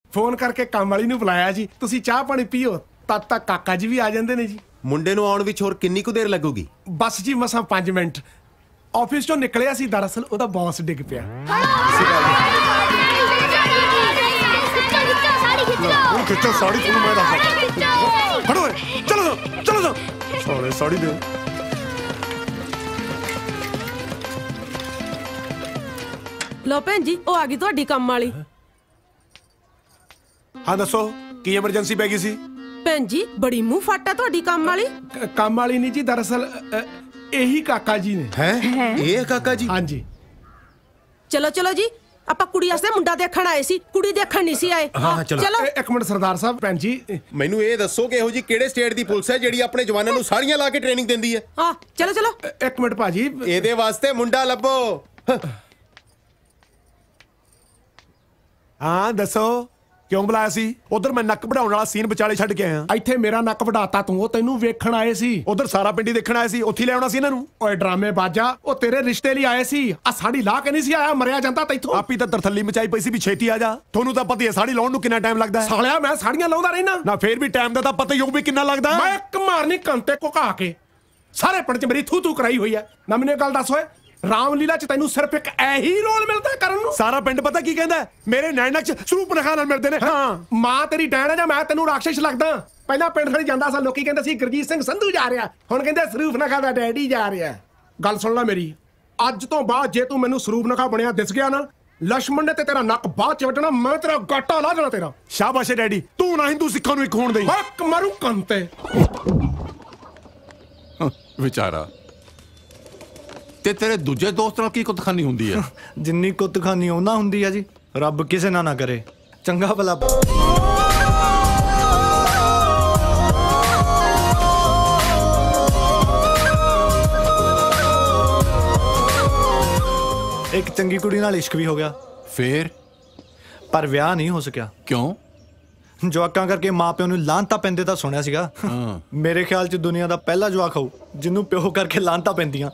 Phone करके काम वाली नूं बुलाया जी, तुसी चाह पानी पियो, तद तक काका जी भी आ जांदे ने जी। मुंडे नूं आउण विच होर किन्नी कुछ देर लगूगी? बस जी मसां 5 मिनट। ऑफिस चों निकलिया सी, दरअसल ओदा बॉस डिग पिया। खिच्चो साड़ी, तुहानूं मैं दसदा। खड़ो चलो चलो साले साड़ी दे। लो भैन जी ओ आ गई तुहाडी काम वाली। हाँ दसो की एमरजेंसी पै गई सी? भैन जी बड़ी मुंह फाटा तुहाडी काम वाली। काम वाली नहीं जी, दरअसल यही काका जी ने। हैं? ये काका जी? हाँ जी। चलो चलो जी, ਆਪਾਂ ਕੁੜੀ ਵਾਸਤੇ ਮੁੰਡਾ ਦੇਖਣ ਆਏ ਸੀ, ਕੁੜੀ ਦੇਖਣ ਨਹੀਂ ਸੀ ਆਏ। ਹਾਂ ਚਲੋ। ਇੱਕ ਮਿੰਟ ਸਰਦਾਰ ਸਾਹਿਬ, ਭੈਣ ਜੀ ਮੈਨੂੰ ਇਹ ਦੱਸੋ ਕਿ ਇਹੋ ਜੀ ਕਿਹੜੇ ਸਟੇਟ ਦੀ ਪੁਲਿਸ ਹੈ ਜਿਹੜੀ ਆਪਣੇ ਜਵਾਨਾਂ ਨੂੰ ਸਾੜੀਆਂ ਲਾ ਕੇ ਟ੍ਰੇਨਿੰਗ ਦਿੰਦੀ ਹੈ? ਹਾਂ ਚਲੋ ਚਲੋ। ਇੱਕ ਮਿੰਟ ਭਾਜੀ, ਇਹਦੇ ਵਾਸਤੇ ਮੁੰਡਾ ਲੱਭੋ। ਹਾਂ ਦੱਸੋ ਕਿਉਂ ਬੁਲਾਇਆ ਸੀ? ਉਧਰ ਮੈਂ ਨੱਕ ਵਢਾਉਣ ਵਾਲਾ ਸੀਨ ਵਿਚਾਲੇ ਛੱਡ ਕੇ ਆਇਆ। ਇੱਥੇ ਮੇਰਾ ਨੱਕ ਵਢਾਤਾ ਤੂੰ, ਉਹ ਤੈਨੂੰ ਵੇਖਣ ਆਏ ਸੀ। ਉਧਰ ਸਾਰਾ ਪਿੰਡੀ ਦੇਖਣ ਆਇਆ ਸੀ, ਉੱਥੇ ਲੈ ਆਉਣਾ ਸੀ ਇਹਨਾਂ ਨੂੰ। ਓਏ ਡਰਾਮੇ ਬਾਜਾ, ਉਹ ਤੇਰੇ ਰਿਸ਼ਤੇ ਲਈ ਆਏ ਸੀ। ਆ ਸਾੜੀ ਲਾ ਕੇ ਨਹੀਂ ਸੀ ਆਇਆ, ਮਰਿਆ ਜਾਂਦਾ ਤੈਥੋਂ। ਆਪੀ ਤਾਂ ਤਰਥੱਲੀ ਮਚਾਈ ਪਈ ਸੀ ਵੀ ਛੇਤੀ ਆ ਜਾ। ਤੁਹਾਨੂੰ ਤਾਂ ਪਤਾ ਹੀ ਹੈ ਸਾੜੀ ਲਾਉਣ ਨੂੰ ਕਿੰਨਾ ਟਾਈਮ ਲੱਗਦਾ ਹੈ। ਸਾਲਿਆ ਮੈਂ ਸਾੜੀਆਂ ਲਾਉਂਦਾ ਰਹਿਣਾ ਨਾ, ਫੇਰ ਵੀ ਟਾਈਮ ਦਾ ਤਾਂ ਪਤਾ ਹੀ ਹੋਊ ਵੀ ਕਿੰਨਾ ਲੱਗਦਾ। ਮੈਂ ਇੱਕ ਮਾਰਨੀ ਕੰਤੇ ਘੁਕਾ ਕੇ ਸਾਰੇ ਪਿੰਡ 'ਚ ਮੇਰੀ ਥੂ ਥੂ ਕਰਾਈ ਹੋਈ ਹੈ। ਨਾ ਮੈਨੂੰ ਇਹ ਗੱਲ ਦੱਸ ਓਏ, ਰਾਮਲੀਲਾ 'ਚ ਤੈਨੂੰ ਸਿਰਫ ਇੱਕ ਇਹੀ ਰੋਲ ਮਿਲਦਾ ਕਰਨ ਨੂੰ? ਸਾਰਾ ਪਿੰਡ ਪਤਾ ਕੀ ਕਹਿੰਦਾ, ਮੇਰੇ ਨੈਣਕ 'ਚ ਸਰੂਪਨਖਾ ਨਾਲ ਮਿਲਦੇ ਨੇ। ਹਾਂ ਮਾਂ ਤੇਰੀ ਡੈਣ ਹੈ ਜਾਂ ਮੈਂ ਤੈਨੂੰ ਰਾਖਸ਼ ਲੱਗਦਾ? ਪਹਿਲਾਂ ਪਿੰਡ ਖੜੀ ਜਾਂਦਾ ਸੀ, ਲੋਕੀ ਕਹਿੰਦੇ ਸੀ ਗੁਰਜੀਤ ਸਿੰਘ ਸੰਧੂ ਜਾ ਰਿਹਾ, ਹੁਣ ਕਹਿੰਦੇ ਸਰੂਪਨਖਾ ਦਾ ਡੈਡੀ ਜਾ ਰਿਹਾ। ਗੱਲ ਸੁਣ ਲੈ ਮੇਰੀ, ਅੱਜ ਤੋਂ ਬਾਅਦ ਜੇ ਤੂੰ ਮੈਨੂੰ ਸਰੂਪਨਖਾ ਬਣਿਆ ਦਿਸ ਗਿਆ ਨਾ, ਲక్ష్మణ ਨੇ ਤੇ ਤੇਰਾ ਨੱਕ ਬਾਅਦ 'ਚ ਵੱਢਣਾ, ਮੈਂ ਤੇਰਾ ਗਾਟਾ ਲਾ ਦੇਣਾ ਤੇਰਾ। ਸ਼ਾਬਾਸ਼ ਡੈਡੀ, ਤੂੰ ਨਾ ਹਿੰਦੂ ਸਿੱਖਾਂ ਨੂੰ ਇੱਕ ਹੋਣ ਦੇਈ। ਹੱਕ ਮਾਰੂ ਕੰਤੇ ਵਿਚਾਰਾ। ਤੇ ਤੇਰੇ ਦੂਜੇ ਦੋਸਤ ਨਾਲ ਕੀ ਕੁੱਤਖਾਨੀ ਹੁੰਦੀ ਹੈ? ਜਿੰਨੀ ਕੁੱਤਖਾਨੀ ਉਹਨਾਂ ਹੁੰਦੀ ਆ ਜੀ, ਰੱਬ ਕਿਸੇ ਨਾਲ ਨਾ ਕਰੇ। ਚੰਗਾ ਭਲਾ ਇੱਕ ਚੰਗੀ ਕੁੜੀ ਨਾਲ ਇਸ਼ਕ ਵੀ ਹੋ ਗਿਆ, ਫੇਰ? ਪਰ ਵਿਆਹ ਨਹੀਂ ਹੋ ਸਕਿਆ। ਕਿਉਂ? ਜਵਾਕਾਂ ਕਰਕੇ ਮਾਂ ਪਿਓ ਨੂੰ ਲਾਂਤਾ ਪੈਂਦੇ ਤਾਂ ਸੁਣਿਆ ਸੀਗਾ। ਮੇਰੇ ਖਿਆਲ 'ਚ ਦੁਨੀਆ ਦਾ ਪਹਿਲਾ ਜਵਾਕ ਹੋਊ ਜਿਹਨੂੰ ਪਿਓ ਕਰਕੇ ਲਾਂਤਾ ਪੈਂਦੀਆਂ।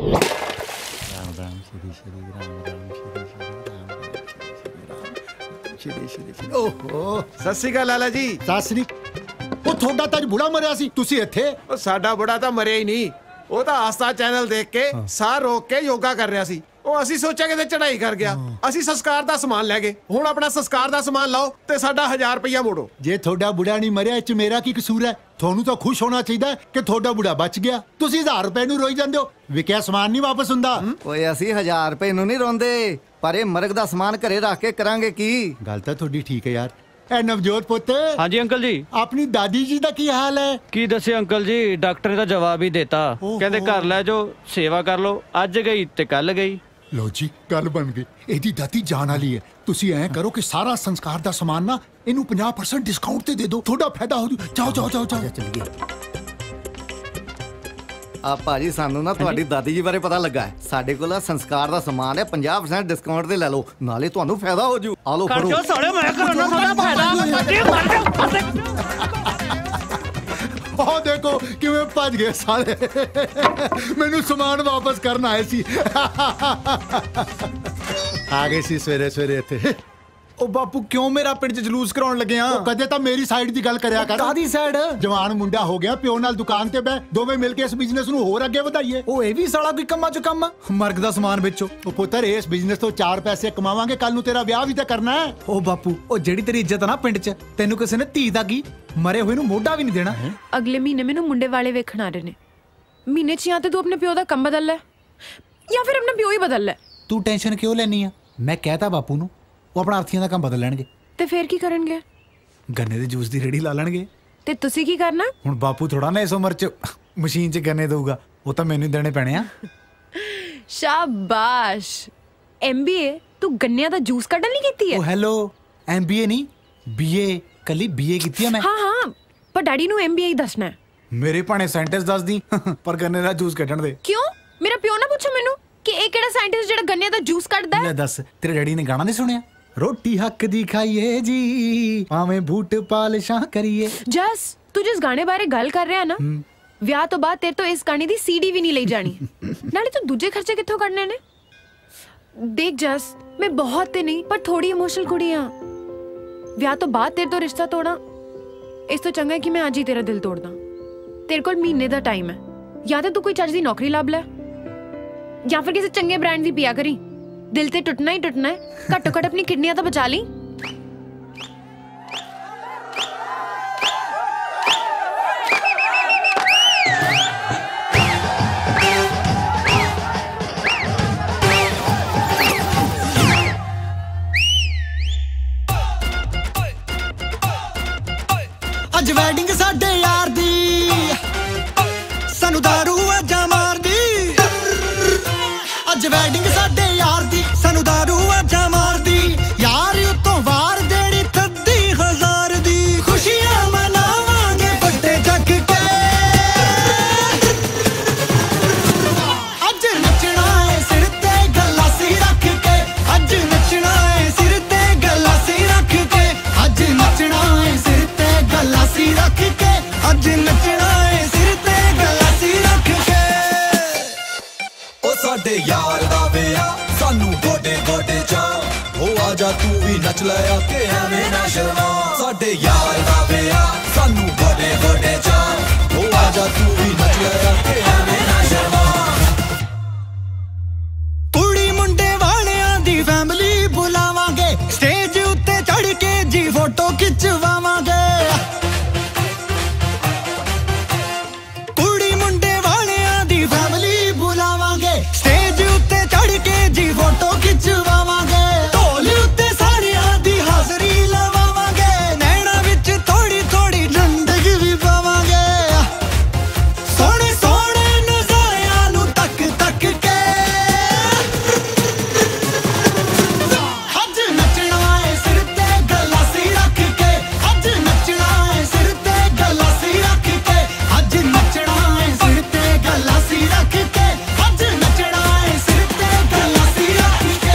ਓਹੋ ਸਤਿ ਸ਼੍ਰੀ ਅਕਾਲ ਲਾਲਾ ਜੀ। ਸਤਿ ਸ੍ਰੀ। ਉਹ ਤੁਹਾਡਾ ਤਾਂ ਬੁੜਾ ਮਰਿਆ ਸੀ, ਤੁਸੀਂ ਇੱਥੇ? ਉਹ ਸਾਡਾ ਬੁੜਾ ਤਾਂ ਮਰਿਆ ਹੀ ਨਹੀਂ, ਉਹ ਤਾਂ ਆਸਥਾ ਚੈਨਲ ਦੇਖ ਕੇ ਸਾਹ ਰੋਕ ਕੇ ਯੋਗਾ ਕਰ ਰਿਹਾ ਸੀ। ਉਹ ਅਸੀਂ ਸੋਚਿਆ ਕਿਤੇ ਚੜਾਈ ਕਰ ਗਿਆ, ਅਸੀਂ ਸੰਸਕਾਰ ਦਾ ਸਮਾਨ ਲੈ ਗਏ। ਹੁਣ ਆਪਣਾ ਸੰਸਕਾਰ ਦਾ ਸਮਾਨ ਲਾਓ ਤੇ ਸਾਡਾ 1000 ਰੁਪਇਆ ਮੋੜੋ। ਜੇ ਤੁਹਾਡਾ ਬੁੜਾ ਨਹੀਂ ਮਰਿਆ, ਇਹ 'ਚ ਮੇਰਾ ਕੀ ਕਸੂਰ ਹੈ? ਤੁਹਾਨੂੰ ਤਾਂ ਖੁਸ਼ ਹੋਣਾ ਚਾਹੀਦਾ ਕਿ ਤੁਹਾਡਾ ਬੁੜਾ ਬਚ ਗਿਆ। ਤੁਸੀਂ 1000 ਰੁਪਏ ਨੂੰ ਰੋਈ ਜਾਂਦੇ ਹੋ, ਵਿਕਿਆ ਸਮਾਨ ਨਹੀਂ ਵਾਪਸ ਹੁੰਦਾ। ਓਏ ਅਸੀਂ 1000 ਰੁਪਏ ਨੂੰ ਨਹੀਂ ਰੋਂਦੇ, ਪਰ ਇਹ ਮਰਗ ਦਾ ਸਮਾਨ ਘਰੇ ਰੱਖ ਕੇ ਕਰਾਂਗੇ ਕੀ? ਗੱਲ ਤਾਂ ਤੁਹਾਡੀ ਠੀਕ ਹੈ ਯਾਰ। ਐ ਨਵਜੋਤ ਪੁੱਤ। ਹਾਂਜੀ ਅੰਕਲ ਜੀ। ਆਪਣੀ ਦਾਦੀ ਜੀ ਦਾ ਕੀ ਹਾਲ ਹੈ? ਕੀ ਦੱਸੇ ਅੰਕਲ ਜੀ, ਡਾਕਟਰ ਨੇ ਤਾਂ ਜਵਾਬ ਹੀ ਦੇਤਾ, ਕਹਿੰਦੇ ਘਰ ਲੈ ਜਾਓ, ਸੇਵਾ ਕਰ ਲਓ। ਅੱਜ ਗਈ ਤੇ ਕੱਲ ਗਈ। ਲੋ ਜੀ ਗੱਲ ਬਣ ਗਈ, ਇਹਦੀ ਦਾਦੀ ਜਾਨ ਵਾਲੀ ਹੈ। ਤੁਸੀਂ ਐਂ ਕਰੋ ਕਿ ਸਾਰਾ ਸੰਸਕਾਰ ਦਾ ਸਮਾਨ ਨਾ ਇਹਨੂੰ 50% ਡਿਸਕਾਊਂਟ ਤੇ ਦੇ ਦਿਓ, ਤੁਹਾਡਾ ਫਾਇਦਾ ਹੋ ਜੂ। ਜਾਓ ਜਾਓ ਜਾਓ ਜਾਓ ਚੱਲੀਏ। ਆ ਭਾਜੀ ਸਾਨੂੰ ਨਾ ਤੁਹਾਡੀ ਦਾਦੀ ਜੀ ਬਾਰੇ ਪਤਾ ਲੱਗਾ ਹੈ। ਸਾਡੇ ਕੋਲ ਸੰਸਕਾਰ ਦਾ ਸਮਾਨ ਹੈ, 50% ਡਿਸਕਾਊਂਟ ਤੇ ਲੈ ਲਓ, ਨਾਲੇ ਤੁਹਾਨੂੰ ਫਾਇਦਾ ਹੋ ਜੂ। ਆ ਲਓ ਫੜੋ। ਮੈਂ ਕਰਾਉਣਾ ਤੁਹਾਡਾ ਫਾਇਦਾ। ਉਹ ਦੇਖੋ ਕਿਵੇਂ ਭੱਜ ਗਏ ਸਾਲੇ, ਮੈਨੂੰ ਸਮਾਨ ਵਾਪਸ ਕਰਨ ਆਏ ਸੀ। ਆ ਗਏ ਸੀ ਸਵੇਰੇ ਸਵੇਰੇ ਇੱਥੇ। ਉਹ ਬਾਪੂ ਕਿਉਂ ਮੇਰਾ ਪਿੰਡ 'ਚ ਜਲੂਸ ਕਰਾਉਣ ਲੱਗੇ ਆ? ਉਹ ਕਦੇ ਤਾਂ ਮੇਰੀ ਸਾਈਡ ਦੀ ਗੱਲ ਕਰਿਆ ਕਰ। ਕਾਦੀ ਸਾਈਡ? ਜਵਾਨ ਮੁੰਡਾ ਹੋ ਗਿਆ, ਪਿਓ ਨਾਲ ਦੁਕਾਨ ਤੇ ਬਹਿ, ਦੋਵੇਂ ਮਿਲ ਕੇ ਇਸ ਬਿਜ਼ਨਸ ਨੂੰ ਹੋਰ ਅੱਗੇ ਵਧਾਈਏ। ਉਹ ਇਹ ਵੀ ਸਾਲਾ ਕੋਈ ਕੰਮਾਂ 'ਚ ਕੰਮ ਆ, ਮਰਗ ਦਾ ਸਮਾਨ ਵੇਚੋ। ਉਹ ਪੁੱਤਰ ਇਸ ਬਿਜ਼ਨਸ ਤੋਂ 4 ਪੈਸੇ ਕਮਾਵਾਂਗੇ, ਕੱਲ ਨੂੰ ਤੇਰਾ ਵਿਆਹ ਵੀ ਤਾਂ ਕਰਨਾ ਹੈ। ਉਹ ਬਾਪੂ, ਉਹ ਜਿਹੜੀ ਤੇਰੀ ਇੱਜ਼ਤ ਆ ਨਾ ਪਿੰਡ 'ਚ, ਤੈਨੂੰ ਕਿਸੇ ਨੇ ਧੀ ਦਾ ਕੀ ਮਰੇ ਹੋਏ ਨੂੰ ਮੋਢਾ ਵੀ ਨਹੀਂ ਦੇਣਾ। ਅਗਲੇ ਮਹੀਨੇ ਮੈਨੂੰ ਮੁੰਡੇ ਵਾਲੇ ਵੇਖਣ ਆ ਰਹੇ ਨੇ। ਮਹੀਨੇ 'ਚ ਜਾਂ ਤੇ ਤੂੰ ਆਪਣੇ ਪਿਓ ਦਾ ਕੰਮ ਬਦਲ ਲੈ ਜਾਂ ਫਿਰ ਆਪਣਾ ਪਿਓ ਹੀ ਬਦਲ ਲੈ। ਤੂੰ ਟੈਨਸ਼ਨ ਕਿਉਂ ਲੈਣੀ ਆ? ਮੈਂ ਕਹਿਤਾ ਬਾਪੂ ਨੂੰ, ਉਹ ਆਪਣਾ ਅਰਥੀਆਂ ਦਾ ਕੰਮ ਬਦਲ ਲੈਣਗੇ। ਤੇ ਫੇਰ ਕੀ ਕਰਨਗੇ? ਗੰਨੇ ਦੇ ਜੂਸ ਦੀ ਰੇੜੀ ਲਾ ਲੈਣਗੇ। ਤੇ ਤੁਸੀਂ ਕੀ ਕਰਨਾ? ਹੁਣ ਬਾਪੂ ਥੋੜਾ ਨਾ ਇਸ ਉਮਰ 'ਚ ਮਸ਼ੀਨ 'ਚ ਗੰਨੇ ਦਊਗਾ, ਉਹ ਤਾਂ ਮੈਨੂੰ ਹੀ ਦੇਣੇ ਪੈਣੇ ਆ। ਸ਼ਾਬਾਸ਼। MBA ਤੂੰ ਗੰਨਿਆਂ ਦਾ ਜੂਸ ਕੱਢਣ ਲਈ ਕੀਤੀ ਹੈ? ਉਹ ਹੈਲੋ, MBA ਨਹੀਂ BA, ਕੱਲੀ BA ਕੀਤੀ ਆ ਮੈਂ। ਹਾਂ ਪਰ ਡੈਡੀ ਨੂੰ MBA ਹੀ ਦੱਸਣਾ ਹੈ। ਮੇਰੇ ਭਾਣੇ ਸੈਂਟੈਂਸ ਦੱਸ ਦੀ, ਪਰ ਗੰਨੇ ਦਾ ਜੂਸ ਕੱਢਣ ਦੇ। ਕਿਉਂ? ਮੇਰਾ ਪਿਓ ਨਾ ਪੁੱਛੋ ਮੈਨੂੰ ਕਿ ਇਹ ਕਿਹੜਾ ਸਾਇੰਟਿਸਟ ਜਿਹੜਾ ਗੰਨਿਆਂ ਦਾ ਜੂਸ ਕੱਢਦਾ ਹੈ। ਲੈ ਦੱਸ, ਤੇਰੇ ਡੈਡੀ ਨੇ ਗਾਣਾ ਨਹੀਂ ਸੁਣਿਆ? ਰੋਟੀ ਹੱਕ ਦੀ ਖਾਈਏ ਜੀ, ਭਾਵੇਂ ਬੂਟ ਪਾਲਿਸ਼ਾਂ ਕਰੀਏ। ਜਸ ਤੂੰ ਜਿਸ ਗਾਣੇ ਬਾਰੇ ਗੱਲ ਕਰ ਰਿਹਾ ਨਾ, ਵਿਆਹ ਤੋਂ ਬਾਅਦ ਤੇਰੇ ਤੋਂ ਇਸ ਗਾਣੇ ਦੀ CD ਵੀ ਨਹੀਂ ਲਈ ਜਾਣੀ। ਨਾਲੇ ਤੂੰ ਦੂਜੇ ਖਰਚੇ ਕਿੱਥੋਂ ਕਰਨੇ ਨੇ? ਦੇਖ ਜਸ, ਮੈਂ ਬਹੁਤ ਤੇ ਨਹੀਂ ਪਰ ਥੋੜੀ ਇਮੋਸ਼ਨਲ ਕੁੜੀ ਆ। ਵਿਆਹ ਤੋਂ ਬਾਅਦ ਤੇਰੇ ਤੋਂ ਰਿਸ਼ਤਾ ਤੋੜਾਂ ਇਸ ਤੋਂ ਚੰਗਾ ਹੈ ਕਿ ਮੈਂ ਅੱਜ ਹੀ ਤੇਰਾ ਦਿਲ ਤੋੜ ਦਾਂ। ਤੇਰੇ ਕੋਲ ਮਹੀਨੇ ਦਾ ਟਾਈਮ ਹੈ, ਜਾਂ ਤਾਂ ਤੂੰ ਕੋਈ ਚੱਜ ਦੀ ਨੌਕਰੀ ਲੱਭ ਲੈ ਜਾਂ ਫਿਰ ਕਿਸੇ ਚੰਗੇ ਬ੍ਰਾਂਡ ਦੀ ਪੀਆ ਕਰੀ। ਦਿਲ ਤੇ ਟੁੱਟਣਾ ਹੀ ਟੁੱਟਣਾ ਹੈ, ਘੱਟੋ ਘੱਟ ਆਪਣੀ ਕਿਡਨੀਆਂ ਤਾਂ ਬਚਾ ਲਈ। ਅੱਜ ਵੈਡਿੰਗ ਸਾਡੇ ਯਾਰ ਦੀ, ਸਾਨੂੰ ਦਾਰੂ ਆਜਾ ਮਾਰਦੀ। ਅੱਜ ਵੈਡਿੰਗ ਸਾਡੇ ਯਾਰ ਦੀ, ਸਾਨੂੰ ਦਾਰੂ ਆਜਾ ਮਾਰਦੀ। ਯਾਰ ਉਤੋਂ ਵਾਰ ਦੇਣੀ 30,000 ਦੀ, ਖੁਸ਼ੀਆਂ ਮਨਾਵਾਂਗੇ ਵੱਡੇ ਜੱਗ ਕੇ। ਅੱਜ ਨੱਚਣਾ ਏ ਸਿਰ ਤੇ ਗਲਾਸੀ ਰੱਖ ਕੇ, ਅੱਜ ਨੱਚਣਾ ਏ ਸਿਰ ਤੇ ਗਲਾਸੀ ਰੱਖ ਕੇ, ਅੱਜ ਨੱਚਣਾ ਏ ਸਿਰ ਤੇ ਗਲਾਸੀ ਰੱਖ ਕੇ, ਅੱਜ ਨੱਚਣਾ ਏ ਸਿਰ ਤੇ ਗਲਾਸੀ ਰੱਖ ਕੇ। ਉਹ ਸਾਡੇ ਯਾਰ ਦਾ ਵਿਆਹ ਸਾਨੂੰ ਗੋਡੇ ਗੋਡੇ ਚਾ, ਉਹ ਆਜਾ ਤੂੰ ਵੀ ਨੱਚ ਲਿਆ ਕਿ ਐਵੇਂ ਨਾ ਸ਼ਰਮਾ। ਸਾਡੇ ਯਾਰ ਦਾ ਵਿਆਹ ਸਾਨੂੰ ਗੋਡੇ ਗੋਡੇ ਚਾ, ਉਹ ਆਜਾ ਤੂੰ ਵੀ ਨੱਚ ਲਿਆ ਕਿ ਐਵੇਂ ਨਾ ਸ਼ਰਮਾ। ਕੁੜੀ ਮੁੰਡੇ ਵਾਲਿਆਂ ਦੀ ਫੈਮਿਲੀ ਬੁਲਾਵਾਂਗੇ, ਸਟੇਜ ਉੱਤੇ ਚੜ ਕੇ ਜੀ ਫੋਟੋ ਖਿਚਵਾਵਾਂਗੇ। ਕੁੜੀ ਮੁੰਡੇ ਵਾਲਿਆਂ ਦੀ ਫੈਮਿਲੀ ਬੁਲਾਵਾਂਗੇ, ਸਟੇਜ ਉੱਤੇ ਚੜ ਕੇ ਜੀ ਫੋਟੋ ਖਿਚਵਾਵਾਂਗੇ। ਢੋਲ ਉੱਤੇ ਸਾਰਿਆਂ ਦੀ ਹਾਜ਼ਰੀ ਲਵਾਵਾਂਗੇ, ਨੈਣਾ ਵਿੱਚ ਥੋੜੀ ਥੋੜੀ ਠੰਡਕ ਵੀ ਪਾਵਾਂਗੇ। ਸੋਹਣੇ ਸੋਹਣੇ ਨਜ਼ਾਰਿਆਂ ਨੂੰ ਤੱਕ ਤੱਕ ਕੇ ਅੱਜ ਨੱਚਣਾ ਏ ਸਿਰ ਤੇ ਗਲਾਸੀ ਰੱਖ ਕੇ, ਅੱਜ ਨੱਚਣਾ ਏ ਸਿਰ ਤੇ ਗਲਾਸੀ ਰੱਖ ਕੇ, ਅੱਜ ਨੱਚਣਾ ਏ ਸਿਰ ਤੇ ਗਲਾਸੀ ਰੱਖ ਕੇ, ਅੱਜ ਨੱਚਣਾ ਏ ਸਿਰ ਤੇ ਗਲਾਸੀ ਰੱਖ ਕੇ।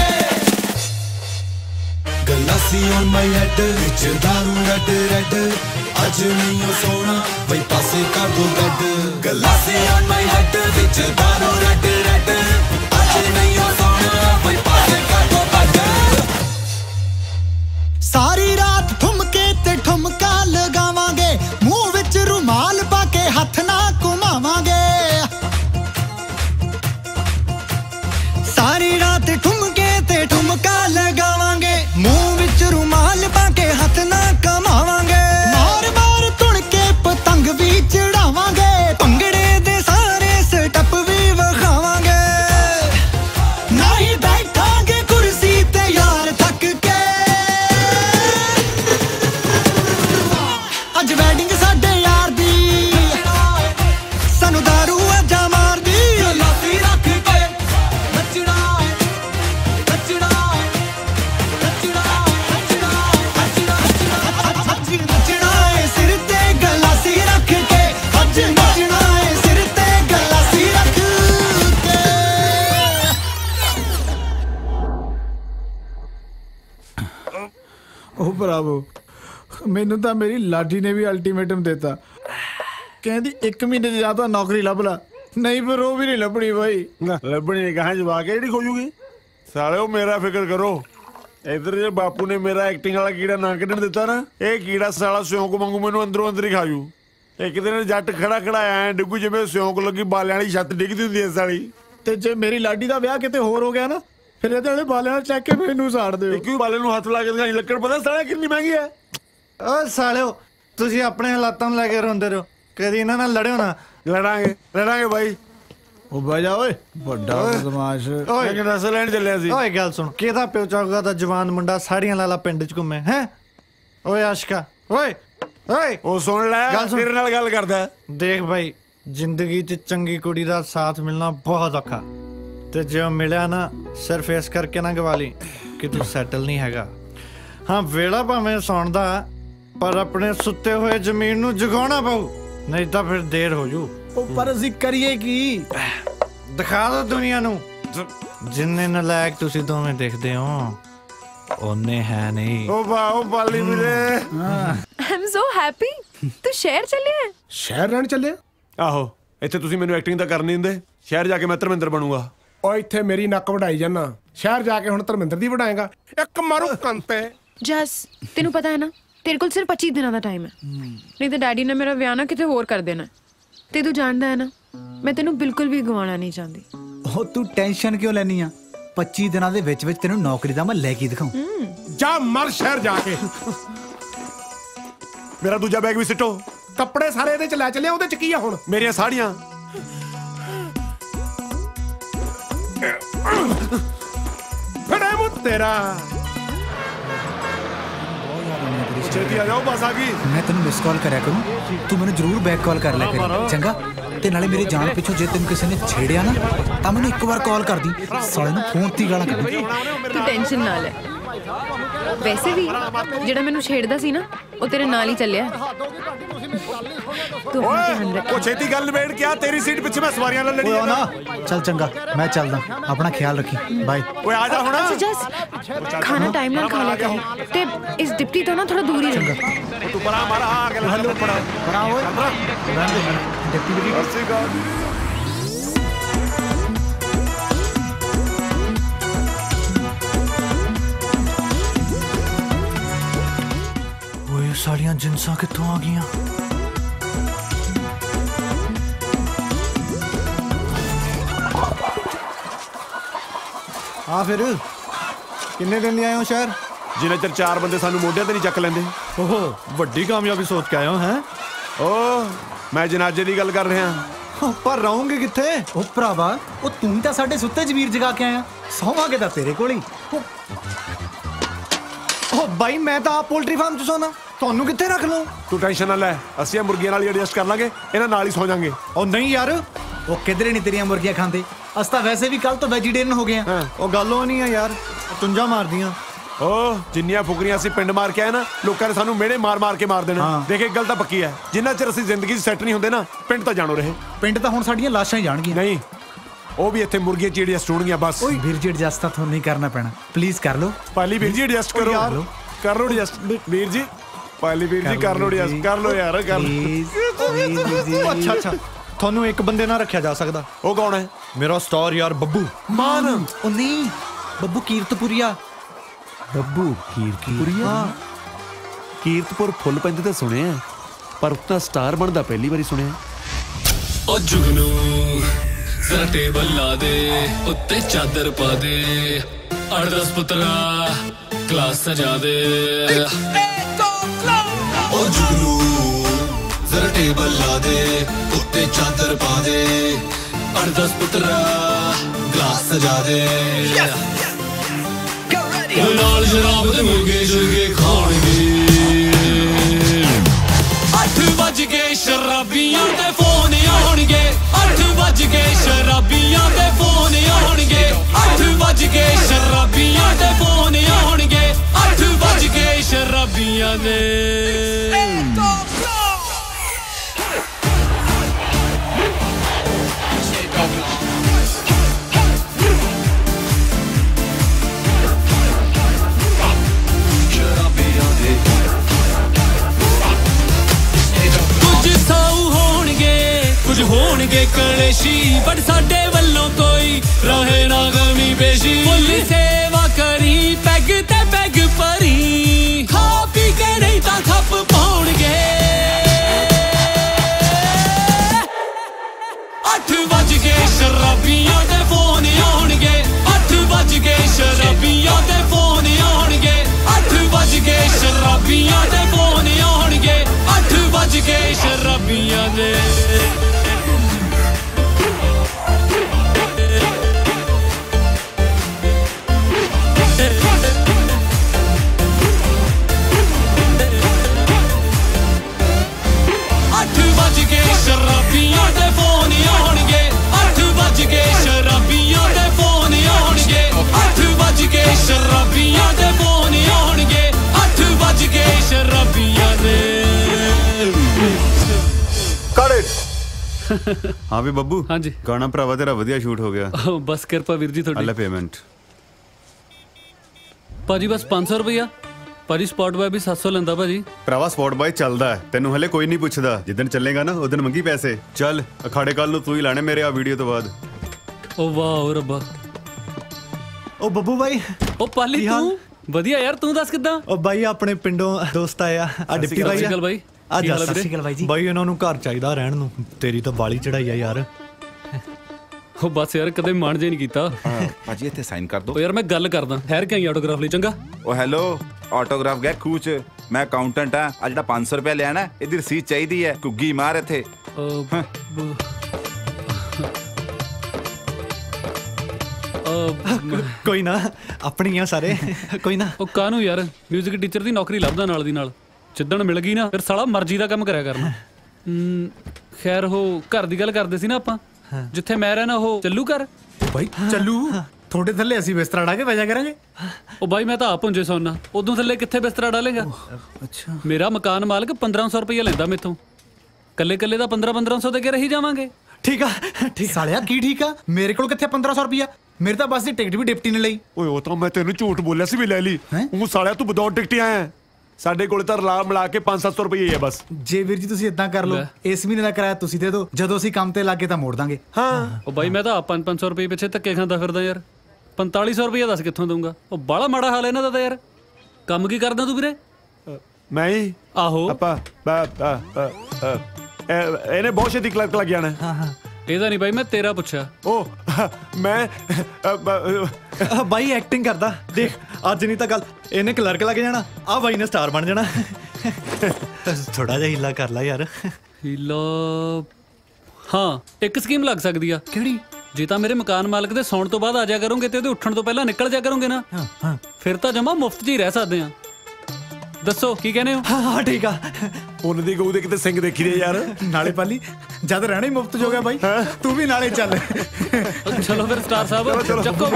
ਗਲਾਸੀ ਔਨ ਮਾਈ ਹੈਡ ਵਿੱਚ ਦਾਰੂ ਰੈਡ ਰੈਡ, ਅੱਜ ਨਹੀਂ ਉਹ ਸੋਣਾ ਬਈ ਪਾਸੇ ਕਰ ਦੋ ਬੈਡ। ਗਲਾਸੀ ਔਨ ਮਾਈ ਹੈਡ ਵਿੱਚ ਦਾਰੂ ਰੈਡ ਰੈਡ, ਅੱਜ ਨਹੀਂ ਉਹ ਸੋਣਾ ਬਈ ਪਾਸੇ ਕਰ ਦੋ ਬੈਡ। ਸਾਰੀ ਰਾਤ ਠੁਮਕੇ ਤੇ ਠੁਮਕਾ ਲਗਾਵਾਂਗੇ, ਮੂੰਹ ਵਿੱਚ ਰੁਮਾਲ ਪਾ ਕੇ ਹੱਥ ਨਾ ਘੁਮਾਵਾਂਗੇ। ਸਾਰੀ ਰਾਤ ਠੁਮਕੇ ਤੇ ਠੁਮਕਾ ਲਗਾਵਾਂਗੇ, ਮੂੰਹ ਵਿੱਚ ਰੁਮਾਲ ਪਾ ਕੇ ਹੱਥ ਨਾ ਘੁਮਾਵਾਂਗੇ। ਮਾਰ ਮਾਰ ਧੁਣ ਕੇ ਪਤੰਗ ਵੀ ਚੜਾਵਾਂਗੇ, ਭੰਗੜੇ ਦੇ ਸਾਰੇ ਸਟੈਪ ਵੀ ਵਿਖਾਵਾਂਗੇ। ਨਹੀਂ ਬੈਠਾਂਗੇ ਕੁਰਸੀ ਤੇ ਯਾਰ ਥੱਕ ਕੇ, ਅੱਜ ਵੈਡਿੰਗ ਸਾਡੇ ਯਾਰ ਦੀ, ਸਾਨੂੰ ਦਾਰੂ ਆਜਾ ਮਾਰਦੀ। ਗਲਾਸੀ ਰੱਖ ਕੇ ਨੱਚਣਾ ਏ, ਨੱਚਣਾ ਏ, ਨੱਚਣਾ ਨੱਚਣਾ ਨੱਚਣਾ। ਅੱਜ ਨੱਚਣਾ ਏ ਸਿਰ ਤੇ ਗਲਾਸੀ ਰੱਖ ਕੇ, ਅੱਜ ਨੱਚਣਾ ਏ ਸਿਰ ਤੇ ਗਲਾਸੀ ਰੱਖ ਕੇ। ਉਹ ਭਰਾਵੋ, ਮੈਨੂੰ ਤਾਂ ਮੇਰੀ ਲਾਡੀ ਨੇ ਵੀ ਅਲਟੀਮੇਟਮ ਦਿੱਤਾ, ਕਹਿੰਦੀ 1 ਮਹੀਨੇ ਦੀ ਜਾਂ ਤਾਂ ਨੌਕਰੀ ਲੱਭ ਲਾ, ਨਹੀਂ ਫਿਰ ਉਹ ਵੀ ਨਹੀਂ ਲੱਭਣੀ ਬਾਈ। ਲੱਭਣੀ ਕਹਾਂ ਜਵਾ ਕੇ ਜਿਹੜੀ ਖੋਜੂਗੀ। ਸਾਲਿਓ ਮੇਰਾ ਫਿਕਰ ਕਰੋ, ਇਧਰ ਜੇ ਬਾਪੂ ਨੇ ਮੇਰਾ ਐਕਟਿੰਗ ਵਾਲਾ ਕੀੜਾ ਨਾ ਕੱਢਣ ਦਿੱਤਾ ਨਾ, ਇਹ ਕੀੜਾ ਸਾਲਾ ਸਿਉਂਕ ਵਾਂਗੂ ਮੈਨੂੰ ਅੰਦਰੋਂ ਅੰਦਰ ਹੀ ਖਾਜੂ। ਇੱਕ ਦਿਨ ਜੱਟ ਖੜਾ ਖੜਾ ਐ ਡਿੱਗੂ ਜਿਵੇਂ ਸਿਉਂਕ ਲੱਗੀ ਬਾਲਿਆਂ ਵਾਲੀ ਛੱਤ ਡਿੱਗਦੀ ਹੁੰਦੀ ਐ ਸਾਲੀ। ਤੇ ਜੇ ਮੇਰੀ ਲਾਡੀ ਦਾ ਵਿਆਹ ਕਿਤੇ ਹੋਰ ਹੋ ਗਿਆ ਨਾ, ਫਿਰ ਇਹਦੇ ਵਾਲੇ ਬਾਲਿਆਂ ਨਾਲ ਚੱਕ ਕੇ ਮੈਨੂੰ ਸਾੜ ਦਿਓ। ਇੱਕ ਵੀ ਬਾਲੇ ਨੂੰ ਹੱਥ ਲਾ ਕੇ ਦਿਖਾਈ, ਲੱਕੜ ਪਤਾ ਸਾਲਾ ਕਿੰਨੀ ਮਹਿੰਗੀ ਐ। ਓ ਸਾਲਿਓ, ਤੁਸੀਂ ਆਪਣੇ ਹਾਲਾਤਾਂ ਨੂੰ ਲੈ ਕੇ ਰੋਂਦੇ ਰਹੋ, ਕਦੀ ਇਹਨਾਂ ਨਾਲ ਲੜਿਓ ਨਾ। ਲੜਾਂਗੇ ਬਾਈ। ਉਹ ਬਹਿ ਜਾ ਓਏ, ਵੱਡਾ ਬਦਮਾਸ਼। ਓਏ ਕਿਹੜਾ ਲੈਣ ਚੱਲਿਆ ਸੀ। ਓਏ ਗੱਲ ਸੁਣ, ਕਿਹਦਾ ਪਿਓ ਚਾਹੂਗਾ ਤਾਂ ਜਵਾਨ ਮੁੰਡਾ ਸਾੜੀਆਂ ਲਾਲਾ ਪਿੰਡ ਚ ਘੁੰਮੇ ਹੈ। ਓਏ ਆਸ਼ਕਾ, ਓਏ ਓਏ ਉਹ ਸੁਣ ਲੈ, ਤੇਰੇ ਨਾਲ ਗੱਲ ਕਰਦਾ। ਦੇਖ ਬਾਈ, ਜ਼ਿੰਦਗੀ 'ਚ ਚੰਗੀ ਕੁੜੀ ਦਾ ਸਾਥ ਮਿਲਣਾ ਬਹੁਤ ਔਖਾ, ਤੇ ਜੇ ਉਹ ਮਿਲਿਆ ਨਾ, ਸਿਰਫ ਇਸ ਕਰਕੇ ਨਾ ਗਵਾ ਲਈ ਕਿ ਤੂੰ ਸੈਟਲ ਨਹੀਂ ਹੈਗਾ। ਹਾਂ, ਵੇਲਾ ਭਾਵੇਂ ਸੌਣ ਦਾ, ਪਰ ਆਪਣੇ ਸੁੱਤੇ ਹੋਏ ਜ਼ਮੀਨ ਨੂੰ ਜਗਾਉਣਾ ਪਊ, ਨਹੀਂ ਤਾਂ ਫਿਰ ਦੇਰ ਹੋ ਜੂ। ਉਹ ਪਰ ਅਸੀਂ ਕਰੀਏ ਕੀ? ਦਿਖਾ ਦੋ ਦੁਨੀਆ ਨੂੰ, ਜਿੰਨੇ ਨਲਾਇਕ ਤੁਸੀਂ ਦੋਵੇਂ ਦੇਖਦੇ ਹੋ ਉਹਨੇ ਹੈ ਨਹੀਂ। ਉਹ ਵਾਹ ਬਾਲੀ ਵੀਰੇ, ਆਮ ਸੋ ਹੈਪੀ। ਤੂੰ ਸ਼ਹਿਰ ਚੱਲਿਆ? ਸ਼ਹਿਰ ਰਹਿਣ ਚੱਲਿਆ? ਆਹੋ, ਇੱਥੇ ਤੁਸੀਂ ਮੈਨੂੰ ਐਕਟਿੰਗ ਤਾਂ ਕਰਨੀ ਦਿੰਦੇ। ਸ਼ਹਿਰ ਜਾ ਕੇ ਮੈਂ ਧਰਮਿੰਦਰ ਬਣੂੰਗਾ। ਉਹ ਇੱਥੇ ਮੇਰੀ ਨੱਕ ਵਢਾਈ ਜਾਨਾ, ਸ਼ਹਿਰ ਜਾ ਕੇ ਹੁਣ ਧਰਮਿੰਦਰ ਦੀ ਵਢਾਏਗਾ। ਇੱਕ ਮਾਰੂ ਕੰਤੇ ਜਸ ਤੈਨੂੰ ਪਤਾ ਹੈ ਨਾ ਤੇਰੇ ਕੋਲ ਸਿਰਫ 25 ਦਿਨਾਂ ਦਾ ਟਾਈਮ ਹੈ ਨਹੀਂ ਤਾਂ ਡੈਡੀ ਨੇ ਮੇਰਾ ਵਿਆਹ ਨਾ ਕਿਤੇ ਹੋਰ ਕਰ ਦੇਣਾ ਤੇ ਤੂੰ ਜਾਣਦਾ ਹੈ ਨਾ ਮੈਂ ਤੈਨੂੰ ਬਿਲਕੁਲ ਵੀ ਗਵਾਉਣਾ ਨਹੀਂ ਚਾਹੁੰਦੀ ਉਹ ਤੂੰ ਟੈਨਸ਼ਨ ਕਿਉਂ ਲੈਣੀ ਆ 25 ਦਿਨਾਂ ਦੇ ਵਿੱਚ ਤੈਨੂੰ ਨੌਕਰੀ ਦਾ ਮੈਂ ਲੈ ਕੇ ਦਿਖਾਉਂ ਜਾ ਮਰ ਸ਼ਹਿਰ ਜਾ ਕੇ ਮੇਰਾ ਦੂਜਾ ਬੈਗ ਵੀ ਸਿੱਟੋ ਕੱਪੜੇ ਸਾਰੇ ਇਹਦੇ ਚ ਲੈ ਚੱਲਿਆ ਉਹਦੇ ਚ ਕੀ ਆ ਹੁਣ ਮੇਰੀਆਂ ਸਾੜੀਆਂ ਫੜੇ ਮੂੰ ਤੇਰਾ ਛੇਤੀ ਆ ਜਾਓ ਬਸ ਆ ਗਈ ਮੈਂ ਤੈਨੂੰ ਮਿਸ ਕਾਲ ਕਰਿਆ ਕਰੂੰ ਤੂੰ ਮੈਨੂੰ ਜ਼ਰੂਰ ਬੈਕ ਕਾਲ ਕਰ ਲਿਆ ਕਰੀ ਚੰਗਾ ਤੇ ਨਾਲੇ ਮੇਰੇ ਜਾਣ ਪਿੱਛੋਂ ਜੇ ਤੈਨੂੰ ਕਿਸੇ ਨੇ ਛੇੜਿਆ ਨਾ ਤਾਂ ਮੈਨੂੰ ਇੱਕ ਵਾਰ ਕਾਲ ਕਰ ਦੀ ਸਾਲੇ ਨੂੰ ਫੋਨ ਤੇ ਗਾਲਾਂ ਕੱਢੀ ਤੂੰ ਟੈਨਸ਼ਨ ਨਾ ਲੈ ਵੈਸੇ ਵੀ ਜਿਹੜਾ ਮੈਨੂੰ ਛੇੜਦਾ ਸੀ ਨਾ ਉਹ ਤੇਰੇ ਨਾਲ ਹੀ ਚੱਲਿਆ ਤੂੰ ਆਪਣਾ ਧਿਆਨ ਰੱਖ ਉਹ ਛੇਤੀ ਗੱਲ ਨਿਬੇੜ ਕੇ ਆ ਤੇਰੀ ਸੀਟ ਪਿੱਛੇ ਮੈਂ ਸਵਾਰੀਆਂ ਨਾਲ ਲੜੀ ਨਾ ਚੱਲ ਚੰਗਾ ਮੈਂ ਚੱਲਦਾ ਆਪਣਾ ਖਿਆਲ ਰੱਖੀ ਬਾਏ ਓਏ ਆ ਜਾ ਹੁਣ ਖਾਣਾ ਟਾਈਮ ਨਾਲ ਖਾ ਲਿਆ ਕਰ ਤੇ ਇਸ ਡਿਪਟੀ ਤੋਂ ਨਾ ਥੋੜਾ ਦੂਰ ਹੀ ਰਹਿ ਤੂੰ ਪਰਾਂ ਮਾਰਾ ਆ ਕੇ ਹਲੋ ਪਰਾਂ ਓਏ ਡਿਪਟੀ ਅੱਛੀ ਗੱਲ ਓਏ ਸਾਰੀਆਂ ਜਿੰਸਾਂ ਕਿੱਥੋਂ ਆ ਗਈਆਂ ਆ ਫਿਰ ਕਿੰਨੇ ਦਿਨ ਲਈ ਆਏ ਹੋ ਸ਼ਹਿਰ ਜਿੰਨੇ ਚਿਰ 4 ਬੰਦੇ ਸਾਨੂੰ ਮੋਢਿਆਂ ਤੇ ਨਹੀਂ ਚੱਕ ਲੈਂਦੇ ਓਹੋ ਵੱਡੀ ਕਾਮਯਾਬੀ ਸੋਚ ਕੇ ਆਏ ਹੋ ਹੈ ਓ ਮੈਂ ਜਨਾਜ਼ੇ ਦੀ ਗੱਲ ਕਰ ਰਿਹਾ ਪਰ ਰਹੋਗੇ ਕਿੱਥੇ ਉਹ ਭਰਾਵਾ ਉਹ ਤੂੰ ਤਾਂ ਸਾਡੇ ਸੁੱਤੇ ਜਮੀਰ ਜਗਾ ਕੇ ਆਇਆ ਸੌਵਾਂਗੇ ਤਾਂ ਤੇਰੇ ਕੋਲ ਹੀ ਓ ਬਾਈ ਮੈਂ ਤਾਂ ਆਪ ਪੋਲਟਰੀ ਫਾਰਮ 'ਚ ਸੌਣਾ ਤੁਹਾਨੂੰ ਕਿੱਥੇ ਰੱਖ ਲਵਾਂ ਤੂੰ ਟੈਨਸ਼ਨ ਨਾ ਲੈ ਅਸੀਂ ਮੁਰਗੀਆਂ ਨਾਲ ਹੀ ਐਡਜਸਟ ਕਰ ਲਾਂਗੇ ਇਹਨਾਂ ਨਾਲ ਹੀ ਸੌ ਜਾਾਂਗੇ ਉਹ ਨਹੀਂ ਯਾਰ ਉਹ ਕਿਧਰੇ ਨਹੀਂ ਤੇਰੀਆਂ ਮੁਰਗੀਆਂ ਖਾਂਦੇ ਅਸੀਂ ਤਾਂ ਵੈਸੇ ਵੀ ਕੱਲ ਤੋਂ ਵੈਜੀਟੇਰੀਅਨ ਹੋ ਗਏ ਆ ਉਹ ਗੱਲ ਉਹ ਨਹੀਂ ਆ ਯਾਰ ਚੁੰਝਾਂ ਮਾਰਦੀਆਂ ਓ ਜਿੰਨੀਆਂ ਫੁਕਰੀਆਂ ਅਸੀਂ ਪਿੰਡ ਮਾਰ ਕੇ ਆਏ ਨਾ ਲੋਕਾਂ ਨੇ ਸਾਨੂੰ ਮਿਹਣੇ ਮਾਰ ਕੇ ਮਾਰ ਦੇਣਾ ਦੇਖ ਇੱਕ ਗੱਲ ਤਾਂ ਪੱਕੀ ਹੈ ਜਿੰਨਾ ਚਿਰ ਅਸੀਂ ਜ਼ਿੰਦਗੀ 'ਚ ਸੈੱਟ ਨਹੀਂ ਹੁੰਦੇ ਨਾ ਪਿੰਡ ਤਾਂ ਜਾਣੋ ਰਹੇ ਪਿੰਡ ਤਾਂ ਹੁਣ ਸਾਡੀਆਂ ਲਾਸ਼ਾਂ ਹੀ ਜਾਣਗੀਆਂ ਨਹੀਂ ਉਹ ਵੀ ਇੱਥੇ ਮੁਰਗੀਆਂ ਚਿੜੀਆਂ ਸਟੂਣਗੀਆਂ ਬਸ ਓਏ ਵੀਰ ਜੀ ਐਡਜਸਟ ਤਾਂ ਤੁਹਾਨੂੰ ਨਹੀਂ ਕਰਨਾ ਪੈਣਾ ਪਲੀਜ਼ ਕਰ ਲਓ ਪਾਲੀ ਵੀਰ ਜੀ ਐਡਜਸਟ ਕਰੋ ਕਰ ਲਓ ਐਡਜਸਟ ਵੀਰ ਜੀ ਪਾਲੀ ਵੀਰ ਜੀ ਕਰ ਲਓ ਐਡਜਸਟ ਕਰ ਲਓ ਯਾਰ ਕਰ ਅੱਛਾ ਅੱਛਾ ਤੁਹਾਨੂੰ ਇੱਕ ਬੰਦੇ ਨਾਲ ਰੱਖਿਆ ਜਾ ਸਕਦਾ ਉਹ ਕੌਣ ਹੈ ਮੇਰਾ ਸਟਾਰ ਯਾਰ ਬੱਬੂ ਮਾਨ ਉਹ ਨਹੀਂ ਬੱਬੂ ਕੀਰਤਪੁਰੀਆ ਬੱਬੂ ਕੀਰਤਪੁਰੀਆ ਕੀਰਤਪੁਰ ਫੁੱਲ ਪੈਂਦੇ ਤਾਂ ਸੁਣਿਆ ਪਰ ਉतना ਸਟਾਰ ਬਣਦਾ ਪਹਿਲੀ ਵਾਰੀ ਸੁਣਿਆ ਉਹ ਜੁਗਨੂ ਜ਼ਰਾ ਟੇਬਲ ਲਾ ਦੇ ਉੱਤੇ ਚਾਦਰ ਪਾ ਦੇ 8-10 ਪੁੱਤਰਾ ਕਲਾਸ ਸਜਾ ਦੇ ਉਹ ਜੁਗਨੂ ਜ਼ਰਾ ਟੇਬਲ ਲਾ ਦੇ ਉੱਤੇ ਚਾਦਰ ਪਾ ਦੇ 8-10 ਪੁੱਤਰਾ ਕਲਾਸ ਸਜਾ ਦੇ ਨਾਲ ਸ਼ਰਾਬ ਦੇ ਮੁਰਗੇ ਸ਼ੁਰਗੇ ਖਾਣਗੇ 8 ਵੱਜ ਗਏ ਸ਼ਰਾਬੀਆਂ ਦੇ ਫੋਨ ਆਉਣਗੇ 8 ਵੱਜ ਗਏ ਸ਼ਰਾਬੀਆਂ ਦੇ ਫੋਨ ਆਉਣਗੇ 8 ਵੱਜ ਗਏ ਸ਼ਰਾਬੀਆਂ ਦੇ ਫੋਨ ਆਉਣਗੇ 8 ਵੱਜ ਗਏ ਸ਼ਰਾਬੀਆਂ ਦੇ ਕੁਝ ਹੋਣਗੇ ਕਲੇਸ਼ੀ ਪਰ ਸਾਡੇ ਵੱਲੋਂ ਕੋਈ ਰਹੇ ਨਾ ਗਮੀ ਬੇਸ਼ੀ ਫੁੱਲ ਸੇਵਾ ਕਰੀ ਪੈਗ ਤੇ ਪੈਗ ਭਰੀ ਖਾ ਪੀ ਕੇ ਨਹੀਂ ਤਾਂ ਖੱਪ ਪਾਉਣਗੇ 8 ਵੱਜ ਗਏ ਸ਼ਰਾਬੀਆਂ ਦੇ ਫੋਨ ਆਉਣਗੇ 8 ਵੱਜ ਗਏ ਸ਼ਰਾਬੀਆਂ ਦੇ ਫੋਨ ਆਉਣਗੇ 8 ਵੱਜ ਗਏ ਸ਼ਰਾਬੀਆਂ ਦੇ ਫੋਨ ਆਉਣਗੇ 8 ਵੱਜ ਗਏ ਸ਼ਰਾਬੀਆਂ ਦੇ ਸ਼ਰਾਬੀਆਂ ਦੇ ਫੋਨ ਆਉਣਗੇ 8 ਵੱਜ ਗਏ ਸ਼ਰਾਬੀਆਂ ਦੇ ਫੋਨ ਆਉਣਗੇ 8 ਵੱਜ ਗਏ ਸ਼ਰਾਬੀਆਂ ਦੇ ਫੋਨ ਆਉਣਗੇ 8 ਵੱਜ ਗਏ ਸ਼ਰਾਬੀਆਂ ਦੇ ਹਾਂ ਵੀ ਬੱਬੂ ਹਾਂਜੀ ਗਾਣਾ ਭਰਾਵਾ ਤੇਰਾ ਵਧੀਆ ਸ਼ੂਟ ਹੋ ਗਿਆ ਬਸ ਕਿਰਪਾ ਵੀਰ ਜੀ ਤੁਹਾਡੀ ਅੱਲਾ ਪੇਮੈਂਟ ਭਾਜੀ ਬਸ 500 ਰੁਪਇਆ ਭਾਜੀ ਸਪੌਟ ਬਾਏ ਵੀ 700 ਲੈਂਦਾ ਭਾਜੀ ਭਰਾਵਾ ਸਪੌਟ ਬਾਏ ਚੱਲਦਾ ਹੈ ਤੈਨੂੰ ਹਲੇ ਕੋਈ ਨਹੀਂ ਪੁੱਛਦਾ ਜਿੱਦਣ ਚੱਲੇਗਾ ਨਾ ਉਦੋਂ ਮੰਗੀ ਪੈਸੇ ਚੱਲ ਅਖਾੜੇ ਕੱਲ ਨੂੰ ਤੂੰ ਹੀ ਲਾਣੇ ਮੇਰੇ ਆ ਵੀਡੀਓ ਤੋਂ ਬਾਅਦ ਓ ਵਾਹ ਰੱਬਾ ਓ ਬੱਬੂ ਬਾਈ ਓ ਪਾਲੀ ਤੂੰ ਵਧੀਆ ਯਾਰ ਤੂੰ ਦੱਸ ਕਿੱਦਾਂ ਉਹ ਬਾਈ ਆਪਣੇ ਪਿੰਡੋਂ ਦੋਸਤ ਆਇਆ ਆ ਡਿਪਟੀ ਬਾਈ ਸਤਿ ਸ਼੍ਰੀ ਅਕਾਲ ਬਾਈ ਆ ਕੀ ਜਾ ਹਾਲ ਆ ਵੀਰੇ? ਸਤਿ ਸ਼੍ਰੀ ਅਕਾਲ ਬਾਈ ਜੀ ਬਾਈ ਇਹਨਾਂ ਨੂੰ ਘਰ ਚਾਹੀਦਾ ਰਹਿਣ ਨੂੰ ਤੇਰੀ ਤਾਂ ਬਾਲੀ ਚੜਾਈ ਆ ਯਾਰ ਉਹ ਬਸ ਯਾਰ ਕਦੇ ਮਨ ਜੇ ਨਹੀਂ ਕੀਤਾ ਭਾਜੀ ਇੱਥੇ ਸਾਈਨ ਕਰ ਉਹ ਯਾਰ ਮੈਂ ਗੱਲ ਕਰਦਾ ਠਹਿਰ ਕੇ ਆਈ ਆਟੋਗ੍ਰਾਫ ਲਈ ਚੰਗਾ ਉਹ ਹੈਲੋ ਆਟੋਗ੍ਰਾਫ ਗਿਆ ਖੂਚ ਮੈਂ ਅਕਾਊਂਟੈਂਟ ਆ ਆ ਜਿਹੜਾ 500 ਰੁਪਏ ਲਿਆ ਨਾ ਇਹਦੀ ਰਸੀਦ ਚਾਹੀਦੀ ਹੈ ਕੁੱਗੀ ਮਾਰ ਇੱਥੇ ਕੋਈ ਨਾ ਆਪਣੀਆਂ ਸਾਰੇ ਕੋਈ ਨਾ ਉਹ ਕਾਹਨੂੰ ਯਾਰ 뮤직 ਟੀਚਰ ਦੀ ਨੌਕਰੀ ਲੱਭਦਾ ਨਾਲ ਦੀ ਨਾਲ ਜਿੱਦਣ ਮਿਲ ਗਈ ਨਾ ਫਿਰ ਸਾਲਾ ਮਰਜ਼ੀ ਦਾ ਕੰਮ ਕਰਿਆ ਕਰਨਾ ਖੈਰ ਉਹ ਘਰ ਦੀ ਗੱਲ ਕਰਦੇ ਸੀ ਨਾ ਆਪਾਂ ਜਿੱਥੇ ਮੈਂ ਰਹਿਣਾ ਉਹ ਚੱਲੂ ਕਰ ਬਾਈ ਚੱਲੂ ਤੁਹਾਡੇ ਥੱਲੇ ਅਸੀਂ ਬਿਸਤਰਾ ਡਾ ਕੇ ਵਜਾ ਕਰਾਂਗੇ ਉਹ ਬਾਈ ਮੈਂ ਤਾਂ ਆਪ ਹੁੰਜੇ ਸੌਣਾ ਉਦੋਂ ਥੱਲੇ ਕਿੱਥੇ ਬਿਸਤਰਾ ਡਾਲੇਗਾ ਅੱਛਾ ਮੇਰਾ ਮਕਾਨ ਮਾਲਕ 1500 ਰੁਪਏ ਲੈਂਦਾ ਮੇਥੋਂ ਕੱਲੇ ਕੱਲੇ ਦਾ 1500 ਦੇ ਕੇ ਰਹੀ ਜਾਵਾਂਗੇ ਠੀਕ ਆ ਠੀਕ ਸਾਲਿਆ ਕੀ ਠੀਕ ਆ ਮੇਰੇ ਕੋਲ ਕਿੱਥੇ 1500 ਰੁਪਿਆ ਮੇਰੇ ਤਾਂ ਬੱਸ ਦੀ ਟਿਕਟ ਵੀ ਡਿਪਟੀ ਨੇ ਲਈ ਓਏ ਉਹ ਤਾਂ ਮੈਂ ਤੈਨੂੰ ਝੂਠ ਬੋਲਿਆ ਸੀ ਵੀ ਲੈ ਲਈ ਉਹ ਸਾਲਿਆ ਤੂੰ ਬਦੌੜ ਟਿਕਟ ਆਇਆ ਸਾਡੇ ਕੋਲੇ ਤਾਂ ਰਲਾ ਮਿਲਾ ਕੇ 500 ਰੁਪਏ ਹੀ ਹੈ ਬਸ ਜੇ ਵੀਰ ਜੀ ਤੁਸੀਂ ਇਦਾਂ ਕਰ ਲਓ ਇਸ ਮਹੀਨੇ ਦਾ ਕਿਰਾਇਆ ਤੁਸੀਂ ਦੇ ਦਿਓ ਜਦੋਂ ਅਸੀਂ ਕੰਮ ਤੇ ਲੱਗੇ ਤਾਂ ਮੋੜ ਦਾਂਗੇ ਹਾਂ ਉਹ ਬਾਈ ਮੈਂ ਤਾਂ 500 ਰੁਪਏ ਪਿੱਛੇ ਧੱਕੇ ਖਾਂਦਾ ਫਿਰਦਾ ਯਾਰ 4500 ਰੁਪਏ ਦੱਸ ਕਿੱਥੋਂ ਦਊਂਗਾ ਉਹ ਬਾਲਾ ਮਾੜਾ ਹਾਲ ਇਹਨਾਂ ਦਾ ਤਾਂ ਯਾਰ ਕੰਮ ਕੀ ਕਰਦਾ ਤੂੰ ਵੀਰੇ ਮੈਂ ਹੀ ਆਹੋ ਆਪਾਂ ਇਹਨੇ ਬਹੁਤ ਛੇਤੀ ਕਲਰਕ ਲੱਗ ਜਾਣਾ ਹਾਂ ਇਹਦਾ ਨਹੀਂ ਬਾਈ ਮੈਂ ਤੇਰਾ ਪੁੱਛਿਆ ਉਹ ਮੈਂ ਬਾਈ ਐਕਟਿੰਗ ਕਰਦਾ ਦੇਖ ਅੱਜ ਨਹੀਂ ਤਾਂ ਗੱਲ ਇਹਨੇ ਕਲਰਕ ਲੱਗ ਜਾਣਾ ਆ ਬਾਈ ਨੇ ਸਟਾਰ ਬਣ ਜਾਣਾ ਥੋੜਾ ਜਿਹਾ ਹੀਲਾ ਕਰ ਲੈ ਯਾਰ ਹੀਲਾ ਹਾਂ ਇੱਕ ਸਕੀਮ ਲੱਗ ਸਕਦੀ ਆ ਕਿਹੜੀ ਜੇ ਤਾਂ ਮੇਰੇ ਮਕਾਨ ਮਾਲਕ ਦੇ ਸੌਣ ਤੋਂ ਬਾਅਦ ਆ ਜਾ ਕਰੋਗੇ ਤੇ ਉਹਦੇ ਉੱਠਣ ਤੋਂ ਪਹਿਲਾਂ ਨਿਕਲ ਜਾ ਕਰੋਗੇ ਨਾ ਫਿਰ ਤਾਂ ਜਮਾ ਮੁਫਤ 'ਚ ਹੀ ਰਹਿ ਸਕਦੇ ਆ ਦੱਸੋ ਕੀ ਕਹਿੰਦੇ ਹੋ ਹਾਂ ਠੀਕ ਆ ਉਹਨਾਂ ਦੀ ਗਊ ਦੇ ਕਿਤੇ ਸਿੰਘ ਦੇਖੀ ਦੇ ਯਾਰ ਨਾਲੇ ਪਾਲੀ ਜਦ ਰਹਿਣਾ ਹੀ ਮੁਫਤ ਹੋ ਗਿਆ ਬਾਈ ਤੂੰ ਵੀ ਨਾਲੇ ਚੱਲ ਚਲੋ ਫਿਰ ਸਟਾਰ ਸਾਹਿਬ ਚੱਕੋ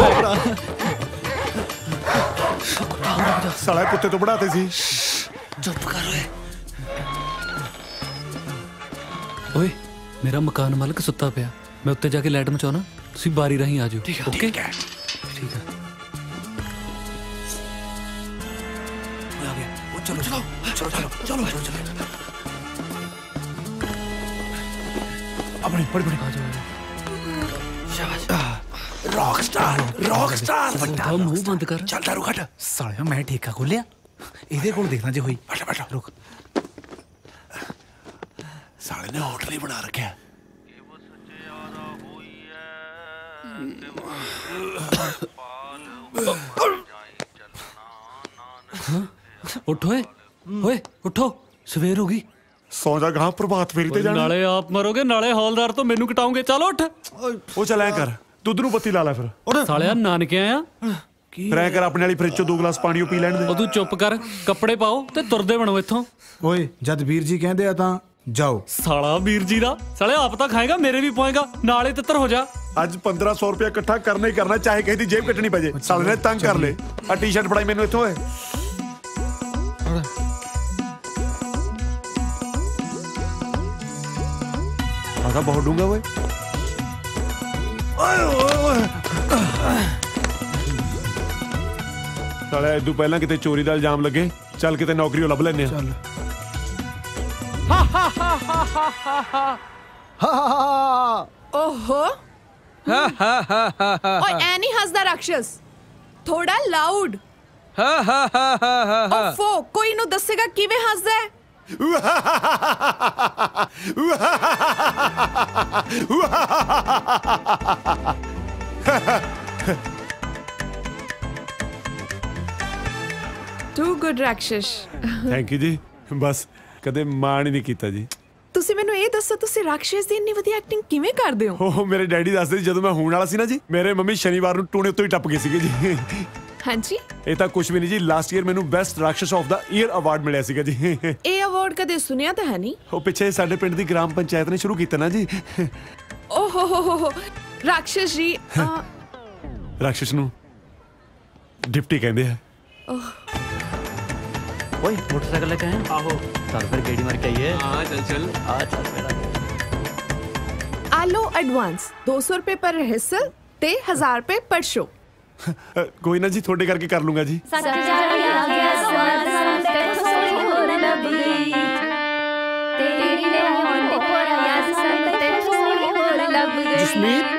ਸਾਲਾ ਕੁੱਤੇ ਤੋਂ ਬੜਾਤੇ ਸੀ ਚੁੱਪ ਕਰ ਓਏ ਮੇਰਾ ਮਕਾਨ ਮਾਲਕ ਸੁੱਤਾ ਪਿਆ ਮੈਂ ਉੱਤੇ ਜਾ ਕੇ ਲਾਈਟ ਮਚਾਉਣਾ ਤੁਸੀਂ ਬਾਰੀ ਰਾਹੀਂ ਆ ਜਾਓ ਓਕੇ ਠੀਕ ਹੈ चलो चलो चलो चलो चलो चलो अपनी बड़ी बड़ी शाबाश रॉक स्टार मुंह बंद कर चल दारू घट सालिया मैं ठेका खोलिया ਇਹਦੇ ਕੋਲ ਦੇਖਣਾ ਜੇ ਹੋਈ ਬੈਠ ਬੈਠ ਰੁਕ ਸਾਲੇ ਨੇ ਹੋਟਲ ਹੀ ਬਣਾ ਰੱਖਿਆ उठो ओए उठो सवेर हो गई सौ जा कहां प्रभात फेरी ते जाना नाले आप मरोगे नाले हौलदार तो मेनू कटाओगे चलो उठ ओ चल ऐ कर दुध नु पत्ती ला ले फिर सालिया नानके आया फिर ऐ कर अपने वाली फ्रिज चो 2 गिलास पानी पी लेने दे ओ तू चुप कर कपड़े पाओ ते तुरदे बनो इथों ओए जद वीर जी कहंदे आ तां जाओ साला वीर जी दा साले आप तां खाएगा मेरे भी पाएगा नाले तितर हो जा आज 1500 रुपया इकट्ठा करना ही करना चाहे कहीं दी जेब कटनी पजे साले ने तंग कर ले आ टी-शर्ट फड़ाई मेनू इथों आधा बहुत डूंगा वो साले इदू पहला किते चोरी दा इल्जाम लगे चल किते नौकरी लभ लेने ओहो ओए एनी हंसदा राक्षस थोड़ा लाउड ओफो कोई नु दसेगा किवें हंसदा है टू गुड राक्षस थैंक यू जी बस कदे मान ही नहीं कीता जी ਤੁਸੀਂ ਮੈਨੂੰ ਇਹ ਦੱਸੋ ਤੁਸੀਂ ਰਾਕਸ਼ਸ ਦੀ ਇੰਨੀ ਵਧੀਆ ਐਕਟਿੰਗ ਕਿਵੇਂ ਕਰਦੇ ਹੋ ਉਹ ਮੇਰੇ ਡੈਡੀ ਦੱਸਦੇ ਸੀ ਜਦੋਂ ਮੈਂ ਹੋਣ ਵਾਲਾ ਸੀ ਨਾ ਜੀ ਮੇਰੇ ਮੰਮੀ ਸ਼ਨੀਵਾਰ ਨੂੰ ਟੂਣੇ ਉੱਤੋਂ ਹੀ ਟੱਪ ਗਏ ਸੀਗੇ ਜੀ ਹਾਂਜੀ ਇਹ ਤਾਂ ਕੁਝ ਵੀ ਨਹੀਂ ਜੀ ਲਾਸਟ ਈਅਰ ਮੈਨੂੰ ਬੈਸਟ ਰਾਕਸ਼ਸ ਆਫ ਦਾ ਈਅਰ ਅਵਾਰਡ ਮਿਲਿਆ ਸੀਗਾ ਜੀ ਇਹ ਅਵਾਰਡ ਕਦੇ ਸੁਣਿਆ ਤਾਂ ਹੈ ਨਹੀਂ ਉਹ ਪਿੱਛੇ ਸਾਡੇ ਪਿੰਡ ਦੀ ਗ੍ਰਾਮ ਪੰਚਾਇਤ ਨੇ ਸ਼ੁਰੂ ਕੀਤਾ ਨਾ ਜੀ ਓਹ ਹੋ ਰਾਕਸ਼ਸ ਜੀ ਰਾਕਸ਼ਸ ਨੂੰ ਡਿਪਟੀ ਕਹਿੰਦੇ ਆ ओए मोटरसाइकिल लेके आए आहो चल फिर गेड़ी मार के आइए हां चल चल आ चल मेरा आ लो एडवांस 200 रुपए पर रिहर्सल ते 1000 रुपए पर शो कोई ना जी थोड़े करके कर लूंगा जी जसमीत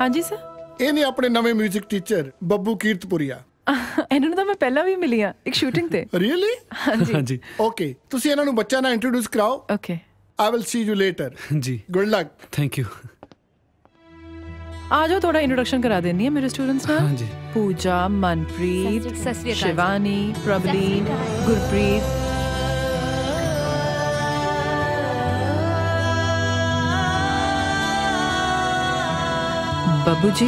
ਹਾਂਜੀ ਸਰ। ਇਹ ਨੇ ਆਪਣੇ ਨਵੇਂ 뮤직 ਟੀਚਰ ਬੱਬੂ ਕੀਰਤਪੁਰੀਆ। ਇਹਨਾਂ ਨੂੰ ਤਾਂ ਮੈਂ ਪਹਿਲਾਂ ਵੀ ਮਿਲੀ ਆ ਇੱਕ ਸ਼ੂਟਿੰਗ ਤੇ। ਰੀਅਲੀ? ਹਾਂਜੀ। ਓਕੇ, ਤੁਸੀਂ ਇਹਨਾਂ ਨੂੰ ਬੱਚਾ ਨਾਲ ਇੰਟਰੋਡਿਊਸ ਕਰਾਓ। Okay. I will see you later. ਜੀ ਗੁੱਡ ਲੱਕ। Thank you. ਆ ਜਾਓ ਥੋੜਾ ਇੰਟਰੋਡਕਸ਼ਨ ਕਰਾ ਦੇਣੀ ਹੈ ਮੇਰੇ ਸਟੂਡੈਂਟਸ ਨਾਲ। ਹਾਂਜੀ। ਪੂਜਾ, ਮਨਪ੍ਰੀਤ, ਸ਼ਿਵਾਨੀ, ਪ੍ਰਭਲੀਨ, ਗੁਰਪ੍ਰੀਤ। ਬੱਬੂ ਜੀ,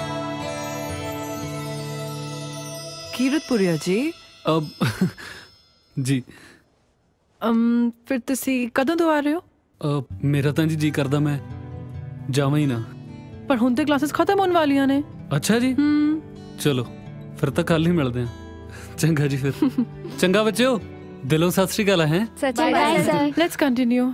ਕੀਰਤਪੁਰੀਆ ਜੀ। ਜੀ। ਫਿਰ ਤੁਸੀਂ ਕਦੋਂ ਤੋਂ ਆ ਰਹੇ ਹੋ? ਮੇਰਾ ਤਾਂ ਜੀ ਕਰਦਾ ਮੈਂ ਜਾਵਾਂ ਹੀ ਨਾ, ਪਰ ਹੁਣ ਤੇ ਕਲਾਸਿਸ ਖਤਮ ਹੋਣ ਵਾਲੀਆਂ ਨੇ। ਅੱਛਾ ਜੀ। ਚਲੋ ਫਿਰ ਤਾਂ ਕੱਲ ਹੀ ਮਿਲਦੇ ਹਾਂ। ਚੰਗਾ ਜੀ ਫਿਰ। ਚੰਗਾ ਬੱਚਿਓ, ਦਿਲੋਂ ਸਤਿ ਸ੍ਰੀ ਅਕਾਲ ਹੈ। Let's continue.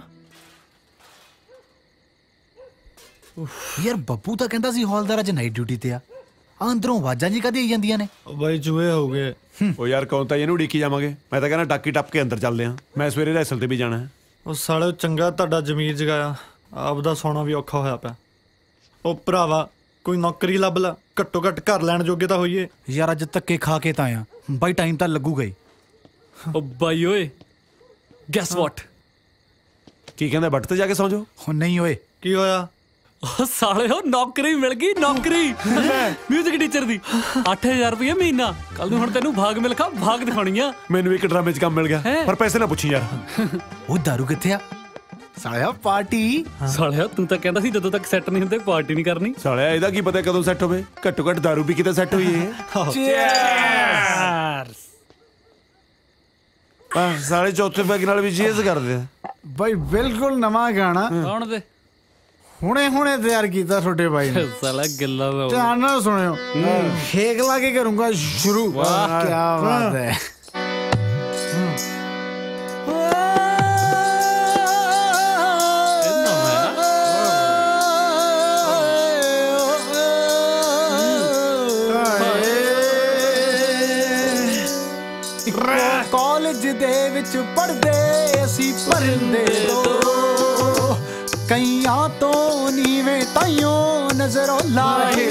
ਯਾਰ ਬੱਬੂ ਤਾਂ ਕਹਿੰਦਾ ਸੀ ਹੌਲਦਾਰ ਅੱਜ ਨਾਈਟ ਡਿਊਟੀ ਤੇ ਆ ਅੰਦਰੋਂ ਆਵਾਜ਼ਾਂ ਜੀ ਕਦੇ ਆਈ ਜਾਂਦੀਆਂ ਨੇ। ਬਾਈ ਚੂਹੇ ਹੋ ਗਏ। ਉਹ ਯਾਰ ਕੌਣ ਤਾਂ ਇਹਨੂੰ ਉਡੀਕੀ ਜਾਵਾਂਗੇ। ਮੈਂ ਤਾਂ ਕਹਿੰਦਾ ਟਾਕੀ ਟੱਪ ਕੇ ਅੰਦਰ ਚੱਲਦੇ ਆ। ਮੈਂ ਸਵੇਰੇ ਰੈਸਲ ਤੇ ਵੀ ਜਾਣਾ ਹੈ। ਉਹ ਸਾਲੇ ਚੰਗਾ ਤੁਹਾਡਾ ਜ਼ਮੀਰ ਜਗਾਇਆ, ਆਪਦਾ ਸੌਣਾ ਵੀ ਔਖਾ ਹੋਇਆ ਪਿਆ। ਉਹ ਭਰਾਵਾ ਕੋਈ ਨੌਕਰੀ ਲੱਭ ਲਾ, ਘੱਟੋ ਘੱਟ ਘਰ ਲੈਣ ਜੋਗੇ ਤਾਂ ਹੋਈਏ। ਯਾਰ ਅੱਜ ਧੱਕੇ ਖਾ ਕੇ ਤਾਂ ਆਇਆ ਬਾਈ, ਟਾਈਮ ਤਾਂ ਲੱਗੂਗਾ ਹੀ। ਉਹ ਬਾਈ ਓਏ, ਗੈਸ ਵਾਟ? ਕੀ ਕਹਿੰਦਾ ਬੱਟ ਤੇ ਜਾ ਕੇ ਸੌਂ ਜਾਓ। ਹੁਣ ਨਹੀਂ ਓਏ। ਕੀ ਹੋਇਆ? ਸਾਲਿਓ ਨੌਕਰੀ ਮਿਲ ਗਈ, ਨੌਕਰੀ ਮਿਊਜ਼ਿਕ ਟੀਚਰ ਦੀ। 8000 ਰੁਪਏ ਮਹੀਨਾ। ਕੱਲ ਨੂੰ ਹੁਣ ਤੈਨੂੰ ਭਾਗ ਮਿਲਖਾ ਭਾਗ ਦਿਖਾਉਣੀ ਆ। ਮੈਨੂੰ ਇੱਕ ਡਰਾਮੇ 'ਚ ਕੰਮ ਮਿਲ ਗਿਆ, ਪਰ ਪੈਸੇ ਨਾ ਪੁੱਛੀ ਯਾਰ। ਉਹ ਦਾਰੂ ਕਿੱਥੇ ਆ? ਸਾਲਿਆ ਪਾਰਟੀ। ਸਾਲਿਆ ਤੂੰ ਤਾਂ ਕਹਿੰਦਾ ਸੀ ਜਦੋਂ ਤੱਕ ਸੈੱਟ ਨਹੀਂ ਹੁੰਦੇ ਪਾਰਟੀ ਨਹੀਂ ਕਰਨੀ। ਸਾਲਿਆ ਇਹਦਾ ਕੀ ਪਤਾ ਕਦੋਂ ਸੈੱਟ ਹੋਵੇ। ਘੱਟੋ ਘੱਟ ਦਾਰੂ ਵੀ ਕਿਤੇ ਸੈੱਟ ਹੋਈ ਹੈ। ਸਾਲੇ ਚੌਥੇ ਪੈਗ ਨਾਲ ਵੀ ਚੀਜ਼ ਕਰਦੇ ਆ ਬਾਈ। ਬਿਲਕੁਲ ਨਵਾਂ ਗਾਣਾ ਕੌਣ ਦੇ? ਹੁਣੇ ਤਿਆਰ ਕੀਤਾ ਤੁਹਾਡੇ ਬਾਈ ਨੇ। ਸਾਲਾ ਗੱਲਾਂ ਦਾ ਧਿਆਨ ਨਾਲ ਸੁਣਿਓ। ਫੇਕ ਲਾ ਕੇ ਕਰੂੰਗਾ ਸ਼ੁਰੂ। ਵਾਹ ਕੀ ਬਾਤ ਹੈ। ਕਾਲਜ ਦੇ ਵਿੱਚ ਪੜ੍ਹਦੇ ਅਸੀਂ ਪਰਦੇ ਤੋਂ, ਕਈਆਂ ਤੋਂ ਨੀਵੇਂ ਤਾਈਓ ਨਜ਼ਰੋਂ ਲਾਹੇ।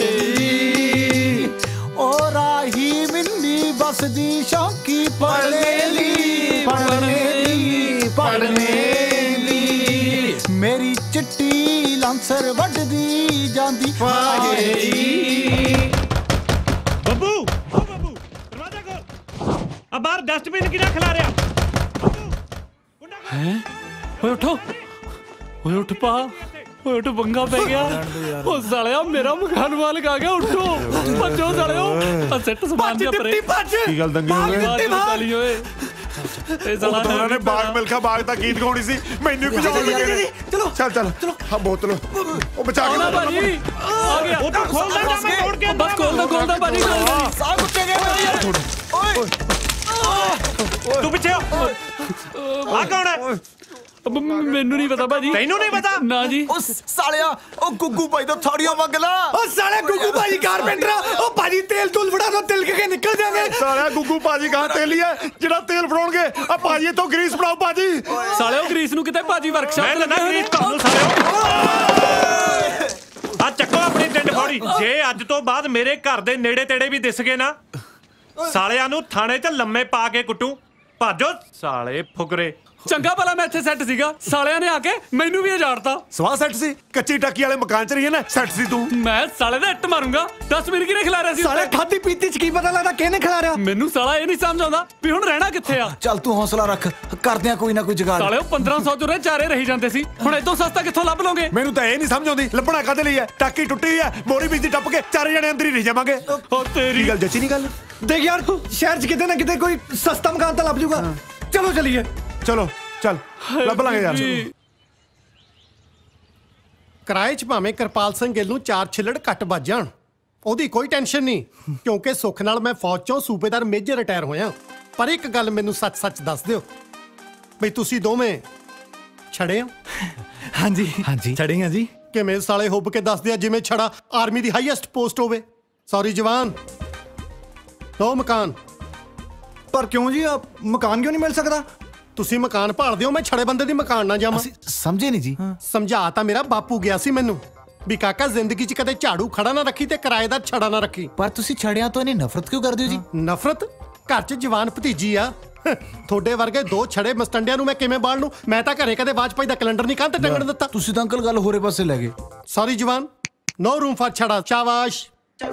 ਉਹ ਰਾਹੀ ਮਿੰਨੀ ਬਸਦੀ ਸ਼ੌਕੀ ਪੜ੍ਹਨੇ ਦੀ, ਪੜ੍ਹਨੇ ਦੀ। ਮੇਰੀ ਚਿੱਟੀ ਲਾਂਸਰ ਵੱਢਦੀ ਜਾਂਦੀ ਫਾਹੇ। ਬੱਬੂ ਦਰਵਾਜ਼ਾ ਖੋਲ। ਆ ਬਾਹਰ ਡਸਟਬਿਨ ਕਿਹੜਾ ਖਿਲਾ ਰਿਹਾ? ਹੈ ਓਏ ਉਠੋ, ਓਏ ਉੱਠ ਪਾ, ਓਏ ਉੱਠ ਪੰਗਾ ਪੈ ਗਿਆ। ਉਹ ਸਾਲਿਆ ਮੇਰਾ ਮਕਾਨ ਮਾਲਕ ਆ ਗਿਆ। ਉੱਠੋ ਭੱਜੋ ਸਾਲਿਓ। ਆ ਸੈੱਟ ਸਮਾਨ ਜਿਹਾ ਪਰੇ। ਕੀ ਗੱਲ ਦੰਗੇ ਹੋ ਗਏ? ਓਏ ਇਹ ਸਾਲਾ ਉਹਨਾਂ ਨੇ ਬਾਗ ਮਿਲਖਾ ਬਾਗ ਦਾ ਗੀਤ ਗਾਉਣੀ ਸੀ, ਮੈਨੂੰ ਭਜਾਉਣ ਲੱਗੇ ਨੇ। ਚਲੋ ਚੱਲ ਚੱਲ ਹਾਂ ਬੋਤਲ ਉਹ ਬਚਾ ਕੇ ਭਾਜੀ ਆ ਗਿਆ। ਉਹ ਤਾਂ ਖੋਲਦਾ ਜਾ, ਮੈਂ ਤੋੜ ਕੇ ਬਸ ਖੋਲਦਾ ਭਾਜੀ। ਸਾਹ ਕੁੱਤੇ ਗਏ। ਓਏ ਤੂੰ ਪਿੱਛੇ ਆ ਕੌਣ ਹੈ? ਮੈਨੂੰ ਨਹੀਂ ਪਤਾ ਭਾਜੀ। ਤੈਨੂੰ ਨਹੀਂ ਪਤਾ? ਨਾ ਜੀ। ਉਹ ਸਾਲਿਆ ਉਹ ਗੁੱਗੂ ਭਾਈ ਤੋਂ ਥਾੜੀਆਂ ਮੰਗ ਲਾ। ਉਹ ਸਾਲੇ ਗੁੱਗੂ ਭਾਜੀ ਕਾਰਪੈਂਟਰ। ਉਹ ਭਾਜੀ ਤੇਲ ਤੂਲ ਫੜਾ ਦੋ, ਤਿਲਕ ਕੇ ਨਿਕਲ ਜਾਵੇ। ਸਾਲਿਆ ਗੁੱਗੂ ਭਾਜੀ ਕਹਾਂ ਤੇਲੀ ਹੈ ਜਿਹੜਾ ਤੇਲ ਫੜਾਉਣਗੇ। ਆ ਭਾਜੀ ਇੱਥੋਂ ਗਰੀਸ ਫੜਾਓ ਭਾਜੀ। ਸਾਲਿਓ ਗਰੀਸ ਨੂੰ ਕਿਤੇ ਭਾਜੀ ਵਰਕਸ਼ਾਪ ਤੇ ਲੱਗਾ ਗਰੀਸ ਤੁਹਾਨੂੰ ਸਾਲਿਓ। ਆ ਚੱਕੋ ਆਪਣੀ ਡੰਡ ਫੋੜੀ। ਜੇ ਅੱਜ ਤੋਂ ਬਾਅਦ ਮੇਰੇ ਘਰ ਦੇ ਨੇੜੇ ਤੇੜੇ ਵੀ ਦਿਸ ਗਏ ਨਾ, ਸਾਲਿਆਂ ਨੂੰ ਥਾਣੇ 'ਚ ਲੰਮੇ ਪਾ ਕੇ ਕੁੱਟੂ। ਭਾਜੋ ਸਾਲੇ ਫੁਕਰੇ। ਚੰਗਾ ਭਲਾ ਮੈਂ ਇੱਥੇ ਸੈੱਟ ਸੀਗਾ, ਸਾਲਿਆਂ ਨੇ ਆ ਕੇ ਮੈਨੂੰ ਵੀ ਉਜਾੜਤਾ। ਸਵਾਹ ਸੈੱਟ ਸੀ? ਕੱਚੀ ਟਾਕੀ ਵਾਲੇ ਮਕਾਨ 'ਚ ਰਹੀਏ ਨਾ, ਸੈੱਟ ਸੀ ਤੂੰ। ਮੈਂ ਸਾਲੇ ਦਾ ਇੱਟ ਮਾਰੂੰਗਾ। 10 ਮਿੰਟ ਕਿਹਨੇ ਖਿਲਾ ਰਿਹਾ ਸੀ? ਸਾਲੇ ਖਾਦੀ ਪੀਤੀ 'ਚ ਕੀ ਪਤਾ ਲੱਗਦਾ ਕਿਹਨੇ ਖਿਲਾ ਰਿਹਾ। ਮੈਨੂੰ ਸਾਲਾ ਇਹ ਨਹੀਂ ਸਮਝ ਆਉਂਦਾ ਵੀ ਹੁਣ ਰਹਿਣਾ ਕਿੱਥੇ ਆ। ਚੱਲ ਤੂੰ ਹੌਸਲਾ ਰੱਖ, ਕਰਦੇ ਆ ਕੋਈ ਨਾ ਕੋਈ ਜੁਗਾੜ। ਸਾਲਿਓ 1500 ਚੋਂ ਚਾਰੇ ਰਹੀ ਜਾਂਦੇ ਸੀ, ਹੁਣ ਇਦੋਂ ਸਸਤਾ ਕਿੱਥੋਂ ਲੱਭ ਲੋਗੇ? ਮੈਨੂੰ ਤਾਂ ਇਹ ਨਹੀਂ ਸਮਝ ਆਉਂਦੀ ਲੱਭਣਾ ਕਾਹਦੇ ਲਈ ਹੈ। ਟਾਕੀ ਟੁੱਟੀ ਹੈ, ਮੋਰੀ ਵਿੱਚ ਦੀ ਟੱਪ ਕੇ ਚਾਰੇ ਜਣੇ ਅੰਦਰ ਹੀ ਰਹਿ ਜਾਵਾਂਗੇ। ਉਹ ਤੇਰੀ ਗੱਲ ਜੱਚੀ ਨਹੀਂ ਗੱਲ। ਦੇਖ ਯਾਰ ਸ਼ਹਿਰ 'ਚ ਕਿਤੇ ਨਾ ਕਿਤੇ ਕੋਈ ਸਸਤਾ ਮਕਾਨ ਤਾਂ ਲੱਭ ਜੂਗਾ। ਚਲੋ ਚਲੀਏ। ਚਲੋ ਚੱਲ ਲੱਭ ਲਾਂਗੇ ਯਾਰ। ਕਿਰਾਏ 'ਚ ਭਾਵੇਂ ਕਿਰਪਾਲ ਸਿੰਘ ਗਿੱਲ ਨੂੰ 4 ਛਿੱਲੜ ਘੱਟ ਵੱਜ ਜਾਣ, ਉਹਦੀ ਕੋਈ ਟੈਨਸ਼ਨ ਨਹੀਂ, ਕਿਉਂਕਿ ਸੁੱਖ ਨਾਲ ਮੈਂ ਫੌਜ 'ਚੋਂ ਸੂਬੇਦਾਰ ਮੇਜਰ ਰਿਟਾਇਰ ਹੋਇਆ। ਪਰ ਇੱਕ ਗੱਲ ਮੈਨੂੰ ਸੱਚ-ਸੱਚ ਦੱਸ ਦਿਓ ਬਈ ਤੁਸੀਂ ਦੋਵੇਂ ਛੜੇ ਹੋ? ਹਾਂਜੀ ਛੜੇ ਆ ਜੀ। ਕਿਵੇਂ ਸਾਲੇ ਹੁੱਬ ਕੇ ਦੱਸਦੇ ਆ ਜਿਵੇਂ ਛੜਾ ਆਰਮੀ ਦੀ ਹਾਈਐਸਟ ਪੋਸਟ ਹੋਵੇ। ਸੌਰੀ ਜਵਾਨ, 2 ਮਕਾਨ। ਪਰ ਕਿਉਂ ਜੀ? ਮਕਾਨ ਕਿਉਂ ਨਹੀਂ ਮਿਲ ਸਕਦਾ? ਤੁਸੀਂ ਮਕਾਨ ਭਾਲਦੇ ਹੋ, ਮੈਂ ਛੜੇ ਬੰਦੇ ਦੀ ਮਕਾਨ ਨਾ ਜਾਵਾਂ। ਸਮਝੇ ਨਹੀਂ ਜੀ। ਸਮਝਾ ਤਾਂ ਮੇਰਾ ਬਾਪੂ ਗਿਆ ਸੀ ਮੈਨੂੰ, ਵੀ ਕਾਕਾ ਜ਼ਿੰਦਗੀ 'ਚ ਕਦੇ ਝਾੜੂ ਖੜਾ ਨਾ ਰੱਖੀ ਤੇ ਕਿਰਾਏਦਾਰ ਛੜਾ ਨਾ ਰੱਖੀ। ਪਰ ਤੁਸੀਂ ਛੜਿਆਂ ਤੋਂ ਇਹਨੇ ਨਫ਼ਰਤ ਕਿਉਂ ਕਰਦੇ ਹੋ ਜੀ? ਨਫ਼ਰਤ? ਘਰ 'ਚ ਜਵਾਨ ਭਤੀਜੀ ਆ। ਤੁਹਾਡੇ ਵਰਗੇ ਦੋ ਛੜੇ ਮਸਟੰਡਿਆਂ ਨੂੰ ਮੈਂ ਕਿਵੇਂ ਬਾਲ ਲੂੰ? ਮੈਂ ਤਾਂ ਘਰੇ ਕਦੇ ਵਾਜਪਾਈ ਦਾ ਕੈਲੰਡਰ ਨਹੀਂ ਕੰਧ ਤੇ ਟੰਗਣ ਦਿੱਤਾ। ਤੁਸੀਂ ਤਾਂ ਅੰਕਲ ਗੱਲ ਹੋਰੇ ਪਾਸੇ ਲੈ ਗਏ। ਸੌਰੀ ਜਵਾਨ, ਨੋ ਰੂਮ ਫॉर ਛੜਾ। ਸ਼ਾਬਾਸ਼।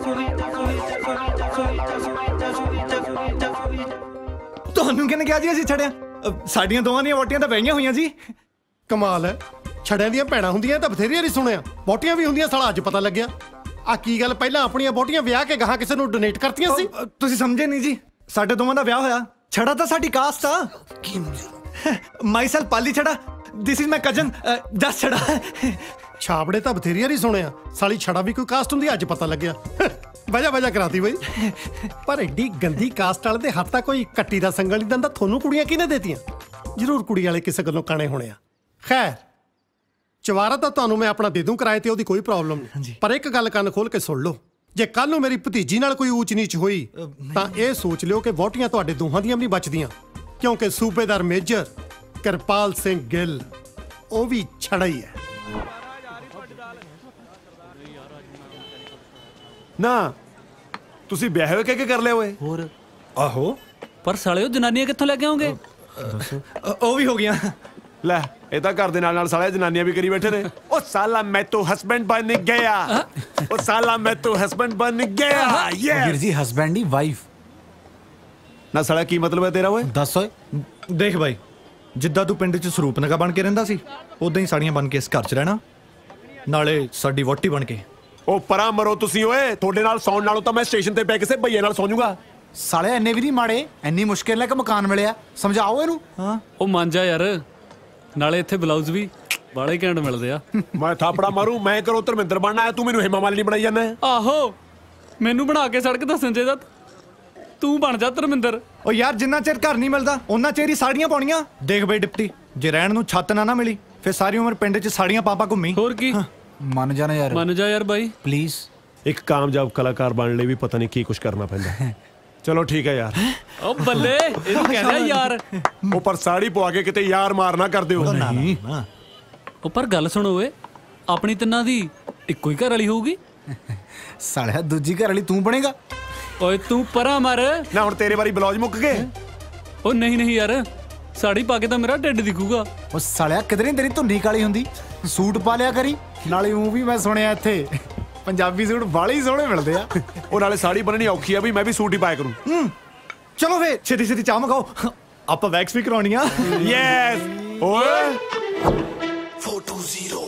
ਤੁਹਾਨੂੰ ਕਿਹਨੇ ਕਿਹਾ ਜੀ ਅਸੀਂ ਛੜਿਆ? ਸਾਡੀਆਂ ਦੋਵਾਂ ਦੀਆਂ ਵੋਟੀਆਂ ਤਾਂ ਵਹੀਆਂ ਹੋਈਆਂ ਜੀ। ਕਮਾਲ ਹੈ, ਛੜਿਆਂ ਦੀਆਂ ਭੈਣਾਂ ਹੁੰਦੀਆਂ ਤਾਂ ਬਥੇਰੀਆਂ ਨਹੀਂ ਸੁਣਿਆ, ਵੋਟੀਆਂ ਵੀ ਹੁੰਦੀਆਂ। ਸਾਲਾ ਅੱਜ ਪਤਾ ਲੱਗਿਆ। ਆ ਕੀ ਗੱਲ, ਪਹਿਲਾਂ ਆਪਣੀਆਂ ਵੋਟੀਆਂ ਵਿਆਹ ਕੇ ਗਾਹਾਂ ਕਿਸੇ ਨੂੰ ਡੋਨੇਟ ਕਰਤੀਆਂ ਸੀ? ਤੁਸੀਂ ਸਮਝੇ ਨਹੀਂ ਜੀ, ਸਾਡੇ ਦੋਵਾਂ ਦਾ ਵਿਆਹ ਹੋਇਆ। ਛੜਾ ਤਾਂ ਸਾਡੀ ਕਾਸਟ ਆ। Myself Pali Chhada, this is my cousin Jass Chhada. ਛਾਬੜੇ ਤਾਂ ਬਥੇਰੀਆਂ ਨਹੀਂ ਸੁਣਿਆ, ਸਾਲੀ ਛੜਾ ਵੀ ਕੋਈ ਕਾਸਟ ਹੁੰਦੀ, ਅੱਜ ਪਤਾ ਲੱਗਿਆ। ਵਜਾ ਕਰਾਤੀ ਬਈ। ਪਰ ਐਡੀ ਗੰਦੀ ਕਾਸਟ ਵਾਲੇ ਦੇ ਹੱਥ ਤਾਂ ਕੋਈ ਕੱਟੀ ਦਾ ਸੰਗਲ ਨਹੀਂ ਦਿੰਦਾ। ਤੁਹਾਨੂੰ ਕੁੜੀਆਂ ਕਿਹਨੇ ਦੇਤੀਆਂ? ਜ਼ਰੂਰ ਕੁੜੀ ਵਾਲੇ ਕਿਸੇ ਗੱਲੋਂ ਕਾਣੇ ਹੋਣੇ ਆ। ਖੈਰ, ਚਵਾਰਾ ਤਾਂ ਤੁਹਾਨੂੰ ਮੈਂ ਆਪਣਾ ਦੇ ਦੂੰ ਕਿਰਾਏ ਤੇ, ਉਹਦੀ ਕੋਈ ਪ੍ਰੋਬਲਮ ਨਹੀਂ। ਪਰ ਇੱਕ ਗੱਲ ਕੰਨ ਖੋਲ ਕੇ ਸੁਣ ਲਓ, ਜੇ ਕੱਲ ਨੂੰ ਮੇਰੀ ਭਤੀਜੀ ਨਾਲ ਕੋਈ ਊਚ ਨੀਚ ਹੋਈ ਤਾਂ ਇਹ ਸੋਚ ਲਿਓ ਕਿ ਵੋਟੀਆਂ ਤੁਹਾਡੇ ਦੋਹਾਂ ਦੀਆਂ ਵੀ ਨਹੀਂ ਬਚਦੀਆਂ, ਕਿਉਂਕਿ ਸੂਬੇਦਾਰ ਮੇਜਰ ਕਿਰਪਾਲ ਸਿੰਘ ਗਿੱਲ ਉਹ ਵੀ ਛੜਾ ਹੀ ਹੈ। ਨਾ ਤੁਸੀਂ ਵਿਆਹ ਹੋਏ ਕਿ ਕਰ ਲਿਆ ਓਏ? ਹੋਰ ਆਹੋ, ਪਰ ਸਾਲਿਓ ਜਨਾਨੀਆਂ ਕਿੱਥੋਂ ਲੈ ਕੇ ਆਉਂਗੇ? ਉਹ ਵੀ ਹੋ ਗਿਆ। ਲੈ, ਇਹ ਤਾਂ ਘਰ ਦੇ ਨਾਲ ਸਾਲੇ ਜਨਾਨੀਆਂ ਵੀ ਕਰੀ ਬੈਠੇ ਨੇ। ਉਹ ਸਾਲਾ ਮੈਂ ਤਾਂ ਹਸਬੈਂਡ ਬਣ ਗਿਆ। ਉਹ ਸਾਲਾ ਮੈਂ ਤਾਂ ਹਸਬੈਂਡ ਬਣ ਗਿਆ। ਵੀਰ ਜੀ ਹਸਬੈਂਡ ਨਹੀਂ, ਵਾਈਫ। ਨਾ ਸਾਲਾ ਕੀ ਮਤਲਬ ਹੈ ਤੇਰਾ ਓਏ? ਦੱਸ ਓਏ। ਦੇਖ ਬਾਈ, ਜਿੱਦਾਂ ਤੂੰ ਪਿੰਡ 'ਚ ਸਰੂਪ ਨਗਾ ਬਣ ਕੇ ਰਹਿੰਦਾ ਸੀ, ਉਦਾਂ ਹੀ ਸਾੜੀਆਂ ਬਣ ਕੇ ਇਸ ਘਰ 'ਚ ਰਹਿਣਾ, ਨਾਲੇ ਸਾਡੀ ਵੋਟੀ ਬਣ ਕੇ। ਉਹ ਪਰਾਂ ਮਰੋ ਤੁਸੀਂ ਓਏ, ਤੁਹਾਡੇ ਨਾਲ ਸੌਣ ਨਾਲੋਂ ਤਾਂ ਮੈਂ ਸਟੇਸ਼ਨ ਤੇ ਪੈ ਕਿਸੇ ਭਈਏ ਨਾਲ ਸੌਂ ਜਾਊਗਾ। ਸਾਲੇ ਇੰਨੇ ਵੀ ਨਹੀਂ ਮਾੜੇ, ਇੰਨੀ ਮੁਸ਼ਕਿਲ ਨਾਲ ਕਿ ਮਕਾਨ ਮਿਲਿਆ, ਸਮਝਾਓ ਇਹਨੂੰ। ਹਾਂ ਉਹ ਮੰਨ ਜਾ ਯਾਰ, ਨਾਲੇ ਇੱਥੇ ਬਲਾਊਜ਼ ਵੀ ਬਾਲੇ ਘੈਂਟ ਮਿਲਦੇ ਆ। ਮੈਂ ਥਾਪੜਾ ਮਾਰੂ, ਮੈਂ ਕਰੋ ਧਰਮਿੰਦਰ ਬਣਨਾ ਹੈ, ਤੂੰ ਮੈਨੂੰ ਹੇਮਾ ਮਾਲਿਨੀ ਬਣਾਈ ਜਾਂਦਾ। ਆਹੋ, ਮੈਨੂੰ ਬਣਾ ਕੇ ਸੜਕ ਦੱਸਣ ਚਾਹੀਦਾ, ਤੂੰ ਬਣ ਜਾ ਧਰਮਿੰਦਰ। ਉਹ ਯਾਰ, ਜਿੰਨਾ ਚਿਰ ਘਰ ਨਹੀਂ ਮਿਲਦਾ ਉਹਨਾਂ ਚਿਰ ਹੀ ਸਾੜੀਆਂ ਪਾਉਣੀਆਂ। ਦੇਖ ਬਈ ਡਿਪਟੀ, ਜੇ ਰਹਿਣ ਨੂੰ ਛੱਤ ਨਾ ਮਿਲੀ ਫਿਰ ਸਾਰੀ ਉਮਰ ਪਿੰਡ 'ਚ ਸਾੜੀਆਂ ਪਾਪਾ ਘੁੰਮੀ। ਹੋਰ ਕੀ, ਮੰਨ ਜਾਣਾ ਯਾਰ, ਮੰਨ ਜਾ ਯਾਰ ਬਾਈ ਪਲੀਜ਼। ਇੱਕ ਕਾਮਯਾਬ ਕਲਾਕਾਰ ਬਣਨ ਲਈ ਵੀ ਪਤਾ ਨਹੀਂ ਕੀ ਕੁਝ ਕਰਨਾ ਪੈਂਦਾ। ਚਲੋ ਠੀਕ ਹੈ ਯਾਰ। ਉਹ ਬੱਲੇ, ਇਹਨੂੰ ਕਹਿੰਦਾ ਯਾਰ। ਉਹ ਪਰ ਸਾੜੀ ਪਵਾ ਕੇ ਕਿਤੇ ਯਾਰ ਮਾਰ ਨਾ ਕਰ ਦਿਓ। ਨਹੀਂ, ਉਹ ਪਰ ਗੱਲ ਸੁਣੋ ਓਏ, ਆਪਣੀ ਤਿੰਨਾਂ ਦੀ ਇੱਕੋ ਹੀ ਘਰ ਵਾਲੀ ਹੋਊਗੀ। ਸਾਲਿਆ ਦੂਜੀ ਘਰ ਵਾਲੀ ਤੂੰ ਬਣੇਗਾ। ਓਏ ਤੂੰ ਪਰਾਂ ਮਰ ਨਾ, ਹੁਣ ਤੇਰੇ ਵਾਰੀ ਬਲੌਜ ਮੁੱਕ ਗਏ। ਉਹ ਨਹੀਂ ਯਾਰ, ਸਾੜੀ ਪਾ ਕੇ ਤਾਂ ਮੇਰਾ ਢਿੱਡ ਦਿਖੂਗਾ। ਉਹ ਸਾਲਿਆ ਕਿਧਰੇ ਤੇਰੀ ਧੁੰਨੀ ਕਾਲੀ ਹੁੰਦੀ, ਸੂਟ ਪਾ ਲਿਆ ਕਰੀ। ਨਾਲੇ ਉਹ ਵੀ ਮੈਂ ਸੁਣਿਆ ਇੱਥੇ ਪੰਜਾਬੀ ਸੂਟ ਬਾਲੇ ਹੀ ਸੋਹਣੇ ਮਿਲਦੇ ਆ। ਉਹ ਨਾਲੇ ਸਾੜੀ ਬਣਨੀ ਔਖੀ ਆ, ਵੀ ਮੈਂ ਵੀ ਸੂਟ ਹੀ ਪਾਇਆ ਕਰੂੰ। ਚਲੋ ਵੇ ਛੇਤੀ ਚਾਹ ਮਗਾਓ, ਆਪਾਂ ਵੈਕਸ ਵੀ ਕਰਾਉਣੀ ਆ। ਯੈਸ ਓਏ। ਫੋਟੋ ਜ਼ੀਰੋ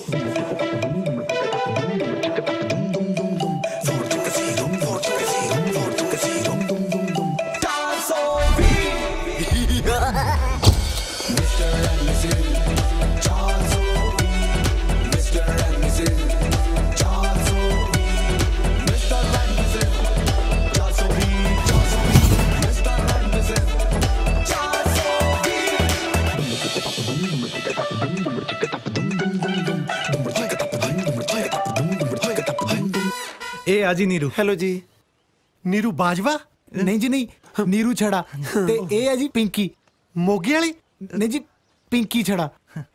ਇਹ ਆ ਜੀ ਨੀਰੂ। ਹੈਲੋ ਜੀ। ਨੀਰੂ ਬਾਜਵਾ? ਨਹੀਂ ਜੀ ਨਹੀਂ, ਨੀਰੂ ਛੜਾ। ਤੇ ਇਹ ਹੈ ਜੀ ਪਿੰਕੀ। ਮੋਗੇ ਵਾਲੀ? ਨਹੀਂ ਜੀ, ਪਿੰਕੀ ਛੜਾ।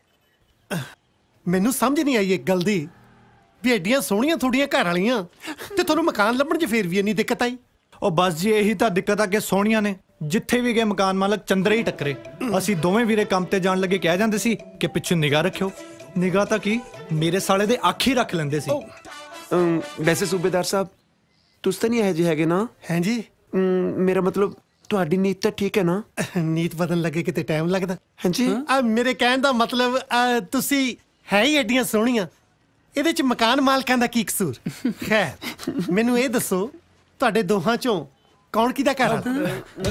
ਮੈਨੂੰ ਸਮਝ ਨਹੀਂ ਆਈ ਇੱਕ ਗੱਲ ਦੀ, ਵੀ ਐਡੀਆਂ ਸੋਹਣੀਆਂ ਤੁਹਾਡੀਆਂ ਘਰ ਵਾਲੀਆਂ ਤੇ ਤੁਹਾਨੂੰ ਮਕਾਨ ਲੱਭਣ 'ਚ ਫੇਰ ਵੀ ਇੰਨੀ ਦਿੱਕਤ ਆਈ। ਉਹ ਬਸ ਜੀ ਇਹੀ ਤਾਂ ਦਿੱਕਤ ਆ ਕਿ ਸੋਹਣੀਆਂ ਨੇ, ਜਿੱਥੇ ਵੀ ਗਏ ਮਕਾਨ ਮਾਲਕ ਚੰਦਰੇ ਹੀ ਟੱਕਰੇ। ਅਸੀਂ ਦੋਵੇਂ ਵੀਰੇ ਕੰਮ ਤੇ ਜਾਣ ਲੱਗੇ ਕਹਿ ਜਾਂਦੇ ਸੀ ਕਿ ਪਿੱਛੇ ਨਿਗਾਹ ਰੱਖਿਓ। ਨਿਗਾਹ ਤਾਂ ਕੀ, ਮੇਰੇ ਸਾਲੇ ਦੇ ਅੱਖ ਹੀ ਰੱਖ ਲੈਂਦੇ ਸੀ। ਵੈਸੇ ਸੂਬੇਦਾਰ ਸਾਹਿਬ, ਤੁਸੀਂ ਤਾਂ ਨਹੀਂ ਇਹੋ ਜਿਹੇ ਹੈਗੇ ਨਾ? ਹੈ ਜੀ। ਮੇਰਾ ਮਤਲਬ ਤੁਹਾਡੀ ਨੀਤ ਤਾਂ ਠੀਕ ਹੈ ਨਾ? ਨੀਤ ਬਦਲਣ ਲੱਗੇ ਕਿਤੇ ਟਾਈਮ ਲੱਗਦਾ। ਹਾਂਜੀ, ਮੇਰੇ ਕਹਿਣ ਦਾ ਮਤਲਬ ਤੁਸੀਂ ਹੈ ਹੀ ਐਡੀਆਂ ਸੋਹਣੀਆਂ, ਇਹਦੇ 'ਚ ਮਕਾਨ ਮਾਲਕਾਂ ਦਾ ਕੀ ਕਸੂਰ? ਖੈਰ, ਮੈਨੂੰ ਇਹ ਦੱਸੋ, ਤੁਹਾਡੇ ਦੋਹਾਂ 'ਚੋਂ ਕੌਣ ਕਿਹਦਾ ਘਰ ਵਾਲਾ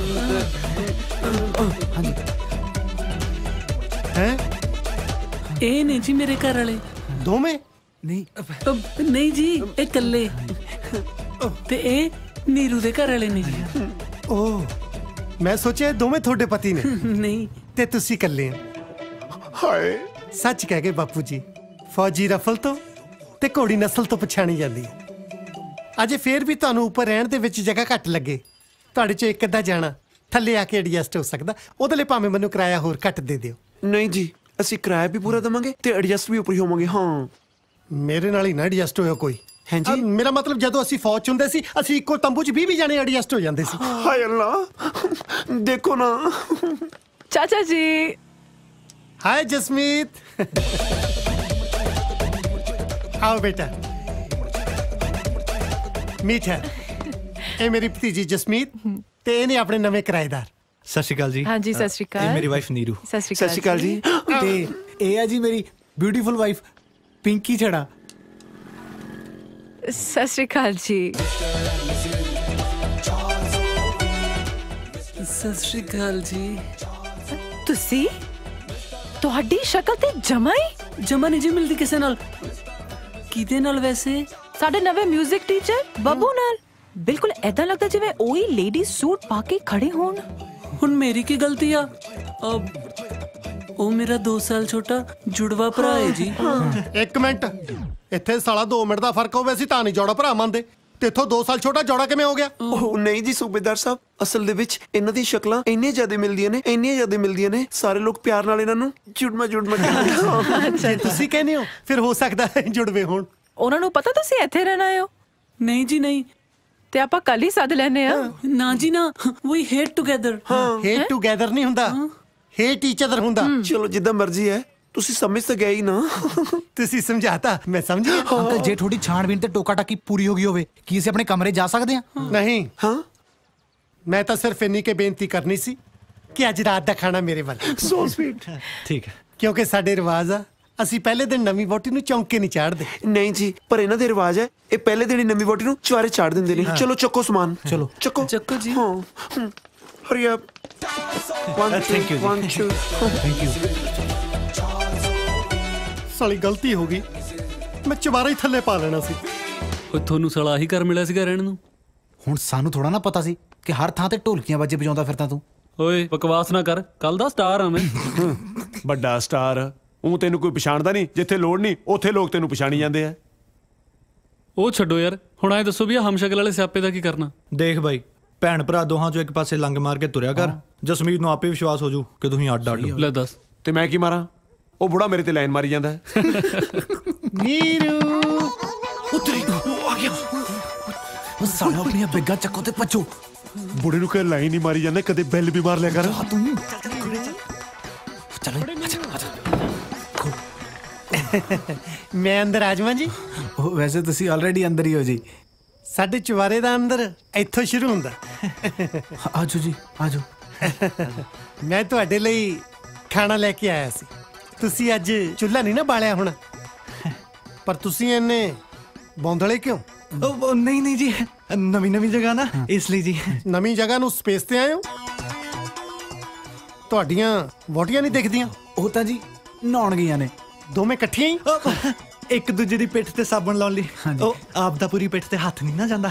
ਹੈ? ਇਹ ਨੇ ਜੀ ਮੇਰੇ ਘਰ ਵਾਲੇ ਦੋਵੇਂ? ਨਹੀਂ ਜੀ, ਇਹ ਇਕੱਲੇ, ਤੇ ਇਹ ਨੀਰੂ ਦੇ ਘਰ ਵਾਲੇ ਨੇ ਜੀ। ਓਹ, ਮੈਂ ਸੋਚਿਆ ਦੋਵੇਂ ਤੁਹਾਡੇ ਪਤੀ ਨੇ। ਨਹੀਂ, ਤੇ ਤੁਸੀਂ ਇਕੱਲੇ ਹੋ। ਹਾਏ, ਸੱਚ ਕਹਿ ਗਏ ਬਾਪੂ ਜੀ, ਫੌਜੀ ਰਫਲ ਤੋਂ ਤੇ ਘੋੜੀ ਨਸਲ ਤੋਂ ਪਛਾਣੀ ਜਾਂਦੀ ਹੈ। ਅਜੇ ਫੇਰ ਵੀ ਤੁਹਾਨੂੰ ਉੱਪਰ ਰਹਿਣ ਦੇ ਵਿੱਚ ਜਗ੍ਹਾ ਘੱਟ ਲੱਗੇ, ਤੁਹਾਡੇ 'ਚੋਂ ਇੱਕ ਅੱਧਾ ਜਾਣਾ ਥੱਲੇ ਆ ਕੇ ਐਡਜਸਟ ਹੋ ਸਕਦਾ, ਉਹਦੇ ਲਈ ਭਾਵੇਂ ਮੈਨੂੰ ਕਿਰਾਇਆ ਹੋਰ ਘੱਟ ਦੇ ਦਿਓ। ਨਹੀਂ ਜੀ, ਅਸੀਂ ਕਿਰਾਇਆ ਵੀ ਪੂਰਾ ਦੇਵਾਂਗੇ ਤੇ ਐਡਜਸਟ ਵੀ ਉੱਪਰ ਹੀ ਹੋਵਾਂਗੇ। ਹਾਂ, ਮੇਰੇ ਨਾਲ ਹੀ ਨਾ ਐਡਜਸਟ ਹੋਇਆ ਕੋਈ। ਹਾਂਜੀ ਮੇਰਾ ਮਤਲਬ ਜਦੋਂ ਅਸੀਂ ਫੌਜ ਚ ਹੁੰਦੇ ਸੀ ਅਸੀਂ ਇੱਕੋ ਤੰਬੂ 'ਚ 20 ਜਾਣੇ ਐਡਜਸਟ ਹੋ ਜਾਂਦੇ ਸੀ। ਹਾਏ ਅੱਲਾ ਦੇਖੋ ਨਾ। ਚਾਚਾ ਜੀ हाय जसमीत आओ बेटा मीठ है ये मेरी भतीजी जसमीत ते इन्हें अपने नवे किराएदार। सत श्री अकाल जी। हाँ जी सत श्री अकाल। ये मेरी वाइफ नीरू। सत श्री अकाल जी। ते ये है जी मेरी ब्यूटीफुल वाइफ पिंकी छड़ा। सत श्री अकाल जी। सत श्री अकाल जी। तुसी ਤੁਹਾਡੀ ਸ਼ਕਲ ਤੇ ਜਮਾ ਨਹੀਂ ਜੀ ਮਿਲਦੀ ਕਿਸੇ ਨਾਲ। ਕਿਹਦੇ ਨਾਲ ਵੈਸੇ? ਸਾਡੇ ਨਵੇਂ 뮤직 ਟੀਚਰ ਬੱਬੂ ਨਾਲ। ਬਿਲਕੁਲ ਐਦਾਂ ਲੱਗਦਾ ਜਿਵੇਂ ਉਹੀ ਲੇਡੀ ਸੂਟ ਪਾ ਕੇ ਖੜੇ ਹੋਣ। ਹੁਣ ਮੇਰੀ ਕੀ ਗਲਤੀ ਆ? ਉਹ ਮੇਰਾ 2 ਸਾਲ ਛੋਟਾ ਜੁੜਵਾ ਭਰਾ ਹੈ ਜੀ। ਇੱਕ ਮਿੰਟ ਇੱਥੇ ਸਾਲਾ 2 ਮਿੰਟ ਦਾ ਫਰਕ ਹੋਵੇ ਅਸੀਂ ਤਾਂ ਨਹੀਂ ਜੋੜਾ ਭਰਾ ਮੰਨਦੇ ਤੇ ਇੱਥੋਂ 2 ਸਾਲ ਛੋਟਾ ਜੋੜਾ ਕਿਵੇਂ ਹੋ ਗਿਆ? ਉਹ ਨਹੀਂ ਜੀ ਸੂਬੇਦਾਰ ਸਾਹਿਬ ਅਸਲ ਦੇ ਵਿੱਚ ਇਹਨਾਂ ਦੀ ਸ਼ਕਲਾਂ ਇੰਨੀਆਂ ਜ਼ਿਆਦਾ ਮਿਲਦੀਆਂ ਨੇ ਸਾਰੇ ਲੋਕ ਪਿਆਰ ਨਾਲ ਇਹਨਾਂ ਨੂੰ ਜੁੜਮਾ ਕਹਿੰਦੇ। ਅੱਛਾ ਤੁਸੀਂ ਕਹਿੰਦੇ ਹੋ ਫਿਰ ਹੋ ਸਕਦਾ ਜੁੜਵੇ ਹੋਣ। ਉਹਨਾਂ ਨੂੰ ਪਤਾ ਤੁਸੀਂ ਇੱਥੇ ਰਹਿਣਾ ਆਇਓ? ਨਹੀਂ ਜੀ ਨਹੀਂ। ਤੇ ਆਪਾਂ ਕੱਲ ਹੀ ਸੱਦ ਲੈਨੇ ਆ। ਨਾ ਜੀ ਨਾ ਵੀ ਹੇਟ ਟੂਗੇਦਰ। ਹੇਟ ਟੂਗੇਦਰ ਨਹੀਂ ਹੁੰਦਾ ਹੇਟ ਈਚ ਅਦਰ ਹੁੰਦਾ। ਚਲੋ ਜਿੱਦਾਂ ਮਰਜ਼ੀ ਹੈ ਤੁਸੀਂ ਸਮਝ ਤਾਂ ਗਏ ਹੀ ਨਾ। ਤੁਸੀਂ ਸਮਝਾਤਾ ਮੈਂ ਸਮਝ ਗਿਆ। ਅੰਕਲ ਜੇ ਥੋੜੀ ਛਾਣਬੀਨ ਤੇ ਟੋਕਾ ਟਾਕੀ ਪੂਰੀ ਹੋ ਗਈ ਹੋਵੇ ਕੀ ਅਸੀਂ ਆਪਣੇ ਕਮਰੇ ਜਾ ਸਕਦੇ ਹਾਂ? ਨਹੀਂ ਹਾਂ ਮੈਂ ਤਾਂ ਸਿਰਫ ਇੰਨੀ ਕੇ ਬੇਨਤੀ ਕਰਨੀ ਸੀ ਕਿ ਅੱਜ ਰਾਤ ਦਾ ਖਾਣਾ ਮੇਰੇ ਵੱਲ। So sweet. ਠੀਕ ਹੈ ਕਿਉਂਕਿ ਸਾਡੇ ਰਿਵਾਜ ਆ ਅਸੀਂ ਪਹਿਲੇ ਦਿਨ ਨਵੀਂ ਵੋਟੀ ਨੂੰ ਚੌਂਕੇ ਨਹੀਂ ਚਾੜਦੇ। ਨਹੀਂ ਜੀ ਪਰ ਇਹਨਾਂ ਦੇ ਰਿਵਾਜ ਹੈ ਇਹ ਪਹਿਲੇ ਦਿਨ ਹੀ ਨਵੀਂ ਵੋਟੀ ਨੂੰ ਚੁਆਰੇ ਚਾੜ ਦਿੰਦੇ ਨੇ। ਚਲੋ ਚੱਕੋ ਸਮਾਨ। ਚਲੋ ਚੱਕੋ ਜੀ। ਹਾਂ hurry up. Thank you thank you. ਸਾਲੀ ਗਲਤੀ ਹੋ ਗਈ ਮੈਂ ਚਵਾਰਾ ਹੀ ਥੱਲੇ ਪਾ ਲੈਣਾ ਸੀ। ਉਹ ਤੁਹਾਨੂੰ ਸਾਲਾ ਹੀ ਘਰ ਮਿਲਿਆ ਸੀਗਾ ਰਹਿਣ ਨੂੰ। ਹੁਣ ਸਾਨੂੰ ਥੋੜਾ ਨਾ ਪਤਾ ਸੀ ਕਿ ਹਰ ਥਾਂ ਤੇ ਢੋਲਕੀਆਂ ਵੱਜੇ ਵਜਾਉਂਦਾ ਫਿਰਦਾ ਤੂੰ। ਓਏ ਬਕਵਾਸ ਨਾ ਕਰ ਕੱਲ ਦਾ ਸਟਾਰ ਆ ਮੈਂ। ਵੱਡਾ ਸਟਾਰ ਉਹ ਤੈਨੂੰ ਕੋਈ ਪਛਾਣਦਾ ਨਹੀਂ। ਜਿੱਥੇ ਲੋੜ ਨਹੀਂ ਉੱਥੇ ਲੋਕ ਤੈਨੂੰ ਪਛਾਣੀ ਜਾਂਦੇ ਆ। ਉਹ ਛੱਡੋ ਯਾਰ ਹੁਣ ਐ ਦੱਸੋ ਵੀ ਆ ਹਮਸ਼ਕਲ ਵਾਲੇ ਸਿਆਪੇ ਦਾ ਕੀ ਕਰਨਾ? ਦੇਖ ਬਾਈ ਭੈਣ ਭਰਾ ਦੋਹਾਂ ਚੋਂ ਇੱਕ ਪਾਸੇ ਲੰਗ ਮਾਰ ਕੇ ਤੁਰਿਆ ਕਰ। ਜਸਮੀਤ ਨੂੰ ਆਪੇ ਵਿਸ਼ਵਾਸ ਹੋ ਜੂ ਕਿ ਤੁਸੀਂ ਅੱਡ ਅੱਡ। ਲੈ ਦੱਸ ਤੇ ਮੈਂ ਕੀ ਮਾਰਾਂ? ਉਹ ਬੁੜਾ ਮੇਰੇ ਤੇ ਲਾਈਨ ਮਾਰੀ ਜਾਂਦਾ। ਨੀਰੂ ਉਹ ਆ ਗਿਆ। ਉਹ ਸਾਲਾ ਆਪਣੀਆਂ ਬੈਗਾਂ ਚੱਕੋ ਤੇ ਭੱਜੋ। ਬੁੜੇ ਨੂੰ ਕਹੇ ਲਾਈਨ ਹੀ ਮਾਰੀ ਜਾਂਦਾ ਕਦੇ ਬੈਲ ਵੀ ਮਾਰ ਲਿਆ ਕਰ। ਤੂੰ ਚਲੋ ਮੈਂ ਅੰਦਰ ਆ ਜਾਵਾਂ ਜੀ? ਉਹ ਵੈਸੇ ਤੁਸੀਂ ਆਲਰੇਡੀ ਅੰਦਰ ਹੀ ਹੋ ਜੀ। ਸਾਡੇ ਚੁਬਾਰੇ ਦਾ ਅੰਦਰ ਇੱਥੋਂ ਸ਼ੁਰੂ ਹੁੰਦਾ। ਆਜੋ ਜੀ ਆਜੋ। ਮੈਂ ਤੁਹਾਡੇ ਲਈ ਖਾਣਾ ਲੈ ਕੇ ਆਇਆ ਸੀ। ਤੁਸੀਂ ਅੱਜ ਚੁੱਲ੍ਹਾ ਨਹੀਂ ਨਾ ਬਾਲਿਆ ਹੋਣਾ ਪਰ ਤੁਸੀਂ ਇੰਨੇ ਬੌਂਦਲੇ ਕਿਉਂ? ਨਹੀਂ ਜੀ ਨਵੀਂ ਜਗ੍ਹਾ ਨਾ ਇਸ ਲਈ ਜੀ। ਨਵੀਂ ਜਗ੍ਹਾ ਨੂੰ ਸਪੇਸ ਤੇ ਆਏ ਹੋ? ਤੁਹਾਡੀਆਂ ਵੋਟੀਆਂ ਨਹੀਂ ਦਿਖਦੀਆਂ? ਉਹ ਤਾਂ ਜੀ ਨਹਾਉਣ ਗਈਆਂ ਨੇ ਦੋਵੇਂ ਇਕੱਠੀਆਂ ਹੀ। ਇੱਕ ਦੂਜੇ ਦੀ ਪਿੱਠ ਤੇ ਸਾਬਣ ਲਾਉਣ ਲਈ। ਉਹ ਆਪ ਦਾ ਪੂਰੀ ਪਿੱਠ ਤੇ ਹੱਥ ਨਹੀਂ ਨਾ ਜਾਂਦਾ।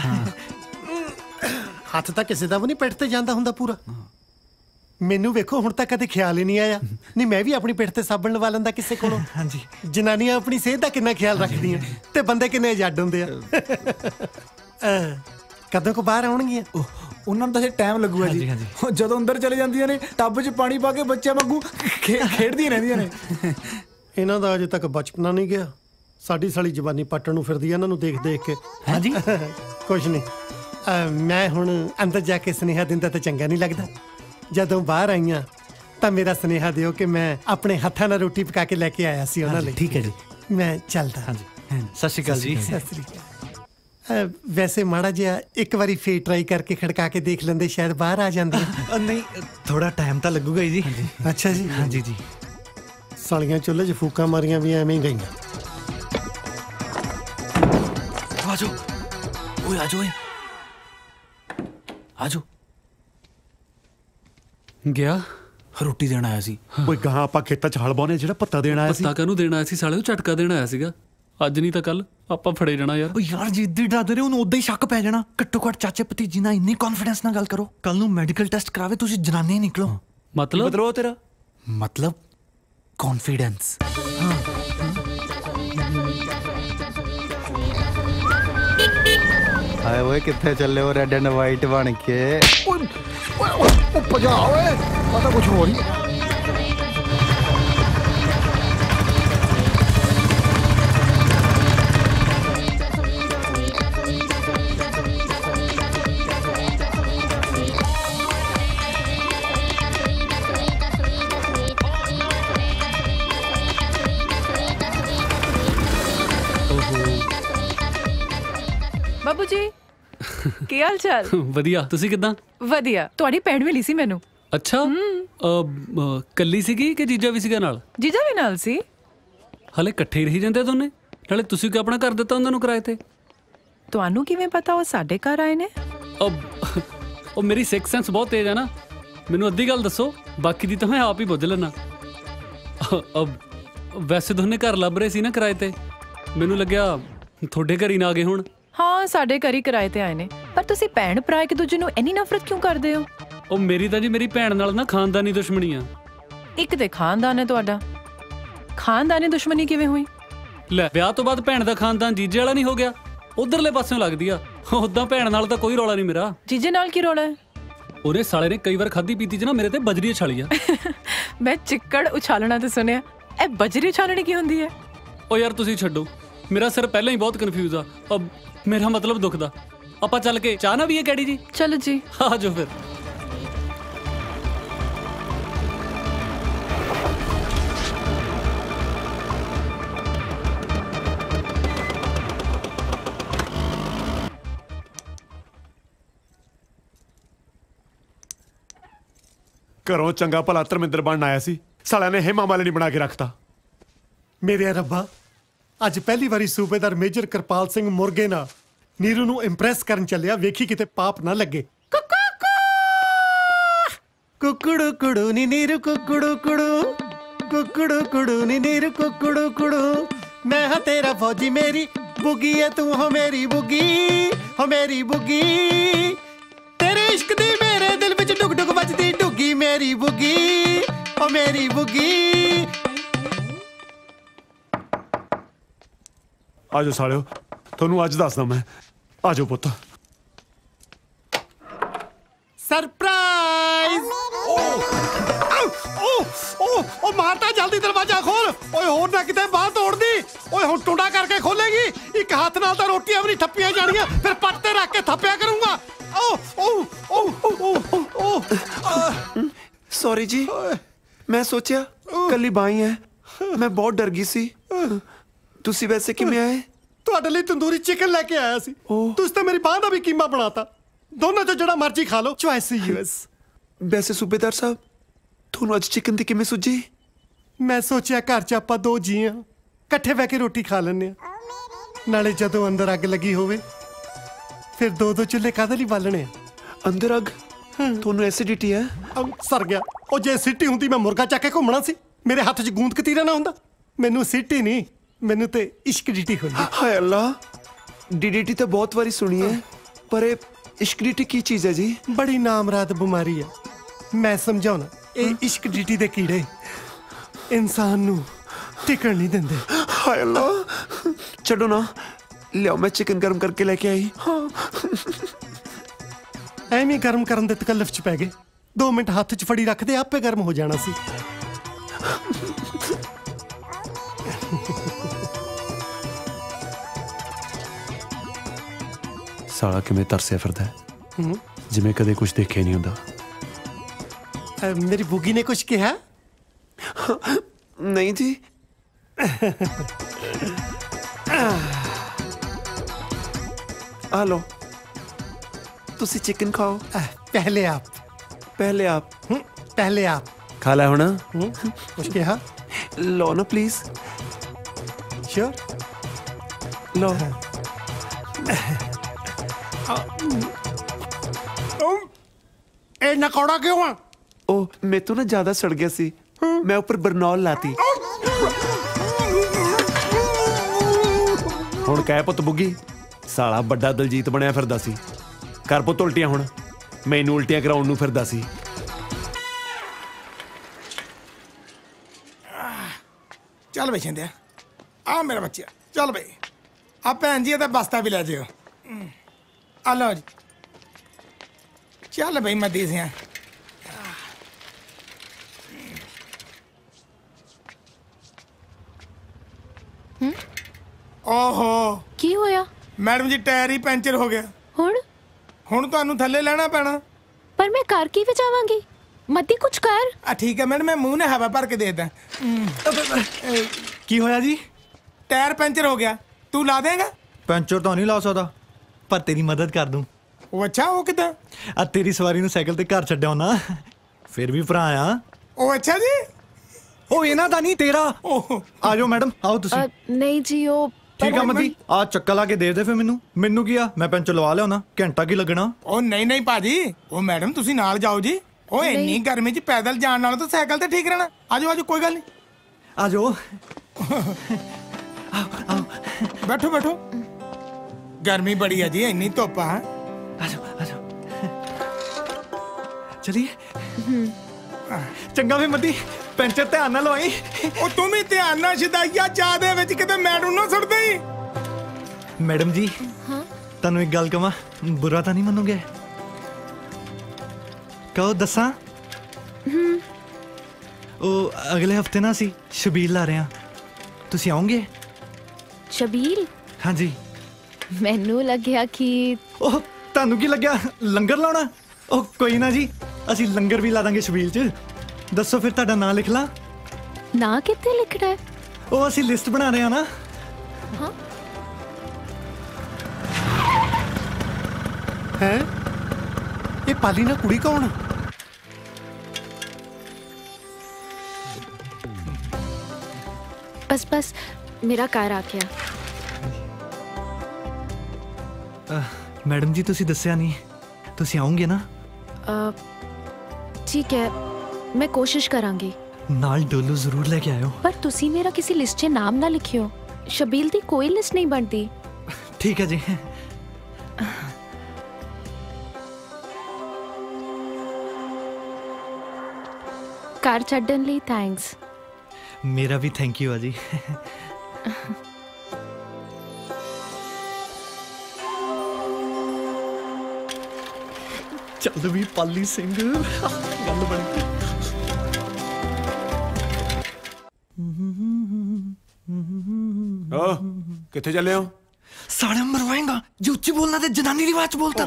ਹੱਥ ਤਾਂ ਕਿਸੇ ਦਾ ਵੀ ਨਹੀਂ ਪਿੱਠ ਤੇ ਜਾਂਦਾ ਹੁੰਦਾ ਪੂਰਾ। ਮੈਨੂੰ ਵੇਖੋ ਹੁਣ ਤੱਕ ਕਦੇ ਖਿਆਲ ਹੀ ਨਹੀਂ ਆਇਆ। ਨਹੀਂ ਮੈਂ ਵੀ ਆਪਣੀ ਪਿੱਠ ਤੇ ਸਾਬਣ ਲਵਾ ਲੈਂਦਾ ਕਿਸੇ ਕੋਲੋਂ। ਹਾਂਜੀ ਜਨਾਨੀਆਂ ਆਪਣੀ ਸਿਹਤ ਦਾ ਕਿੰਨਾ ਖਿਆਲ ਰੱਖਦੀਆਂ ਤੇ ਬੰਦੇ ਕਿੰਨੇ ਜੱਡ ਹੁੰਦੇ ਆ। ਕਦੋਂ ਕੋ ਬਾਹਰ ਆਉਣਗੀਆਂ? ਉਹਨਾਂ ਨੂੰ ਤਾਂ ਟਾਈਮ ਲੱਗੂਗਾ ਜੀ। ਜਦੋਂ ਅੰਦਰ ਚਲੇ ਜਾਂਦੀਆਂ ਨੇ ਟੱਬ 'ਚ ਪਾਣੀ ਪਾ ਕੇ ਬੱਚਿਆਂ ਵਾਂਗੂ ਖੇਡਦੀਆਂ ਰਹਿੰਦੀਆਂ ਨੇ। ਇਹਨਾਂ ਦਾ ਅਜੇ ਤੱਕ ਬਚਪਨਾ ਨਹੀਂ ਗਿਆ। ਸਾਡੀ ਸਾਲੀ ਜਵਾਨੀ ਪੱਟਣ ਨੂੰ ਫਿਰਦੀ ਆ ਇਹਨਾਂ ਨੂੰ ਦੇਖ ਕੇ। ਹਾਂਜੀ ਕੁਛ ਨਹੀਂ ਮੈਂ ਹੁਣ ਅੰਦਰ ਜਾ ਕੇ ਸੁਨੇਹਾ ਦਿੰਦਾ ਤਾਂ ਚੰਗਾ ਨਹੀਂ ਲੱਗਦਾ। ਜਦੋਂ ਬਾਹਰ ਆਈਆਂ ਤਾਂ ਮੇਰਾ ਸੁਨੇਹਾ ਦਿਓ ਕਿ ਮੈਂ ਆਪਣੇ ਹੱਥਾਂ ਨਾਲ ਰੋਟੀ ਪਕਾ ਕੇ ਲੈ ਕੇ ਆਇਆ ਸੀ ਉਹਨਾਂ ਲਈ। ਠੀਕ ਹੈ ਜੀ ਮੈਂ ਚੱਲਦਾ। ਹਾਂਜੀ ਸਤਿ ਸ਼੍ਰੀ ਅਕਾਲ ਜੀ। ਸਤਿ ਸ਼੍ਰੀ ਅਕਾਲ। ਵੈਸੇ ਮਾੜਾ ਜਿਹਾ ਇੱਕ ਵਾਰੀ ਫੇਰ ਟਰਾਈ ਕਰਕੇ ਖੜਕਾ ਕੇ ਦੇਖ ਲੈਂਦੇ ਸ਼ਾਇਦ ਬਾਹਰ ਆ ਜਾਂਦੇ। ਨਹੀਂ ਥੋੜਾ ਟਾਈਮ ਤਾਂ ਲੱਗੂਗਾ ਜੀ। ਅੱਛਾ ਜੀ। ਹਾਂਜੀ ਜੀ। ਸਾਲੀਆਂ ਚੁੱਲ੍ਹੇ 'ਚ ਫੂਕਾਂ ਮਾਰੀਆਂ ਵੀ ਐਵੇਂ ਹੀ ਗਈਆਂ। ਆਜੋ ਓਏ ਆਜੋ ਆਜੋ। ਗਿਆ ਰੋਟੀ ਦੇਣ ਆਇਆ ਸੀ। ਓਏ ਗਾਂ ਆਪਾਂ ਖੇਤਾਂ 'ਚ ਹਲ ਬਾਉਣੇ ਜਿਹੜਾ ਪੱਤਾ ਦੇਣ ਆਇਆ ਸੀ। ਪੱਤਾ ਕਾਹਨੂੰ ਦੇਣ ਆਇਆ ਸੀ ਸਾਲੇ? ਉਹ ਝਟਕਾ ਦੇਣ ਆਇਆ ਸੀਗਾ। ਅੱਜ ਨਹੀਂ ਤਾਂ ਕੱਲ ਆਪਾਂ ਫੜੇ ਜਾਣਾ ਯਾਰ। ਓ ਯਾਰ ਜਿੱਦੀ ਡਰਦੇ ਰਹੇ ਉਹਨੂੰ ਉਦਾਂ ਹੀ ਸ਼ੱਕ ਪੈ ਜਾਣਾ। ਘੱਟੋ ਘੱਟ ਚਾਚੇ ਭਤੀਜੀ ਨਾਲ ਇੰਨੀ ਕੌਨਫੀਡੈਂਸ ਨਾਲ ਗੱਲ ਕਰੋ ਕੱਲ ਨੂੰ ਮੈਡੀਕਲ ਟੈਸਟ ਕਰਾਵੇ ਤੁਸੀਂ ਜਨਾਨੀ ਨਿਕਲੋ। ਮਤਲਬ ਤੇਰਾ ਮਤਲਬ ਕੌਨਫੀਡੈਂਸ। ਹਾਏ ਓਏ ਕਿੱਥੇ ਚੱਲੇ ਹੋ ਰੈੱਡ ਐਂਡ ਵਾਈਟ ਬਣ ਕੇ? ਓਏ ਭਜਾ ਓਏ ਪਤਾ ਕੁਝ ਹੋ ਨਹੀਂ। ਬਾਬੂ ਜੀ ਕੀ ਹਾਲ ਚਾਲ? ਵਧੀਆ, ਤੁਸੀਂ ਕਿੱਦਾਂ? ਵਧੀਆ। ਤੁਹਾਡੀ ਭੈਣ ਮਿਲੀ ਸੀ ਮੈਨੂੰ। ਅੱਛਾ, ਕੱਲੀ ਸੀਗੀ ਕਿ ਜੀਜਾ ਵੀ ਸੀਗਾ ਨਾਲ? ਜੀਜਾ ਵੀ ਨਾਲ ਸੀ। ਹਲੇ ਇਕੱਠੇ ਹੀ ਰਹੀ ਜਾਂਦੇ ਦੋਨੇ? ਨਾਲੇ ਤੁਸੀਂ ਕਿ ਆਪਣਾ ਘਰ ਦਿੱਤਾ ਉਹਨਾਂ ਨੂੰ ਕਿਰਾਏ ਤੇ? ਤੁਹਾਨੂੰ ਕਿਵੇਂ ਪਤਾ ਉਹ ਸਾਡੇ ਘਰ ਆਏ ਨੇ? ਉਹ ਮੇਰੀ ਸਿਕਸ ਸੈਂਸ ਬਹੁਤ ਤੇਜ਼ ਹੈ ਨਾ, ਮੈਨੂੰ ਅੱਧੀ ਗੱਲ ਦੱਸੋ, ਬਾਕੀ ਦੀ ਤਾਂ ਮੈਂ ਆਪ ਹੀ ਬੁੱਝ ਲੈਣਾ। ਵੈਸੇ ਦੋਨੇ ਘਰ ਲੱਭ ਰਹੇ ਸੀ ਨਾ ਕਿਰਾਏ ਤੇ, ਮੈਨੂੰ ਲੱਗਿਆ ਤੁਹਾਡੇ ਘਰ ਹੀ ਨਾ ਆ ਗਏ ਹੁਣ। ਹਾਂ, ਸਾਡੇ ਘਰ ਹੀ ਕਿਰਾਏ ਤੇ ਆਏ ਨੇ। ਪਰ ਤੁਸੀਂ ਭੈਣ ਭਰਾ ਇੱਕ ਦੂਜੇ ਨੂੰ ਇੰਨੀ ਨਫ਼ਰਤ ਕਿਉਂ ਕਰਦੇ ਹੋ? ਉਹ ਮੇਰੀ ਤਾਂ ਜੀ ਮੇਰੀ ਭੈਣ ਨਾਲ ਨਾ ਖਾਨਦਾਨੀ ਦੁਸ਼ਮਣੀ ਆ। ਇੱਕ ਤੇ ਖਾਨਦਾਨ ਹੈ ਤੁਹਾਡਾ, ਖਾਨਦਾਨੀ ਦੁਸ਼ਮਣੀ ਕਿਵੇਂ ਹੋਈ? ਲੈ, ਵਿਆਹ ਤੋਂ ਬਾਅਦ ਭੈਣ ਦਾ ਖਾਨਦਾਨ ਜੀਜੇ ਵਾਲਾ ਨਹੀਂ ਹੋ ਗਿਆ? ਉਧਰਲੇ ਪਾਸਿਓਂ ਲੱਗਦੀ ਆ। ਉਦਾਂ ਭੈਣ ਨਾਲ ਤਾਂ ਕੋਈ ਰੌਲਾ ਨਹੀਂ ਮੇਰਾ। ਜੀਜੇ ਨਾਲ ਕੀ ਰੌਲਾ ਹੈ? ਉਹਦੇ ਸਾਲੇ ਨੇ ਕਈ ਵਾਰ ਖਾਦੀ ਪੀਤੀ ਚ ਨਾ ਮੇਰੇ ਤੇ ਬਜਰੀ ਉਛਾਲੀ ਆ। ਮੈਂ ਚਿੱਕੜ ਉਛਾਲਣਾ ਤੇ ਸੁਣਿਆ, ਇਹ ਬਜਰੀ ਉਛਾਲਣੀ ਕੀ ਹੁੰਦੀ ਹੈ? ਉਹ ਯਾਰ ਤੁਸੀਂ ਛੱਡੋ, ਮੇਰਾ ਸਿਰ ਪਹਿਲਾਂ ਹੀ ਬਹੁਤ ਕਨਫਿਊਜ਼ ਆ। ਮੇਰਾ ਮਤਲਬ ਦੁਖਦਾ। ਆਪਾਂ ਚੱਲ ਕੇ ਚਾਹ ਨਾ ਵੀ ਹੈ ਕੈਡੀ ਜੀ? ਚਲੋ ਜੀ, ਆ ਜਾਓ ਫਿਰ। ਘਰੋਂ ਚੰਗਾ ਭਲਾ ਧਰਮਿੰਦਰ ਬਣਨ ਆਇਆ ਸੀ, ਸਾਲਿਆਂ ਨੇ ਹੇਮਾ ਮਾਲਿਨੀ ਬਣਾ ਕੇ ਰੱਖਤਾ। ਮੇਰੇ ਰੱਬਾ, ਅੱਜ ਪਹਿਲੀ ਵਾਰੀ ਸੂਬੇਦਾਰ ਮੇਜਰ ਕਿਰਪਾਲ ਸਿੰਘ ਮੁਰਗੇ ਨਾਲ ਨੀਰੂ ਨੂੰ ਇੰਪ੍ਰੈਸ ਕਰਨ ਚੱਲਿਆ। ਵੇਖੀ ਕਿਤੇ ਪਾਪ ਨਾ ਲੱਗੇ। ਕੁਕੜੂ ਕੁੜੂ ਨੀ ਨੀਰੂ ਕੁਕੜੂ ਕੁੜੂ, ਕੁਕੜੂ ਕੁੜੂ ਨੀ ਨੀਰੂ ਕੁਕੜੂ ਕੁੜੂ। ਮੈਂ ਹਾਂ ਤੇਰਾ ਫੌਜੀ, ਮੇਰੀ ਬੁੱਗੀ ਏ ਤੂੰ, ਹੋ ਮੇਰੀ ਬੁੱਗੀ, ਹੋ ਮੇਰੀ ਬੁੱਗੀ। ਤੇਰੇ ਇਸ਼ਕ ਦੀ ਮੇਰੇ ਦਿਲ ਵਿੱਚ ਡੁਗ ਡੁਗ ਵੱਜਦੀ ਡੁੱਗੀ, ਮੇਰੀ ਬੁੱਗੀ, ਹੋ ਮੇਰੀ ਬੁੱਗੀ। ਆਜੋ ਸਾਲਿਓ, ਤੁਹਾਨੂੰ ਅੱਜ ਦੱਸਦਾ ਮੈਂ। ਆਜੋ ਪੁੱਤ। ਸਰਪ੍ਰਾਈਜ਼! ਓ ਮਾਰਤਾ, ਜਲਦੀ ਦਰਵਾਜ਼ਾ ਖੋਲ। ਓਏ ਹੋਰ ਨਾ ਕਿਤੇ ਬਾਹਰ ਤੋੜਦੀ। ਓਏ ਹੁਣ ਟੁੰਡਾ ਕਰਕੇ ਖੋਲੇਗੀ। ਇੱਕ ਹੱਥ ਨਾਲ ਤਾਂ ਰੋਟੀਆਂ ਵੀ ਨਹੀਂ ਥੱਪੀਆਂ ਜਾਣੀਆਂ, ਫਿਰ ਪੱਟ ਤੇ ਰੱਖ ਕੇ ਥੱਪਿਆ ਕਰੂੰਗਾ। ਸੌਰੀ ਜੀ, ਮੈਂ ਸੋਚਿਆ ਕੱਲੀ ਬਾਈ ਹੈ, ਮੈਂ ਬਹੁਤ ਡਰ ਗਈ ਸੀ। ਤੁਸੀਂ ਵੈਸੇ ਕਿਵੇਂ ਆਏ? ਤੁਹਾਡੇ ਲਈ ਤੰਦੂਰੀ ਚਿਕਨ ਲੈ ਕੇ ਆਇਆ ਸੀ। ਤੁਸੀਂ ਤਾਂ ਮੇਰੀ ਬਾਂਹ ਦਾ ਵੀ ਕੀਮਾ ਬਣਾਤਾ। ਦੋਨਾਂ ਚੋਂ ਜਿਹੜਾ ਮਰਜ਼ੀ ਖਾ ਲਓ, ਚੁਆਇਸ ਯੂਐਸ। ਵੈਸੇ ਸੂਬੇਦਾਰ ਸਾਹਿਬ, ਤੁਹਾਨੂੰ ਅੱਜ ਚਿਕਨ ਦੀ ਕਿਵੇਂ ਸੁੱਝੀ? ਮੈਂ ਸੋਚਿਆ ਘਰ 'ਚ ਆਪਾਂ ਦੋ ਜੀ ਆ, ਇਕੱਠੇ ਬਹਿ ਕੇ ਰੋਟੀ ਖਾ ਲੈਂਦੇ ਆ। ਨਾਲੇ ਜਦੋਂ ਅੰਦਰ ਅੱਗ ਲੱਗੀ ਹੋਵੇ, ਫਿਰ ਦੋ ਦੋ ਚੁੱਲ੍ਹੇ ਕਾਹਦੇ ਲਈ ਬਾਲਣੇ ਆ? ਅੰਦਰ ਅੱਗ? ਤੁਹਾਨੂੰ ਐਸਿਡਿਟੀ ਹੈ? ਸਰ ਗਿਆ। ਉਹ ਜੇ ਸਿੱਟੀ ਹੁੰਦੀ ਮੈਂ ਮੁਰਗਾ ਚੱਕ ਕੇ ਘੁੰਮਣਾ ਸੀ। ਮੇਰੇ ਹੱਥ 'ਚ ਗੂੰਦ ਕਤੀਰਾ ਨਾ ਹੁੰਦਾ। ਮੈਨੂੰ ਸਿੱਟੀ ਨਹੀਂ, ਮੈਨੂੰ ਤੇ ਇਸ਼ਕ ਡੀਟੀ ਹੋਈ। ਹਾਏ ਅੱਲਾ, ਡੀਡੀਟੀ ਤਾਂ ਬਹੁਤ ਵਾਰੀ ਸੁਣੀ ਹੈ, ਪਰ ਇਹ ਇਸ਼ਕ ਡੀਟੀ ਕੀ ਚੀਜ਼ ਹੈ ਜੀ? ਬੜੀ ਨਾਮਰਾਦ ਬਿਮਾਰੀ ਹੈ। ਮੈਂ ਸਮਝਾਉਣਾ, ਇਹ ਇਸ਼ਕ ਡੀਟੀ ਦੇ ਕੀੜੇ ਇਨਸਾਨ ਨੂੰ ਟਿਕਣ ਨਹੀਂ ਦਿੰਦੇ। ਹਾਏ ਅੱਲਾ, ਛੱਡੋ ਨਾ, ਲਿਆਓ ਮੈਂ ਚਿਕਨ ਗਰਮ ਕਰਕੇ ਲੈ ਕੇ ਆਈ। ਐਵੇਂ ਗਰਮ ਕਰਨ ਦੇ ਤਕੱਲਫ 'ਚ ਪੈ ਗਏ। 2 ਮਿੰਟ ਹੱਥ 'ਚ ਫੜੀ ਰੱਖਦੇ, ਆਪੇ ਗਰਮ ਹੋ ਜਾਣਾ ਸੀ। ਸਾਲਾ ਕਿਵੇਂ ਤਰਸਿਆ ਫਿਰਦਾ ਹੈ, ਜਿਵੇਂ ਕਦੇ ਕੁਝ ਦੇਖਿਆ ਨਹੀਂ ਹੁੰਦਾ। ਮੇਰੀ ਬੁੱਗੀ ਨੇ ਕੁਝ ਕਿਹਾ? ਨਹੀਂ ਜੀ। ਆ ਲੋ, ਤੁਸੀਂ ਚਿਕਨ ਖਾਓ। ਪਹਿਲੇ ਆਪ। ਪਹਿਲੇ ਆਪ? ਪਹਿਲੇ ਆਪ। ਖਾ ਲੈ ਹੁਣ। ਕੁਝ ਕਿਹਾ? ਲੋ ਨਾ ਪਲੀਜ਼। श्योर लो ए नकौड़ा क्यों है? ओ मैं तो ना ज्यादा सड़ गया सी, मैं ऊपर बरनौल लाती। ਹੁਣ ਕਹਿ ਪੁੱਤ ਬੁੱਗੀ, ਸਾਲਾ ਵੱਡਾ ਦਲਜੀਤ ਬਣਿਆ ਫਿਰਦਾ ਸੀ। ਕਰ ਪੁੱਤ ਉਲਟੀਆਂ, ਹੁਣ ਮੈਨੂੰ ਉਲਟੀਆਂ ਕਰਾਉਣ ਨੂੰ ਫਿਰਦਾ ਸੀ। ਚੱਲ ਬਈ ਛਿੰਦਿਆ, ਆ ਮੇਰਾ ਬੱਚਾ, ਚੱਲ ਬਈ। ਆ ਭੈਣ ਜੀ ਇਹਦਾ ਬਸਤਾ ਵੀ ਲੈ ਜਿਓ। ਆ ਲਓ ਜੀ, ਚੱਲ ਬਈ ਮੱਦੀ ਸਿਆ। ਓਹੋ ਕੀ ਹੋਇਆ? ਮੈਡਮ ਜੀ ਟਾਇਰ ਹੀ ਪੈਂਚਰ ਹੋ ਗਿਆ। ਹੁਣ ਤੁਹਾਨੂੰ ਥੱਲੇ ਲੈਣਾ ਪੈਣਾ। ਪਰ ਮੈਂ ਕਰ ਕੀ ਵਜਾਵਾਂਗੀ? ਮੱਦੀ ਕੁਛ ਕਰ। ਆ ਠੀਕ ਹੈ ਮੈਡਮ, ਮੈਂ ਮੂੰਹ ਨੇ ਹਵਾ ਭਰ ਕੇ ਦੇ ਦਾਂ। ਕੀ ਹੋਇਆ ਜੀ? ਟਾਇਰ ਪੈਂਚਰ ਹੋ ਗਿਆ, ਤੂੰ ਲਾ ਦੇਗਾ? ਪੈਂਚਰ ਤਾਂ ਨਹੀਂ ਲਾ ਸਕਦਾ, पर तेरी मदद कर दूं। ਉਹ ਅੱਛਾ ਉਹ ਕਿਦਾਂ? आ तेरी सवारी ਨੂੰ ਸਾਈਕਲ ਤੇ ਘਰ ਛੱਡਿਆ ਨਾ, ਫਿਰ ਵੀ ਭਰਾ ਆ। ਉਹ ਅੱਛਾ ਜੀ। ਉਹ ਇਹਨਾਂ ਦਾ ਨਹੀਂ ਤੇਰਾ। ਆ ਜਾਓ ਮੈਡਮ, ਆਓ ਤੁਸੀਂ। ਨਹੀਂ ਜੀ ਉਹ ਠੀਕ ਆ ਮਦੀ, ਆ ਚੱਕਾ ਲਾ ਕੇ ਦੇ ਦੇ ਫਿਰ ਮੈਨੂੰ ਕੀ ਆ, ਮੈਂ ਪੈਂਚਰ ਲਵਾ ਲਿਆ ਨਾ, ਘੰਟਾ ਕੀ ਲੱਗਣਾ। ਉਹ ਨਹੀਂ ਭਾਜੀ, ਉਹ ਮੈਡਮ ਤੁਸੀਂ ਨਾਲ ਜਾਓ ਜੀ। ਉਹ ਇੰਨੀ ਗਰਮੀ 'ਚ ਪੈਦਲ ਜਾਣ ਨਾਲੋਂ ਤਾਂ ਸਾਈਕਲ ਤੇ ਠੀਕ ਰਹਿਣਾ। ਆਜੋ ਕੋਈ ਗੱਲ ਨਹੀਂ, ਆਜੋ। ਬੈਠੋ। ਗਰਮੀ ਬੜੀ ਆ ਜੀ, ਇੰਨੀ ਧੁੱਪ ਆ। ਆਜੋ ਚਲੀਏ। ਚੰਗਾ ਵੀ ਮਦੀ, ਪੈਂਚਰ ਧਿਆਨ ਨਾਲ ਲਵਾਈ। ਉਹ ਤੂੰ ਵੀ ਧਿਆਨ ਨਾਲ ਸ਼ਦਾਈਆ ਚਾਹ ਦੇ ਵਿੱਚ ਕਿਤੇ ਮੈਡਮ ਨਾ ਸੁੱਟ ਦੇਈ। ਮੈਡਮ ਜੀ, ਤੁਹਾਨੂੰ ਇੱਕ ਗੱਲ ਕਵਾਂ, ਬੁਰਾ ਤਾਂ ਨਹੀਂ ਮੰਨੋਗੇ? ਕਹੋ ਦੱਸਾਂ। ਉਹ ਅਗਲੇ ਹਫਤੇ ਨਾ ਅਸੀਂ ਸ਼ਬੀਲ ਲਾ ਰਹੇ ਹਾਂ, ਤੁਸੀਂ ਆਓਗੇ? ਸ਼ਬੀਲ? ਹਾਂਜੀ। ਮੈਨੂੰ ਲੱਗਿਆ ਕਿ ਉਹ ਤੁਹਾਨੂੰ ਕੀ ਲੱਗਿਆ ਲੰਗਰ ਲਾਉਣਾ? ਉਹ ਕੋਈ ਨਾ ਜੀ, ਅਸੀਂ ਲੰਗਰ ਵੀ ਲਾ ਦਾਂਗੇ ਸ਼ਬੀਲ 'ਚ। ਦੱਸੋ ਫਿਰ ਤੁਹਾਡਾ ਨਾਂ ਲਿਖ ਲਾਂ? ਨਾਂ ਕਿੱਥੇ ਲਿਖਣਾ ਹੈ? ਉਹ ਅਸੀਂ ਲਿਸਟ ਬਣਾ ਰਹੇ ਹਾਂ ਨਾ। ਹਾਂ। ਹੈ ਇਹ ਪਾਲੀ ਨਾ ਕੁੜੀ ਕੌਣ? बस मेरा कार आ गया। मैडम जी तुसी दस्या नहीं, तुसी आओगे ना? ठीक है, मैं कोशिश करांगी। नाल डोलू जरूर लेके आयो। पर तुसी मेरा किसी लिस्ट 'च नाम ना लिखियो, शबील दी कोई लिस्ट नहीं बनती। ठीक है जी। कार छड्डन लई थैंक्स। मेरा भी थैंक यू जी। चल भी पाली सिंह गल बन गई। किथे चले हो? साढ़े मरवाएगा जो उच्ची बोलना ते जनानी दी आवाज बोलता।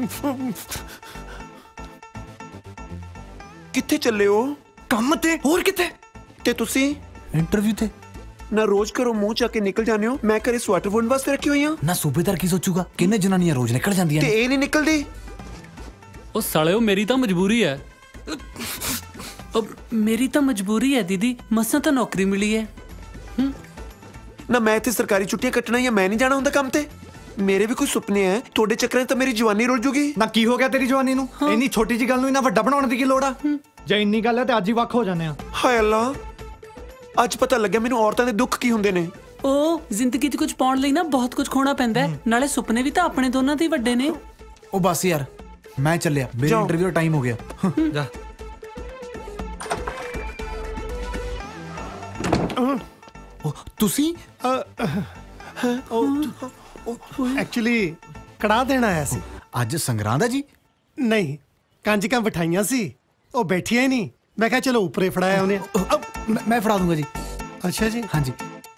किथे चले हो? ਕੰਮ ਤੇ ਹੋਰ ਕਿਤੇ ਤੇ ਤੁਸੀਂ ਇੰਟਰਵਿਊ ਤੇ ਨਾ ਰੋਜ਼ ਘਰੋਂ ਮੂੰਹ ਚੱਕ ਕੇ ਨਿਕਲ ਜਾਂਦੇ ਹੋ। ਮੈਂ ਘਰੇ ਸਵੈਟਰ ਬੁਣਨ ਵਾਸਤੇ ਰੱਖੀ ਹੋਈ ਆ। ਨਾ ਸੂਬੇਦਾਰ ਕੀ ਸੋਚੂਗਾ, ਕਿੰਨੇ ਜਨਾਨੀਆਂ ਰੋਜ਼ ਨਿਕਲ ਜਾਂਦੀਆਂ ਤੇ ਇਹ ਨਹੀਂ ਨਿਕਲਦੀ। ਉਹ ਸਾਲਿਓ ਮੇਰੀ ਤਾਂ ਮਜਬੂਰੀ ਹੈ। ਮੇਰੀ ਤਾਂ ਮਜਬੂਰੀ ਹੈ ਦੀਦੀ, ਮਸਾਂ ਤਾਂ ਨੌਕਰੀ ਮਿਲੀ ਹੈ। ਨਾ ਮੈਂ ਇੱਥੇ ਸਰਕਾਰੀ ਛੁੱਟੀਆਂ ਕੱਟਣਾ ਜਾਂ ਮੈਂ ਨਹੀਂ ਜਾਣਾ ਹੁੰਦਾ ਕੰਮ ਤੇ। ਮੇਰੇ ਵੀ ਕੋਈ ਸੁਪਨੇ ਹੈ, ਤੁਹਾਡੇ ਚੱਕਰਾਂ 'ਚ ਤਾਂ ਮੇਰੀ ਜਵਾਨੀ ਰੁਲ ਜੂਗੀ। ਨਾ ਕੀ ਹੋ ਗਿਆ ਤੇਰੀ ਜਵਾਨੀ ਨੂੰ? ਇੰਨੀ ਛੋਟੀ ਜੀ ਗੱਲ ਨੂੰ ਇੰਨਾ ਵੱਡਾ ਬਣਾਉਣ ਦੀ ਕੀ ਲੋੜ ਆ? ਜੇ ਇੰਨੀ ਗੱਲ ਹੈ ਤੇ ਅੱਜ ਹੀ ਵੱਖ ਹੋ ਜਾਂਦੇ ਆ। ਹਾਏ ਅੱਲਾ, ਅੱਜ ਪਤਾ ਲੱਗਿਆ ਮੈਨੂੰ ਔਰਤਾਂ ਦੇ ਦੁੱਖ ਕੀ ਹੁੰਦੇ ਨੇ। ਉਹ ਜ਼ਿੰਦਗੀ 'ਚ ਕੁਝ ਪਾਉਣ ਲਈ ਨਾ ਬਹੁਤ ਕੁਝ ਖੋਣਾ ਪੈਂਦਾ ਹੈ, ਨਾਲੇ ਸੁਪਨੇ ਵੀ ਤਾਂ ਆਪਣੇ ਦੋਨਾਂ ਦੇ ਹੀ ਵੱਡੇ ਨੇ। ਉਹ ਬਸ ਯਾਰ ਮੈਂ ਚੱਲਿਆ, ਮੇਰੇ ਇੰਟਰਵਿਊ ਦਾ ਟਾਈਮ ਹੋ ਗਿਆ। ਜਾ। ਤੁਸੀਂ ਐਕਚੁਅਲੀ ਕੜਾ ਦੇਣ ਆਇਆ ਸੀ। ਅੱਜ ਸੰਗਰਾਂਦ ਹੈ ਜੀ? ਨਹੀਂ, ਕੰਜਕਾਂ ਬਿਠਾਈਆਂ ਸੀ, ਉਹ ਬੈਠੀਆਂ ਹੀ ਨਹੀਂ। ਮੈਂ ਕਿਹਾ ਚਲੋ ਉੱਪਰੇ ਫੜਾਇਆ ਉਹਨੇ। ਮੈਂ ਫੜਾ ਦੂੰਗਾ ਜੀ। ਅੱਛਾ ਜੀ। ਹਾਂਜੀ।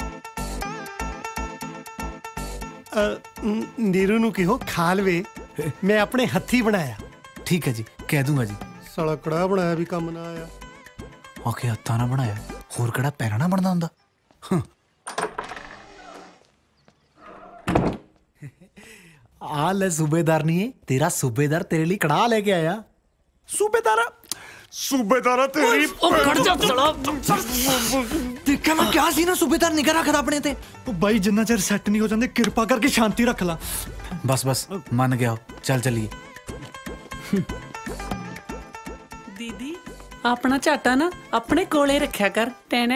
ਨੀਰੂ ਨੂੰ ਕਿਹੋ ਖਾ ਲਵੇ, ਮੈਂ ਆਪਣੇ ਹੱਥੀ ਬਣਾਇਆ। ਠੀਕ ਹੈ ਜੀ, ਕਹਿ ਦੂੰਗਾ ਜੀ। ਸਾਲਾ ਕੜਾ ਬਣਾਇਆ ਵੀ ਕੰਮ ਨਾ ਆਇਆ। ਆਖੇ ਹੱਥਾਂ ਨਾਲ ਬਣਾਇਆ, ਹੋਰ ਕਿਹੜਾ ਪੈਰਾਂ ਨਾਲ ਬਣਦਾ ਹੁੰਦਾ। ਆ ਲੈ ਸੂਬੇਦਾਰ ਨਹੀਂ, ਤੇਰਾ ਸੂਬੇਦਾਰ ਤੇਰੇ ਲਈ ਕੜਾ ਲੈ ਕੇ ਆਇਆ। ਸੂਬੇਦਾਰਾ ਤੇਰੀ ਖੜ ਜਾ ਸਾਲਾ। ਦੇਖਿਆ ਮੈਂ ਕਿਹਾ ਸੀ ਨਾ, ਸੂਬੇਦਾਰ ਨਿਗਾਹ ਰੱਖਦਾ ਆਪਣੇ ਤੇ। ਉਹ ਬਾਈ ਜਿੰਨਾ ਚਿਰ ਸੈੱਟ ਨਹੀਂ ਹੋ ਜਾਂਦੇ, ਕਿਰਪਾ ਕਰਕੇ ਸ਼ਾਂਤੀ ਰੱਖ ਲਾ। ਬਸ ਮੰਨ ਗਿਆ, ਚੱਲ ਚੱਲੀਏ। ਦੀਦੀ ਆਪਣਾ ਝਾਟਾ ਨਾ ਆਪਣੇ ਕੋਲੇ ਰੱਖਿਆ ਕਰ। ਟੈਣੇ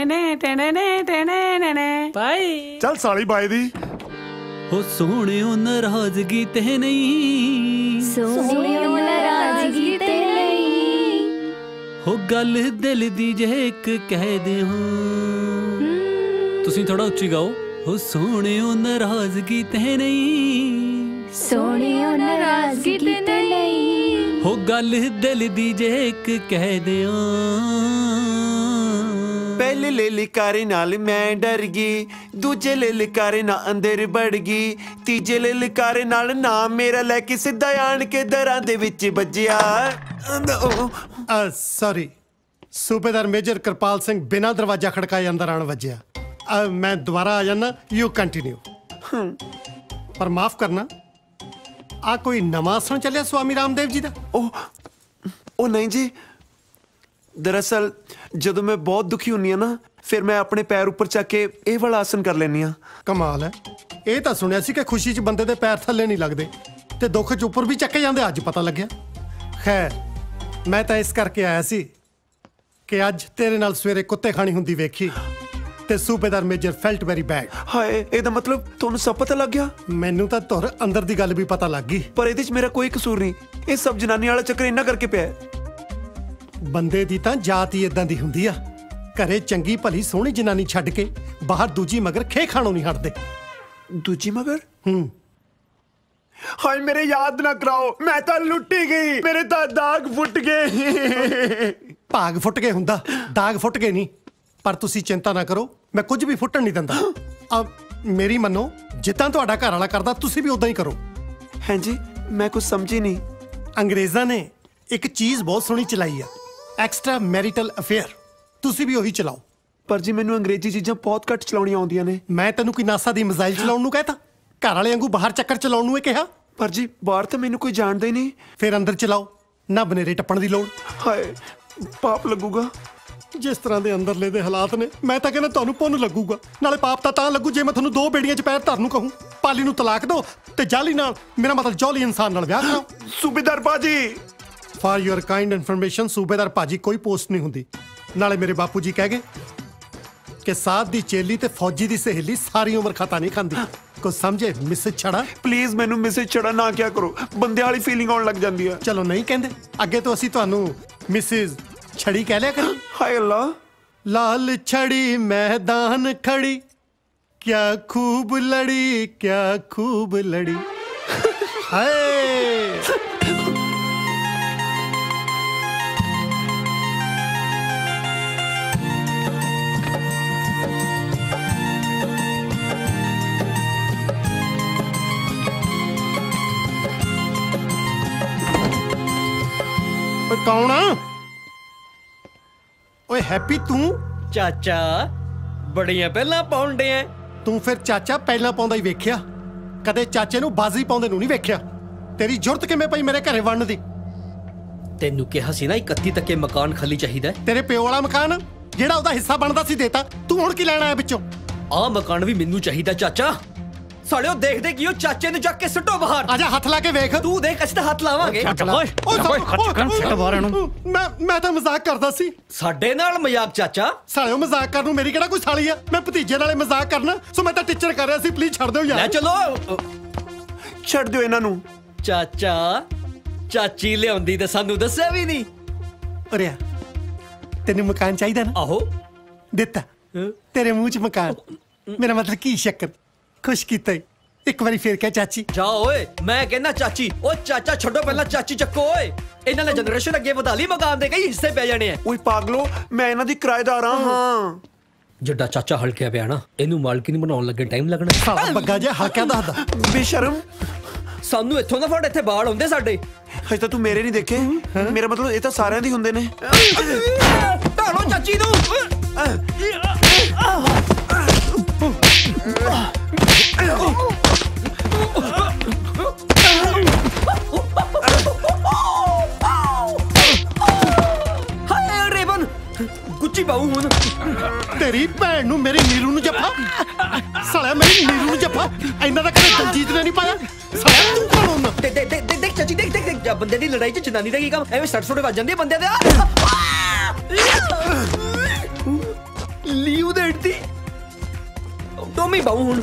ਬਾਈ। ਚੱਲ ਸਾਲੀ ਬਾਈ ਦੀ। ਹੋ ਸੋਹਣਿਓ ਨਾਰਾਜ਼ਗੀ ਤੇ ਨਹੀਂ, ਸੋਹਣਿਓ ਨਾਰਾਜ਼ਗੀ ਤੇ ਨਹੀਂ, ਹੋ ਗੱਲ ਦਿਲ ਦੀ ਜੇ ਇੱਕ ਕਹਿ ਦੇ ਹੋ। ਤੁਸੀਂ ਥੋੜਾ ਉੱਚੀ ਗਾਓ। ਹੋ ਸੋਹਣਿਓ ਨਾਰਾਜ਼ਗੀ ਤੇ ਨਹੀਂ, ਸੋਹਣਿਓ ਨਾਰਾਜ਼ਗੀ ਤੇ ਨਹੀਂ, ਹੋ ਗੱਲ ਦਿਲ ਦੀ ਜੇ ਇੱਕ ਕਹਿ ਦਿਓ। ਪਹਿਲੇ ਲਲਕਾਰੇ ਨਾਲ ਮੈਂ ਡਰ ਗਈ, ਦੂਜੇ ਲਲਕਾਰੇ ਨਾਲ ਅੰਦਰ ਵੜ ਗਈ, ਤੀਜੇ ਲਲਕਾਰੇ ਨਾਲ ਨਾਮ ਮੇਰਾ ਲੈ ਕੇ ਸਿੱਧਾ ਆਣ ਕੇ ਦਰਾਂ ਦੇ ਵਿੱਚ ਵੱਜਿਆ। ਸੌਰੀ, ਸੂਬੇਦਾਰ ਮੇਜਰ ਕਿਰਪਾਲ ਸਿੰਘ ਬਿਨਾਂ ਦਰਵਾਜ਼ਾ ਖੜਕਾਏ ਅੰਦਰ ਆਣ ਵੱਜਿਆ। ਮੈਂ ਦੁਬਾਰਾ ਆ ਜਾਣਾ, ਯੂ ਕੰਟੀਨਿਊ। ਪਰ ਮਾਫ ਕਰਨਾ, ਆ ਕੋਈ ਨਵਾਂ ਆਸਣ ਚੱਲਿਆ ਸਵਾਮੀ ਰਾਮਦੇਵ ਜੀ ਦਾ? ਉਹ ਨਹੀਂ ਜੀ, ਦਰਅਸਲ ਜਦੋਂ ਮੈਂ ਬਹੁਤ ਦੁਖੀ ਹੁੰਨੀ ਆ ਨਾ, ਫਿਰ ਮੈਂ ਆਪਣੇ ਪੈਰ ਉੱਪਰ ਚੱਕ ਕੇ ਇਹ ਵਾਲਾ ਆਸਨ ਕਰ ਲੈਂਦੀ ਆ। ਕਮਾਲ ਹੈ। ਇਹ ਤਾਂ ਸੁਣਿਆ ਸੀ ਕਿ ਖੁਸ਼ੀ 'ਚ ਬੰਦੇ ਦੇ ਪੈਰ ਥੱਲੇ ਨਹੀਂ ਲੱਗਦੇ ਤੇ ਦੁੱਖ 'ਚ ਉੱਪਰ ਵੀ ਚੱਕੇ ਜਾਂਦੇ, ਅੱਜ ਪਤਾ ਲੱਗਿਆ। ਖੈਰ, ਮੈਂ ਤਾਂ ਇਸ ਕਰਕੇ ਆਇਆ ਸੀ ਕਿ ਅੱਜ ਤੇਰੇ ਨਾਲ ਸਵੇਰੇ ਕੁੱਤੇ ਖਾਣੀ ਹੁੰਦੀ ਵੇਖੀ ਤੇ ਸੂਬੇਦਾਰ ਮੇਜਰ ਫੈਲਟ ਵੈਰੀ ਬੈਡ। ਹਾਏ, ਇਹਦਾ ਮਤਲਬ ਤੁਹਾਨੂੰ ਸਭ ਪਤਾ ਲੱਗ ਗਿਆ? ਮੈਨੂੰ ਤਾਂ ਧੁਰ ਅੰਦਰ ਦੀ ਗੱਲ ਵੀ ਪਤਾ ਲੱਗ ਗਈ। ਪਰ ਇਹਦੇ 'ਚ ਮੇਰਾ ਕੋਈ ਕਸੂਰ ਨਹੀਂ, ਇਹ ਸਭ ਜਨਾਨੀ ਵਾਲਾ ਚੱਕਰ ਇੰਨਾ ਕਰਕੇ ਪਿਆ। ਬੰਦੇ ਦੀ ਤਾਂ ਜਾਤ ਹੀ ਇਦਾਂ ਦੀ ਹੁੰਦੀ ਆ, ਘਰੇ ਚੰਗੀ ਭਲੀ ਸੋਹਣੀ ਜਨਾਨੀ ਛੱਡ ਕੇ ਬਾਹਰ ਦੂਜੀ ਮਗਰ ਖੇ ਖਾਣੋਂ ਨਹੀਂ ਹਟਦੇ। ਦੂਜੀ ਮਗਰ? ਹਾਏ, ਮੇਰੇ ਯਾਦ ਨਾ ਕਰਾਓ, ਮੈਂ ਤਾਂ ਲੁੱਟੀ ਗਈ, ਮੇਰੇ ਤਾਂ ਦਾਗ ਫੁੱਟ ਗਏ। ਭਾਗ ਫੁੱਟ ਕੇ ਹੁੰਦਾ, ਦਾਗ ਫੁੱਟ ਕੇ ਨਹੀਂ। ਪਰ ਤੁਸੀਂ ਚਿੰਤਾ ਨਾ ਕਰੋ, ਮੈਂ ਕੁਝ ਵੀ ਫੁੱਟਣ ਨਹੀਂ ਦਿੰਦਾ। ਅਬ ਮੇਰੀ ਮੰਨੋ, ਜਿੱਦਾਂ ਤੁਹਾਡਾ ਘਰ ਵਾਲਾ ਕਰਦਾ ਤੁਸੀਂ ਵੀ ਉਦਾਂ ਹੀ ਕਰੋ। ਹਾਂਜੀ, ਮੈਂ ਕੁਝ ਸਮਝੀ ਨਹੀਂ। ਅੰਗਰੇਜ਼ਾਂ ਨੇ ਇੱਕ ਚੀਜ਼ ਬਹੁਤ ਸੋਹਣੀ ਚਲਾਈ ਆ, ਐਕਸਟਰਾ ਮੈਰਿਟਲ ਅਫੇਅਰ। ਤੁਸੀਂ ਵੀ ਉਹੀ ਚਲਾਓ। ਪਰ ਜੀ, ਮੈਨੂੰ ਅੰਗਰੇਜ਼ੀ ਚੀਜ਼ਾਂ ਬਹੁਤ ਘੱਟ ਚਲਾਉਣੀਆਂ ਆਉਂਦੀਆਂ ਨੇ। ਮੈਂ ਤੈਨੂੰ ਕੋਈ ਨਾਸਾ ਦੀ ਮਿਜ਼ਾਈਲ ਚਲਾਉਣ ਨੂੰ ਕਹਿਤਾ? ਘਰ ਵਾਲੇ ਵਾਂਗੂ ਬਾਹਰ ਚੱਕਰ ਚਲਾਉਣ ਨੂੰ ਇਹ ਕਿਹਾ? ਪਰ ਜੀ, ਬਾਹਰ ਤਾਂ ਮੈਨੂੰ ਕੋਈ ਜਾਣਦਾ ਹੀ ਨਹੀਂ। ਫਿਰ ਅੰਦਰ ਚਲਾਓ, ਨਾ ਬਨੇਰੇ ਟੱਪਣ ਦੀ ਲੋੜ। ਹਾਏ, ਪਾਪ ਲੱਗੂਗਾ। ਜਿਸ ਤਰ੍ਹਾਂ ਦੇ ਅੰਦਰਲੇ ਦੇ ਹਾਲਾਤ ਨੇ, ਮੈਂ ਤਾਂ ਕਹਿੰਦਾ ਤੁਹਾਨੂੰ ਪੁੰਨ ਲੱਗੂਗਾ। ਨਾਲੇ ਪਾਪ ਤਾਂ ਲੱਗੂ ਜੇ ਮੈਂ ਤੁਹਾਨੂੰ 2 ਬੇੜੀਆਂ 'ਚ ਪੈਰ ਧਰਨ ਨੂੰ ਕਹੂੰ। ਪਾਲੀ ਨੂੰ ਤਲਾਕ ਦਿਓ ਤੇ ਜਾਲੀ ਨਾਲ, ਮੇਰਾ ਮਤਲਬ ਜੌਲੀ ਇਨਸਾਨ ਨਾਲ ਵਿਆਹ ਕਰਾਓ। ਸੂਬੇਦਾਰ ਬਾਜੀ, ਫॉर योर काइंड ਇਨਫੋਰਮੇਸ਼ਨ, ਸੂਬੇਦਾਰ ਭਾਜੀ ਕੋਈ ਪੋਸਟ ਨਹੀਂ ਹੁੰਦੀ। ਨਾਲੇ ਮੇਰੇ ਬਾਪੂ ਜੀ ਕਹਿ ਗਏ ਕਿ ਸਾਧ ਦੀ ਚੇਲੀ ਤੇ ਫੌਜੀ ਦੀ ਸਹੇਲੀ ਸਾਰੀ ਉਮਰ ਖਤਾ ਨਹੀਂ ਖਾਂਦੀ। ਕੁਝ ਸਮਝੇ ਮਿਸਿਸ ਛੜਾ? ਪਲੀਜ਼ ਮੈਨੂੰ ਮਿਸਿਸ ਛੜਾ ਨਾ ਕਿਹਾ ਕਰੋ, ਬੰਦੇ ਵਾਲੀ ਫੀਲਿੰਗ ਆਉਣ ਲੱਗ ਜਾਂਦੀ ਆ। ਚਲੋ ਨਹੀਂ ਕਹਿੰਦੇ, ਅੱਗੇ ਤੋਂ ਅਸੀਂ ਤੁਹਾਨੂੰ ਮਿਸਿਸ ਛੜੀ ਕਹਿ ਲਿਆ ਕਰੀ। ਹਾਏ ਅੱਲਾ। लाल छड़ी मैदान खड़ी, क्या खूब लड़ी, क्या खूब लड़ी। हाय कौन आ? ਓਏ ਹੈਪੀ, ਤੂੰ? ਚਾਚਾ, ਬੜੀਆਂ ਪਹਿਲਾਂ ਪਾਉਂਦੇ ਐ ਤੂੰ। ਫਿਰ ਚਾਚਾ ਪਹਿਲਾਂ ਪਾਉਂਦਾ ਹੀ ਵੇਖਿਆ, ਕਦੇ ਚਾਚੇ ਨੂੰ ਬਾਜ਼ੀ ਪਾਉਂਦੇ ਨੂੰ ਨਹੀਂ ਵੇਖਿਆ। ਤੇਰੀ ਜ਼ਰੂਰਤ ਕਿਵੇਂ ਪਈ ਮੇਰੇ ਘਰੇ ਵੜਨ ਦੀ? ਤੈਨੂੰ ਕਿਹਾ ਸੀ ਨਾ 31 ਤੱਕੇ ਮਕਾਨ ਖਾਲੀ ਚਾਹੀਦਾ। ਤੇਰੇ ਪਿਓ ਵਾਲਾ ਮਕਾਨ ਜਿਹੜਾ ਉਹਦਾ ਹਿੱਸਾ ਬਣਦਾ ਸੀ ਦੇਤਾ, ਤੂੰ ਹੁਣ ਕੀ ਲੈਣਾ ਹੈ ਵਿੱਚੋਂ? ਆਹ ਮਕਾਨ ਵੀ ਮੈਨੂੰ ਚਾਹੀਦਾ ਚਾਚਾ। ਸਾਲਿਓ ਦੇਖਦੇ ਕੀ ਉਹ ਚਾਚੇ ਨੂੰ ਚੱਕ ਕੇ ਸੁੱਟੋ ਬਾਹਰ। ਆਜਾ ਹੱਥ ਲਾ ਕੇ ਵੇਖ। ਤੂੰ ਦੇਖ, ਅਸੀਂ ਤਾਂ ਹੱਥ ਲਾਵਾਂਗੇ। ਮੈਂ ਤਾਂ ਮਜ਼ਾਕ ਕਰਦਾ ਸੀ। ਸਾਡੇ ਨਾਲ ਮਜ਼ਾਕ ਚਾਚਾ? ਸਾਲਿਓ, ਮਜ਼ਾਕ ਕਰਨ ਨੂੰ ਮੇਰੀ ਕਿਹੜਾ ਕੋਈ ਸਾਲੀ ਆ? ਮੈਂ ਭਤੀਜੇ ਨਾਲੇ ਮਜ਼ਾਕ ਕਰਨਾ, ਸੋ ਮੈਂ ਤਾਂ ਟੀਚਰ ਕਰ ਰਿਹਾ ਸੀ। ਪਲੀਜ਼ ਛੱਡ ਦਿਓ ਯਾਰ। ਲੈ ਚਲੋ, ਛੱਡ ਦਿਓ ਇਹਨਾਂ ਨੂੰ। ਚਾਚਾ, ਚਾਚੀ ਲਿਆਉਂਦੀ ਤੇ ਸਾਨੂੰ ਦੱਸਿਆ ਵੀ ਨਹੀਂ। ਅਰੇ, ਤੈਨੂੰ ਮਕਾਨ ਚਾਹੀਦਾ ਨਾ? ਆਹੋ, ਦਿੱਤਾ। ਤੇਰੇ ਮੂੰਹ 'ਚ ਮਕਾਨ, ਮੇਰਾ ਮਤਲਬ ਕੀ ਸ਼ੱਕਰ। ਖੁਸ਼ ਕੀਤਾ ਇੱਕ ਵਾਰੀ ਫੇਰ ਕਹਿ ਚਾਚੀ। ਜਾ ਓਏ, ਮੈਂ ਕਹਿੰਦਾ ਚਾਚੀ। ਓ ਚਾਚਾ ਛੱਡੋ, ਪਹਿਲਾਂ ਚਾਚੀ ਚੱਕੋ ਓਏ। ਇਹਨਾਂ ਨੇ ਜਨਰੇਸ਼ਨ ਅੱਗੇ ਵਧਾ ਲਈ, ਮਕਾਨ ਦੇ ਕਈ ਹਿੱਸੇ ਪੈ ਜਾਣੇ ਆ। ਓਏ ਪਾਗਲੋ, ਮੈਂ ਇਹਨਾਂ ਦੀ ਕਿਰਾਏਦਾਰ ਹਾਂ। ਜਿੱਡਾ ਚਾਚਾ ਹਲਕਿਆ ਪਿਆ ਨਾ, ਇਹਨੂੰ ਮਾਲਕਿਨ ਬਣਾਉਣ ਲੱਗੇ ਟਾਈਮ ਲੱਗਣਾ। ਸਾਲਾ ਬੱਗਾ ਜਿਹਾ ਹਲਕਿਆ ਦੱਸਦਾ। ਬੇਸ਼ਰਮ, ਸਾਨੂੰ ਇੱਥੋਂ ਦਾ ਫੜ, ਇੱਥੇ ਬਾੜ ਹੁੰਦੇ ਸਾਡੇ। ਹਜੇ ਤਾਂ ਤੂੰ ਮੇਰੇ ਨਹੀਂ ਦੇਖੇ। ਮੇਰਾ ਮਤਲਬ ਇਹ ਤਾਂ ਸਾਰਿਆਂ ਦੀ ਹੁੰਦੇ ਨੇ। ਢਾਲੋ ਚਾਚੀ ਨੂੰ। ਹਾਏ ਰੇਵਨ, ਗੁੱਚੀ ਬਾਹੂ ਹੁਣ। ਤੇਰੀ ਭੈਣ ਨੂੰ, ਮੇਰੀ ਨੀਰੂ ਨੂੰ ਜੱਫਾ। ਸਾਲਿਆ, ਮੇਰੀ ਨੀਰੂ ਨੂੰ ਜੱਫਾ। ਇਹਨਾਂ ਦਾ ਕਦੇ ਦਲਜੀਤ ਨੇ ਨਹੀਂ ਪਾਇਆ। ਸਾਲਿਆ, ਤੂੰ ਕੌਣ ਹੁੰਦਾ? ਦੇਖ ਚਾਚੀ, ਦੇਖ ਬੰਦੇ ਦੀ ਲੜਾਈ 'ਚ ਜਨਾਨੀ ਦਾ ਕੀ ਕੰਮ? ਐਵੇਂ ਸੱਟ ਸੁੱਟ ਵੱਜ ਜਾਂਦੀ ਹੈ ਬੰਦਿਆਂ ਦੇ। ਲੀਉ ਦੇੜਦੀ ਟੋਮੀ ਬਾਹੂ ਹੁਣ।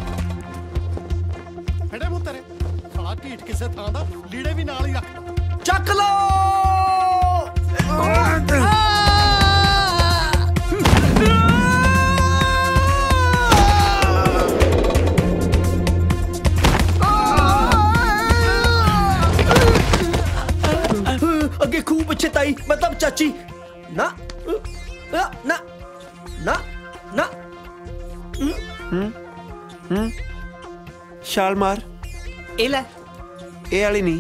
ਫੜੇ ਮੂੰਹ ਤੇਰੇ। ਸਾਲਾ ਢੀਠ ਕਿਸੇ ਥਾਂ ਦਾ, ਲੀੜੇ ਵੀ ਨਾਲ ਹੀ ਰੱਖ। ਚੱਕ ਲੋ। ਅੱਗੇ ਖੂਬ ਪਿੱਛੇ ਤਾਈ, ਮਤਲਬ ਚਾਚੀ। ਨਾ ਨਾ ਨਾ ਨਾ ਨਾ। ਛਾਲ ਮਾਰ। ਇਹ ਲੈ, ਇਹ ਵਾਲੀ ਨਹੀਂ।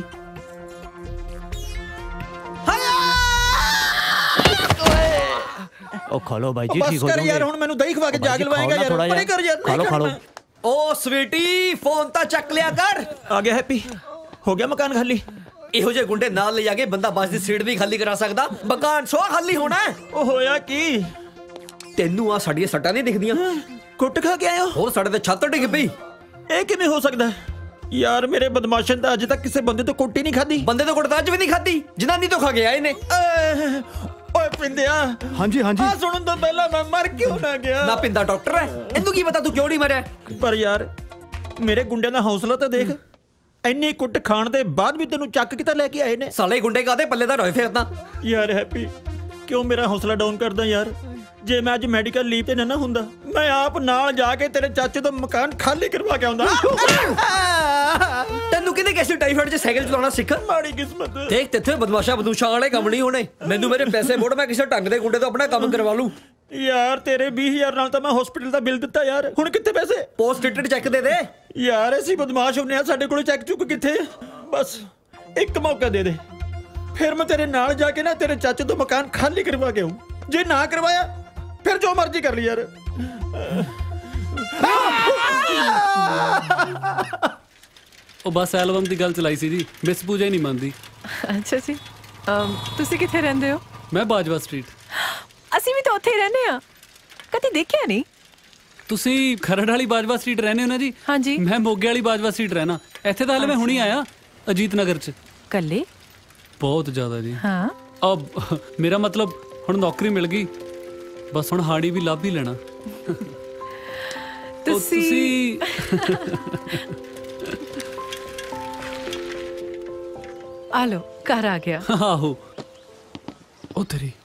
ਉਹ ਖਾ ਲੋ ਬਾਈ ਜੀ, ਬਸ ਠੀਕ ਹੋ ਕਰ ਜਾਓਗੇ ਯਾਰ, ਹੁਣ ਮੈਨੂੰ ਦਹੀਂ ਖਵਾ ਕੇ ਜਾਗ ਲਵਾਏਗਾ ਯਾਰ। ਪਰੇ ਕਰ ਯਾਰ। ਖਾ ਲੋ ਖਾ ਲੋ। ਓ ਸਵੀਟੀ, ਫੋਨ ਤਾਂ ਚੱਕ ਲਿਆ ਕਰ। ਆ ਗਿਆ ਹੈਪੀ। ਹੋ ਗਿਆ ਮਕਾਨ ਖਾਲੀ? ਇਹੋ ਜਿਹੇ ਗੁੰਡੇ ਨਾਲ ਲੈ ਜਾ ਕੇ ਬੰਦਾ ਬੱਸ ਦੀ ਸੀਟ ਵੀ ਖਾਲੀ ਕਰਾ ਸਕਦਾ, ਮਕਾਨ ਸੋ ਖਾਲੀ ਹੋਣਾ। ਉਹ ਹੋਇਆ ਕੀ? ਤੈਨੂੰ ਆ ਸਾਡੀਆਂ ਸੱਟਾਂ ਨਹੀਂ ਦਿਖਦੀਆਂ? ਕੁੱਟ ਖਾ ਕੇ ਆਇਆ? ਹੋਰ ਸਾਡੇ ਤੇ ਛੱਤ ਡਿੱਗ ਪਈ। ਇਹ ਕਿਵੇਂ ਹੋ ਸਕਦਾ ਯਾਰ? ਮੇਰੇ ਬਦਮਾਸ਼ਨ ਤਾਂ ਅਜੇ ਤੱਕ ਕਿਸੇ ਬੰਦੇ ਤੋਂ ਕੁੱਟ ਹੀ ਨਹੀਂ ਖਾਦੀ। ਬੰਦੇ ਤੋਂ ਕੁੱਟ ਤਾਂ ਅੱਜ ਵੀ ਨਹੀਂ ਖਾਦੀ, ਜਨਾਨੀ ਤੋਂ ਖਾ ਕੇ ਆਏ ਨੇ। ਓਏ ਪਿੰਦਿਆ। ਹਾਂਜੀ ਹਾਂਜੀ। ਆ ਸੁਣਨ ਤੋਂ ਪਹਿਲਾਂ ਮੈਂ ਮਰ ਕਿਉਂ ਨਾ ਗਿਆ? ਨਾ ਪਿੰਦਾ ਡਾਕਟਰ ਹੈ, ਇਹਨੂੰ ਕੀ ਪਤਾ ਤੂੰ ਕਿਉਂ ਨਹੀਂ ਮਰਿਆ? ਪਰ ਯਾਰ ਮੇਰੇ ਗੁੰਡਿਆਂ ਦਾ ਹੌਸਲਾ ਤਾਂ ਦੇਖ, ਇੰਨੀ ਕੁੱਟ ਖਾਣ ਦੇ ਬਾਅਦ ਵੀ ਤੈਨੂੰ ਚੱਕ ਕੇ ਤਾਂ ਲੈ ਕੇ ਆਏ ਨੇ। ਸਾਲੇ ਗੁੰਡੇ ਕਾਦੇ ਪੱਲੇ ਦਾ ਰੋਏ ਫਿਰਦਾ ਯਾਰ। ਹੈਪੀ ਕਿਉਂ ਮੇਰਾ ਹੌਸਲਾ ਡਾਊਨ ਕਰਦਾ ਯਾਰ? ਜੇ ਮੈਂ ਅੱਜ ਮੈਡੀਕਲ ਲੀਵ ਤੇ ਨਾ ਹੁੰਦਾ, ਮੈਂ ਆਪ ਨਾਲ ਜਾ ਕੇ ਤੇਰੇ ਚਾਚੇ ਦਾ ਮਕਾਨ ਖਾਲੀ ਕਰਵਾ ਕੇ ਆਉਂਦਾ। ਤੈਨੂੰ ਕਿਹਨੇ ਕਿਸੇ ਟਾਈਫਾਇਡ 'ਚ ਸਾਈਕਲ ਚਲਾਉਣਾ ਸਿੱਖਣ? ਮਾੜੀ ਕਿਸਮਤ। ਦੇਖ ਤੇਥੇ ਬਦਮਾਸ਼ਾ ਬਦੂਸ਼ਾ ਵਾਲੇ ਕੰਮ ਨਹੀਂ ਹੋਣੇ। ਮੈਨੂੰ ਮੇਰੇ ਪੈਸੇ ਮੋੜ, ਮੈਂ ਕਿਸੇ ਢੰਗ ਦੇ ਗੁੰਡੇ ਤੋਂ ਆਪਣਾ ਕੰਮ ਕਰਵਾ ਲੂੰ। ਯਾਰ ਤੇਰੇ 20,000 ਨਾਲ ਤਾਂ ਮੈਂ ਹਸਪੀਟਲ ਦਾ ਬਿੱਲ ਦਿੱਤਾ ਯਾਰ। ਹੁਣ ਕਿੱਥੇ ਪੈਸੇ? ਪੋਸਟ ਡੇਟਡ ਚੈੱਕ ਦੇ ਦੇ ਯਾਰ। ਅਸੀਂ ਬਦਮਾਸ਼ ਹੁੰਨੇ ਆ, ਸਾਡੇ ਕੋਲ ਚੈੱਕ ਚੁੱਕ ਕਿੱਥੇ? ਬਸ ਇੱਕ ਮੌਕਾ ਦੇ ਦੇ, ਫਿਰ ਮੈਂ ਤੇਰੇ ਨਾਲ ਜਾ ਕੇ ਨਾ ਤੇਰੇ ਚਾਚੇ ਤੋਂ ਮਕਾਨ ਖਾਲੀ ਕਰਵਾ ਕੇ ਆਊਂ। ਜੇ ਨਾ ਕਰਵਾਇਆ ਫਿਰ ਜੋ ਮਰਜ਼ੀ ਕਰ ਲਈ ਯਾਰ। ਉਹ ਬਸ ਐਲਬਮ ਦੀ ਗੱਲ ਚਲਾਈ ਸੀ ਜੀ, ਮਿਸ ਪੂਜਾ ਹੀ ਨਹੀਂ ਮੰਨਦੀ। ਅੱਛਾ ਜੀ, ਤੁਸੀਂ ਕਿੱਥੇ ਰਹਿੰਦੇ ਹੋ? ਮੈਂ ਬਾਜਵਾ ਸਟਰੀਟ। ਅਸੀਂ ਵੀ ਤਾਂ ਉੱਥੇ ਹੀ ਰਹਿੰਦੇ ਆ, ਕਦੀ ਦੇਖਿਆ ਨਹੀਂ। ਤੁਸੀਂ ਖਰੜ ਵਾਲੀ ਬਾਜਵਾ ਸਟਰੀਟ ਰਹਿੰਦੇ ਹੋ ਨਾ ਜੀ? ਹਾਂਜੀ। ਮੈਂ ਮੋਗੇ ਵਾਲੀ ਬਾਜਵਾ ਸਟਰੀਟ ਰਹਿਣਾ। ਇੱਥੇ ਤਾਂ ਹਲੇ ਮੈਂ ਹੁਣੀ ਆਇਆ, ਅਜੀਤ ਨਗਰ 'ਚ। ਕੱਲੇ? ਬਹੁਤ ਜ਼ਿਆਦਾ ਜੀ। ਹਾਂ। ਅਬ ਮੇਰਾ ਮਤਲਬ ਹੁਣ ਨੌਕਰੀ ਮਿਲ ਗਈ, ਬਸ ਹੁਣ ਹਾੜੀ ਵੀ ਲੱਭ ਹੀ ਲੈਣਾ। ਤੁਸੀਂ ਆ ਲੋ, ਘਰ ਆ ਗਿਆ। ਆਹੋ ਉਧਰ ਹੀ।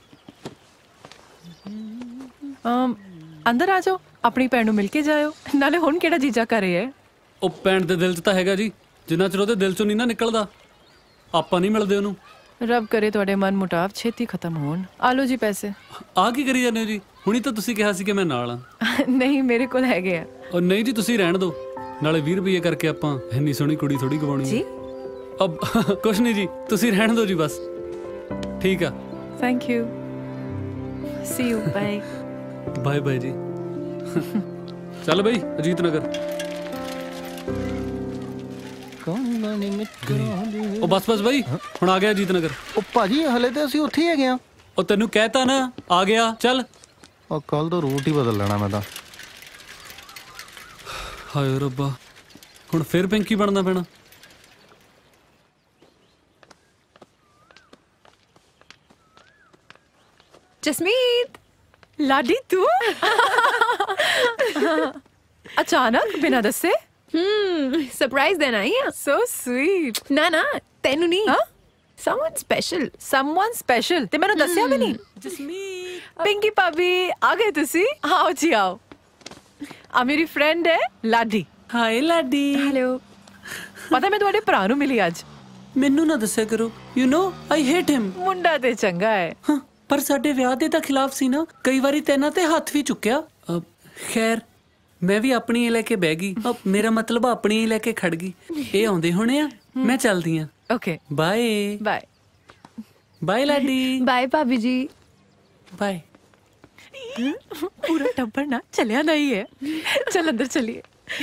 ਅੰਦਰ ਆ ਜਾਓ, ਆਪਣੀ ਭੈਣ ਨੂੰ ਮਿਲ ਕੇ ਜਾਇਓ। ਨਾਲੇ ਹੁਣ ਕਿਹੜਾ ਜੀਜਾ ਘਰੇ ਹੈ? ਉਹ ਭੈਣ ਦੇ ਦਿਲ 'ਚ ਤਾਂ ਹੈਗਾ ਜੀ, ਜਿੰਨਾ ਚਿਰ ਉਹਦੇ ਦਿਲ 'ਚੋਂ ਨਹੀਂ ਨਾ ਨਿਕਲਦਾ ਆਪਾਂ ਨਹੀਂ ਮਿਲਦੇ ਉਹਨੂੰ। ਰੱਬ ਕਰੇ ਤੁਹਾਡੇ ਮਨ ਮੁਟਾਵ ਛੇਤੀ ਖਤਮ ਹੋਣ। ਆ ਲੋ ਜੀ ਪੈਸੇ। ਆ ਕੀ ਕਰੀ ਜਾਂਦੇ ਹੋ ਜੀ? ਹੁਣੀ ਤਾਂ ਤੁਸੀਂ ਕਿਹਾ ਸੀ ਕਿ ਮੈਂ ਨਾਲ ਆ। ਨਹੀਂ, ਮੇਰੇ ਕੋਲ ਹੈਗੇ ਆ। ਉਹ ਨਹੀਂ ਜੀ, ਤੁਸੀਂ ਰਹਿਣ ਦਿਓ। ਨਾਲੇ 20 ਰੁਪਏ ਕਰਕੇ ਆਪਾਂ ਇੰਨੀ ਸੋਹਣੀ ਕੁੜੀ ਥੋੜੀ ਗਵਾਉਣੀ ਜੀ। ਅਬ ਕੁਛ ਨਹੀਂ ਜੀ, ਤੁਸੀਂ ਰਹਿਣ ਦਿਓ ਜੀ ਬਸ। ਠੀਕ ਆ। Thank you. See you. Bye bye bye ਜੀ। ਚੱਲ ਬਈ ਅਜੀਤ ਨਗਰ। ਉਹ ਬਸ ਬਸ ਬਾਈ, ਹੁਣ ਆ ਗਿਆ ਅਜੀਤ ਨਗਰ। ਉਹ ਭਾਜੀ ਹਲੇ ਤੇ ਅਸੀਂ ਉੱਥੇ ਹੀ ਹੈਗੇ ਆ। ਉਹ ਤੈਨੂੰ ਕਹਿਤਾ ਨਾ ਆ ਗਿਆ, ਚੱਲ। ਉਹ ਕੱਲ ਤੋਂ ਰੂਟ ਹੀ ਬਦਲ ਲੈਣਾ ਮੈਂ ਤਾਂ। ਹਾਏ ਰੱਬਾ, ਹੁਣ ਫਿਰ ਪਿੰਕੀ ਬਣਨਾ ਪੈਣਾ। जसमीत, लाडी तू अचानक बिना दसे? सरप्राइज देना ही है। So sweet। ना ना तेनू नहीं। हाँ? Someone special। Someone special। ते मैंने दसिया भी नहीं। जसमीत, पिंकी भाभी आ गए तुसी? आओ जी आओ। आ मेरी फ्रेंड है लाडी। हाय लाडी। हेलो। पता मैं तुम्हारे भरा नू मिली आज। ਮੈਨੂੰ ਨਾ ਦੱਸਿਆ ਕਰੋ। You know I hate him. ਮੁੰਡਾ ਤੇ ਚੰਗਾ ਹੈ। ਪਰ ਸਾਡੇ ਵਿਆਹ ਦੇ ਤਾਂ ਖਿਲਾਫ ਸੀ ਨਾ, ਕਈ ਵਾਰੀ ਤੈਨਾਂ ਤੇ ਹੱਥ ਵੀ ਚੁੱਕਿਆ। ਖੈਰ ਮੈਂ ਵੀ ਆਪਣੀ ਹੀ ਲੈ ਕੇ ਬਹਿ ਗਈ। ਮੇਰਾ ਮਤਲਬ ਆਪਣੀ ਹੀ ਲੈ ਕੇ ਖੜ ਗਈ। ਇਹ ਆਉਂਦੇ ਹੋਣੇ ਆ, ਮੈਂ ਚੱਲਦੀ ਆ। Okay bye bye. Bye Ladi. Bye ਭਾਬੀ ਜੀ। ਬਾਏ। पूरा टब्बर ना चलिया नहीं है। चल अंदर चलिए।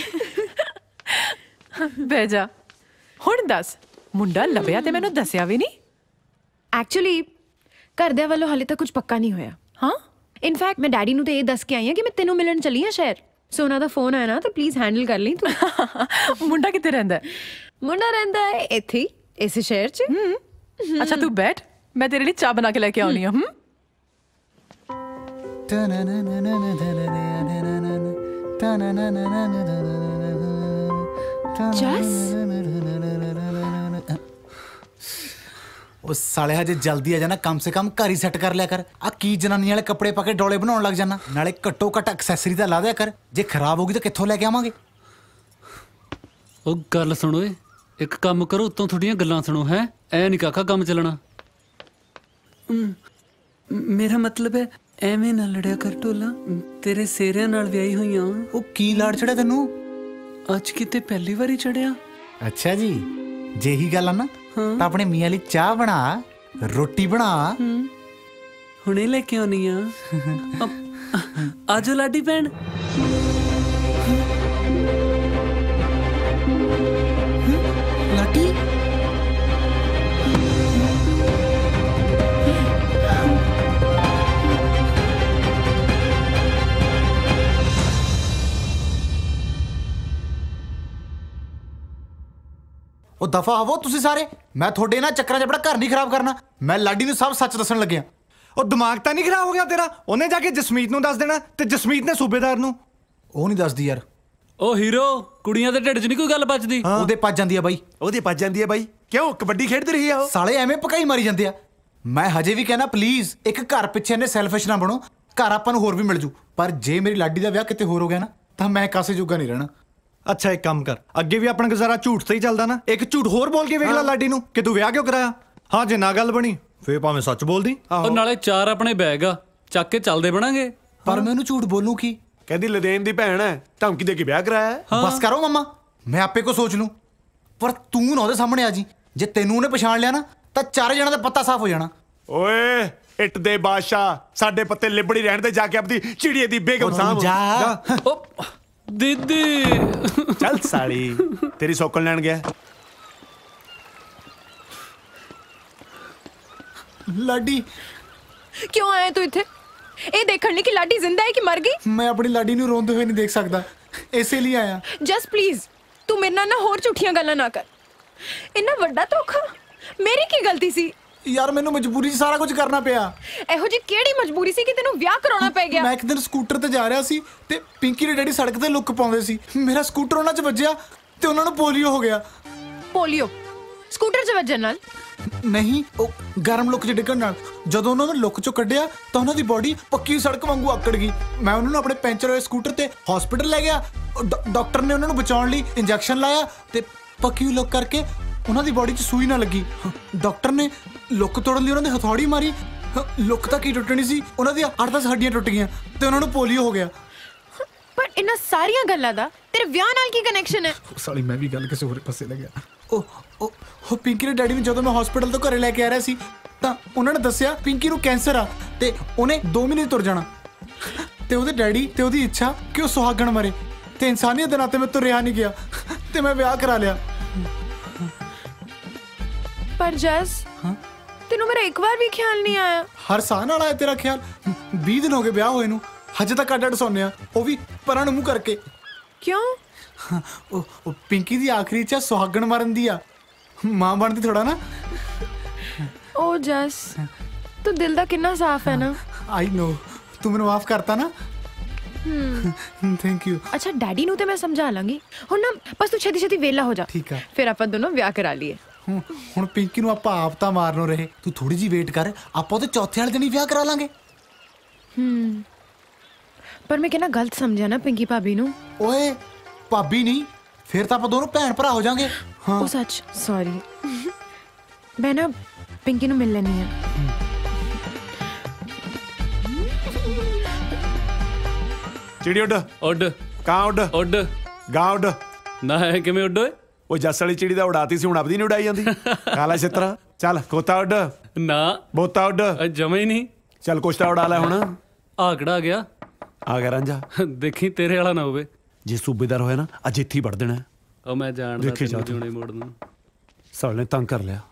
बह जा। हुण दस मुंडा लभया ते मैनू दसिया भी नहीं। एक्चुअली घरदिਆਂ ਵੱਲੋਂ ਹਾਲੇ ਤੱਕ ਕੁਝ ਪੱਕਾ ਨਹੀਂ ਹੋਇਆ। ਹਾਂ, ਇਨਫੈਕਟ ਮੈਂ ਡੈਡੀ ਨੂੰ ਤੇ ਇਹ ਦੱਸ ਕੇ ਆਈ ਹਾਂ ਕਿ ਮੈਂ ਤੈਨੂੰ ਮਿਲਣ ਚੱਲੀ ਹਾਂ ਸ਼ਹਿਰ। ਸੋ ਉਹਨਾਂ ਦਾ ਫੋਨ ਆਇਆ ਨਾ ਤਾਂ ਪਲੀਜ਼ ਹੈਂਡਲ ਕਰ ਲਈ ਤੂੰ। ਮੁੰਡਾ ਕਿੱਥੇ ਰਹਿੰਦਾ? ਮੁੰਡਾ ਰਹਿੰਦਾ ਹੈ ਇੱਥੇ ਹੀ, ਇਸੇ ਸ਼ਹਿਰ 'ਚ। ਅੱਛਾ ਤੂੰ ਬੈਠ, ਮੈਂ ਤੇਰੇ ਲਈ ਚਾਹ ਬਣਾ ਕੇ ਲੈ ਕੇ ਆਉਣੀ ਆ। ਉਹ ਸਾਲੇ ਹਜੇ ਜਲਦੀ ਆ ਜਾਣਾ, ਕਮ ਸੇ ਕਮ ਘਰ ਹੀ ਸੈੱਟ ਕਰ ਲਿਆ ਕਰ। ਆ ਕੀ ਜਨਾਨੀ ਵਾਲੇ ਕੱਪੜੇ ਪਾ ਕੇ ਡੋਲੇ ਬਣਾਉਣ ਲੱਗ ਜਾਣਾ। ਨਾਲੇ ਘੱਟੋ ਘੱਟ ਐਕਸੈਸਰੀ ਤਾਂ ਲਾ ਦਿਆ ਕਰ। ਜੇ ਖਰਾਬ ਹੋ ਗਈ ਤਾਂ ਕਿੱਥੋਂ ਲੈ ਕੇ ਆਵਾਂਗੇ? ਉਹ ਗੱਲ ਸੁਣੋ ਏ, ਇੱਕ ਕੰਮ ਕਰੋ, ਉੱਤੋਂ ਥੋੜੀਆਂ ਗੱਲਾਂ ਸੁਣੋ। ਹੈ ਐ ਨਹੀਂ ਕਾਕਾ ਕੰਮ ਚੱਲਣਾ। ਮੇਰਾ ਮਤਲਬ ਹੈ ਐਵੇਂ ਨਾ ਲੜਿਆ ਕਰ ਢੋਲਾ, ਤੇਰੇ ਸੇਰਿਆਂ ਨਾਲ ਵਿਆਹੀ ਹੋਈਆਂ। ਉਹ ਕੀ ਲਾੜ ਚੜਿਆ ਤੈਨੂੰ? ਅੱਜ ਕਿਤੇ ਪਹਿਲੀ ਵਾਰੀ ਚੜਿਆ। ਅੱਛਾ ਜੀ, ਜੇ ਹੀ ਗੱਲ ਆ ਨਾ ਤਾਂ ਆਪਣੇ ਮੀਆਂ ਲਈ ਚਾਹ ਬਣਾ, ਰੋਟੀ ਬਣਾ। ਹੁਣੇ ਲੈ ਕੇ ਆਉਣੀ ਆ। ਆਜੋ ਲਾਡੀ ਭੈਣ। ਲਾਡੀ ਉਹ ਦਫਾ ਹੋਵੋ ਤੁਸੀਂ ਸਾਰੇ। ਮੈਂ ਤੁਹਾਡੇ ਨਾਲ ਚੱਕਰਾਂ 'ਚ ਆਪਣਾ ਘਰ ਨਹੀਂ ਖਰਾਬ ਕਰਨਾ। ਮੈਂ ਲਾਡੀ ਨੂੰ ਸਭ ਸੱਚ ਦੱਸਣ ਲੱਗਿਆ। ਉਹ ਦਿਮਾਗ ਤਾਂ ਨਹੀਂ ਖਰਾਬ ਹੋ ਗਿਆ ਤੇਰਾ? ਉਹਨੇ ਜਾ ਕੇ ਜਸਮੀਤ ਨੂੰ ਦੱਸ ਦੇਣਾ ਤੇ ਜਸਮੀਤ ਨੇ ਸੂਬੇਦਾਰ ਨੂੰ। ਉਹ ਨਹੀਂ ਦੱਸਦੀ ਯਾਰ। ਉਹ ਹੀਰੋ, ਕੁੜੀਆਂ ਦੇ ਢਿੱਡ 'ਚ ਨਹੀਂ ਕੋਈ ਗੱਲ ਬਚਦੀ। ਉਹਦੇ ਪੱਜ ਜਾਂਦੀ ਆ ਬਾਈ। ਉਹਦੇ ਪੱਜ ਜਾਂਦੀ ਆ ਬਾਈ। ਕਿਉਂ ਕਬੱਡੀ ਖੇਡਦੀ ਰਹੀ ਆ ਉਹ? ਸਾਲੇ ਐਵੇਂ ਪਕਾਈ ਮਾਰੀ ਜਾਂਦੇ ਆ। ਮੈਂ ਹਜੇ ਵੀ ਕਹਿਣਾ ਪਲੀਜ਼ ਇੱਕ ਘਰ ਪਿੱਛੇ ਇਹਨੇ ਸੈਲਫਿਸ਼ ਨਾ ਬਣੋ। ਘਰ ਆਪਾਂ ਨੂੰ ਹੋਰ ਵੀ ਮਿਲ ਜੂ, ਪਰ ਜੇ ਮੇਰੀ ਲਾਡੀ ਦਾ ਵਿਆਹ ਕਿਤੇ ਹੋਰ ਹੋ ਗਿਆ ਨਾ ਤਾਂ ਮੈਂ ਕਾਸੇ ਜੋਗਾ ਨਹੀਂ ਰਹਿਣਾ। ਅੱਛਾ ਇੱਕ ਕੰਮ ਕਰ, ਅੱਗੇ ਵੀ ਆਪਣਾ ਗੁਜ਼ਾਰਾ ਝੂਠ ਤੇ ਹੀ ਚੱਲਦਾ ਨਾ, ਇੱਕ ਝੂਠ ਹੋਰ ਬੋਲ ਕੇ ਵੇਖ ਲੈ ਲਾਡੀ ਨੂੰ ਕਿ ਤੂੰ ਵਿਆਹ ਕਿਉਂ ਕਰਾਇਆ। ਹਾਂ ਜੇ ਨਾ ਗੱਲ ਬਣੀ ਫੇਰ ਭਾਵੇਂ ਸੱਚ ਬੋਲਦੀ। ਉਹ ਨਾਲੇ 4 ਆਪਣੇ ਬੈਗ ਆ, ਚੱਕ ਕੇ ਚੱਲਦੇ ਬਣਾਂਗੇ। ਪਰ ਮੈਂ ਉਹਨੂੰ ਝੂਠ ਬੋਲੂ ਕੀ? ਕਹਿੰਦੀ ਲਦੇਨ ਦੀ ਭੈਣ ਹੈ, ਧਮਕੀ ਦੇ ਕੇ ਵਿਆਹ ਕਰਾਇਆ। ਬਸ ਕਰੋ ਮਮਾ, ਮੈਂ ਆਪੇ ਕੋ ਸੋਚ ਲੂੰ। ਪਰ ਤੂੰ ਨਾ ਉਹਦੇ ਸਾਹਮਣੇ ਆ ਜੀ। ਜੇ ਤੈਨੂੰ ਉਹਨੇ ਪਛਾਣ ਲਿਆ ਨਾ ਤਾਂ 4 ਜਣਾਂ ਦਾ ਪੱਤਾ ਸਾਫ਼ ਹੋ ਜਾਣਾ। ਓਏ ਇੱਟ ਦੇ ਬਾਦਸ਼ਾਹ, ਸਾਡੇ ਪੱਤੇ ਲਿਬੜੀ ਰਹਿਣ ਦੇ, ਜਾ ਕੇ ਆਪਣੀ ਚਿੜੀਏ ਦੀ ਬੇਗਮ ਸਾਹਬ ਜਾ। ਦੀਦੀ ਚੱਲ ਸਾਲੀ, ਤੇਰੀ ਸੌਕਲ ਲੈਣ ਗਿਆ। ਲਾਡੀ ਕਿਉਂ ਆਇਆ ਤੂੰ ਇੱਥੇ? ਇਹ ਦੇਖਣ ਲਈ ਕਿ ਲਾਡੀ ਜ਼ਿੰਦਾ ਹੈ ਕਿ ਮਰ ਗਈ? ਮੈਂ ਆਪਣੀ ਲਾਡੀ ਨੂੰ ਰੋਂਦੇ ਹੋਏ ਨਹੀਂ ਦੇਖ ਸਕਦਾ, ਇਸੇ ਲਈ ਆਇਆ। ਜਸਟ ਪਲੀਜ਼ ਤੂੰ ਮੇਰੇ ਨਾਲ ਨਾ ਹੋਰ ਝੂਠੀਆਂ ਗੱਲਾਂ ਨਾ ਕਰ। ਇੰਨਾ ਵੱਡਾ ਧੋਖਾ, ਮੇਰੀ ਕੀ ਗਲਤੀ ਸੀ? ਯਾਰ ਮੈਨੂੰ ਮਜਬੂਰੀ 'ਚ ਸਾਰਾ ਕੁਝ ਕਰਨਾ ਪਿਆ। ਇਹੋ ਜੀ ਕਿਹੜੀ ਮਜਬੂਰੀ ਸੀ ਕਿ ਤੈਨੂੰ ਵਿਆਹ ਕਰਾਉਣਾ ਪੈ ਗਿਆ? ਮੈਂ ਇੱਕ ਦਿਨ ਸਕੂਟਰ ਤੇ ਜਾ ਰਿਹਾ ਸੀ ਤੇ ਪਿੰਕੀ ਦੇ ਡੈਡੀ ਸੜਕ ਤੇ ਲੁੱਕ ਪਾਉਂਦੇ ਸੀ। ਮੇਰਾ ਸਕੂਟਰ ਉਹਨਾਂ 'ਚ ਵੱਜਿਆ ਤੇ ਉਹਨਾਂ ਨੂੰ ਪੋਲੀਓ ਹੋ ਗਿਆ। ਪੋਲੀਓ ਸਕੂਟਰ 'ਚ ਵੱਜਣ ਨਾਲ? ਨਹੀਂ, ਉਹ ਗਰਮ ਲੁੱਕ 'ਚ ਡਿੱਗਣ ਨਾਲ। ਜਦੋਂ ਉਹਨਾਂ ਨੂੰ ਲੁੱਕ 'ਚੋਂ ਕੱਢਿਆ ਤਾਂ ਉਹਨਾਂ ਦੀ ਬੋਡੀ ਪੱਕੀ ਸੜਕ ਵਾਂਗੂ ਆਕੜ ਗਈ। ਮੈਂ ਉਹਨਾਂ ਨੂੰ ਆਪਣੇ ਪੈਂਚਰ ਹੋਏ ਸਕੂਟਰ ਤੇ ਹਸਪੀਟਲ ਲੈ ਗਿਆ। ਡਾਕਟਰ ਨੇ ਉਹਨਾਂ ਨੂੰ ਬਚਾਉਣ ਲਈ ਇੰਜੈਕਸ਼ਨ ਲਾਇਆ ਤੇ ਪੱਕੀ ਲੁੱਕ ਕਰਕੇ ਉਹਨਾਂ ਦੀ ਬੋਡੀ 'ਚ ਸੂਈ ਨਾ ਲੱਗੀ। ਡਾਕਟਰ ਨੇ ਲੁੱਕ ਤੋੜਨ ਲਈ ਉਹਨਾਂ ਦੀ ਹਥੌੜੀ ਮਾਰੀ। ਲੁੱਕ ਤਾਂ ਕੀ ਟੁੱਟਣੀ ਸੀ, ਉਹਨਾਂ ਦੀਆਂ 8-10 ਹੱਡੀਆਂ ਟੁੱਟ ਗਈਆਂ ਤੇ ਉਹਨਾਂ ਨੂੰ ਪੋਲੀਓ ਹੋ ਗਿਆ। ਪਰ ਇਹਨਾਂ ਸਾਰੀਆਂ ਗੱਲਾਂ ਦਾ ਤੇਰੇ ਵਿਆਹ ਨਾਲ ਕੀ ਕਨੈਕਸ਼ਨ ਹੈ? ਸਾਲੀ ਮੈਂ ਵੀ ਗੱਲ ਕਿਸੇ ਹੋਰ ਪਾਸੇ ਲੱਗਿਆ। ਉਹ ਪਿੰਕੀ ਦੇ ਡੈਡੀ ਨੂੰ ਜਦੋਂ ਮੈਂ ਹਸਪੀਟਲ ਤੋਂ ਘਰੇ ਲੈ ਕੇ ਆ ਰਿਹਾ ਸੀ ਤਾਂ ਉਹਨਾਂ ਨੇ ਦੱਸਿਆ ਪਿੰਕੀ ਨੂੰ ਕੈਂਸਰ ਆ ਤੇ ਉਹਨੇ 2 ਮਹੀਨੇ ਤੁਰ ਜਾਣਾ। ਤੇ ਉਹਦੇ ਡੈਡੀ ਤੇ ਉਹਦੀ ਇੱਛਾ ਕਿ ਉਹ ਸੁਹਾਗਣ ਮਰੇ ਤੇ ਇਨਸਾਨੀਅਤ ਦੇ ਨਾਤੇ ਮੈਂ ਤੋਂ ਰਿਹਾ ਨਹੀਂ ਗਿਆ ਤੇ ਮੈਂ ਵਿਆਹ ਕਰਾ ਲਿਆ। ਪਰ ਜਸ ਤੈਨੂੰ ਮੇਰਾ ਇੱਕ ਵਾਰ ਵੀ ਖਿਆਲ ਨਹੀਂ ਆਇਆ? ਹਰ ਸਾਹ ਨਾਲ ਆਇਆ ਤੇਰਾ ਖਿਆਲ। 20 ਦਿਨ ਹੋ ਗਏ ਵਿਆਹ ਹੋਏ ਨੂੰ, ਹਜੇ ਤੱਕ ਅੱਡ ਸੌਂਦੇ ਆ, ਉਹ ਵੀ ਪਰਾਂ ਨੂੰ ਮੂੰਹ ਕਰਕੇ। ਕਿਉਂ? ਉਹ ਪਿੰਕੀ ਦੀ ਆਖਰੀ ਇੱਛਾ ਸੁਹਾਗਣ ਮਰਨ ਦੀ ਆ, ਮਾਂ ਬਣਦੀ ਥੋੜਾ ਨਾ। ਓ ਜਸ ਤੂੰ ਦਿਲ ਦਾ ਕਿੰਨਾ ਸਾਫ਼ ਹੈ ਨਾ। ਆਈ ਨੋ, ਤੂੰ ਮੈਨੂੰ ਮਾਫ ਕਰਤਾ ਨਾ। Thank you. ਅੱਛਾ ਡੈਡੀ ਨੂੰ ਤੇ ਮੈਂ ਸਮਝਾ ਲਾਂਗੀ। ਹੁਣ ਨਾ ਬਸ ਤੂੰ ਛੇਤੀ ਛੇਤੀ ਵੇਲਾ ਹੋ ਜਾ। ਠੀਕ ਆ। ਫਿਰ ਆਪਾਂ ਦੋਨੋਂ ਵਿਆਹ ਕਰਾ ਲਈਏ। ਹੁਣ ਪਿੰਕੀ ਨੂੰ ਆਪਾਂ ਆਪ ਤਾਂ ਮਾਰਨੋਂ ਰਹੇ, ਤੂੰ ਥੋੜੀ ਜੀ ਵੇਟ ਕਰ, ਆਪਾਂ ਉਹਦੇ ਚੌਥੇ ਵਾਲੇ ਦਿਨ ਹੀ ਵਿਆਹ ਕਰਾ ਲਾਂਗੇ। ਪਰ ਮੈਂ ਕਿਹਨਾਂ ਗਲਤ ਸਮਝਿਆ ਨਾ ਪਿੰਕੀ ਭਾਬੀ ਨੂੰ। ਓਏ ਭਾਬੀ ਨਹੀਂ, ਫਿਰ ਤਾਂ ਆਪਾਂ ਦੋਨੋਂ ਭੈਣ ਭਰਾ ਹੋ ਜਾਾਂਗੇ। ਹਾਂ ਉਹ ਸੱਚ ਸੌਰੀ। ਮੈਂ ਨਾ ਪਿੰਕੀ ਨੂੰ ਮਿਲ ਲੈਣੀ ਆ। ਚਿੜੀ ਉੱਡ ਉੱਡ, ਕਾਂ ਉੱਡ, ਉੱਡ, ਗਾਂ ਉੱਡ। ਨਾ ਹੈ ਕਿਵੇਂ ਉੱਡ ਓਏ? ਉਹ ਜੱਸ ਵਾਲੀ ਚਿੜੀ ਦਾ ਉਡਾਤੀ ਸੀ, ਹੁਣ ਆਪਦੀ ਨਹੀਂ ਉਡਾਈ ਜਾਂਦੀ। ਕਾਲਾ ਛਿੱਤਰਾ। ਚੱਲ ਕੋਤਾ ਉੱਡ। ਨਾ ਬੋਤਾ ਉੱਡ। ਜਮਾ ਹੀ ਨਹੀਂ। ਚੱਲ ਕੁਛ ਤਾਂ ਉਡਾ ਲੈ ਹੁਣ। ਆਕੜਾ ਆ ਗਿਆ। ਆ ਗਿਆ ਰਾਂਝਾ। ਦੇਖੀ ਤੇਰੇ ਵਾਲਾ ਨਾ ਹੋਵੇ। ਜੇ ਸੂਬੇਦਾਰ ਹੋਇਆ ਨਾ ਅੱਜ ਇੱਥੇ ਹੀ ਵੜ ਦੇਣਾ। ਉਹ ਮੈਂ ਜਾਣਦਾ ਤੈਨੂੰ ਜੁਣੇ ਮੋੜ ਨੂੰ। ਸਾਲ ਨੇ ਤੰਗ ਕਰ ਲਿਆ।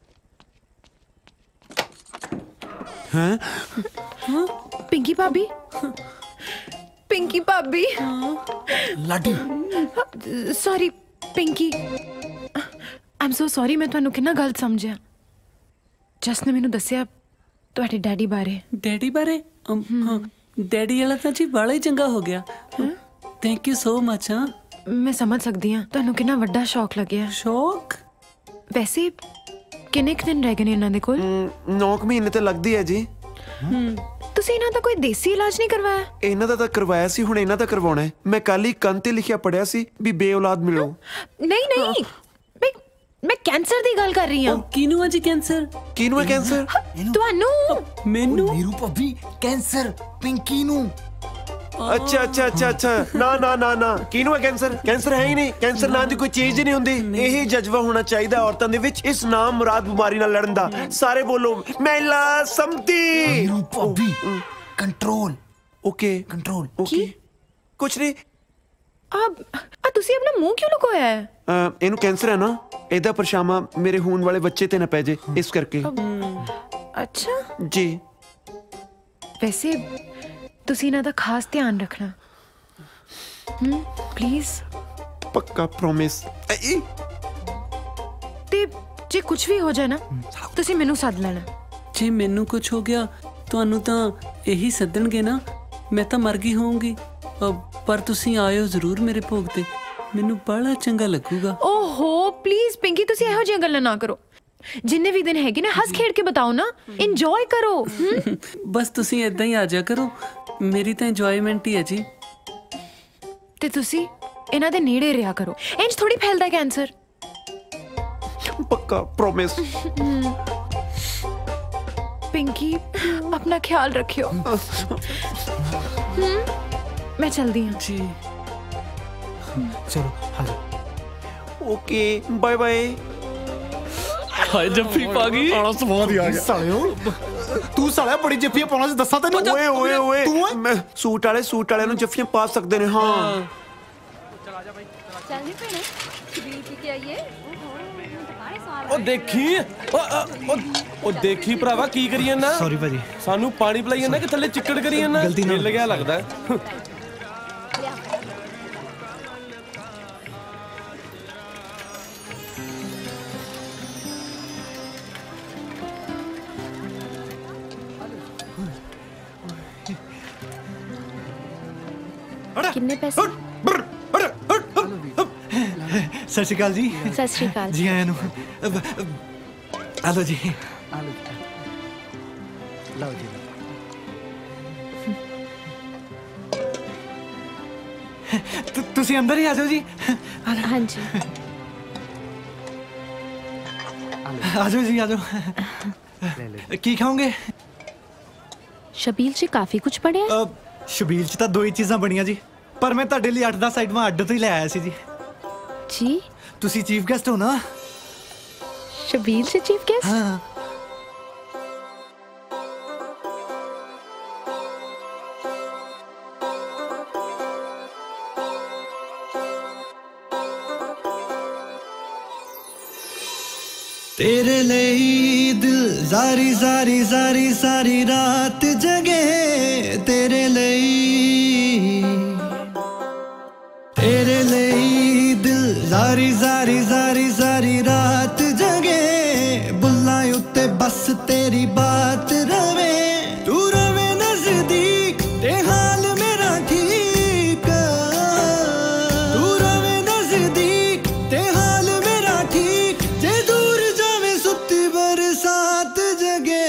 ਹੈਂ? ਪਿੰਕੀ ਭਾਬੀ, ਪਿੰਕੀ ਭਾਬੀ। Ladi sorry Pinky, I'm so sorry. ਮੈਂ ਤੁਹਾਨੂੰ ਕਿੰਨਾ ਗਲਤ ਸਮਝਿਆ। ਜਸ ਨੇ ਮੈਨੂੰ ਦੱਸਿਆ ਤੁਹਾਡੇ ਡੈਡੀ ਬਾਰੇ। ਡੈਡੀ ਬਾਰੇ? ਹਾਂ, ਡੈਡੀ ਵਾਲਾ ਤਾਂ ਜੀ ਬੜਾ ਹੀ ਚੰਗਾ ਹੋ ਗਿਆ। Thank you so much. ਹਾਂ ਮੈਂ ਸਮਝ ਸਕਦੀ ਹਾਂ ਤੁਹਾਨੂੰ ਕਿੰਨਾ ਵੱਡਾ ਸ਼ੌਕ ਲੱਗਿਆ। ਸ਼ੌਕ? ਵੈਸੇ ਕਿੰਨੇ ਕੁ ਦਿਨ ਰਹਿ ਗਏ ਨੇ ਇਹਨਾਂ ਦੇ ਕੋਲ? 9 ਮਹੀਨੇ ਤੇ ਲੱਗਦੀ ਹੈ ਜੀ। ਤੁਸੀਂ ਇਹਨਾਂ ਦਾ ਕੋਈ ਦੇਸੀ ਇਲਾਜ ਨਹੀਂ ਕਰਵਾਇਆ? ਇਹਨਾਂ ਦਾ ਤਾਂ ਕਰਵਾਇਆ ਸੀ, ਹੁਣ ਇਹਨਾਂ ਦਾ ਕਰਵਾਉਣਾ ਹੈ। ਮੈਂ ਕੱਲ ਹੀ ਕੰਨ ਤੇ ਲਿਖਿਆ ਪੜਿਆ ਸੀ ਵੀ ਬੇਔਲਾਦ ਮਿਲੋ। ਨਹੀਂ ਨਹੀਂ, ਮੈਂ ਕੈਂਸਰ ਦੀ ਗੱਲ ਕਰ ਰਹੀ ਹਾਂ। ਕਿਹਨੂੰ ਹੈ ਜੀ ਕੈਂਸਰ? ਕਿਹਨੂੰ ਹੈ ਕੈਂਸਰ? ਤੁਹਾਨੂੰ। ਮੈਨੂੰ? ਨੀਰੂ ਭਾਬੀ ਕੈਂਸਰ ਪਿੰਕੀ ਨੂੰ। ਅੱਛਾ ਅੱਛਾ ਅੱਛਾ ਅੱਛਾ। ਨਾ ਨਾ ਨਾ ਨਾ, ਕਿਹਨੂੰ ਹੈ ਕੈਂਸਰ? ਕੈਂਸਰ ਹੈ ਹੀ ਨਹੀਂ। ਕੈਂਸਰ ਨਾਂ ਦੀ ਕੋਈ ਚੀਜ਼ ਨਹੀਂ ਹੁੰਦੀ। ਇਹ ਜਜ਼ਬਾ ਹੋਣਾ ਚਾਹੀਦਾ ਔਰਤਾਂ ਦੇ ਵਿੱਚ ਇਸ ਨਾਮ ਮੁਰਾਦ ਬਿਮਾਰੀ ਨਾਲ ਲੜਨ ਦਾ। ਸਾਰੇ ਬੋਲੋ ਮਹਿਲਾ ਸੰਮਤੀ। ਨੀਰੂ ਭਾਬੀ ਕੰਟਰੋਲ। Okay control. ਓਕੇ ਕੁਛ ਨਹੀਂ। ਆ ਤੁਸੀਂ ਆਪਣਾ ਮੂੰਹ ਕਿਉਂ ਲੁਕੋਇਆ ਹੈ? ਇਹਨੂੰ ਕੈਂਸਰ ਹੈ ਨਾ, ਇਹਦਾ ਪਰਛਾਵਾਂ ਮੇਰੇ ਹੋਣ ਵਾਲੇ ਬੱਚੇ ਤੇ ਨਾ ਪੈ ਜੇ, ਇਸ ਕਰਕੇ। ਅੱਛਾ ਜੀ। ਵੈਸੇ ਤੁਸੀਂ ਇਹਨਾਂ ਦਾ ਖਾਸ ਧਿਆਨ ਰੱਖਣਾ ਪਲੀਜ਼। ਪੱਕਾ ਪ੍ਰੋਮਿਸ। ਜੇ ਕੁਝ ਵੀ ਹੋ ਜਾਏ ਨਾ ਤੁਸੀਂ ਮੈਨੂੰ ਸੱਦ ਲੈਣਾ। ਜੇ ਮੈਨੂੰ ਕੁਝ ਹੋ ਗਿਆ ਤੁਹਾਨੂੰ ਤਾਂ ਇਹੀ ਸੱਦਣਗੇ ਨਾ, ਮੈਂ ਤਾਂ ਮਰ ਗਈ ਹੋਊਂਗੀ। ਪਰ ਤੁਸੀਂ ਆਇਓ ਜ਼ਰੂਰ ਮੇਰੇ ਭੋਗ ਤੇ, ਮੈਨੂੰ ਬੜਾ ਚੰਗਾ ਲੱਗੂਗਾ। ਓਹੋ ਪਲੀਜ਼ ਪਿੰਕੀ, ਤੁਸੀਂ ਇਹੋ ਜਿਹੀਆਂ ਗੱਲਾਂ ਨਾ ਕਰੋ। ਜਿੰਨੇ ਵੀ ਦਿਨ ਹੈਗੇ ਨਾ ਹੱਸ ਖੇਡ ਕੇ ਬਿਤਾਓ ਨਾ, ਇੰਜੋਏ ਕਰੋ। ਬਸ ਤੁਸੀਂ ਇਦਾਂ ਹੀ ਆ ਜਾ ਕਰੋ, ਮੇਰੀ ਤਾਂ ਇੰਜੋਇਮੈਂਟ ਹੀ ਹੈ ਜੀ। ਤੇ ਤੁਸੀਂ ਇਹਨਾਂ ਦੇ ਨੇੜੇ ਰਿਹਾ ਕਰੋ, ਇੰਜ ਥੋੜੀ ਫੈਲਦਾ ਕੈਂਸਰ। ਪੱਕਾ ਪ੍ਰੋਮਿਸ। पिंकी अपना ख्याल रखियो। मैं चलती हूँ जी। चलो हाँ ओके बाय बाय। हाय जफ्फी पागी आना स्वाद ही आ गया। सालियो तू सालिया बड़ी जफ्फियां पाउणा च दस्सा तैनू। ओए ओए ओए मैं सूट वाले नु जफ्फियां पा सकदे ने। हां चल जा भाई चल नहीं पीने बीड़ी पी के आइए। ਉਹ ਦੇਖੀ ਉਹ ਦੇਖੀ ਭਰਾਵਾ ਕੀ ਕਰੀ ਜਾਂਦਾ। ਸੌਰੀ ਭਾਜੀ, ਸਾਨੂੰ ਪਾਣੀ ਪਿਲਾਈ ਜਾਂਦਾ ਕਿ ਥੱਲੇ ਚਿੱਕੜ ਕਰੀ ਜਾਂਦਾ। ਹਿੱਲ ਗਿਆ ਲੱਗਦਾ। कितने पैसे? सत श्री अकाल जी। सत श्री अकाल जी आया नु। आलो जी लाओ जी। ਤੁਸੀਂ ਅੰਦਰ ਹੀ ਆ ਜਾਓ ਜੀ। हाँ जी ਆ ਜਾਓ ਜੀ, ਆ ਜਾਓ। ਕੀ ਖਾਓਗੇ? शबील जी काफी कुछ पढ़िया। ਸ਼ਬੀਲ ਚ ਤਾਂ ਦੋ ਹੀ ਚੀਜ਼ਾਂ ਬਣੀਆਂ ਜੀ, ਪਰ ਮੈਂ ਤੁਹਾਡੇ ਲਈ 8-10 ਆਈਟਮਾਂ ਅੱਡ ਤੋਂ ਹੀ ਲੈ ਆਇਆ ਸੀ ਜੀ। जी ਤੁਸੀਂ ਚੀਫ ਗੈਸਟ ਹੋ ਨਾ। शबील से चीफ गेस्ट? हाँ। तेरे लिए दिल जारी जारी जारी सारी रात जगे। तेरे लिए दिल जारी जारी जारी सारी रात जगे। बुल्ला उत्ते बस तेरी बात रवे। तू रवे नजदीक ते हाल मेरा ठीक। तू रवे नजदीक ते हाल मेरा ठीक। जे दूर जावे सुती बरसात जगे।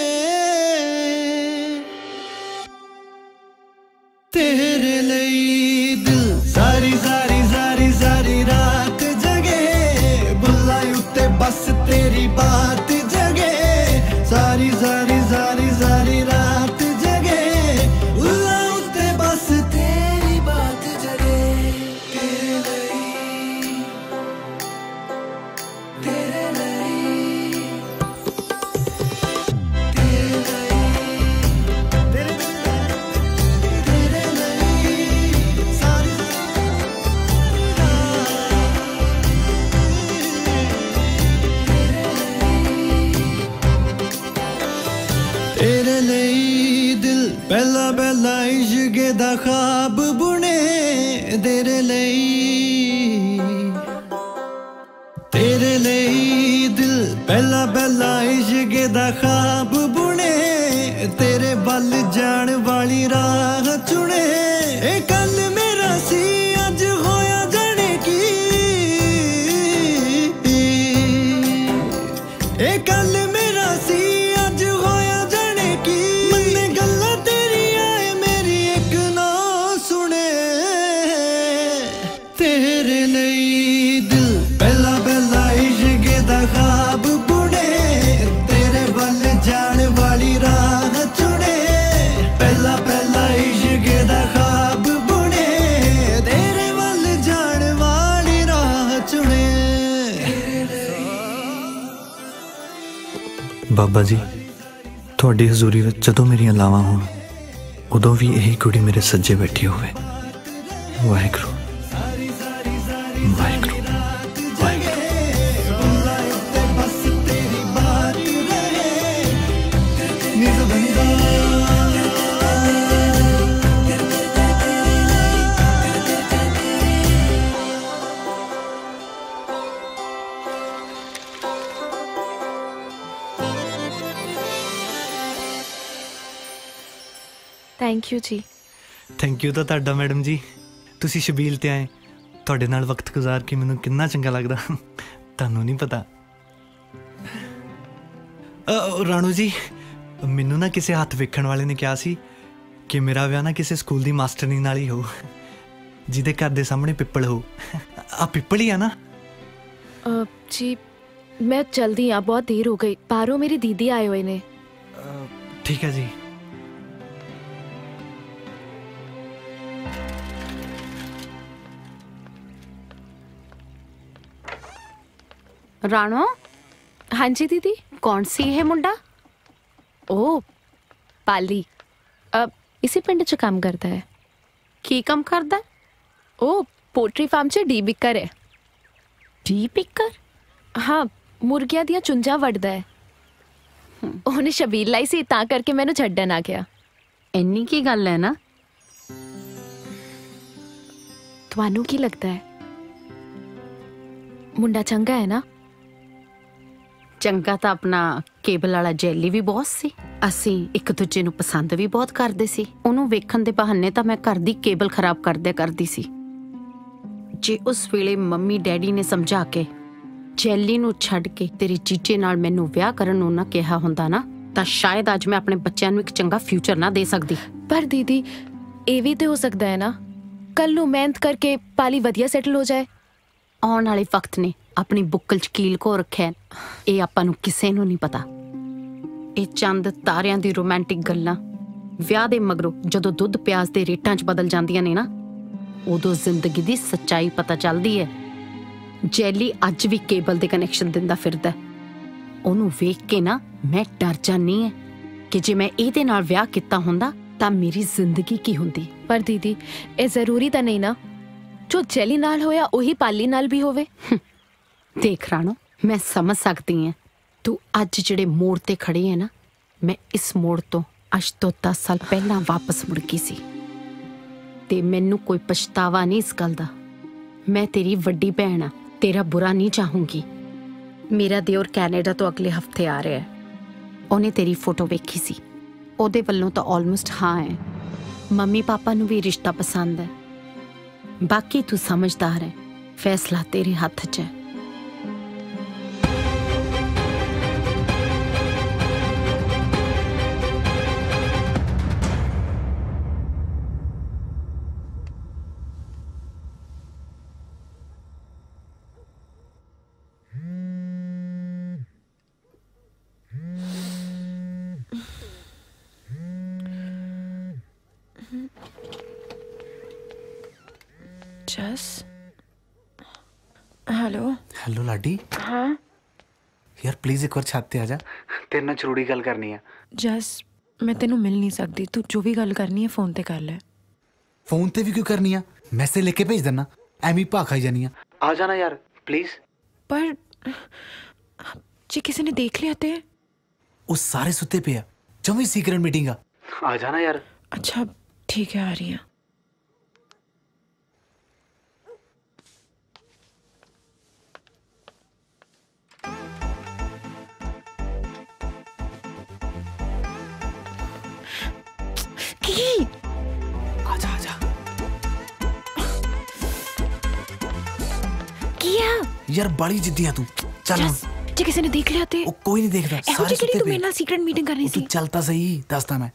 तेरे लिए दिल सारी सारी सारी सारी रात जगे। बुल्ला उत्ते बस तेरी बात जगे। सारी सारी सारी सारी रात जगे। बुल्ला उत्ते बस तेरी बात जगे। तेरे लिए तेरे लिए तेरे लिए दिल पहला पहला इश्क दा ख्वाब बुने। तेरे लिए दिल पहला पहला इश्क दा ख्वाब बुने। तेरे बल जान वाली राह चुने। ए कल मेरा सी अज होया जाने की। ए कल मेरा सी अज होया जाने की। मन्ने गल्ला तेरी आए मेरी एक ना सुने। तेरे लिए दिल पहला पहला इश्क दा ख्वाब बुने। तेरे बल जान वाली राह चुने। पहला पहला इश्क दा ख्वाब बुने। तेरे बल जान वाली राह चुने। ਬਾਬਾ ਜੀ, ਤੁਹਾਡੀ ਹਜ਼ੂਰੀ ਵਿੱਚ ਜਦੋਂ ਮੇਰੀਆਂ ਲਾਵਾਂ ਹੋਣ ਉਦੋਂ ਵੀ ਇਹੀ ਕੁੜੀ ਮੇਰੇ ਸੱਜੇ ਬੈਠੀ ਹੋਵੇ। ਵਾਹਿਗੁਰੂ ਵਾਹਿਗੁਰੂ ਥੈਂਕ ਯੂ ਜੀ। ਥੈਂਕ ਯੂ ਤਾਂ ਤੁਹਾਡਾ ਮੈਡਮ ਜੀ, ਤੁਸੀਂ ਸ਼ਬੀਲ ਤੇ ਆਏ। ਤੁਹਾਡੇ ਨਾਲ ਵਕਤ ਗੁਜ਼ਾਰ ਕੇ ਮੈਨੂੰ ਕਿੰਨਾ ਚੰਗਾ ਲੱਗਦਾ, ਤੁਹਾਨੂੰ ਨਹੀਂ ਪਤਾ। ਰਾਣੂ ਜੀ, ਮੈਨੂੰ ਨਾ ਕਿਸੇ ਹੱਥ ਵੇਖਣ ਵਾਲੇ ਨੇ ਕਿਹਾ ਸੀ ਕਿ ਮੇਰਾ ਵਿਆਹ ਨਾ ਕਿਸੇ ਸਕੂਲ ਦੀ ਮਾਸਟਰਨੀ ਨਾਲ ਹੀ ਹੋ, ਜਿਹਦੇ ਘਰ ਦੇ ਸਾਹਮਣੇ ਪਿੱਪਲ ਹੋ। ਆ ਪਿੱਪਲ ਹੀ ਆ ਨਾ? ਜੀ मैं जल्दी यहाँ, बहुत देर हो गई। बाहरों मेरी दीदी आए हुए ने। ठीक है जी। राणो। हाँ जी दीदी। कौन सी है मुंडा? ओ पाली, इसी पिंड च काम करता है। की काम करता है? ओ पोल्ट्री फार्म च डी बिकर है। डी बिकर? हाँ, मुर्गियां दियां चुंझां वड्डदा है। ਉਹਨੇ ਸ਼ਬੀਲ ਲਾਈ ਸੀ ਤਾਂ ਕਰਕੇ ਮੈਨੂੰ ਛੱਡਣ ਆ ਗਿਆ। ਇੰਨੀ ਕੀ ਗੱਲ ਹੈ ਨਾ? ਤੁਹਾਨੂੰ ਕੀ ਲੱਗਦਾ ਹੈ ਮੁੰਡਾ ਚੰਗਾ ਹੈ ਨਾ? ਚੰਗਾ ਤਾਂ ਆਪਣਾ ਕੇਬਲ ਵਾਲਾ ਜੈਲੀ ਵੀ ਬਹੁਤ ਸੀ। ਅਸੀਂ ਇੱਕ ਦੂਜੇ ਨੂੰ ਪਸੰਦ ਵੀ ਬਹੁਤ ਕਰਦੇ ਸੀ। ਉਹਨੂੰ ਵੇਖਣ ਦੇ ਬਹਾਨੇ ਤਾਂ ਮੈਂ ਘਰ ਦੀ ਕੇਬਲ ਖਰਾਬ ਕਰਦਿਆ ਕਰਦੀ ਸੀ। ਜੇ ਉਸ ਵੇਲੇ ਮੰਮੀ ਡੈਡੀ ਨੇ ਸਮਝਾ ਕੇ ਜੈਲੀ ਨੂੰ ਛੱਡ ਕੇ ਤੇਰੇ ਜੀਜੇ ਨਾਲ ਮੈਨੂੰ ਵਿਆਹ ਕਰਨ ਨੂੰ ਨਾ ਕਿਹਾ ਹੁੰਦਾ ਨਾ, ਤਾਂ ਸ਼ਾਇਦ ਅੱਜ ਮੈਂ ਆਪਣੇ ਬੱਚਿਆਂ ਨੂੰ ਇੱਕ ਚੰਗਾ ਫਿਊਚਰ ਨਾ ਦੇ ਸਕਦੀ। ਪਰ ਦੀਦੀ, ਇਹ ਵੀ ਤੇ ਹੋ ਸਕਦਾ ਹੈ ਨਾ, ਕੱਲ ਨੂੰ ਮਿਹਨਤ ਕਰਕੇ ਪਾਲੀ ਵਧੀਆ ਸੈਟਲ ਹੋ ਜਾਏ। ਆਉਣ ਵਾਲੇ ਵਕਤ ਨੇ ਆਪਣੀ ਬੁੱਕਲ 'ਚ ਕੀਲ ਕੋ ਰੱਖਿਆ, ਇਹ ਆਪਾਂ ਨੂੰ ਕਿਸੇ ਨੂੰ ਨਹੀਂ ਪਤਾ। ਇਹ ਚੰਦ ਤਾਰਿਆਂ ਦੀ ਰੋਮਾਂਟਿਕ ਗੱਲਾਂ ਵਿਆਹ ਦੇ ਮਗਰੋਂ ਜਦੋਂ ਦੁੱਧ ਪਿਆਜ਼ ਦੇ ਰੇਟਾਂ 'ਚ ਬਦਲ ਜਾਂਦੀਆਂ ਨੇ ਨਾ, ਉਦੋਂ ਜ਼ਿੰਦਗੀ ਦੀ ਸੱਚਾਈ ਪਤਾ ਚੱਲਦੀ ਹੈ। ਜੈਲੀ ਅੱਜ ਵੀ ਕੇਬਲ ਦੇ ਕਨੈਕਸ਼ਨ ਦਿੰਦਾ ਫਿਰਦਾ। ਉਹਨੂੰ ਵੇਖ ਕੇ ਨਾ ਮੈਂ ਡਰ ਜਾਂਦੀ ਹਾਂ ਕਿ ਜੇ ਮੈਂ ਇਹਦੇ ਨਾਲ ਵਿਆਹ ਕੀਤਾ ਹੁੰਦਾ ਤਾਂ ਮੇਰੀ ਜ਼ਿੰਦਗੀ ਕੀ ਹੁੰਦੀ। ਪਰ ਦੀਦੀ, ਇਹ ਜ਼ਰੂਰੀ ਤਾਂ ਨਹੀਂ ਨਾ ਜੋ ਜੈਲੀ ਨਾਲ ਹੋਇਆ ਉਹੀ ਪਾਲੀ ਨਾਲ ਵੀ ਹੋਵੇ। ਦੇਖ ਰਾਣੋ, ਮੈਂ ਸਮਝ ਸਕਦੀ ਹਾਂ ਤੂੰ ਅੱਜ ਜਿਹੜੇ ਮੋੜ ਤੇ ਖੜੀ ਹੈ ਨਾ, ਮੈਂ ਇਸ ਮੋੜ ਤੋਂ ਅੱਜ ਤੋਂ 10 ਸਾਲ ਪਹਿਲਾਂ ਵਾਪਸ ਮੁੜ ਗਈ ਸੀ ਤੇ ਮੈਨੂੰ ਕੋਈ ਪਛਤਾਵਾ ਨਹੀਂ ਇਸ ਗੱਲ ਦਾ। ਮੈਂ ਤੇਰੀ ਵੱਡੀ ਭੈਣ ਆ, ਤੇਰਾ ਬੁਰਾ ਨਹੀਂ ਚਾਹੂੰਗੀ। ਮੇਰਾ ਦਿਓਰ ਕੈਨੇਡਾ ਤੋਂ ਅਗਲੇ ਹਫਤੇ ਆ ਰਿਹਾ ਹੈ। ਉਹਨੇ ਤੇਰੀ ਫੋਟੋ ਵੇਖੀ ਸੀ, ਉਹਦੇ ਵੱਲੋਂ ਤਾਂ ਆਲਮੋਸਟ ਹਾਂ ਹੈ। ਮੰਮੀ ਪਾਪਾ ਨੂੰ ਵੀ ਰਿਸ਼ਤਾ ਪਸੰਦ ਹੈ। ਬਾਕੀ ਤੂੰ ਸਮਝਦਾਰ ਹੈ, ਫੈਸਲਾ ਤੇਰੇ ਹੱਥ 'ਚ ਹੈ। जस हेलो हेलो लाडी। हाँ यार प्लीज एक बार छत ते आ जा, तेरे नाल जरूरी गल करनी है। जस मैं तेनू मिल नहीं सकती, तू जो भी गल करनी है फोन ते कर ले। फोन ते भी क्यों करनी है? मैसेज लेके भेज देना, एमी भा खाई जानी है। आ जाना यार प्लीज। पर जे किसी ने देख लिया ते? उस सारे सुते पे है, जमी सीक्रेट मीटिंग आ जाना यार। अच्छा ठीक है, आ रही है। आजा आजा। किया यार बड़ी जिद्दी है तू, चल। जे किसी ने देख लिया ते? ओ कोई नहीं देखदा, सारे सुते पे। तू मेरे नाल सीक्रेट मीटिंग करनी सी। तू चलता सही, दसदा मैं।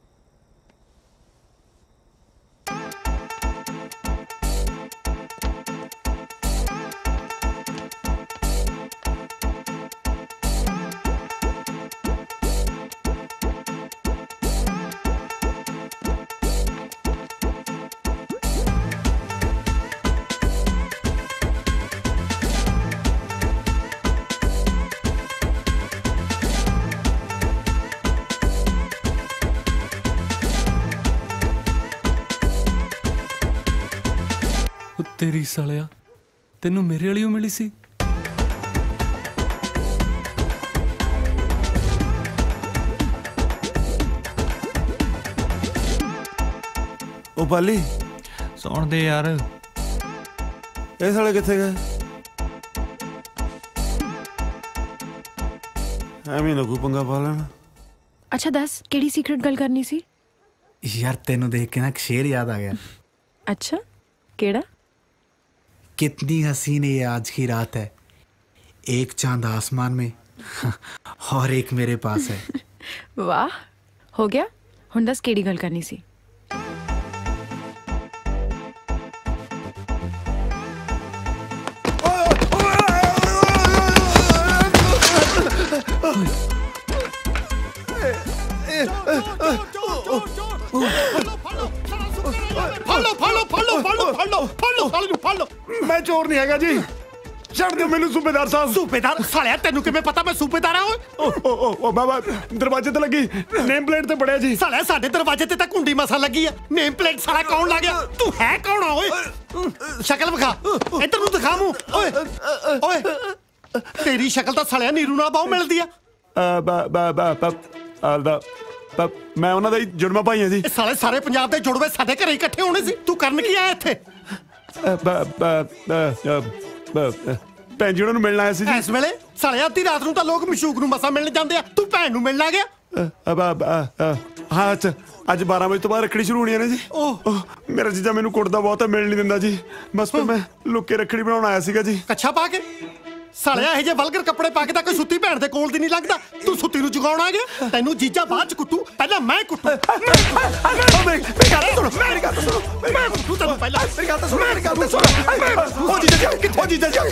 ਤੇਰੀ ਸਾਲਿਆ, ਤੈਨੂੰ ਮੇਰੇ ਵਾਲੀ ਓ ਮਿਲੀ ਸੀ? ਉਹ ਪਾਲੀ ਸੌਣ ਦੇ ਯਾਰ। ਇਹ ਸਾਲੇ ਕਿੱਥੇ ਗਏ? ਐਵੇਂ ਨਾ ਕੋਈ ਪੰਗਾ ਪਾ ਲੈਣਾ। अच्छा दस केड़ी सीक्रेट गल करनी सी? यार तेनू देख के ना एक शेर याद आ गया। अच्छा केड़ा? कितनी हसीन ये आज की रात है, एक चांद आसमान में और एक मेरे पास है। वाह हो गया। हुण दस केड़ी गल करनी सी? मैं चोर नहीं हैगा जी, छड़ दो मैनू सूबेदार साहब। सूबेदार सालिया तेनू किवें पता मैं सूबेदार हां? ओ बाबा दरवाजे ते लगी नेम प्लेट ते पड़िया जी। सालिया साडे दरवाजे ते कुंडी मसा लगी है, नेम प्लेट साला कौन ला गया? तू है कौन आ ओए? शक्ल विखा, इधर नु दिखा मुंह। ओए ओए तेरी शक्ल तो सालिया नीरू नाल बहुत मिलदी है। मैं उन्हां दा जुड़वा भाई हां जी। साले सारे पंजाब दे जुड़वे साडे घरे इकट्ठे होने सी, तू करन की आया इत्थे? भैन जी उन्होंने मिलना आया सी जी। इस वेले साले अद्धी रात नूं तां लोग मशूक नूं मसा मिलने जांदे आ, तू भैन नूं मिलना गया? हाँ अच्छा अज 12 बजे तो बाद रखड़ी शुरू होनी है ना जी। मेरा जीजा मैनू कुटदा बहुत है, मिल नहीं दिंदा जी। बस फिर मैं लुक के रखड़ी बनाउण आया सीगा जी। कच्छा पा के सालिया ਇਹ ਜੇ ਵਲਗਰ ਕੱਪੜੇ ਪਾ ਕੇ ਤਾਂ ਕੋਈ ਸੁੱਤੀ ਭੈਣ ਦੇ ਕੋਲ ਦੀ ਨਹੀਂ ਲੱਗਦਾ। ਤੂੰ ਸੁੱਤੀ ਨੂੰ ਜਗਾਉਣ ਆ ਗਿਆ? ਤੈਨੂੰ ਜੀਜਾ ਬਾਅਦ ਚ ਕੁੱਟੂ, ਪਹਿਲਾਂ ਮੈਂ ਕੁੱਟੂ। ਮੇਰੀ ਗੱਲ ਸੁਣੋ, ਮੇਰੀ ਗੱਲ ਸੁਣੋ, ਮੈਂ ਕੁੱਟੂ ਤੈਨੂੰ ਪਹਿਲਾਂ। ਮੇਰੀ ਗੱਲ ਸੁਣੋ, ਮੇਰੀ ਗੱਲ ਸੁਣੋ। ਉਹ ਜੀਜਾ ਜੀ ਕਿੱਥੇ? ਜੀਜਾ ਜੀ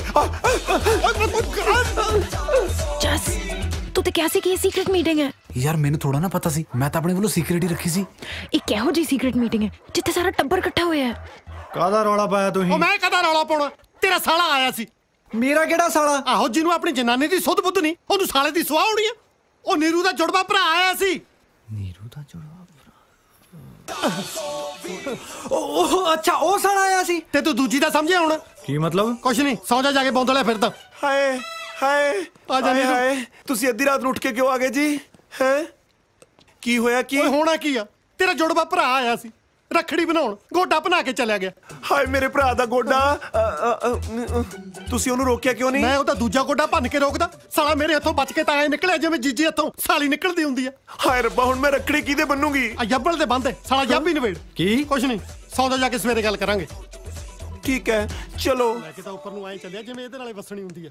ਜਸ ਤੂੰ ਤੇ ਕਿਹਾ ਸੀ ਕਿ ਇਹ ਸੀਕ੍ਰੀਟ ਮੀਟਿੰਗ ਹੈ। यार मैंने थोड़ा ना पता सी, मैं तो अपने वालों सीक्रेट ही रखी सी। ਇਹ ਕਿਹੋ ਜੀ ਸੀਕ੍ਰੀਟ ਮੀਟਿੰਗ ਹੈ ਜਿੱਥੇ ਸਾਰਾ ਟੱਬਰ ਇਕੱਠਾ ਹੋਇਆ ਹੈ? ਕਾਹਦਾ ਰੌਲਾ ਪਾਇਆ ਤੁਸੀਂ? ਉਹ ਮੈਂ ਕਾਹਦਾ ਰੌਲਾ ਪਾਉਣਾ? ਤੇਰਾ ਸਾਲਾ ਆਇਆ ਸੀ। ਮੇਰਾ ਕਿਹੜਾ ਸਾਲਾ? ਆਹੋ ਜਿਹਨੂੰ ਆਪਣੀ ਜਨਾਨੀ ਦੀ ਸੁੱਧ ਬੁੱਧ ਨਹੀਂ, ਉਹਨੂੰ ਸਾਲੇ ਦੀ ਸੁਆਹ ਹੋਣੀ ਆ। ਉਹ ਨੀਰੂ ਦਾ ਜੁੜਵਾ ਭਰਾ ਆਇਆ ਸੀ। ਨੀਰੂ ਦਾ ਜੁੜਵਾ ਉਹ ਅੱਛਾ ਉਹ ਸਾਲਾ ਆਇਆ ਸੀ। ਤੇ ਤੂੰ ਦੂਜੀ ਦਾ ਸਮਝਿਆ ਹੁਣ? ਕੀ ਮਤਲਬ? ਕੁਛ ਨਹੀਂ, ਸੌਂ ਜਾ ਕੇ ਬੌਂਦਲਿਆ ਫਿਰਦਾ। ਹਾਏ ਹਾਏ ਆ ਜਾ ਨੀਰੂ। ਹਾਏ ਤੁਸੀਂ ਅੱਧੀ ਰਾਤ ਨੂੰ ਉੱਠ ਕੇ ਕਿਉਂ ਆ ਗਏ ਜੀ? ਹੈ ਕੀ ਹੋਇਆ? ਕੀ ਹੋਣਾ ਕੀ ਆ? ਤੇਰਾ ਜੁੜਵਾ ਭਰਾ ਆਇਆ ਸੀ ਰੱਖੜੀ ਬਣਾਉਣ, ਗੋਡਾ ਬਣਾ ਕੇ ਚਲਿਆ ਗਿਆ। ਹਾਏ ਮੇਰੇ ਭਰਾ ਦਾ ਗੋਡਾ। ਤੁਸੀਂ ਉਹਨੂੰ ਰੋਕਿਆ ਕਿਉਂ ਨਹੀਂ? ਮੈਂ ਉਹਦਾ ਦੂਜਾ ਗੋਡਾ ਭੰਨ ਕੇ ਰੋਕਦਾ? ਸਾਲਾ ਮੇਰੇ ਹੱਥੋਂ ਬਚ ਕੇ ਤਾਂ ਐ ਨਿਕਲਿਆ ਜਿਵੇਂ ਜੀਜੀ ਹੱਥੋਂ ਸਾਲੀ ਨਿਕਲਦੀ ਹੁੰਦੀ ਆ। ਹਾਏ ਰੱਬਾ ਹੁਣ ਮੈਂ ਰੱਖੜੀ ਕਿਹਦੇ ਬੰਨੂਗੀ? ਆ ਜੱਬਲ ਦੇ ਬੰਦੇ ਸਾਲਾ ਜੱਬ ਹੀ ਨਵੇੜ। ਕੀ? ਕੁਛ ਨਹੀਂ, ਸੌਂ ਜਾ ਕੇ ਸਵੇਰੇ ਗੱਲ ਕਰਾਂਗੇ। ਠੀਕ ਹੈ ਚਲੋ। ਲੈ ਕੇ ਤਾਂ ਉੱਪਰ ਨੂੰ ਐ ਚੱਲਿਆ ਜਿਵੇਂ ਇਹਦੇ ਨਾਲੇ ਵਸਣੀ ਹੁੰਦੀ ਆ।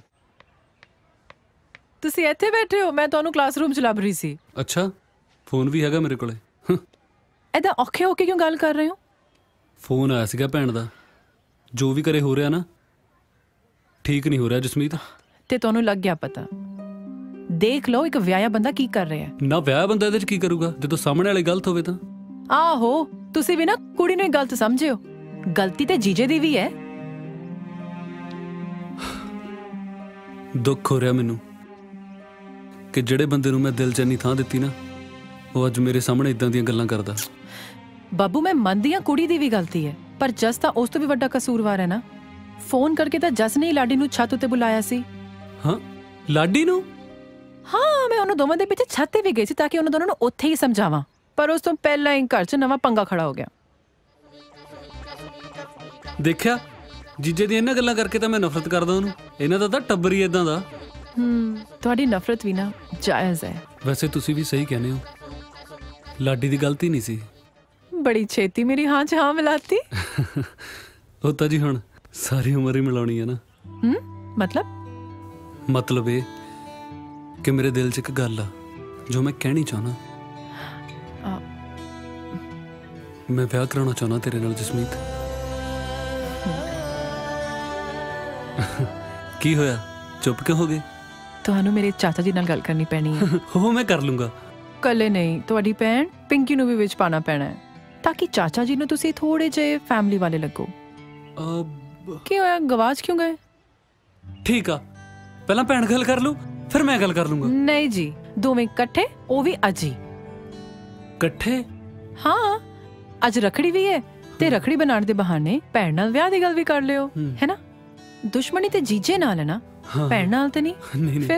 ਤੁਸੀਂ ਇੱਥੇ ਬੈਠੇ ਹੋ, ਮੈਂ ਤੁਹਾਨੂੰ ਕਲਾਸਰੂਮ ਚ ਲੱਭ ਰਹੀ ਸੀ। ਅੱਛਾ ਫੋਨ ਵੀ ਹੈਗਾ ਮੇਰੇ ਕੋਲੇ। ਐਦਾਂ ਔਖੇ ਹੋ ਕੇ ਕਿਉਂ ਗੱਲ ਕਰ ਰਹੇ ਹੋ? ਫੋਨ ਆਇਆ ਸੀਗਾ ਭੈਣ ਦਾ। ਜੋ ਵੀ ਕਰੇ ਹੋ ਰਿਹਾ ਨਾ ਠੀਕ ਨਹੀਂ ਹੋ ਰਿਹਾ ਜਸਮੀਤ। ਤੇ ਤੁਹਾਨੂੰ ਲੱਗ ਗਿਆ ਪਤਾ? ਦੇਖ ਲਓ ਇੱਕ ਵਿਆਹਿਆ ਬੰਦਾ ਕੀ ਕਰ ਰਿਹਾ ਹੈ। ਨਾ ਵਿਆਹ ਬੰਦਾ ਇਹਦੇ ਚ ਕੀ ਕਰੂਗਾ ਜਦੋਂ ਸਾਹਮਣੇ ਵਾਲੇ ਗਲਤ ਹੋਵੇ ਤਾਂ? ਆਹੋ ਤੁਸੀਂ ਵੀ ਨਾ ਕੁੜੀ ਨੂੰ ਹੀ ਗਲਤ ਸਮਝਿਓ, ਗਲਤੀ ਤੇ ਜੀਜੇ ਦੀ ਵੀ ਹੈ। ਦੁੱਖ ਹੋ ਰਿਹਾ ਮੈਨੂੰ ਕਿ ਜਿਹੜੇ ਬੰਦੇ ਨੂੰ ਮੈਂ ਦਿਲ ਚ ਇੰਨੀ ਥਾਂ ਦਿੱਤੀ ਨਾ, ਉਹ ਅੱਜ ਮੇਰੇ ਸਾਹਮਣੇ ਇਦਾਂ ਦੀਆਂ ਗੱਲਾਂ ਕਰਦਾ। ਬਾਬੂ ਮੈਂ ਮੰਨਦੀ ਹਾਂ ਕੁੜੀ ਦੀ ਵੀ ਗਲਤੀ ਹੈ, ਪਰ ਜਸ ਤਾਂ ਉਸ ਤੋਂ ਵੀ ਵੱਡਾ ਕਸੂਰਵਾਰ ਹੈ ਨਾ। ਫੋਨ ਕਰਕੇ ਤਾਂ ਜਸ ਨੇ ਲਾਡੀ ਨੂੰ ਛੱਤ ਉੱਤੇ ਬੁਲਾਇਆ ਸੀ। ਹਾਂ ਲਾਡੀ ਨੂੰ? ਹਾਂ ਮੈਂ ਉਹਨਾਂ ਦੋਵਾਂ ਦੇ ਪਿੱਛੇ ਛੱਤ ਤੇ ਵੀ ਗਈ ਸੀ ਤਾਂ ਕਿ ਉਹਨਾਂ ਦੋਨਾਂ ਨੂੰ ਉੱਥੇ ਹੀ ਸਮਝਾਵਾਂ, ਪਰ ਉਸ ਤੋਂ ਪਹਿਲਾਂ ਹੀ ਘਰ 'ਚ ਨਵਾਂ ਪੰਗਾ ਖੜਾ ਹੋ ਗਿਆ। ਦੇਖਿਆ ਜੀਜੇ ਦੀਆਂ ਇਹਨਾਂ ਗੱਲਾਂ ਕਰਕੇ ਤਾਂ ਮੈਂ ਨਫ਼ਰਤ ਕਰਦਾ ਉਹਨੂੰ। ਇਹਨਾਂ ਦਾ ਤਾਂ ਟੱਬਰ ਹੀ ਇਦਾਂ ਦਾ। ਤੁਹਾਡੀ ਨਫ਼ਰਤ ਵੀ ਨਾ ਜਾਇਜ਼ ਹੈ। ਵੈਸੇ ਤੁਸੀਂ ਵੀ ਸਹੀ ਕਹਿੰਦੇ ਹੋ, ਲਾਡੀ ਦੀ ਗਲਤੀ ਨਹੀਂ ਸੀ। ਬੜੀ ਛੇਤੀ ਮੇਰੀ ਹਾਂ 'ਚ ਹਾਂ ਮਿਲਾਤੀ। ਉਹ ਤਾਂ ਜੀ ਹੁਣ ਸਾਰੀ ਉਮਰ ਹੀ ਮਿਲਾਉਣੀ ਹੈ ਨਾ। ਮਤਲਬ ਇਹ ਕਿ ਮੇਰੇ ਦਿਲ 'ਚ ਇੱਕ ਗੱਲ ਆ ਜੋ ਮੈਂ ਕਹਿਣੀ ਚਾਹੁੰਦਾ। ਮੈਂ ਵਿਆਹ ਕਰਾਉਣਾ ਚਾਹੁੰਦਾ ਤੇਰੇ ਨਾਲ ਜਸਮੀਤ। ਕੀ ਹੋਇਆ, ਚੁੱਪ ਕਿਉਂ ਹੋ ਗਏ? ਤੁਹਾਨੂੰ ਮੇਰੇ ਚਾਚਾ ਜੀ ਨਾਲ ਗੱਲ ਕਰਨੀ ਪੈਣੀ ਹੈ। ਉਹ ਮੈਂ ਕਰ ਲੂੰਗਾ। ਕੱਲੇ ਨਹੀਂ, ਤੁਹਾਡੀ ਭੈਣ ਪਿੰਕੀ ਨੂੰ ਵੀ ਵਿੱਚ ਪਾਣਾ ਪੈਣਾ ਹੈ ਤਾਂ ਕਿ ਚਾਚਾ ਜੀ ਨੂੰ ਤੁਸੀਂ ਥੋੜੇ ਜਿਹੇ ਫੈਮਿਲੀ ਵਾਲੇ ਲੱਗੋ। ਕੀ ਹੋਇਆ, ਗਵਾਚ ਕਿਉਂ ਗਏ? ਠੀਕ ਆ, ਪਹਿਲਾਂ ਭੈਣ ਗੱਲ ਕਰ ਲੂ ਫਿਰ ਮੈਂ ਗੱਲ ਕਰ ਲੂੰਗਾ। ਨਹੀਂ ਜੀ, ਦੋਵੇਂ ਇਕੱਠੇ, ਉਹ ਵੀ ਅੱਜ ਹੀ। ਇਕੱਠੇ? ਹਾਂ ਅੱਜ ਰੱਖੜੀ ਵੀ ਹੈ ਤੇ ਰੱਖੜੀ ਬਣਾਉਣ ਦੇ ਬਹਾਨੇ ਭੈਣ ਨਾਲ ਵਿਆਹ ਦੀ ਗੱਲ ਵੀ ਕਰ ਲਿਓ, ਹੈ ਨਾ। ਦੁਸ਼ਮਣੀ ਤੇ ਜੀਜੇ ਨਾਲ ਹੈ ਨਾ, ਭੈਣ ਨਾਲ ਤੇ ਨਹੀਂ। ਫਿਰ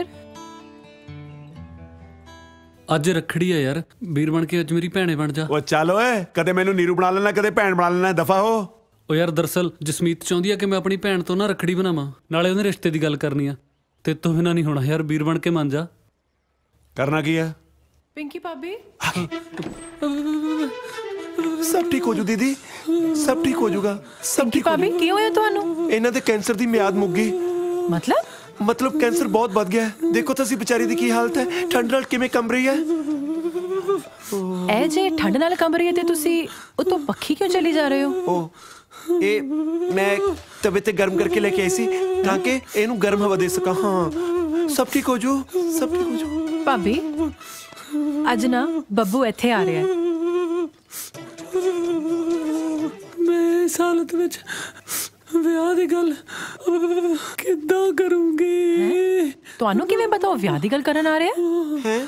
ਅੱਜ ਰੱਖੜੀ ਆ ਯਾਰ, ਵੀਰ ਬਣ ਕੇ ਅੱਜ ਮੇਰੀ ਭੈਣੇ ਬਣ ਜਾ। ਉਹ ਚੱਲ ਓਏ, ਕਦੇ ਮੈਨੂੰ ਨੀਰੂ ਬਣਾ ਲੈਣਾ, ਕਦੇ ਭੈਣ ਬਣਾ ਲੈਣਾ, ਦਫਾ ਹੋ। ਉਹ ਯਾਰ ਦਰਅਸਲ ਜਸਮੀਤ ਚਾਹੁੰਦੀ ਆ ਕਿ ਮੈਂ ਆਪਣੀ ਭੈਣ ਤੋਂ ਨਾ ਰੱਖੜੀ ਬਣਾਵਾਂ, ਨਾਲੇ ਉਹਦੇ ਰਿਸ਼ਤੇ ਦੀ ਗੱਲ ਕਰਨੀ ਆ। ਤੇ ਤੋਂ ਬਿਨਾਂ ਨਹੀਂ ਹੋਣਾ ਯਾਰ, ਵੀਰ ਬਣ ਕੇ ਮੰਨ ਜਾ। ਕਰਨਾ ਕੀ ਆ? ਪਿੰਕੀ ਭਾਬੀ सब ठीक हो जू दीदी, सब ठीक हो जूगा, सब ठीक ਭਾਬੀ ਕੀ ਹੋਇਆ ਤੁਹਾਨੂੰ? ਇਹਨਾਂ ਦੇ ਕੈਂਸਰ ਦੀ ਮਿਆਦ ਮੁੱਕ ਗਈ। ਮਤਲਬ ਕੈਂਸਰ ਬਹੁਤ ਵੱਧ ਗਿਆ ਹੈ। ਦੇਖੋ ਤਾਂ ਅਸੀਂ ਵਿਚਾਰੀ ਦੀ ਕੀ ਹਾਲਤ ਹੈ, ਠੰਡ ਨਾਲ ਕਿਵੇਂ ਕੰਬ ਰਹੀ ਹੈ। ਇਹ ਜੇ ਠੰਡ ਨਾਲ ਕੰਬ ਰਹੀ ਹੈ ਤੇ ਤੁਸੀਂ ਉਤੋਂ ਪੱਖੀ ਕਿਉਂ ਚਲੀ ਜਾ ਰਹੇ ਹੋ? ਇਹ ਮੈਂ ਤਵੇ ਤੇ ਗਰਮ ਕਰਕੇ ਲੈ ਕੇ ਆਈ ਸੀ ਤਾਂ ਕਿ ਇਹਨੂੰ ਗਰਮ ਹਵਾ ਦੇ ਸਕਾਂ। ਹਾਂ ਸਭ ਠੀਕ ਹੋ ਜੂ, ਸਭ ਠੀਕ ਹੋ ਜੂ। ਭਾਬੀ ਅੱਜ ਨਾ ਬੱਬੂ ਇੱਥੇ ਆ ਰਿਹਾ ਹੈ। ਮੈਂ ਇਸ ਹਾਲਤ ਵਿੱਚ ਵਿਆਹ ਦੀ ਗੱਲ ਕਿੱਦਾਂ ਕਰੂੰਗੀ? ਤੁਹਾਨੂੰ ਕਿਵੇਂ ਪਤਾ ਉਹ ਵਿਆਹ ਦੀ ਗੱਲ ਕਰਨ ਆ ਰਿਹਾ ਹੈ?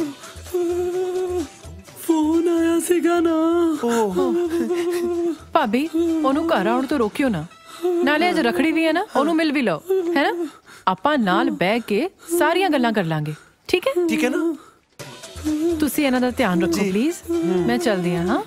ਫੋਨ ਆਇਆ ਸੀਗਾ ਨਾ। ਭਾਬੀ ਉਹਨੂੰ ਘਰ ਆਉਣ ਤੋਂ ਰੋਕਿਓ ਨਾ, ਨਾਲੇ ਅੱਜ ਰੱਖੜੀ ਵੀ ਹੈ ਨਾ, ਉਹਨੂੰ ਮਿਲ ਵੀ ਲਓ, ਹੈ ਨਾ? ਆਪਾਂ ਨਾਲ ਬਹਿ ਕੇ ਸਾਰੀਆਂ ਗੱਲਾਂ ਕਰ ਲਾਂਗੇ, ਠੀਕ ਹੈ? ਠੀਕ ਹੈ ਨਾ? ਤੁਸੀਂ ਇਹਨਾਂ ਦਾ ਧਿਆਨ ਰੱਖੋ ਪਲੀਜ਼। ਮੈਂ ਚੱਲਦੀ ਹਾਂ।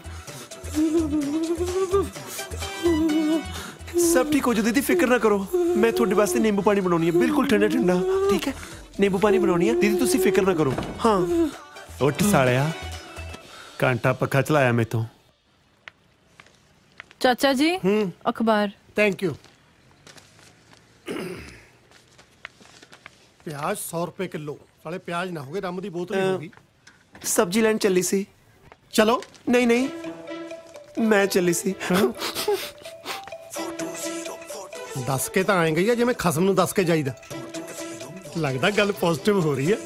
सब ठीक हो जाओ दीदी, फिक्र ना करो। मैं थोड़े वास्ते नींबू पानी बनानी है, बिल्कुल ठंडा ठंडा, ठीक है? नींबू पानी बनानी है दीदी, तुसी फिक्र ना करो। हाँ उठ सालिया, घंटा पक्खा चलाया मैं तो। चाचा जी अखबार। Thank you. प्याज 100 रुपए किलो। साले प्याज ना हो गए, रम दी बोतल ही होगी। सब्जी लैन चली सी। चलो। नहीं नहीं मैं चली सी। दस के तो आए गई है जिवें खसम नूं दस के जाईदा। लगदा गल पॉजिटिव हो रही है।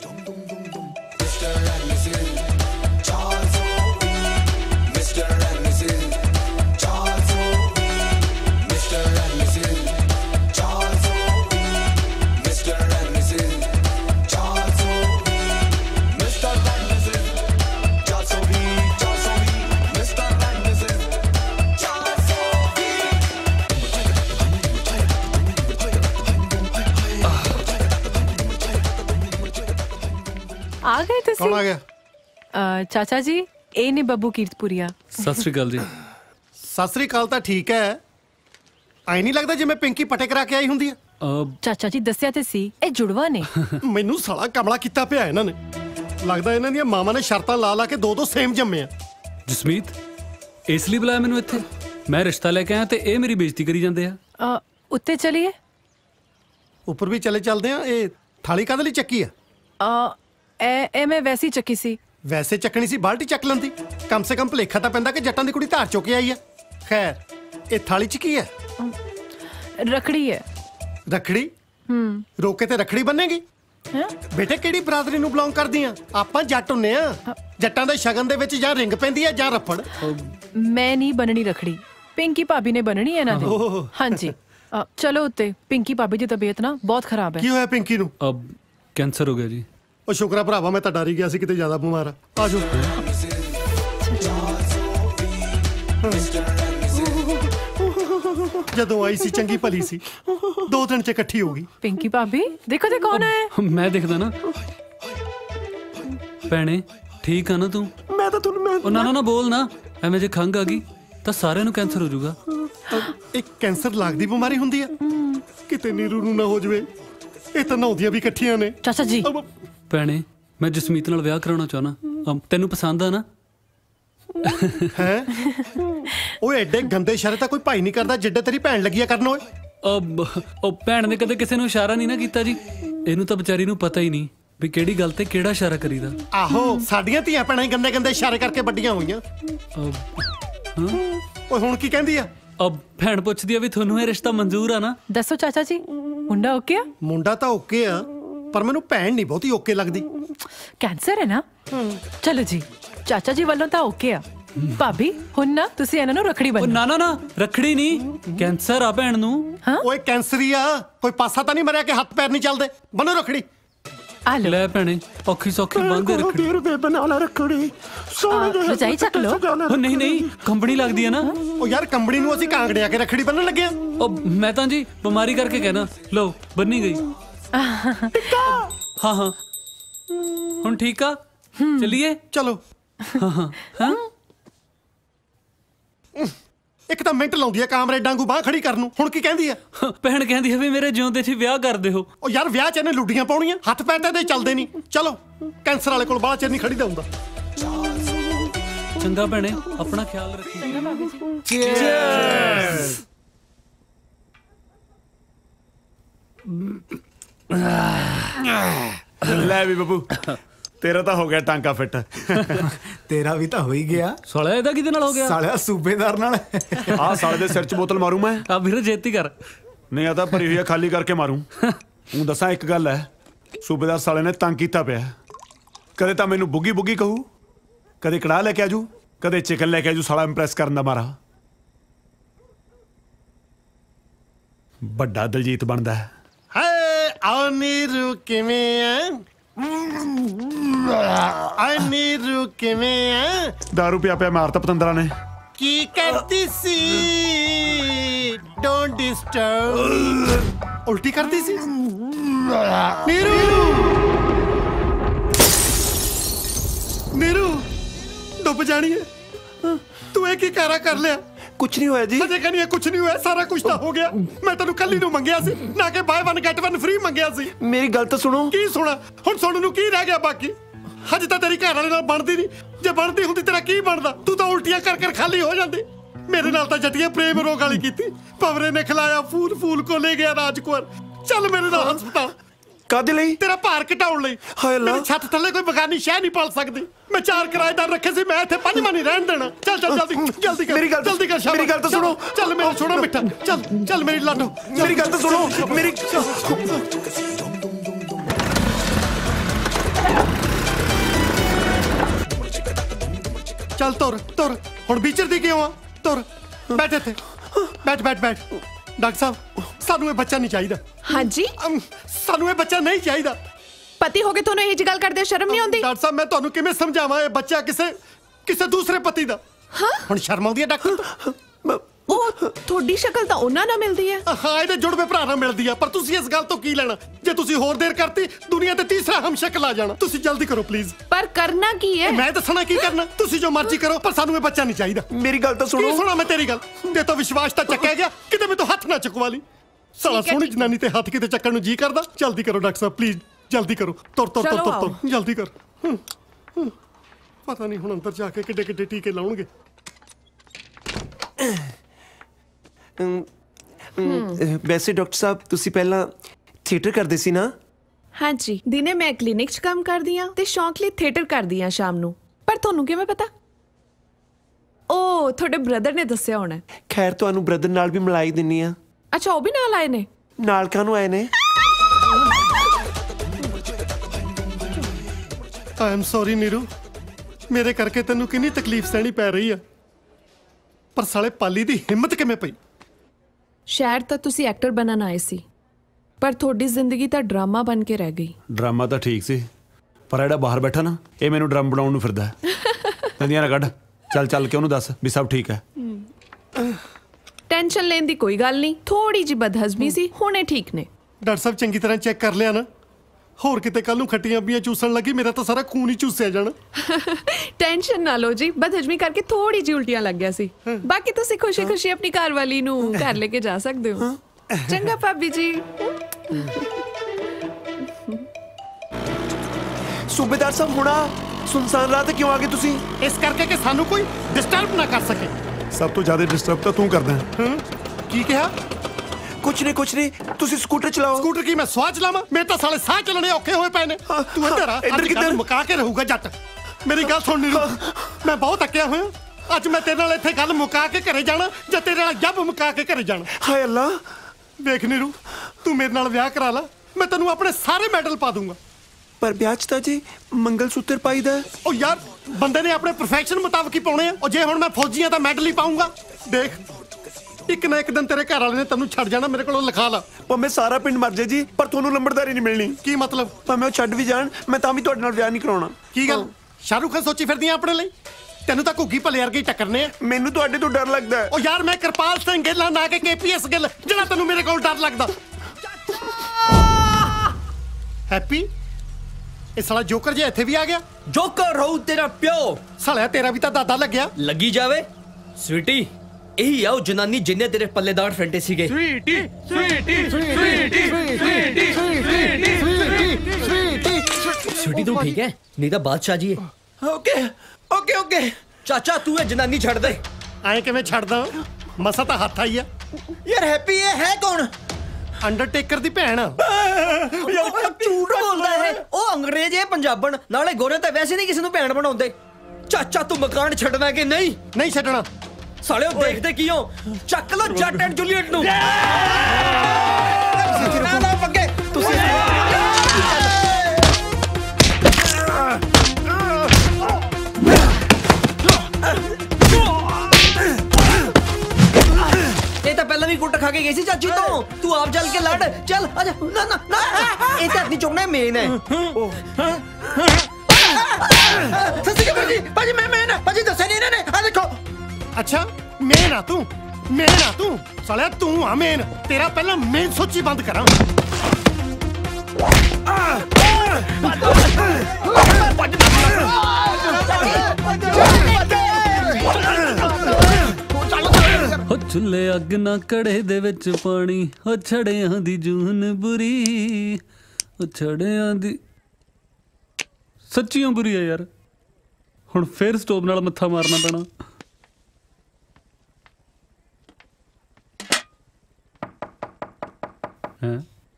आ गए तुसी? कौन आ गया? चाचा जी ए ने बब्बू कीरतपुरिया। सत श्री अकाल जी। सत श्री अकाल तो ठीक है। आई नहीं लगता जिवें पिंकी पटे करा के आई हुंदी है। चाचा जी दस्या ते सी ए जुड़वा ने। मैनू साला कमला किता पिया इन्हां ने। लगदा इन्हां दी मामा ने शर्तां ला ला के दो सेम जम्मे आ। जसमीत इसलिए बुलाया मैनू इत्थे? मैं रिश्ता लेके आया ते ए मेरी बेइज्जती करी जांदे आ। उत्ते चलिए। ऊपर भी चले चलदे आ। ए थाली काहदे लई चक्की आ? ए मैं वैसी चक्की सी। वैसे चकनी सी, बाल्टी चक लंदी। कम से कम भुलेखा तां पैंदा कि जट्टां दी कुड़ी धार चुक के आई है। खैर ए थाली च की है? रखड़ी है। रखड़ी? रोके ते रखड़ी बनेगी? बेटे किहड़ी बरादरी नूं बिलोंग करदी आ? आपां जट हुन्ने आ। जट्टां दे शगन दे विच जां रिंग पैंदी है जां रफड़। मैं नहीं बननी रखड़ी, पिंकी भाभी ने बननी है ना दे। हाँ जी चलो उत्ते। पिंकी भाभी दी तबीयत ना बहुत खराब है। की होया पिंकी नूं? अब कैंसर हो गया जी। ਉਹ ਸ਼ੁਕਰਾ ਭਰਾਵਾ, ਮੈਂ ਤਾਂ ਡਰ ਹੀ ਗਿਆ ਸੀ ਕਿਤੇ ਜ਼ਿਆਦਾ ਬਿਮਾਰ ਆ। ਆਜੋ। ਜਦੋਂ ਆਈ ਸੀ ਚੰਗੀ ਭਲੀ ਸੀ, 2 ਦਿਨ ਚ ਇਕੱਠੀ ਹੋ ਗਈ। ਪਿੰਕੀ ਭਾਬੀ ਦੇਖੋ ਤੇ ਕੌਣ ਹੈ? ਮੈਂ ਦੇਖਦਾ ਨਾ। ਭੈਣੇ ਠੀਕ ਆ ਨਾ ਤੂੰ? ਮੈਂ ਤਾਂ ਤੁਹਾਨੂੰ ਉਹ ਨਾ ਬੋਲ ਨਾ, ਐਵੇਂ ਜੇ ਖੰਗ ਆ ਗਈ ਤਾਂ ਸਾਰਿਆਂ ਨੂੰ ਕੈਂਸਰ ਹੋ ਜਾਊਗਾ। ਇੱਕ ਕੈਂਸਰ ਲੱਗਦੀ ਬਿਮਾਰੀ ਹੁੰਦੀ ਆ? ਕਿਤੇ ਨੀਰੂ ਨੂੰ ਨਾ ਹੋ ਜਵੇ। ਇਹ ਤਾਂ ਨਹਾਉਂਦੀਆਂ ਵੀ ਇਕੱਠੀਆਂ ਨੇ। ਚਾਚਾ ਜੀ ਭੈਣੇ ਮੈਂ ਜਸਮੀਤ ਨਾਲ ਵਿਆਹ ਕਰਾਉਣਾ ਚਾਹਨਾ। ਤੈਨੂੰ ਪਸੰਦ ਆ ਨਾ? ਹੈ ਉਹ ਐਡੇ ਗੰਦੇ ਇਸ਼ਾਰੇ ਤਾਂ ਕੋਈ ਭਾਈ ਨਹੀਂ ਕਰਦਾ ਜਿੱਡੇ ਤੇਰੀ ਭੈਣ ਲੱਗੀ ਆ ਕਰਨ। ਓਏ ਉਹ ਭੈਣ ਨੇ ਕਦੇ ਕਿਸੇ ਨੂੰ ਇਸ਼ਾਰਾ ਨਹੀਂ ਨਾ ਕੀਤਾ ਜੀ। ਇਹਨੂੰ ਤਾਂ ਵਿਚਾਰੀ ਨੂੰ ਪਤਾ ਹੀ ਨਹੀਂ ਵੀ ਕਿਹੜੀ ਗੱਲ ਤੇ ਕਿਹੜਾ ਇਸ਼ਾਰਾ ਕਰੀਦਾ। ਆਹੋ ਸਾਡੀਆਂ ਧੀਆਂ ਭੈਣਾਂ ਹੀ ਗੰਦੇ ਗੰਦੇ ਇਸ਼ਾਰੇ ਕਰਕੇ ਵੱਡੀਆਂ ਹੋਈਆਂ। ਓਏ ਹੁਣ ਕੀ ਕਹਿੰਦੀ ਆ? ਭੈਣ ਪੁੱਛਦੀ ਆ ਵੀ ਤੁਹਾਨੂੰ ਇਹ ਰਿਸ਼ਤਾ ਮਨਜ਼ੂਰ ਆ ਨਾ? ਦੱਸੋ ਚਾਚਾ ਜੀ ਮੁੰਡਾ ਓਕੇ ਆ? ਮੁੰਡਾ ਤਾਂ ਓਕੇ ਆ, ਪਰ ਮੈਨੂੰ ਭੈਣ ਨਹੀਂ ਬਹੁਤੀ ਓਕੇ ਲੱਗਦੀ। ਕੈਂਸਰ ਹੈ ਨਾ? ਚਲੋ ਜੀ ਚਾਚਾ ਜੀ ਵੱਲੋਂ ਤਾਂ ਓਕੇ ਆ। ਭਾਬੀ ਹੁਣ ਨਾ ਤੁਸੀਂ ਇਹਨਾਂ ਨੂੰ ਰੱਖੜੀ ਬੰਨੋ। ਨਾ ਰੱਖੜੀ ਨਹੀਂ, ਕੈਂਸਰ ਆ ਭੈਣ ਨੂੰ। ਓਏ ਕੈਂਸਰੀ ਆ, ਕੋਈ ਪਾਸਾ ਤਾਂ ਨਹੀਂ ਮਰਿਆ ਕਿ ਹੱਥ ਪੈਰ ਨਹੀਂ ਚੱਲਦੇ। ਬੰਨੋ ਰੱਖੜੀ। ਲੈ ਭੈਣੇ ਔਖੀ ਸੌਖੀ ਬੰਨ੍ਹ ਦੇ ਰੱਖੜੀ। ਰੁਪਏ ਬਣਾ ਲੈ ਰੱਖੜੀ। ਰਜਾਈ ਚੱਕ ਲਓ। ਨਹੀਂ ਕੰਬਣੀ ਲੱਗਦੀ ਆ ਨਾ। ਉਹ ਯਾਰ ਕੰਬਣੀ ਨੂੰ ਅਸੀਂ ਕਾਂਗੜਿਆ ਕੇ ਰੱਖੜੀ ਬੰਨਣ ਲੱਗੇ ਆ। ਮੈਂ ਤਾਂ ਜੀ ਬਿਮਾਰੀ ਕਰਕੇ ਕਹਿਣਾ। ਲਓ ਬੰਨੀ ਗਈ। ਹਾਂ ਹੁਣ ਠੀਕ ਆ, ਚਲਿਏ। ਚਲੋ। ਹਾਂ ਇੱਕ ਤਾਂ ਮਿੰਟ ਲਾਉਂਦੀ ਆ ਕਾਮਰੇ ਡਾਂਗੂ ਬਾਹ ਖੜੀ ਕਰਨ ਨੂੰ। ਹੁਣ ਕੀ ਕਹਿੰਦੀ ਆ? ਭੈਣ ਕਹਿੰਦੀ ਆ ਵੀ ਮੇਰੇ ਜਿਉਂਦੇ 'ਚ ਵਿਆਹ ਕਰਦੇ ਹੋ। ਉਹ ਯਾਰ ਵਿਆਹ 'ਚ ਇਹਨੇ ਲੁੱਡੀਆਂ ਪਾਉਣੀਆਂ, ਹੱਥ ਪੈਰ ਤੇ ਚੱਲਦੇ ਨਹੀਂ। ਚਲੋ ਕੈਂਸਰ ਵਾਲੇ ਕੋਲ ਬਾਹਲਾ ਚਿਰ ਨਹੀਂ ਖੜੀਦਾ ਹੁੰਦਾ। ਚੰਗਾ ਭੈਣੇ, ਆਪਣਾ ਖਿਆਲ ਰੱਖੀ। ਚੰਗਾ ਭਾਬੀ ਜੀ। ਚੀਅਰਸ। ਲੈ ਵੀ ਬੱਬੂ, ਤੇਰਾ ਤਾਂ ਹੋ ਗਿਆ ਟਾਂਕਾ ਫਿੱਟ। ਤੇਰਾ ਵੀ ਤਾਂ ਹੋ ਹੀ ਗਿਆ। ਸਾਲਿਆ ਇਹਦਾ ਕਿਹਦੇ ਨਾਲ ਹੋ ਗਿਆ? ਸਾਲਿਆ ਸੂਬੇਦਾਰ ਨਾਲ। ਆਹ ਸਾਲੇ ਦੇ ਸਿਰ 'ਚ ਬੋਤਲ ਮਾਰੂ ਮੈਂ। ਆ ਵੀਰ ਜੇਤੀ ਕਰ। ਨਹੀਂ ਆ ਤਾਂ ਭਰੀ ਹੋਈ ਆ, ਖਾਲੀ ਕਰਕੇ ਮਾਰੂ। ਹੁਣ ਦੱਸਾਂ ਇੱਕ ਗੱਲ ਹੈ, ਸੂਬੇਦਾਰ ਸਾਲੇ ਨੇ ਤੰਗ ਕੀਤਾ ਪਿਆ। ਕਦੇ ਤਾਂ ਮੈਨੂੰ ਬੁੱਗੀ ਬੁੱਗੀ ਕਹੂ, ਕਦੇ ਕੜਾਹ ਲੈ ਕੇ ਆਜੂ, ਕਦੇ ਚਿਕਨ ਲੈ ਕੇ ਆਜੂ, ਸਾਲਾ ਇੰਪ੍ਰੈਸ ਕਰਨ ਦਾ ਮਾਰਾ। ਵੱਡਾ ਦਲਜੀਤ ਬਣਦਾ ਹੈ। ਹਾਏ ਆ ਨੀਰੂ ਕਿਵੇਂ ਆ? ਆ ਨੀਰੂ ਕਿਵੇਂ ਆ? ਦਾਰੂ ਪਿਆ ਪਿਆ ਮਾਰਤਾ ਪਤੰਦਰਾਂ ਨੇ। ਕੀ ਕਰਦੀ ਸੀ? Don't disturb. ਉਲਟੀ ਕਰਦੀ ਸੀ। ਨੀਰੂ ਨੀਰੂ ਡੁੱਬ ਜਾਣੀ ਹੈ। ਤੂੰ ਇਹ ਕੀ ਕਾਰਾ ਕਰ ਲਿਆ? ਕੁਛ ਨਹੀਂ ਹੋਇਆ ਜੀ। ਅਜੇ ਕਹਿੰਦੀ ਕੁਛ ਨਹੀਂ ਹੋਇਆ, ਸਾਰਾ ਕੁਝ ਤਾਂ ਹੋ ਗਿਆ। ਮੈਂ ਤੈਨੂੰ ਕੱਲੀ ਨੂੰ ਮੰਗਿਆ ਸੀ, ਨਾ ਕਿ ਬਾਏ 1 ਗੈਟ 1 ਫ੍ਰੀ ਮੰਗਿਆ ਸੀ। ਮੇਰੀ ਗੱਲ ਤਾਂ ਸੁਣੋ। ਕੀ ਸੁਣਾ? ਹੁਣ ਸੁਣਨ ਨੂੰ ਕੀ ਰਹਿ ਗਿਆ ਬਾਕੀ? ਹਜੇ ਤਾਂ ਤੇਰੀ ਘਰ ਵਾਲੇ ਨਾਲ ਬਣਦੀ ਨਹੀਂ। ਜੇ ਬਣਦੀ ਹੁੰਦੀ ਤੇਰਾ ਕੀ ਬਣਦਾ? ਤੂੰ ਤਾਂ ਉਲਟੀਆਂ ਕਰ ਕਰ ਖਾਲੀ ਹੋ ਜਾਂਦੀ। ਮੇਰੇ ਨਾਲ ਤਾਂ ਜੱਟੀਆਂ ਪ੍ਰੇਮ ਰੋਗ ਵਾਲੀ ਕੀਤੀ। ਪਵਰੇ ਨੇ ਖਿਲਾਇਆ, ਫੂਲ ਫੂਲ ਕੋ ਲੈ ਗਿਆ ਰਾਜਕੁਮਾਰ। ਚੱਲ ਮੇਰੇ ਨਾਲ ਹਸਪਤਾਲ। ਕਾਹਦੇ ਲਈ? ਤੇਰਾ ਭਾਰ ਘਟਾਉਣ ਲਈ। ਹਾਏ ਅੱਲਾ, ਮੇਰੀ ਛੱਤ ਥੱਲੇ ਕੋਈ ਬਗਾਨੀ ਸ਼ਹਿ ਨਹੀਂ ਪਲ ਸਕਦੀ। ਮੈਂ 4 ਕਿਰਾਏਦਾਰ ਰੱਖੇ ਸੀ, ਮੈਂ ਇੱਥੇ 5ਵਾਂ ਨਹੀਂ ਰਹਿਣ ਦੇਣਾ। ਚੱਲ ਚੱਲ ਜਲਦੀ ਜਲਦੀ ਕਰ, ਮੇਰੀ ਗੱਲ ਜਲਦੀ ਕਰ। ਮੇਰੀ ਗੱਲ ਤਾਂ ਸੁਣੋ। ਚੱਲ ਮੇਰਾ ਛੋੜਾ ਮਿੱਠਾ, ਚੱਲ ਚੱਲ ਮੇਰੀ ਲਾਡੋ, ਮੇਰੀ ਗੱਲ ਤਾਂ ਸੁਣੋ। ਮੇਰੀ ਚੱਲ ਤੁਰ ਤੁਰ। ਹੁਣ ਵਿਚਰਦੀ ਕਿਉਂ ਆ? ਤੁਰ, ਬੈਠ ਇੱਥੇ, ਬੈਠ ਬੈਠ ਬੈਠ। ਡਾਕਟਰ ਸਾਹਿਬ, ਸਾਨੂੰ ਇਹ ਬੱਚਾ ਨਹੀਂ ਚਾਹੀਦਾ। ਹਾਂਜੀ, ਸਾਨੂੰ ਇਹ ਬੱਚਾ ਨਹੀਂ ਚਾਹੀਦਾ। ਪਤੀ ਹੋ ਕੇ ਤੁਹਾਨੂੰ ਇਹ ਜੀ ਗੱਲ ਕਰਦੇ ਸ਼ਰਮ ਨਹੀਂ ਆਉਂਦੀ? ਡਾਕਟਰ ਸਾਹਿਬ, ਮੈਂ ਤੁਹਾਨੂੰ ਕਿਵੇਂ ਸਮਝਾਵਾਂ? ਇਹ ਬੱਚਾ ਕਿਸੇ ਦੂਸਰੇ ਪਤੀ ਦਾ। ਹੁਣ ਸ਼ਰਮ ਆਉਂਦੀ ਹੈ ਡਾਕਟਰ? ਉਹ ਤੁਹਾਡੀ ਸ਼ਕਲ ਤਾਂ ਉਹਨਾਂ ਨਾਲ ਮਿਲਦੀ ਹੈ। ਹਾਂ, ਇਹਦੇ ਜੁੜਵੇਂ ਭਰਾ ਨਾਲ ਮਿਲਦੀ ਆ। ਪਰ ਤੁਸੀਂ ਇਸ ਗੱਲ ਤੋਂ ਕੀ ਲੈਣਾ? ਜੇ ਤੁਸੀਂ ਹੋਰ ਦੇਰ ਕਰਤੀ, ਦੁਨੀਆ ਤੇ ਤੀਸਰਾ ਹਮਸ਼ਕਲ ਆ ਜਾਣਾ। ਤੁਸੀਂ ਜਲਦੀ ਕਰੋ ਪਲੀਜ਼। ਪਰ ਕਰਨਾ ਕੀ ਹੈ? ਮੈਂ ਦੱਸਣਾ ਕੀ ਕਰਨਾ। ਤੁਸੀਂ ਜੋ ਮਰਜ਼ੀ ਕਰੋ, ਪਰ ਸਾਨੂੰ ਇਹ ਬੱਚਾ ਨਹੀਂ ਚਾਹੀਦਾ। ਮੇਰੀ ਗੱਲ ਤਾਂ ਸੁਣੋ। ਕੀ ਸੁਣਾ ਮੈਂ ਤੇਰੀ ਗੱਲ? ਤੇ ਤਾਂ ਵਿਸ਼ਵਾਸ ਤਾਂ ਚੱਕਿਆ ਗਿਆ, ਕਿਤੇ ਮੈਂ ਤੋਂ ਹੱਥ ਨਾ ਚੁਕਵਾ ਲਈ। ਸਾਲਾ ਸੋਹਣੀ ਜਨਾਨੀ ਤੇ ਹੱਥ ਕਿਤੇ ਚੱਕਣ ਨੂੰ ਜੀ ਕਰਦਾ। ਜਲਦੀ ਕਰੋ ਡਾਕਟਰ ਸਾਹਿਬ, ਪਲੀਜ਼ ਜਲਦੀ ਕਰੋ। ਤੁਰ ਤੁਰ ਤੁਰ ਤੁਰ ਤੁਰ, ਜਲਦੀ ਕਰ। ਪਤਾ ਨਹੀਂ ਹੁਣ ਅੰਦਰ ਜਾ ਕੇ ਕਿੱਡੇ ਕਿੱਡੇ ਟੀਕੇ ਲਾਉਣਗੇ। ਵੈਸੇ ਡਾਕਟਰ ਸਾਹਿਬ, ਤੁਸੀਂ ਪਹਿਲਾਂ ਥੀਏਟਰ ਕਰਦੇ ਸੀ ਨਾ? ਹਾਂਜੀ, ਦਿਨੇ ਮੈਂ ਕਲੀਨਿਕ 'ਚ ਕੰਮ ਕਰਦੀ ਆ ਤੇ ਸ਼ੌਂਕ ਲਈ ਥੀਏਟਰ ਕਰਦੀ ਆ ਸ਼ਾਮ ਨੂੰ। ਪਰ ਤੁਹਾਨੂੰ ਕਿਵੇਂ ਪਤਾ? ਉਹ ਤੁਹਾਡੇ ਬ੍ਰਦਰ ਨੇ ਦੱਸਿਆ ਹੋਣਾ। ਖੈਰ, ਤੁਹਾਨੂੰ ਬ੍ਰਦਰ ਨਾਲ ਵੀ ਮਿਲਾਈ ਦਿੰਨੀ ਆ। ਅੱਛਾ, ਉਹ ਵੀ ਨਾਲ ਆਏ ਨੇ? ਨਾਲ ਕਾਹਨੂੰ ਆਏ ਨੇ? ਆਈ ਐਮ ਸੌਰੀ ਨੀਰੂ, ਮੇਰੇ ਕਰਕੇ ਤੈਨੂੰ ਕਿੰਨੀ ਤਕਲੀਫ ਸਹਿਣੀ ਪੈ ਰਹੀ ਆ। ਪਰ ਸਾਲੇ ਪਾਲੀ ਦੀ ਹਿੰਮਤ ਕਿਵੇਂ ਪਈ? ਸ਼ਾਇਦ ਤਾਂ ਤੁਸੀਂ ਐਕਟਰ ਬਣਨ ਆਏ ਸੀ, ਪਰ ਤੁਹਾਡੀ ਜ਼ਿੰਦਗੀ ਤਾਂ ਡਰਾਮਾ ਬਣ ਕੇ ਰਹਿ ਗਈ। ਡਰਾਮਾ ਤਾਂ ਠੀਕ ਸੀ, ਪਰ ਜਿਹੜਾ ਬਾਹਰ ਬੈਠਾ ਨਾ, ਇਹ ਮੈਨੂੰ ਡਰਮ ਬਣਾਉਣ ਨੂੰ ਫਿਰਦਾ। ਨਦੀਆਂ ਨਾ ਕੱਢ, ਚੱਲ ਚੱਲ ਕੇ ਉਹਨੂੰ ਦੱਸ ਵੀ ਸਭ ਠੀਕ ਹੈ। ਟੈਨਸ਼ਨ ਲੈਣ ਦੀ ਕੋਈ ਗੱਲ ਨਹੀਂ, ਥੋੜੀ ਜਿਹੀ ਬਦਹਜ਼ਮੀ ਸੀ, ਹੁਣੇ ਠੀਕ ਨੇ। ਡਾਕਟਰ ਸਾਹਿਬ ਚੰਗੀ ਤਰ੍ਹਾਂ ਚੈੱਕ ਕਰ ਲਿਆ ਨਾ? ਹੋਰ ਕਿਤੇ ਕੱਲ ਨੂੰ ਖੱਟੀਆਂ ਪੀਆਂ ਚੂਸਣ ਲੱਗੀ, ਮੇਰਾ ਤਾਂ ਸਾਰਾ ਖੂਨ ਹੀ ਚੂਸਿਆ ਜਾਣਾ। ਟੈਨਸ਼ਨ ਨਾ ਲਓ ਜੀ, ਬਦਹਜ਼ਮੀ ਕਰਕੇ ਥੋੜੀ ਜਿਹੀ ਉਲਟੀਆਂ ਲੱਗ ਗਿਆ ਸੀ। ਬਾਕੀ ਤੁਸੀਂ ਖੁਸ਼ੀ ਖੁਸ਼ੀ ਆਪਣੀ ਘਰ ਵਾਲੀ ਨੂੰ ਘਰ ਲੈ ਕੇ ਜਾ ਸਕਦੇ ਹੋ। ਚੰਗਾ ਭਾਬੀ ਜੀ। ਸੂਬੇਦਾਰ ਸਾਹਿਬ, ਹੁਣਾ ਸੁਨਸਾਨ ਰਾਤ ਕਿਉਂ ਆ ਗਏ ਤੁਸੀਂ? ਇਸ ਕਰਕੇ ਕਿ ਸਾਨੂੰ ਕੋਈ ਡਿਸਟਰਬ ਨਾ ਕਰ ਸਕੇ। ਸਭ ਤੋਂ ਜ਼ਿਆਦਾ ਡਿਸਟਰਬ ਤਾਂ ਤੂੰ ਕਰਦਾ। ਕੀ ਕਿਹਾ? ਕੁਛ ਨਹੀਂ, ਤੁਸੀਂ ਸਕੂਟਰ ਚਲਾਓ। ਸਕੂਟਰ ਕੀ ਮੈਂ ਸਵਾਹ ਚਲਾਵਾਂ? ਮੇਰੇ ਤਾਂ ਸਾਲੇ ਸਾਹ ਚੱਲਣੇ ਔਖੇ ਹੋਏ ਪਏ ਨੇ। ਤੂੰ ਇੱਧਰ ਆ, ਇੱਧਰ ਕਿੱਧਰ? ਮੁਕਾ ਕੇ ਰਹੂਗਾ ਜੱਟ। ਮੇਰੀ ਗੱਲ ਸੁਣ ਨੀਰੂ, ਮੈਂ ਬਹੁਤ ਅੱਕਿਆ ਹੋਇਆ। ਅੱਜ ਮੈਂ ਤੇਰੇ ਨਾਲ ਇੱਥੇ ਗੱਲ ਮੁਕਾ ਕੇ ਘਰੇ ਜਾਣਾ ਜਾਂ ਤੇਰੇ ਨਾਲ ਜੱਬ ਮੁਕਾ ਕੇ ਘਰੇ ਜਾਣਾ। ਹਾਏ ਅੱਲਾ, ਵੇਖ ਨੀਰੂ, ਤੂੰ ਮੇਰੇ ਨਾਲ ਵਿਆਹ ਕਰਾ ਲਾ, ਮੈਂ ਤੈਨੂੰ ਆਪਣੇ ਸਾਰੇ ਮੈਡਲ ਪਾ ਦੂੰਗਾ। ਪਰ ਵਿਆਹ 'ਚ ਤਾਂ ਜੀ ਮੰਗਲ ਸੂਤਰ ਪਾਈਦਾ। ਉਹ ਯਾਰ, ਬੰਦੇ ਨੇ ਆਪਣੇ ਪ੍ਰੋਫੈਸ਼ਨ ਮੁਤਾਬਕ ਹੀ ਪਾਉਣੇ ਆ। ਉਹ ਜੇ ਹੁਣ ਮੈਂ ਫੌਜੀ ਆ ਤਾਂ ਮੈਡਲ ਹੀ ਪਾਉਂਗਾ। ਦੇਖ, ਇੱਕ ਨਾ ਇੱਕ ਦਿਨ ਤੇਰੇ ਘਰ ਵਾਲੇ ਨੇ ਤੈਨੂੰ ਛੱਡ ਜਾਣਾ। ਮੇਰੇ ਕੋਲੋਂ ਲਿਖਾ ਲਾ। ਭਾਵੇਂ ਸਾਰਾ ਪਿੰਡ ਮਰ ਜਾਏ ਜੀ, ਪਰ ਤੁਹਾਨੂੰ ਲੰਬੜਦਾਰੀ ਨਹੀਂ ਮਿਲਣੀ। ਕੀ ਮਤਲਬ? ਭਾਵੇਂ ਉਹ ਛੱਡ ਵੀ ਜਾਣ, ਮੈਂ ਤਾਂ ਵੀ ਤੁਹਾਡੇ ਨਾਲ ਵਿਆਹ ਨਹੀਂ ਕਰਾਉਣਾ। ਕੀ ਗੱਲ, ਸ਼ਾਹਰੁਖ ਖਾਨ ਸੋਚੀ ਫਿਰਦੀ ਆ ਆਪਣੇ ਲਈ? ਤੈਨੂੰ ਤਾਂ ਘੁੱਗੀ ਭਲੇ ਵਰਗੇ ਟੱਕਰਨੇ ਆ। ਮੈਨੂੰ ਤੁਹਾਡੇ ਤੋਂ ਡਰ ਲੱਗਦਾ ਹੈ। ਉਹ ਯਾਰ, ਮੈਂ ਕਿਰਪਾਲ ਸਿੰਘ ਗਿੱਲ ਨਾ ਕਿ KPS ਗਿੱਲ, ਜਿਹੜਾ ਤੈਨੂੰ ਮੇਰੇ ਕੋਲ ਡਰ ਲੱਗਦਾ। ਹੈਪੀ, ਇਹ ਸਾਲਾ ਜੋਕਰ ਜੇ ਇੱਥੇ ਵੀ ਆ ਗਿਆ। ਜੋਕਰ ਰਹੂ ਤੇਰਾ ਪਿਓ। ਸਾਲਿਆ, ਤੇਰਾ ਵੀ ਤਾਂ ਦਾਦਾ ਲੱਗਿਆ। ਲੱਗੀ ਜਾਵੇ ਸਵੀਟੀ, ਇਹੀ ਆ ਉਹ ਜਨਾਨੀ ਜਿੰਨੇ ਤੇਰੇ ਪੱਲੇਦਾਰ ਫਰੰਟੇ ਸੀਗੇ। ਸਵੀਟੀ ਤੂੰ ਠੀਕ ਹੈ? ਨਹੀਂ ਤਾਂ ਬਾਦਸ਼ਾਹ ਜੀ ਹੈ। ਓਕੇ। ਚਾਚਾ ਤੂੰ ਇਹ ਜਨਾਨੀ ਛੱਡ ਦੇ। ਐ ਕਿਵੇਂ ਛੱਡਦਾ? ਮਸਾ ਤਾਂ ਹੱਥ ਆਈ ਆ ਯਾਰ। ਹੈਪੀ ਇਹ ਹੈ ਕੌਣ? ਅੰਡਰਟੇਕਰ ਦੀ ਭੈਣ। ਯਾਰ ਝੂਠ ਬੋਲਦਾ ਹੈ। ਉਹ ਅੰਗਰੇਜ਼ ਹੈ ਪੰਜਾਬਣ, ਨਾਲੇ ਗੋਰੇ ਤਾਂ ਵੈਸੇ ਨਹੀਂ ਕਿਸੇ ਨੂੰ ਭੈਣ ਬਣਾਉਂਦੇ। ਚਾਚਾ ਤੂੰ ਮਕਾਨ ਛੱਡਣਾ ਕਿ ਨਹੀਂ? ਨਹੀਂ ਛੱਡਣਾ। ਸਾਲਿਓ ਦੇਖਦੇ ਕੀ ਹੋ? ਚੱਕ ਲੋ ਜੱਟ ਐਂਡ ਜੂਲੀਅਟ ਨੂੰ। ਨਾ ਪੱਕੇ ਤੁਸੀਂ ਇਹ ਤਾਂ ਪਹਿਲਾਂ ਵੀ ਕੁੱਟ ਖਾ ਕੇ ਗਈ ਸੀ ਚਾਚੀ ਤੋਂ। ਤੂੰ ਆਪ ਚੱਲ ਕੇ ਲੜ। ਚੱਲ ਆਜਾ। ਨਾ ਨਾ ਨਾ ਇਹ ਤਾਂ ਨਹੀਂ ਚੁੱਕਣਾ ਮੇਨ ਹੈ। ਸੱਚੀ ਭਾਜੀ ਭਾਜੀ ਮੈਂ ਮੇਨ ਭਾਜੀ ਦੱਸਿਆ ਨਹੀਂ ਇਹਨਾਂ ਨੇ। ਆ ਦੇਖੋ। ਅੱਛਾ ਮੇਨ ਆ ਤੂੰ? ਮੇਨ ਆ ਤੂੰ? ਸਾਲਿਆ ਤੂੰ ਆ ਮੇਨ। ਤੇਰਾ ਪਹਿਲਾਂ ਮੇਨ ਸੋਚੀ ਬੰਦ ਕਰਾਂ। ਹੋ ਚੁੱਲ੍ਹੇ ਅੱਗ ਨਾ ਕੜੇ ਦੇ ਵਿੱਚ ਪਾਣੀ, ਹੋ ਛੜਿਆਂ ਦੀ ਜੂਨ ਬੁਰੀ, ਹੋ ਛੜਿਆਂ ਦੀ ਸੱਚੀਆਂ ਬੁਰੀ ਆ ਯਾਰ। ਹੁਣ ਫੇਰ ਸਟੋਵ ਨਾਲ ਮੱਥਾ ਮਾਰਨਾ ਪੈਣਾ। ਹੈ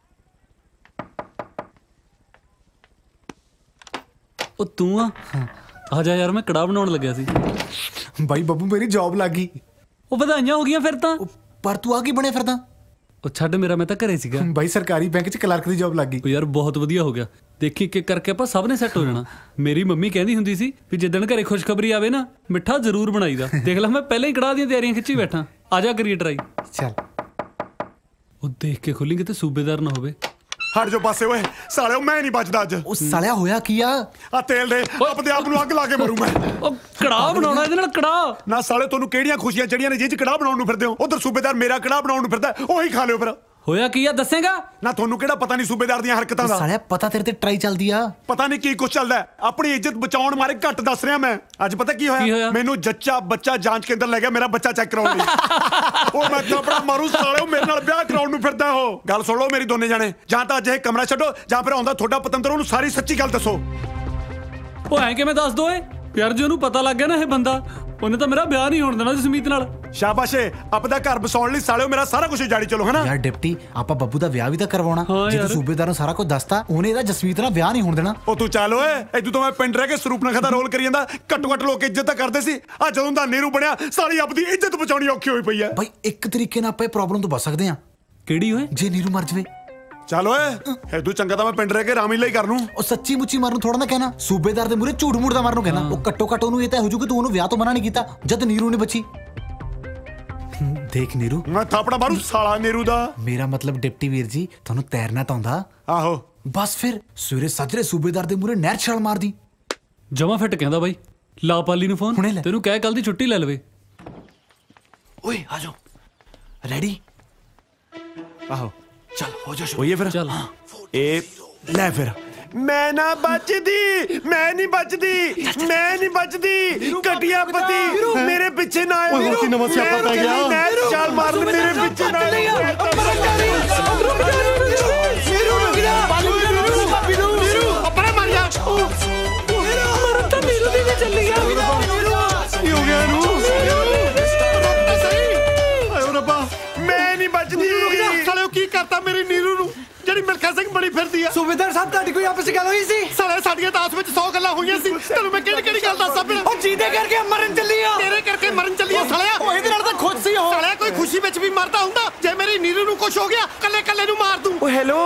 ਉਹ ਤੂੰ ਆ ਜਾ ਯਾਰ, ਮੈਂ ਕੜਾਹ ਬਣਾਉਣ ਲੱਗਿਆ ਸੀ। ਬਾਈ ਬੱਬੂ ਮੇਰੀ ਜੌਬ ਲੱਗ ਗਈ। ਉਹ ਵਧਾਈਆਂ ਹੋ ਗਈਆਂ ਫਿਰ ਤਾਂ। ਪਰ ਤੂੰ ਆ ਕੀ ਬਣਿਆ ਫਿਰਦਾ? ਉਹ ਛੱਡ ਮੇਰਾ, ਮੈਂ ਤਾਂ ਘਰੇ ਸੀਗਾ। ਬਾਈ ਸਰਕਾਰੀ ਬੈਂਕ 'ਚ ਕਲਰਕ ਦੀ ਜੌਬ ਲੱਗ ਗਈ। ਉਹ ਯਾਰ ਬਹੁਤ ਵਧੀਆ ਹੋ ਗਿਆ। ਦੇਖੀ ਇੱਕ ਕਰਕੇ ਆਪਾਂ ਸਭ ਨੇ ਸੈੱਟ ਹੋ ਜਾਣਾ। ਮੇਰੀ ਮੰਮੀ ਕਹਿੰਦੀ ਹੁੰਦੀ ਸੀ ਵੀ ਜਿੱਦਣ ਘਰੇ ਖੁਸ਼ਖਬਰੀ ਆਵੇ ਨਾ, ਮਿੱਠਾ ਜ਼ਰੂਰ ਬਣਾਈਦਾ। ਦੇਖ ਲੈ ਮੈਂ ਪਹਿਲਾਂ ਹੀ ਕੜਾਹ ਦੀਆਂ ਤਿਆਰੀਆਂ ਖਿੱਚੀ ਬੈਠਾ। ਆ ਜਾ ਕਰੀਏ ਟਰਾਈ। ਚੱਲ ਉਹ ਦੇਖ ਕੇ ਖੋਲੀ ਕਿਤੇ ਸੂਬੇਦਾਰ ਨਾ ਹੋਵੇ। ਹਟ ਜੋ ਪਾਸੇ ਓਏ ਸਾਲਿਓ, ਮੈਂ ਨਹੀਂ ਬਚਦਾ ਅੱਜ। ਉਹ ਸਾਲਿਆ ਹੋਇਆ ਕੀ ਆ? ਆ ਤੇਲ ਦੇ ਆਪਣੇ ਆਪ ਨੂੰ ਅੱਗ ਲਾ ਕੇ ਮਰੂ ਮੈਂ। ਉਹ ਕੜਾਹ ਬਣਾਉਣਾ ਇਹਦੇ ਨਾਲ। ਕੜਾਹ ਨਾ ਸਾਲੇ ਤੁਹਾਨੂੰ ਕਿਹੜੀਆਂ ਖੁਸ਼ੀਆਂ ਚੜੀਆਂ ਨੇ ਜਿਹਦੇ ਚ ਕੜਾਹ ਬਣਾਉਣ ਨੂੰ ਫਿਰਦੇ ਹੋ? ਉਧਰ ਸੂਬੇਦਾਰ ਮੇਰਾ ਕੜਾਹ ਬਣਾਉਣ ਨੂੰ ਫਿਰਦਾ, ਉਹੀ ਖਾ ਲਿਓ ਫਿਰ। ਹੋਇਆ ਕੀ ਆ ਦੱਸੇਗਾ? ਨਾ ਤੁਹਾਨੂੰ ਕਿਹੜਾ ਪਤਾ ਨਹੀਂ ਸੂਬੇਦਾਰ ਦੀਆਂ ਹਰਕਤਾਂ ਦਾ? ਸਾਲਿਆ ਪਤਾ ਤੇਰੇ ਤੇ ਟਰਾਈ ਚੱਲਦੀ ਆ। ਪਤਾ ਨਹੀਂ ਕੀ ਕੁਝ ਚੱਲਦਾ। ਆਪਣੀ ਇੱਜ਼ਤ ਬਚਾਉਣ ਮਾਰੇ ਘੱਟ ਦੱਸ ਰਿਹਾ ਮੈਂ। ਅੱਜ ਪਤਾ ਕੀ ਹੋਇਆ? ਮੈਨੂੰ ਜੱਚਾ ਬੱਚਾ ਜਾਂਚ ਕੇਂਦਰ ਲੈ ਗਿਆ ਮੇਰਾ ਬੱਚਾ ਚੈੱਕ ਕਰਾਉਣ ਲਈ। ਉਹ ਮੈਂ ਥਾਪੜਾ ਮਾਰੂ ਸਾਲਿਓ, ਮੇਰੇ ਨਾਲ ਵਿਆਹ ਕਰਾਉਣ ਨੂੰ ਫਿਰਦਾ ਉਹ। ਗੱਲ ਸੁਣ ਲਓ ਮੇਰੀ ਦੋਨੇ ਜਾਣੇ, ਜਾਂ ਤਾਂ ਅੱਜ ਇਹ ਕਮਰਾ ਛੱਡੋ ਜਾਂ ਫਿਰ ਆਉਂਦਾ ਤੁਹਾਡਾ ਪਤੰਦਰ, ਉਹਨੂੰ ਸਾਰੀ ਸੱਚੀ ਗੱਲ ਦੱਸੋ। ਉਹ ਐਂ ਕਿਵੇਂ ਦੱਸ ਦੋ ਏ ਯਾਰ? ਜੇ ਉਹਨੂੰ ਪਤਾ ਲੱਗ ਗਿਆ ਨਾ ਇਹ ਬੰਦਾ, ਉਹਨੇ ਤਾਂ ਮੇਰਾ ਵਿਆਹ ਨਹੀਂ ਹੋਣ ਦੇਣਾ ਜਸਮੀਤ ਨਾਲ। ਸ਼ਾਬਾਸ਼ੇ, ਆਪਦਾ ਘਰ ਬਸਾਉਣ ਲਈ ਸਾਲਿਓ ਮੇਰਾ ਸਾਰਾ ਕੁਝ ਉਜਾੜੀ ਚਲੋ ਹਨਾ। ਯਾਰ ਡਿਪਟੀ ਆਪਾਂ ਬੱਬੂ ਦਾ ਵਿਆਹ ਵੀ ਤਾਂ ਕਰਵਾਉਣਾ। ਜੇ ਤੂੰ ਸੂਬੇਦਾਰ ਨੂੰ ਸਾਰਾ ਕੁਝ ਦੱਸਤਾ, ਉਹਨੇ ਇਹਦਾ ਜਸਮੀਤ ਨਾਲ ਵਿਆਹ ਨਹੀਂ ਹੋਣ ਦੇਣਾ। ਉਹ ਤੂੰ ਚੱਲ ਓਏ, ਇਦੋਂ ਤਾਂ ਮੈਂ ਪਿੰਡ ਰਹਿ ਕੇ ਸਰੂਪਨਖਾ ਦਾ ਰੋਲ ਕਰੀ ਜਾਂਦਾ। ਘੱਟੋ ਘੱਟ ਲੋਕ ਇੱਜ਼ਤ ਤਾਂ ਕਰਦੇ ਸੀ। ਆ ਜਦੋਂ ਦਾ ਨੀਰੂ ਬਣਿਆ, ਸਾਰੀ ਆਪਦੀ ਇੱਜ਼ਤ ਬਚਾਉਣੀ ਔਖੀ ਹੋਈ ਪਈ ਐ। ਬਾਈ ਇੱਕ ਤਰੀਕੇ ਨਾਲ ਆਪਾਂ ਇਹ ਪ੍ਰੋਬਲਮ ਤੋਂ ਬਚ ਸਕਦੇ ਆ। ਕਿਹੜੀ ਓਏ? ਜੇ ਨੀਰੂ ਮਰ ਜਵੇ। ਚੱਲ ਓਏ, ਇਦੋਂ ਚੰਗਾ ਤਾਂ ਮੈਂ ਪਿੰਡ ਰਹਿ ਕੇ ਰਾਮੀਲਾ ਹੀ ਕਰ ਲੂੰ। ਉਹ ਸੱਚੀ ਮੁੱਚੀ ਮਰਨ ਥੋੜਾ ਨਾ ਕਹਿਣਾ, ਸੂਬੇਦਾਰ ਦੇ ਮੂਹਰੇ ਝੂਠ ਮੂਠ ਦਾ ਮਰਨ ਨੂੰ ਕਹਿਣਾ। ਉਹ ਘੱਟੋ ਘੱਟ ਉਹਨੂੰ ਇਹ ਤਾਂ ਹੋ ਜੂ ਕਿ ਤੂੰ ਉਹਨੂੰ ਵਿਆਹ ਤੋਂ ਮਨਾ ਨਹੀਂ ਕੀਤਾ ਜਦ ਨੀਰੂ ਨੇ ਬਚੀ। ਦੇਖ ਨੀਰੂ, ਮੈਂ ਥਾਪੜਾ ਮਾਰੂ ਸਾਲਾ ਨੀਰੂ ਦਾ। ਮੇਰਾ ਮਤਲਬ ਡਿਪਟੀ ਵੀਰ ਜੀ, ਤੁਹਾਨੂੰ ਤੈਰਨਾ ਤਾਂ ਆਉਂਦਾ? ਆਹੋ। ਬਸ ਫਿਰ ਸਵੇਰੇ ਸਾਜਰੇ ਸੂਬੇਦਾਰ ਦੇ ਮੂਹਰੇ ਨਹਿਰ ਛਾਲ ਮਾਰਦੀ। ਜਮਾ ਫਿੱਟ ਕਹਿੰਦਾ ਬਾਈ। ਲਾ ਪਾਲੀ ਨੂੰ ਫੋਨ, ਤੈਨੂੰ ਕਹਿ ਕੱਲ ਦੀ ਛੁੱਟੀ ਲੈ ਲਵੇ। ਓਏ ਆ ਜਾਓ। ਰੈਡੀ? ਆਹੋ ਚੱਲ ਹੋ ਜਾ। ਹੋਈਏ ਫਿਰ। ਚੱਲ ਇਹ ਲੈ ਫਿਰ। ਮੈਂ ਨਾ ਬਚਦੀ, ਮੈਂ ਨਹੀਂ ਬਚਦੀ, ਮੈਂ ਨਹੀਂ ਬਚਦੀ। ਘਟਿਆ ਪਤੀ ਮੇਰੇ ਪਿੱਛੇ ਨਾ ਆਏ। ਓਏ ਨਵਾਂ ਸਿਆਪਾ ਪੈ ਗਿਆ। ਚੱਲ ਮਾਰ ਮੇਰੇ ਪਿੱਛੇ ਨਾ ਕੀ ਕਰਤਾ ਮੇਰੀ ਨੀਰੂ ਨੂੰ ਜਿਹੜੀ ਮਿਲਖਾ ਸਿੰਘ ਬਣੀ ਫਿਰਦੀ ਆ। ਸੂਬੇਦਾਰ ਸਾਹਿਬ ਤੁਹਾਡੀ ਕੋਈ ਆਪਸ ਵਿੱਚ ਗੱਲ ਹੋਈ ਸੀ? ਸਾਲੇ ਸਾਡੀਆਂ ਤਾਂ ਆਪਸ ਵਿੱਚ 100 ਗੱਲਾਂ ਹੋਈਆਂ ਸੀ। ਤੈਨੂੰ ਮੈਂ ਕਿਹੜੀ ਕਿਹੜੀ ਗੱਲ ਦੱਸਾਂ ਫਿਰ? ਉਹ ਜੀਦੇ ਕਰਕੇ ਮਰਨ ਚੱਲੀ ਆ। ਤੇਰੇ ਕਰਕੇ ਮਰਨ ਚੱਲੀ ਆ ਸਾਲਿਆ। ਉਹ ਇਹਦੇ ਨਾਲ ਤਾਂ ਖੁਸ਼ ਸੀ ਉਹ। ਸਾਲਿਆ ਕੋਈ ਖੁਸ਼ੀ ਵਿੱਚ ਵੀ ਮਰਦਾ ਹੁੰਦਾ। ਜੇ ਮੇਰੀ ਨੀਰੂ ਨੂੰ ਕੁਝ ਹੋ ਗਿਆ, ਕੱਲੇ ਕੱਲੇ ਨੂੰ ਮਾਰ ਦੂੰ। ਓ ਹੈਲੋ,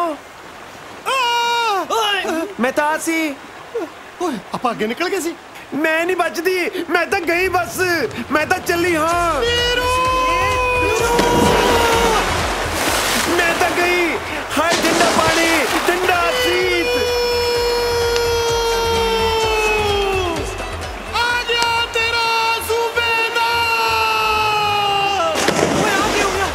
ਮੈਂ ਤਾਂ ਸੀ। ਓਏ ਆਪਾਂ ਅੱਗੇ ਨਿਕਲ ਗਏ ਸੀ। ਮੈਂ ਨਹੀਂ ਬਚਦੀ, ਮੈਂ ਤਾਂ ਗਈ ਬਸ। ਮੈਂ ਤਾਂ ਚੱਲੀ ਹਾਂ। ਮੈਂ ਤਾਂ ਗਈ। ਹਾਏ ਠੰਡਾ ਪਾਣੀ, ਠੰਡਾ ਸੀਤ। ਆ ਗਿਆ ਤੇਰਾ ਸੂਬੇਦਾਰ। ਓਏ ਆ ਕੀ ਹੋ ਗਿਆ?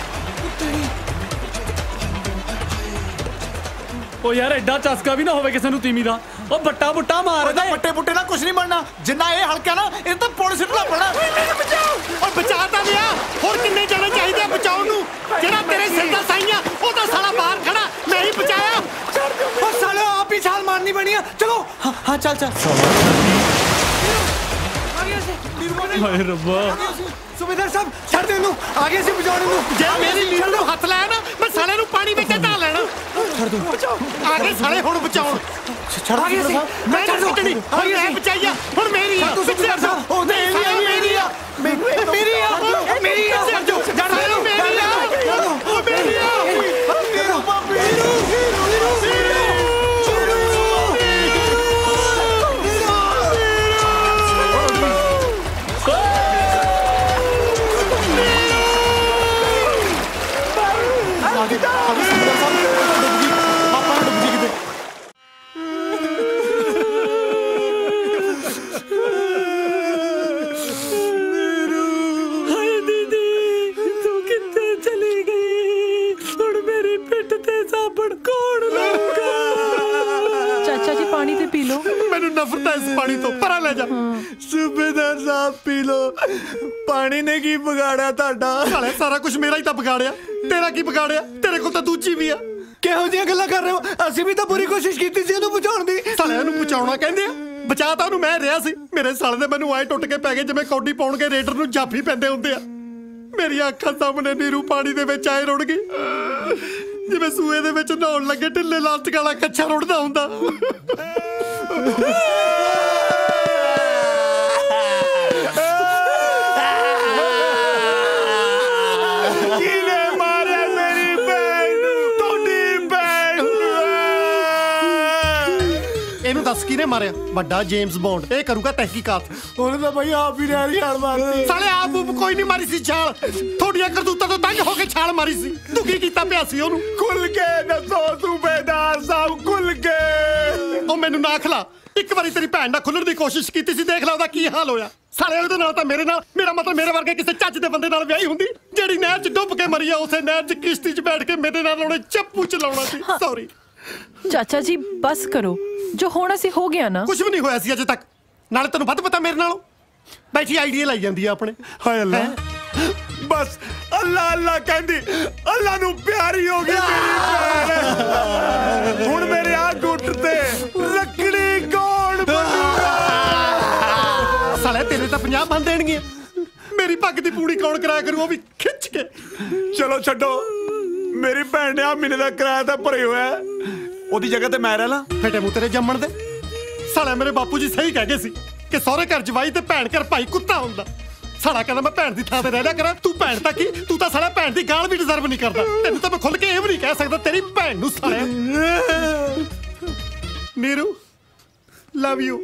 ਉਹ ਯਾਰ ਐਡਾ ਚਸਕਾ ਵੀ ਨਾ ਹੋਵੇ ਕਿਸੇ ਨੂੰ ਤੀਮੀ ਦਾ। ਉਹ ਬੱਟਾ ਬੁੱਟਾ ਮਾਰ ਦੇ। ਬੱਟੇ ਬੁੱਟੇ ਨਾਲ ਕੁਝ ਨਹੀਂ ਬਣਨਾ। ਜਿੰਨਾ ਇਹ ਹਲਕਾ ਨਾ, ਇਹ ਤਾਂ ਪੁਣ ਸਿੱਟਣਾ ਪੈਣਾ। ਮੈਨੂੰ ਬਚਾਓ। ਓਏ ਬਚਾ ਤਾਂ ਲਿਆ। ਹੋਰ ਕਿੰਨੇ ਜਾਣੇ ਚਾਹੀਦੇ ਆ ਬਚਾਉਣ ਨੂੰ? ਜਿਹੜਾ ਤੇਰੇ ਸਿਰ ਦਾ ਸਾਈਆਂ, ਉਹ ਤਾਂ ਸਾਲਾ ਬਾਹਰ ਖੜਾ। ਮੈਂ ਹੀ ਬਚਾਇਆ। ਉਹ ਸਾਲਿਓ ਆਪ ਹੀ ਛਾਲ ਮਾਰਨੀ ਬਣੀ ਆ। ਚਲੋ ਹਾਂ ਚੱਲ ਚੱਲ। ਆ ਗਿਆ ਸੀ। ਹਾਏ ਰੱਬਾ ਸੁਬੇਦਾਰ ਸਾਹਿਬ ਛੱਡ ਦੇ ਇਹਨੂੰ ਆਗੇ ਸੀ ਬਚਾਉਣ ਨੂੰ ਜੇ ਮੇਰੀ ਲੀਡਰ ਨੂੰ ਹੱਥ ਲਾਇਆ ਨਾ ਮੈਂ ਸਾਲੇ ਨੂੰ ਪਾਣੀ ਵਿੱਚ ਢਾ ਲੈਣਾ ਛੱਡ ਦੋ ਬਚਾਓ ਆਗੇ ਸਾਲੇ ਹੁਣ ਬਚਾਉਣ ਛੱਡ ਦੋ ਮੈਂ ਛੱਡਣੀ ਆਗੇ ਬਚਾਈਆ ਹੁਣ ਮੇਰੀ ਆ ਸੁਬੇਦਾਰ ਸਾਹਿਬ ਉਹ ਮੇਰੀ ਆ ਮੇਰੀ ਆ ਮੇਰੀ ਆ ਛੱਡ ਦੋ ਛੱਡ ਦੋ ਮੇਰੀ ਆ ਉਹ ਮੇਰੀ ਆ ਮੇਰਾ ਬਾਪੂ ਪਾਣੀ ਤੇ ਪੀ ਲੋ ਮੈਨੂੰ ਨਫ਼ਰਤ ਹੈ ਇਸ ਪਾਣੀ ਤੋਂ ਪਰਾਂ ਲੈ ਜਾ ਸੂਬੇਦਾਰ ਸਾਹਿਬ ਪੀ ਲੋ ਪਾਣੀ ਨੇ ਕੀ ਵਿਗਾੜਿਆ ਤੁਹਾਡਾ ਸਾਲੇ ਸਾਰਾ ਕੁਝ ਮੇਰਾ ਹੀ ਤਾਂ ਵਿਗਾੜਿਆ ਤੇਰਾ ਕੀ ਵਿਗਾੜਿਆ ਤੇਰੇ ਕੋਲ ਤਾਂ ਦੂਜੀ ਵੀ ਆ ਕਿਹੋ ਜਿਹੀਆਂ ਗੱਲਾਂ ਕਰ ਰਹੇ ਹੋ ਅਸੀਂ ਵੀ ਤਾਂ ਪੂਰੀ ਕੋਸ਼ਿਸ਼ ਕੀਤੀ ਸੀ ਉਹਨੂੰ ਬਚਾਉਣ ਦੀ ਸਾਲਿਆਂ ਨੂੰ ਬਚਾਉਣਾ ਕਹਿੰਦੇ ਆ ਬਚਾ ਤਾਂ ਉਹਨੂੰ ਮੈਂ ਰਿਹਾ ਸੀ ਮੇਰੇ ਸਾਲੇ ਦੇ ਮੈਨੂੰ ਆਏ ਟੁੱਟ ਕੇ ਪੈ ਗਏ ਜਿਵੇਂ ਕੌਡੀ ਪਾਉਣ ਕੇ ਰੇਡਰ ਨੂੰ ਜਾਫੀ ਪੈਂਦੇ ਹੁੰਦੇ ਆ ਮੇਰੀਆਂ ਅੱਖਾਂ ਸਾਹਮਣੇ ਨੀਰੂ ਪਾਣੀ ਦੇ ਵਿੱਚ ਆਏ ਰੁੜ ਗਈ ਜਿਵੇਂ ਸੂਏ ਦੇ ਵਿੱਚ ਨਹਾਉਣ ਲੱਗੇ ਢਿੱਲੇ ਲਾਸਟਿਕ ਵਾਲਾ ਕੱਛਾ ਰੁੜਦਾ ਹੁੰਦਾ ਕਿਹਨੇ ਮਾਰਿਆ ਮੇਰੀ ਭੈਣ ਨੂੰ ਤੁਹਾਡੀ ਭੈਣ ਇਹਨੂੰ ਦੱਸ ਕਿਹਨੇ ਮਾਰਿਆ ਵੱਡਾ ਜੇਮਸ ਬੌਂਡ ਇਹ ਕਰੂਗਾ ਤਹਿਕੀਕਾਤ ਉਹਨੇ ਤਾਂ ਬਈ ਆਪ ਹੀ ਰਹਿ ਛਾਲ ਮਾਰਤੀ ਸਾਲੇ ਆਪ ਕੋਈ ਨਹੀਂ ਮਾਰੀ ਸੀ ਛਾਲ ਤੁਹਾਡੀਆਂ ਕਰਤੂਤਾਂ ਤੋਂ ਤੰਗ ਹੋ ਕੇ ਛਾਲ ਮਾਰੀ ਸੀ ਤੂੰ ਕੀ ਕੀਤਾ ਪਿਆ ਸੀ ਉਹਨੂੰ ਖੁੱਲ ਕੇ ਦੱਸੋ ਸੂਬੇਦਾਰ ਸਾਹਿਬ ਖੁੱਲ ਕੇ ਉਹ ਮੈਨੂੰ ਨਾ ਖਲਾ ਇੱਕ ਵਾਰੀ ਤੇਰੀ ਭੈਣ ਨਾਲ ਖੁੱਲਣ ਦੀ ਕੋਸ਼ਿਸ਼ ਕੀਤੀ ਸੀ ਦੇਖ ਲੈ ਉਹਦਾ ਕੀ ਹਾਲ ਹੋਇਆ ਸਾਲੇ ਉਹਦੇ ਨਾਲ ਤਾਂ ਮੇਰੇ ਨਾਲ ਮੇਰਾ ਮਤਲਬ ਮੇਰੇ ਵਰਗੇ ਕਿਸੇ ਚੱਜ ਦੇ ਬੰਦੇ ਨਾਲ ਵਿਆਹੀ ਹੁੰਦੀ ਜਿਹੜੀ ਨਹਿਰ 'ਚ ਡੁੱਬ ਕੇ ਮਰੀ ਆ ਉਸੇ ਨਹਿਰ 'ਚ ਕਿਸ਼ਤੀ 'ਚ ਬੈਠ ਕੇ ਮੇਰੇ ਨਾਲ ਉਹਨੇ ਚੱਪੂ ਚਲਾਉਣਾ ਸੀ ਸੌਰੀ ਚਾਚਾ ਜੀ ਬਸ ਕਰੋ ਜੋ ਹੋਣਾ ਸੀ ਹੋ ਗਿਆ ਨਾ ਕੁਝ ਵੀ ਨਹੀਂ ਹੋਇਆ ਸੀ ਅਜੇ ਤੱਕ ਨਾਲੇ ਤੈਨੂੰ ਵੱਧ ਪਤਾ ਮੇਰੇ ਨਾਲੋਂ ਬੈਠੀ ਆਈਡੀਆ ਲਾਈ ਜਾਂਦੀ ਆ ਆਪਣੇ ਹਾਏ ਅੱਲਾ ਬਸ ਅੱਲਾ ਅੱਲਾ ਕਹਿੰਦੀ ਅੱਲਾ ਨੂੰ ਪਿਆਰੀ ਹੋ ਗਈ ਮੇਰੀ ਭੈਣ ਹੁਣ ਮੇਰੇ ਆ ਗੁੱਟ ਤੇ ਲੱਕੜੀ ਕੌਣ ਬਣੂਗਾ ਸਾਲੇ ਤੇਰੇ ਤਾਂ 50 ਬੰਨ ਦੇਣਗੇ ਮੇਰੀ ਪੱਗ ਦੀ ਪੂੜੀ ਕੌਣ ਕਰਾਇਆ ਕਰੂ ਉਹ ਵੀ ਖਿੱਚ ਕੇ ਚਲੋ ਛੱਡੋ ਮੇਰੀ ਭੈਣ ਨੇ ਆ ਮਹੀਨੇ ਦਾ ਕਿਰਾਇਆ ਤਾਂ ਭਰੇ ਹੋਇਆ ਉਹਦੀ ਜਗ੍ਹਾ ਤੇ ਮੈਂ ਰਹਿ ਲਾਂ ਫੇਟੇ ਮੂੰਹ ਤੇਰੇ ਜੰਮਣ ਦੇ ਸਾਲਾ ਮੇਰੇ ਬਾਪੂ ਜੀ ਸਹੀ ਕਹਿ ਗਏ ਸੀ ਕਿ ਸਹੁਰੇ ਘਰ ਜਵਾਈ ਤੇ ਭੈਣ ਘਰ ਭਾਈ ਕੁੱਤਾ ਹੁੰਦਾ ਸਾਲਾ ਕਹਿੰਦਾ ਮੈਂ ਭੈਣ ਦੀ ਥਾਂ ਤੇ ਰਹਿ ਲਿਆ ਕਰਾਂ ਤੂੰ ਭੈਣ ਤਾਂ ਕੀ ਤੂੰ ਤਾਂ ਸਾਲਾ ਭੈਣ ਦੀ ਗਾਲ ਵੀ ਡਿਜ਼ਰਵ ਨਹੀਂ ਕਰਦਾ ਤੈਨੂੰ ਤਾਂ ਮੈਂ ਖੁੱਲ ਕੇ ਇਹ ਵੀ ਨਹੀਂ ਕਹਿ ਸਕਦਾ ਤੇਰੀ ਭੈਣ ਨੂੰ ਸਾਲਿਆ ਨੀਰੂ ਲਵ ਯੂ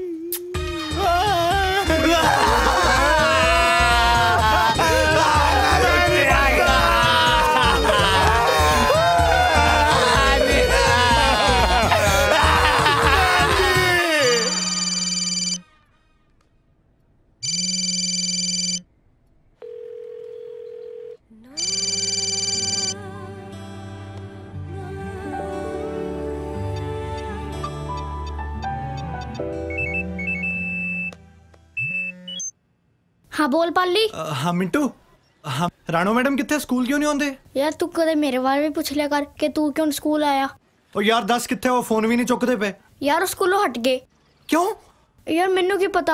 हाँ बोल पाली हाँ मिंटू हाँ राणो मैडम कितने स्कूल क्यों नहीं आते यार तू कदे मेरे बारे में पूछ लिया कर कि तू क्यों स्कूल आया ओ यार दस कितने वो फोन भी नहीं चुकते पे यार स्कूलों हट गए क्यों यार मैनू की पता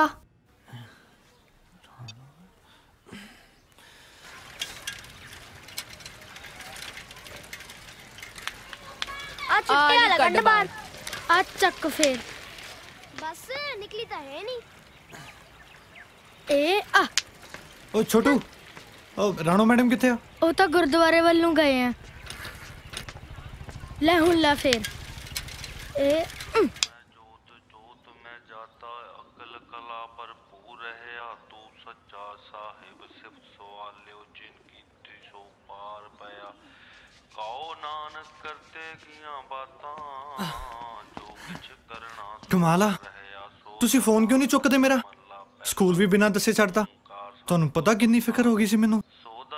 आज छुट्टी आ लगा बार आज चक फिर बस निकली तो है नहीं ए आ ओ छोटू ओ राणो मैडम कितने आ ਉਹ ਤਾਂ ਗੁਰਦੁਆਰੇ ਵੱਲ ਨੂੰ ਗਏ ਆ ਲੈ ਹੁਣ ਲੈ ਫੇਰ ਇਹ कमाला ਤੁਸੀਂ ਫੋਨ ਕਿਉਂ ਨਹੀਂ ਚੁੱਕਦੇ ਮੇਰਾ ਸਕੂਲ ਵੀ ਬਿਨਾਂ ਦੱਸੇ ਛੱਡਦਾ ਤੁਹਾਨੂੰ ਪਤਾ ਕਿੰਨੀ ਫਿਕਰ ਹੋ ਗਈ ਸੀ ਮੈਨੂੰ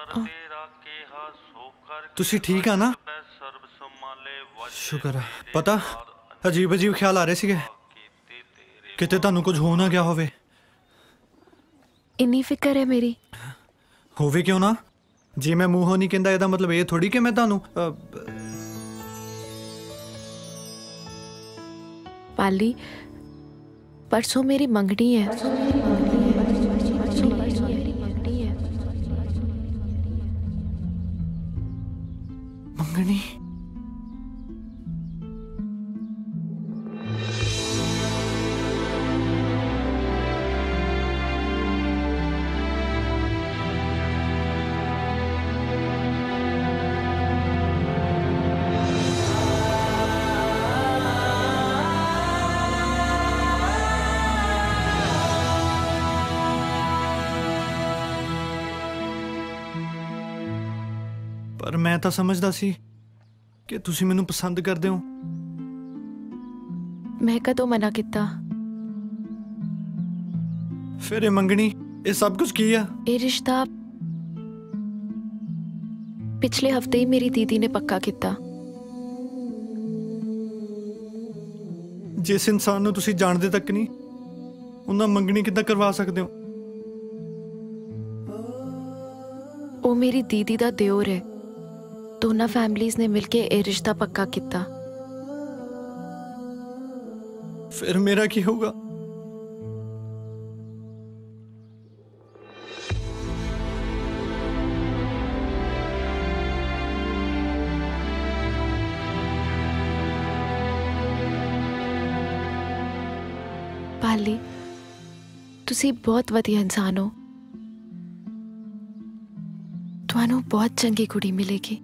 ਤੁਸੀਂ ਠੀਕ ਆ ਨਾ ਸ਼ੁਕਰ ਹੈ ਪਤਾ ਅਜੀਬ ਅਜੀਬ ਖਿਆਲ ਆ ਰਹੇ ਸੀਗੇ ਕਿਤੇ ਤੁਹਾਨੂੰ ਕੁਝ ਹੋ ਨਾ ਗਿਆ ਹੋਵੇ ਇੰਨੀ ਫਿਕਰ ਹੈ ਮੇਰੀ ਹੋਵੇ ਕਿਉਂ ਨਾ ਜੇ ਮੈਂ ਮੂੰਹੋਂ ਨਹੀਂ ਕਹਿੰਦਾ ਇਹਦਾ ਮਤਲਬ ਇਹ ਥੋੜੀ ਕਿ ਮੈਂ ਤੁਹਾਨੂੰ ਪਾਲੀ परसों मेरी मंगनी है मंगनी पर मैं तो समझदा सी कि तुसी मैनू पसंद करदे हो। मैं कदों मना किता? फिर ये मंगनी ये सब कुछ की है? ये रिश्ता पिछले हफ्ते ही मेरी दीदी ने पक्का किता। जिस इंसान नू तुसी जानदे तक नहीं उन्हां मंगनी किद्दां करवा सकदे हो? वो मेरी दीदी दा दियोर है। दोनों फैमिलीज ने मिलके ये रिश्ता पक्का किया। फिर मेरा की होगा? पाली, तुसी बहुत वधिया इंसान हो। तुहानू बहुत चंगी कुड़ी मिलेगी।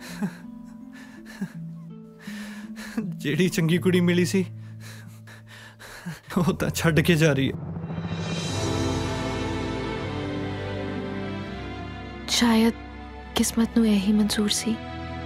जेड़ी चंगी कुड़ी मिली सी वो तो छड़ के जा रही है। शायद किस्मत नू यही मंजूर सी।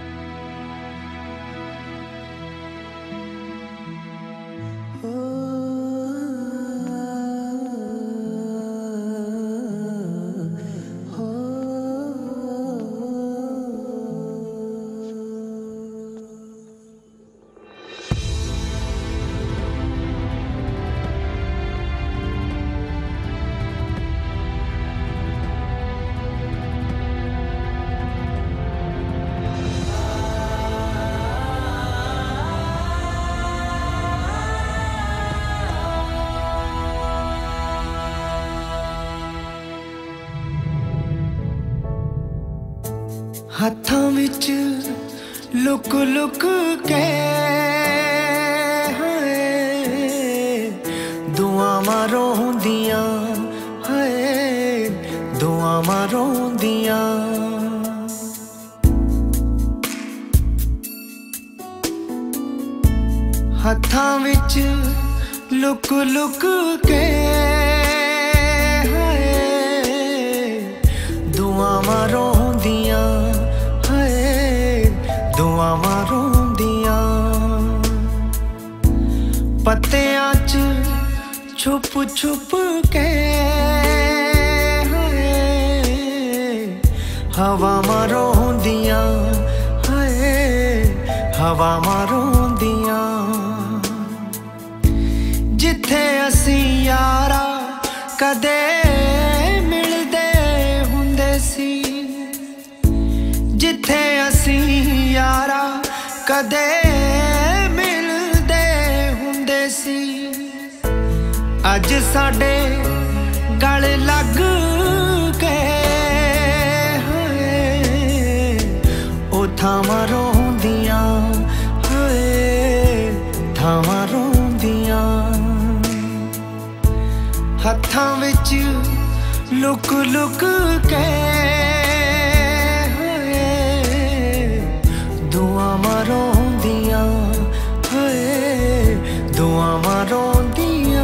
हाथों विच लुक लुक के हाय दुआवां रोंदियां, हाय दुआवां रोंदियां। हाथों विच लुक लुक के हाय दुआवां रोंदियां, दुआवां रोंदियां। पत्तियां च छुप छुप के हाय हवावां रोंदियां, हाय हवावां रोंदियां। जिथे असी यारा कदे मिलदे हुंदे सी, जिथे असी यारा कदे मिलदे हुंदे सी, अज साडे गल लग के ओ थावां रोंदियां, थावां रोंदियां। हत्थां विच लुक लुक के दुआवां रोंदियां, दुआवां रोंदियां।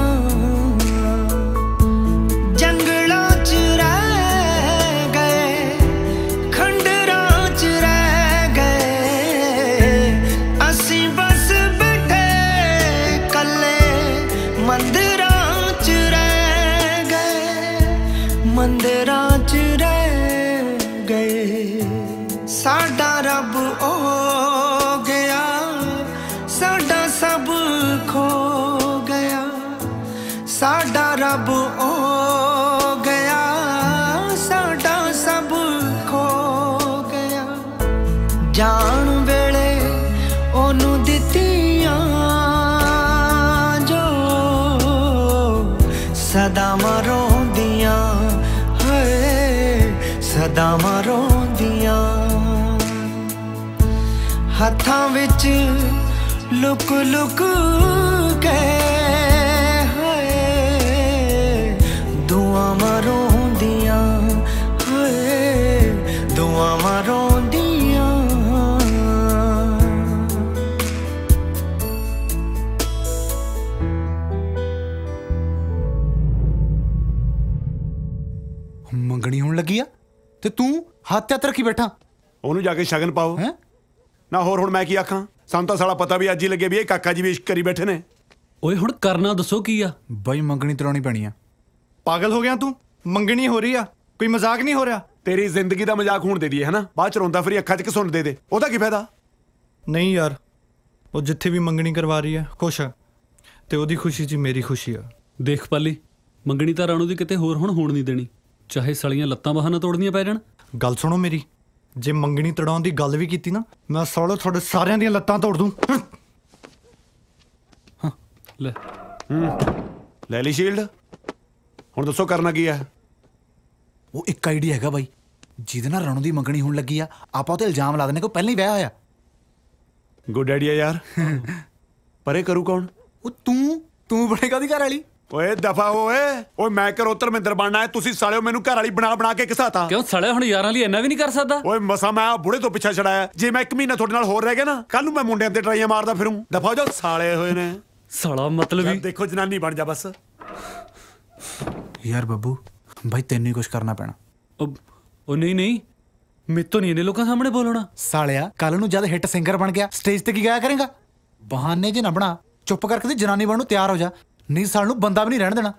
जंगलां च रह गए, खंडरां च रह गए, असीं बस बैठे कल्ले मंदिरां च रह गए, मंदिरां च रह गए। साडा रब ओ गया, साडा सब खो गया, साडा रब ओ गया, साडा सब खो गया। जान वेले ओनू दित्तियां जो सदावां रोंदियां, हाय सदावां रोंदियां। ਹੱਥਾਂ ਵਿੱਚ ਲੁਕ ਲੁਕ ਕੇ ਹਾਏ ਦੁਆਵਾਂ ਰੋਂਦੀਆਂ ਹਾਏ ਦੁਆਵਾਂ ਰੋਂਦੀਆਂ ਮੰਗਣੀ ਹੋਣ ਲੱਗੀ ਆ ਤੇ ਤੂੰ ਹੱਥ ਤੇ ਰੱਖੀ ਬੈਠਾ। ਉਹਨੂੰ ਜਾ ਕੇ ਸ਼ਗਨ ਪਾਓ ਨਾ। ਹੋਰ ਹੁਣ ਮੈਂ ਕੀ ਆਖਾਂ? ਸਾਨੂੰ ਤਾਂ ਸਾਲਾ ਪਤਾ ਵੀ ਅੱਜ ਹੀ ਲੱਗੇ ਵੀ ਇਹ ਕਾਕਾ ਜੀ ਵੀ ਇਸ਼ਕ ਕਰੀ ਬੈਠੇ ਨੇ। ਓਏ ਹੁਣ ਕਰਨਾ ਦੱਸੋ ਕੀ ਆ? ਬਈ ਮੰਗਣੀ ਤਰਾਉਣੀ ਪੈਣੀ ਆ। ਪਾਗਲ ਹੋ ਗਿਆ ਤੂੰ? ਮੰਗਣੀ ਹੋ ਰਹੀ ਆ, ਕੋਈ ਮਜ਼ਾਕ ਨਹੀਂ ਹੋ ਰਿਹਾ। ਤੇਰੀ ਜ਼ਿੰਦਗੀ ਦਾ ਮਜ਼ਾਕ ਹੋਣ ਦੇ ਦਈਏ ਹਨਾ, ਬਾਅਦ ਚ ਰੋਂਦਾ ਫਿਰੀ ਅੱਖਾਂ 'ਚ ਘਸੁੰਨ ਦੇ ਉਹਦਾ ਕੀ ਫਾਇਦਾ? ਨਹੀਂ ਯਾਰ, ਉਹ ਜਿੱਥੇ ਵੀ ਮੰਗਣੀ ਕਰਵਾ ਰਹੀ ਆ ਖੁਸ਼ ਆ ਤੇ ਉਹਦੀ ਖੁਸ਼ੀ 'ਚ ਮੇਰੀ ਖੁਸ਼ੀ ਆ। ਦੇਖ ਪਾਲੀ, ਮੰਗਣੀ ਤਾਂ ਰਾਣੂ ਦੀ ਕਿਤੇ ਹੋਰ ਹੁਣ ਹੋਣ ਨਹੀਂ ਦੇਣੀ, ਚਾਹੇ ਸਲੀਆਂ ਲੱਤਾਂ ਬਾਹਾਂ ਨਾ ਤੋੜਨੀਆਂ ਪੈ ਜਾਣ। ਗੱਲ ਸੁਣੋ ਮੇਰੀ, ਜੇ ਮੰਗਣੀ ਤੜਾਉਣ ਦੀ ਗੱਲ ਵੀ ਕੀਤੀ ਨਾ, ਮੈਂ ਸਾਲੋ ਤੁਹਾਡੇ ਸਾਰਿਆਂ ਦੀਆਂ ਲੱਤਾਂ ਤੋੜ ਦੂੰ। ਲੈ ਲੈ ਲਈ ਸ਼ੀਲਡ। ਹੁਣ ਦੱਸੋ ਕਰਨਾ ਕੀ ਹੈ? ਉਹ ਇੱਕ ਆਈਡੀਆ ਹੈਗਾ ਬਾਈ, ਜਿਹਦੇ ਨਾਲ ਰਾਣੂ ਦੀ ਮੰਗਣੀ ਹੋਣ ਲੱਗੀ ਆ, ਆਪਾਂ ਉਹ ਤੇ ਇਲਜ਼ਾਮ ਲਾ ਦੇਣੇ ਕੋ ਪਹਿਲਾਂ ਹੀ ਵਿਆਹ ਹੋਇਆ। ਗੁੱਡ ਆਈਡੀਆ ਯਾਰ। ਪਰ ਇਹ ਕਰੂ ਕੌਣ? ਉਹ ਤੂੰ ਬਣੇਗਾ ਦੀ ਘਰ ਵਾਲੀ। ਓਏ ਦਫਾ ਓਏ ਮੈਂ ਕਰੋ ਧਰਮਿੰਦਰ ਬਣਨਾ ਹੈ, ਤੁਸੀਂ ਸਾਲਿਓ ਮੈਨੂੰ ਘਰ ਵਾਲੀ ਬਣਾ ਕੇ ਘਸਾਤਾ। ਕਿਉਂ ਸਾਲਿਆ, ਹੁਣ ਯਾਰਾਂ ਲਈ ਇੰਨਾ ਵੀ ਨਹੀਂ ਕਰ ਸਕਦਾ? ਓਏ ਮਸਾ ਮੈਂ ਬੁੜੇ ਤੋਂ ਪਿੱਛਾ ਛੜਾਇਆ। ਜੇ ਮੈਂ 1 ਮਹੀਨਾ ਤੁਹਾਡੇ ਨਾਲ ਹੋਰ ਰਹਿ ਗਿਆ ਨਾ, ਕੱਲ ਨੂੰ ਮੈਂ ਮੁੰਡਿਆਂ ਤੇ ਟਰਾਈਆਂ ਮਾਰਦਾ ਫਿਰੂੰ। ਦਫਾ ਜੋ ਸਾਲੇ ਹੋਏ ਨੇ। ਸਾਲਾ ਮਤਲਬ ਹੀ ਦੇਖੋ ਜਨਾਨੀ ਬਣ ਜਾ ਬਸ। ਯਾਰ ਬੱਬੂ ਬਾਈ, ਤੈਨੂੰ ਹੀ ਕੁਝ ਕਰਨਾ ਪੈਣਾ। ਉਹ ਨਹੀਂ, ਮੇਤੋਂ ਨਹੀਂ ਇਹਨੇ ਲੋਕਾਂ ਸਾਹਮਣੇ ਬੋਲਣਾ। ਸਾਲਿਆ, ਕੱਲ ਨੂੰ ਜਦ ਹਿੱਟ ਸਿੰਗਰ ਬਣ ਗਿਆ, ਸਟੇਜ ਤੇ ਕੀ ਗਾਇਆ ਕਰੇਗਾ? ਬਹਾਨੇ ਜੇ ਨਾ ਬਣਾ, ਚੁੱਪ ਕਰਕੇ ਤੇ ਜਨਾਨੀ ਬਣਨ ਨੂੰ ਤਿਆਰ ਹੋ ਜਾ, ਨਹੀਂ ਸਾਲ ਨੂੰ ਬੰਦਾ ਵੀ ਨਹੀਂ ਰਹਿਣ ਦੇਣਾ।